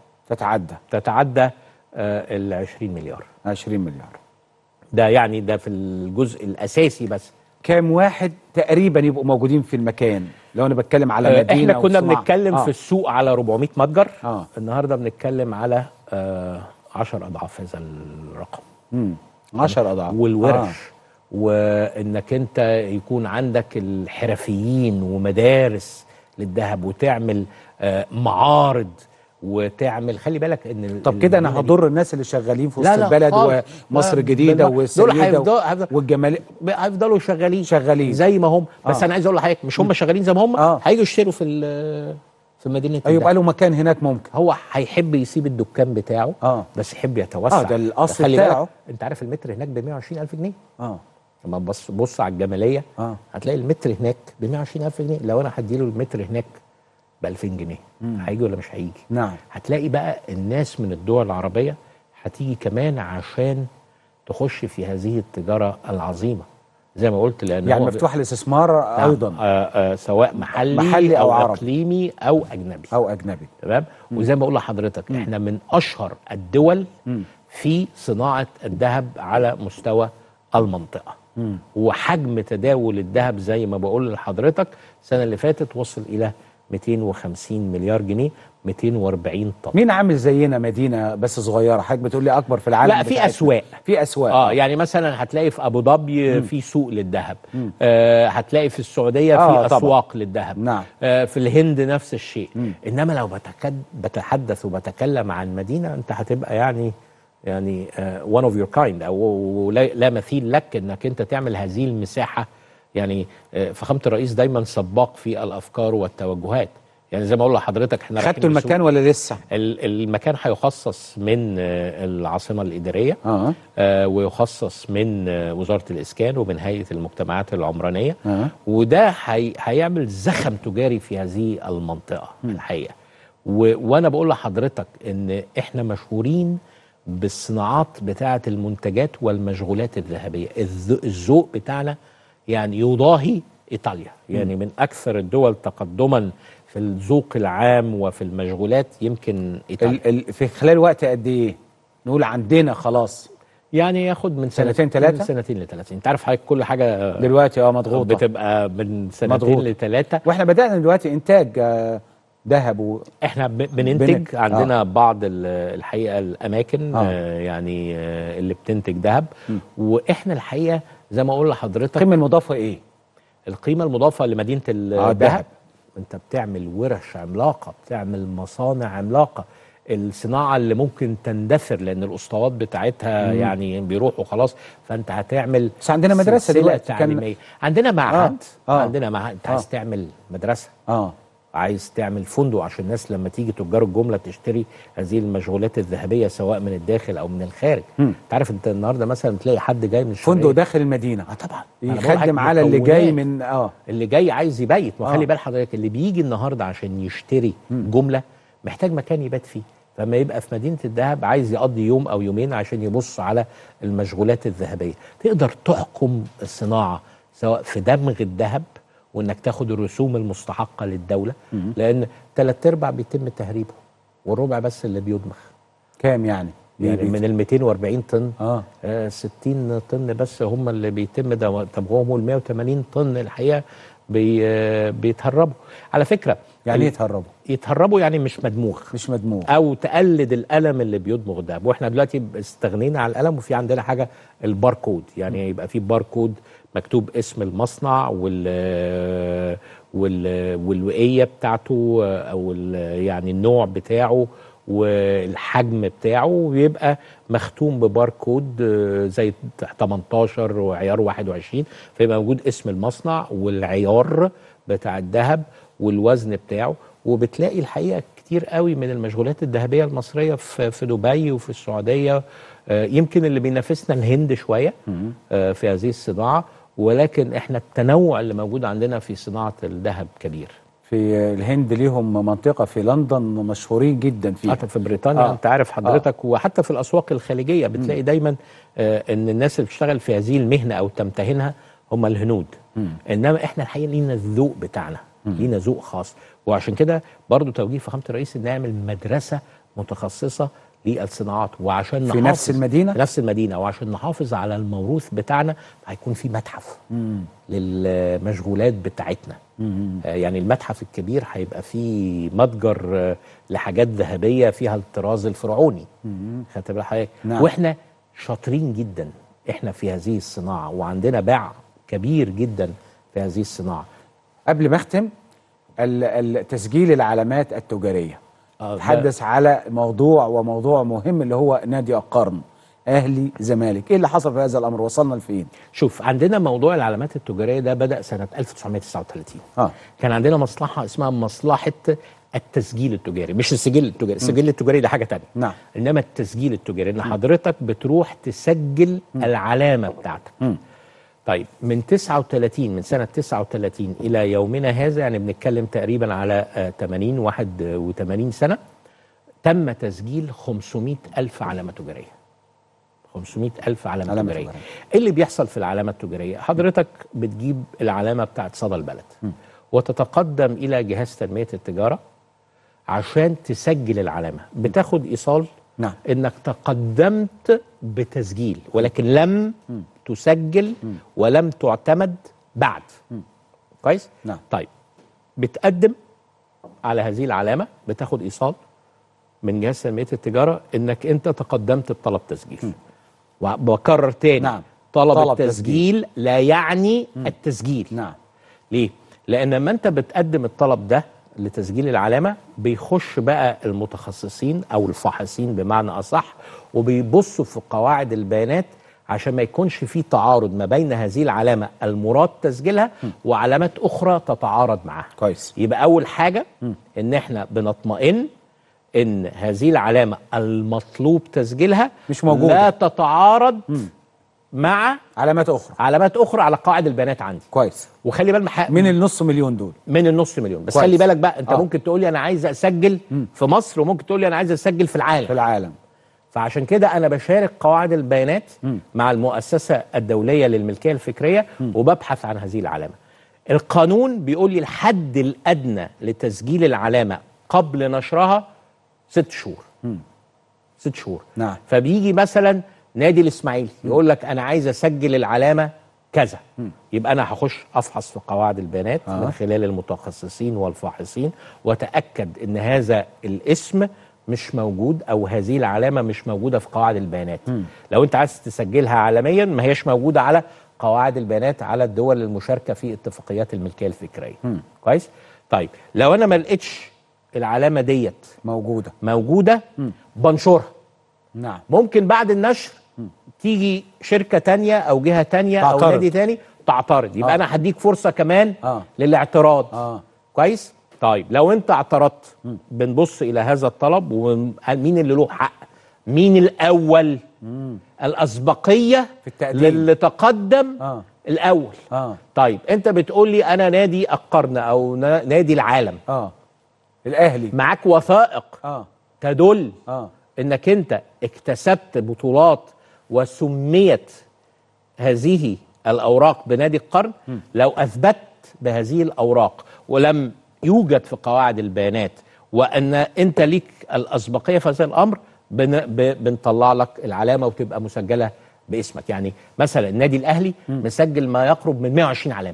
[SPEAKER 20] ال 20 مليار.
[SPEAKER 1] 20 مليار
[SPEAKER 20] ده يعني ده في الجزء الاساسي بس.
[SPEAKER 1] كام واحد تقريبا يبقوا موجودين في المكان لو انا بتكلم على مدينه؟
[SPEAKER 20] احنا كنا بنتكلم في السوق على 400 متجر. النهارده بنتكلم على 10 اضعاف هذا الرقم.
[SPEAKER 1] 10 اضعاف.
[SPEAKER 20] والورش وانك انت يكون عندك الحرفيين ومدارس للذهب وتعمل معارض وتعمل. خلي بالك ان
[SPEAKER 1] طب كده انا هضر الناس اللي شغالين في وسط البلد ومصر الجديده والسيده والجماليه
[SPEAKER 20] هيفضلوا شغالين زي ما هم. بس انا عايز اقول لحضرتك مش هم شغالين زي ما هم، هيجوا يشتروا في مدينه.
[SPEAKER 1] يبقى له مكان هناك ممكن.
[SPEAKER 20] هو هيحب يسيب الدكان بتاعه بس يحب يتوسع.
[SPEAKER 1] ده الاصل بتاعه.
[SPEAKER 20] انت عارف المتر هناك ب 120,000 جنيه. لما بص على الجماليه هتلاقي المتر هناك ب 120,000 جنيه. لو انا هديله المتر هناك ب 2000 جنيه هيجي ولا مش هيجي؟
[SPEAKER 1] نعم.
[SPEAKER 20] هتلاقي بقى الناس من الدول العربيه هتيجي كمان عشان تخش في هذه التجاره العظيمه زي ما قلت، لان
[SPEAKER 1] يعني مفتوح الاستثمار ايضا
[SPEAKER 20] سواء محلي او اقليمي او اجنبي. تمام. وزي ما اقول لحضرتك احنا من اشهر الدول في صناعه الذهب على مستوى المنطقه. وحجم تداول الذهب زي ما بقول لحضرتك السنه اللي فاتت وصل الى 250 مليار جنيه 240 طن.
[SPEAKER 1] مين عامل زينا مدينه بس صغيره؟ حضرتك بتقول لي اكبر في العالم.
[SPEAKER 20] لا، في اسواق.
[SPEAKER 1] في اسواق
[SPEAKER 20] يعني مثلا هتلاقي في ابو ظبي في سوق للذهب. هتلاقي في السعوديه في اسواق للذهب.
[SPEAKER 1] نعم.
[SPEAKER 20] في الهند نفس الشيء. انما لو بتحدث وبتكلم عن مدينه، انت هتبقى يعني one of your kind، او لا مثيل لك انك انت تعمل هذه المساحه. يعني فخامه الرئيس دايما سباق في الافكار والتوجهات. يعني زي ما اقول لحضرتك، احنا
[SPEAKER 1] خدتوا المكان ولا لسه؟
[SPEAKER 20] المكان هيخصص من العاصمه الاداريه، ويخصص من وزاره الاسكان ومن هيئه المجتمعات العمرانيه. وده هيعمل زخم تجاري في هذه المنطقه الحقيقه. وانا بقول لحضرتك ان احنا مشهورين بالصناعات بتاعه المنتجات والمشغولات الذهبيه. الذوق بتاعنا يعني يضاهي ايطاليا، يعني من اكثر الدول تقدما في الذوق العام وفي المشغولات يمكن ايطاليا.
[SPEAKER 1] في خلال وقت قد ايه نقول عندنا خلاص؟
[SPEAKER 20] يعني ياخد من
[SPEAKER 1] سنتين ثلاثه.
[SPEAKER 20] من سنتين ل3. انت عارف حضرتك كل حاجه
[SPEAKER 1] دلوقتي مضغوطه،
[SPEAKER 20] بتبقى من سنتين ل3.
[SPEAKER 1] واحنا بدانا دلوقتي انتاج ذهب.
[SPEAKER 20] احنا بننتج. عندنا بعض الحقيقه الاماكن يعني اللي بتنتج ذهب. واحنا الحقيقه زي ما اقول لحضرتك،
[SPEAKER 1] القيمه المضافه ايه؟
[SPEAKER 20] القيمه المضافه لمدينه الذهب، انت بتعمل ورش عملاقه، بتعمل مصانع عملاقه. الصناعه اللي ممكن تندثر لان الاسطوات بتاعتها يعني بيروحوا خلاص، فانت هتعمل.
[SPEAKER 1] بس عندنا مدرسه دلوقتي
[SPEAKER 20] تعليميه. عندنا معهد. عندنا معهد. انت عايز تعمل مدرسه، عايز تعمل فندق عشان الناس لما تيجي تجار الجمله تشتري هذه المشغولات الذهبيه سواء من الداخل او من الخارج. انت عارف انت النهارده مثلا تلاقي حد جاي من الشرقيه،
[SPEAKER 1] فندق داخل المدينه.
[SPEAKER 20] طبعا
[SPEAKER 1] يخدم على اللي جاي من
[SPEAKER 20] اللي جاي عايز يبيت. وخلي بال حضرتك، اللي بيجي النهارده عشان يشتري جمله محتاج مكان يبات فيه. فما يبقى في مدينه الذهب عايز يقضي يوم او يومين عشان يبص على المشغولات الذهبيه. تقدر تحكم الصناعه سواء في دمغ الذهب وانك تاخد الرسوم المستحقه للدوله، لان 3/4 بيتم تهريبه والربع بس اللي بيدمغ.
[SPEAKER 1] كام يعني
[SPEAKER 20] من ال 240 طن 60 طن بس هم اللي بيتم تمغيرهم، وال 180 طن الحقيقه بيتهربوا. على فكره
[SPEAKER 1] يعني يتهربوا؟
[SPEAKER 20] يتهربوا يعني مش مدموغ. او تقلد القلم اللي بيدمغ الذهب. واحنا دلوقتي استغنينا عن القلم، وفي عندنا حاجه الباركود. يعني يبقى في باركود مكتوب اسم المصنع والوقيه بتاعته، او يعني النوع بتاعه والحجم بتاعه، ويبقى مختوم بباركود زي 18 وعيار 21. فيبقى موجود اسم المصنع والعيار بتاع الذهب والوزن بتاعه. وبتلاقي الحقيقه كتير قوي من المشغولات الذهبيه المصريه في دبي وفي السعوديه. يمكن اللي بينافسنا الهند شويه في هذه الصناعه، ولكن احنا التنوع اللي موجود عندنا في صناعه الذهب كبير.
[SPEAKER 1] في الهند ليهم منطقه في لندن مشهورين جدا فيها.
[SPEAKER 20] حتى في بريطانيا انت عارف حضرتك. وحتى في الاسواق الخليجيه بتلاقي دايما ان الناس اللي بتشتغل في هذه المهنه او تمتهنها هم الهنود. انما احنا الحقيقه لينا الذوق بتاعنا، لينا ذوق خاص. وعشان كده برضو توجيه فخامه الرئيس ان نعمل مدرسه متخصصه للصناعات، وعشان نحافظ
[SPEAKER 1] في نفس المدينه.
[SPEAKER 20] في نفس المدينه، وعشان نحافظ على الموروث بتاعنا هيكون في متحف للمشغولات بتاعتنا. يعني المتحف الكبير هيبقى فيه متجر لحاجات ذهبيه فيها الطراز الفرعوني. خدت بال حضرتك؟ واحنا شاطرين جدا احنا في هذه الصناعه، وعندنا باع كبير جدا في هذه الصناعه.
[SPEAKER 1] قبل ما اختم، تسجيل العلامات التجاريه. تحدث على موضوع مهم اللي هو نادي القرن، اهلي زمالك. ايه اللي حصل في هذا الامر؟ وصلنا لفين؟
[SPEAKER 20] شوف، عندنا موضوع العلامات التجاريه ده بدأ سنه 1939. كان عندنا مصلحه اسمها مصلحه التسجيل التجاري، مش السجل التجاري. السجل التجاري ده حاجه ثانيه.
[SPEAKER 1] نعم.
[SPEAKER 20] انما التسجيل التجاري ان حضرتك بتروح تسجل العلامه بتاعتك. طيب من سنة 39 إلى يومنا هذا، يعني بنتكلم تقريبا على 81 سنة، تم تسجيل 500,000 علامة تجارية. 500,000 علامة تجارية. إيه اللي بيحصل في العلامة التجارية؟ حضرتك بتجيب العلامة بتاعت صدى البلد وتتقدم إلى جهاز تنمية التجارة عشان تسجل العلامة. بتاخد إيصال إنك تقدمت بتسجيل، ولكن لم تسجل ولم تعتمد بعد. كويس؟
[SPEAKER 1] نعم.
[SPEAKER 20] طيب بتقدم على هذه العلامه بتاخد ايصال من جهاز تنميه التجاره انك انت تقدمت بطلب تسجيل. وبكرر تاني، نعم. طلب التسجيل لا يعني التسجيل.
[SPEAKER 1] نعم.
[SPEAKER 20] ليه؟ لان لما انت بتقدم الطلب ده لتسجيل العلامه بيخش بقى المتخصصين او الفاحصين بمعنى اصح وبيبصوا في قواعد البيانات عشان ما يكونش في تعارض ما بين هذه العلامه المراد تسجيلها وعلامات اخرى تتعارض معها.
[SPEAKER 1] كويس.
[SPEAKER 20] يبقى اول حاجه ان احنا بنطمئن ان هذه العلامه المطلوب تسجيلها
[SPEAKER 1] مش موجوده،
[SPEAKER 20] لا تتعارض مع
[SPEAKER 1] علامات
[SPEAKER 20] اخرى على قواعد البيانات عندي.
[SPEAKER 1] كويس.
[SPEAKER 20] وخلي بالك
[SPEAKER 1] من النص مليون دول،
[SPEAKER 20] من النص مليون بس.
[SPEAKER 1] كويس.
[SPEAKER 20] خلي بالك بقى انت ممكن تقول لي انا عايز اسجل في مصر وممكن تقول لي انا عايز اسجل في العالم. فعشان كده انا بشارك قواعد البيانات مع المؤسسه الدوليه للملكيه الفكريه وببحث عن هذه العلامه. القانون بيقول لي الحد الادنى لتسجيل العلامه قبل نشرها 6 شهور. 6 شهور.
[SPEAKER 1] نعم.
[SPEAKER 20] فبيجي مثلا نادي الاسماعيلي يقول لك انا عايز اسجل العلامه كذا، يبقى انا هخش افحص في قواعد البيانات من خلال المتخصصين والفاحصين واتاكد ان هذا الاسم مش موجود او هذه العلامه مش موجوده في قواعد البيانات. لو انت عايز تسجلها عالميا ما هيش موجوده على قواعد البيانات على الدول المشاركه في اتفاقيات الملكيه الفكريه. كويس؟ طيب لو انا ما لقيتش العلامه ديت موجوده بنشرها.
[SPEAKER 1] نعم.
[SPEAKER 20] ممكن بعد النشر تيجي شركه تانية او جهه تانية تعترض. او نادي تاني تعترض، يبقى انا هديك فرصه كمان للاعتراض. كويس؟ طيب لو انت اعترضت بنبص الى هذا الطلب ومين اللي له حق، مين الاول. الاسبقيه
[SPEAKER 1] في التقديم
[SPEAKER 20] للي تقدم الاول. طيب انت بتقول لي انا نادي القرن او نادي العالم
[SPEAKER 1] الاهلي،
[SPEAKER 20] معاك وثائق تدل انك انت اكتسبت بطولات وسميت هذه الاوراق بنادي القرن. لو اثبت بهذه الاوراق ولم يوجد في قواعد البيانات وان انت ليك الاسبقيه في هذا الامر بنطلع لك العلامه وتبقى مسجله باسمك. يعني مثلا النادي الاهلي مسجل ما يقرب من 120 علامه.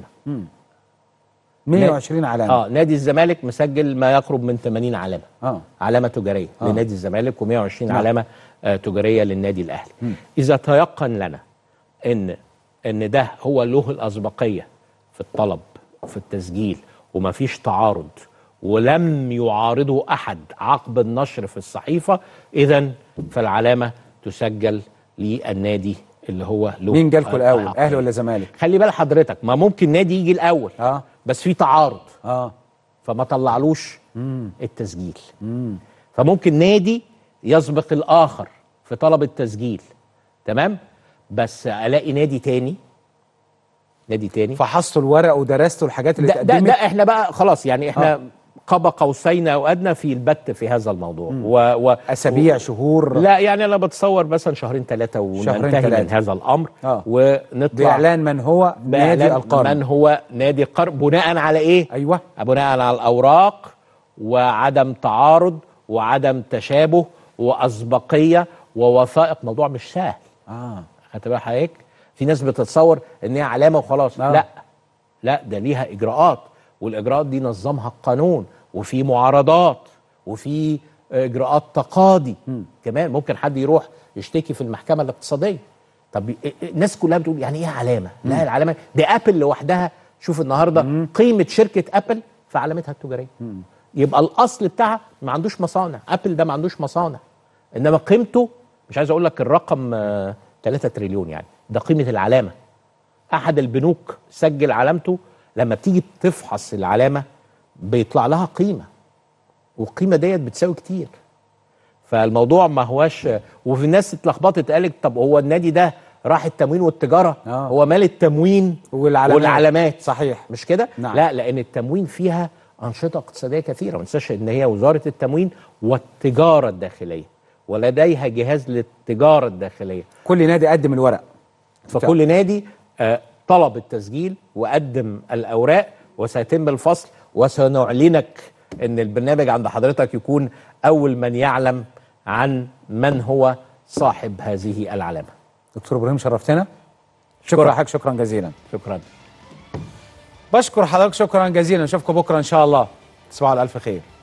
[SPEAKER 1] 120 علامه.
[SPEAKER 20] نادي الزمالك مسجل ما يقرب من 80 علامه. علامه تجاريه لنادي الزمالك و120 علامه تجاريه للنادي الاهلي. اذا تيقن لنا ان ده هو له الاسبقيه في الطلب في التسجيل وما فيش تعارض ولم يعارضه احد عقب النشر في الصحيفه، اذا فالعلامه تسجل للنادي اللي هو له.
[SPEAKER 1] مين جالكوا الاول، اهلي ولا زمالك؟
[SPEAKER 20] خلي بال حضرتك، ما ممكن نادي يجي الاول بس في تعارض فما طلعلوش التسجيل. فممكن نادي يسبق الاخر في طلب التسجيل، تمام، بس الاقي نادي تاني
[SPEAKER 1] فحصتوا الورق ودرستوا الحاجات اللي اتقدمت.
[SPEAKER 20] ده احنا بقى خلاص يعني احنا قاب قوسين او ادنى في البت في هذا الموضوع.
[SPEAKER 1] اسابيع شهور؟
[SPEAKER 20] لا يعني انا بتصور مثلا 2-3 شهر وننتهي من هذا الامر. ونطلع
[SPEAKER 1] باعلان من هو نادي القرن.
[SPEAKER 20] من هو نادي القرن بناء على ايه؟
[SPEAKER 1] ايوه،
[SPEAKER 20] بناء على الاوراق وعدم تعارض وعدم تشابه واسبقيه ووثائق. موضوع مش سهل. خدت بال حضرتك؟ في ناس بتتصور ان هي علامه وخلاص. لا ده ليها اجراءات، والاجراءات دي نظمها القانون، وفي معارضات وفي اجراءات تقاضي كمان. ممكن حد يروح يشتكي في المحكمه الاقتصاديه. طب الناس كلها بتقول يعني ايه علامه؟ لا العلامه دي ابل لوحدها. شوف النهارده قيمه شركه ابل في علامتها التجاريه. يبقى الاصل بتاعها ما عندوش مصانع، ابل ده ما عندوش مصانع، انما قيمته مش عايز اقول لك الرقم 3 تريليون، يعني ده قيمه العلامه. احد البنوك سجل علامته، لما بتيجي تفحص العلامه بيطلع لها قيمه، والقيمه ديت بتساوي كتير. فالموضوع ما هواش. وفي الناس اتلخبطت قالت طب هو النادي ده راح التموين والتجاره؟ هو مال التموين والعلامات.
[SPEAKER 1] صحيح،
[SPEAKER 20] مش كده؟
[SPEAKER 1] نعم.
[SPEAKER 20] لا، لان التموين فيها انشطه اقتصاديه كثيره. ما تنساش ان هي وزاره التموين والتجاره الداخليه، ولديها جهاز للتجاره الداخليه.
[SPEAKER 1] كل نادي قدم الورق،
[SPEAKER 20] فكل نادي طلب التسجيل وقدم الاوراق، وسيتم الفصل، وسنعلنك ان البرنامج عند حضرتك يكون اول من يعلم عن من هو صاحب هذه العلامه.
[SPEAKER 1] دكتور ابراهيم شرفتنا. شكرا حضرتك، شكرا جزيلا.
[SPEAKER 20] شكرا.
[SPEAKER 1] بشكر حضرتك شكرا جزيلا. نشوفكم بكره ان شاء الله.
[SPEAKER 20] تصبحوا على الف خير.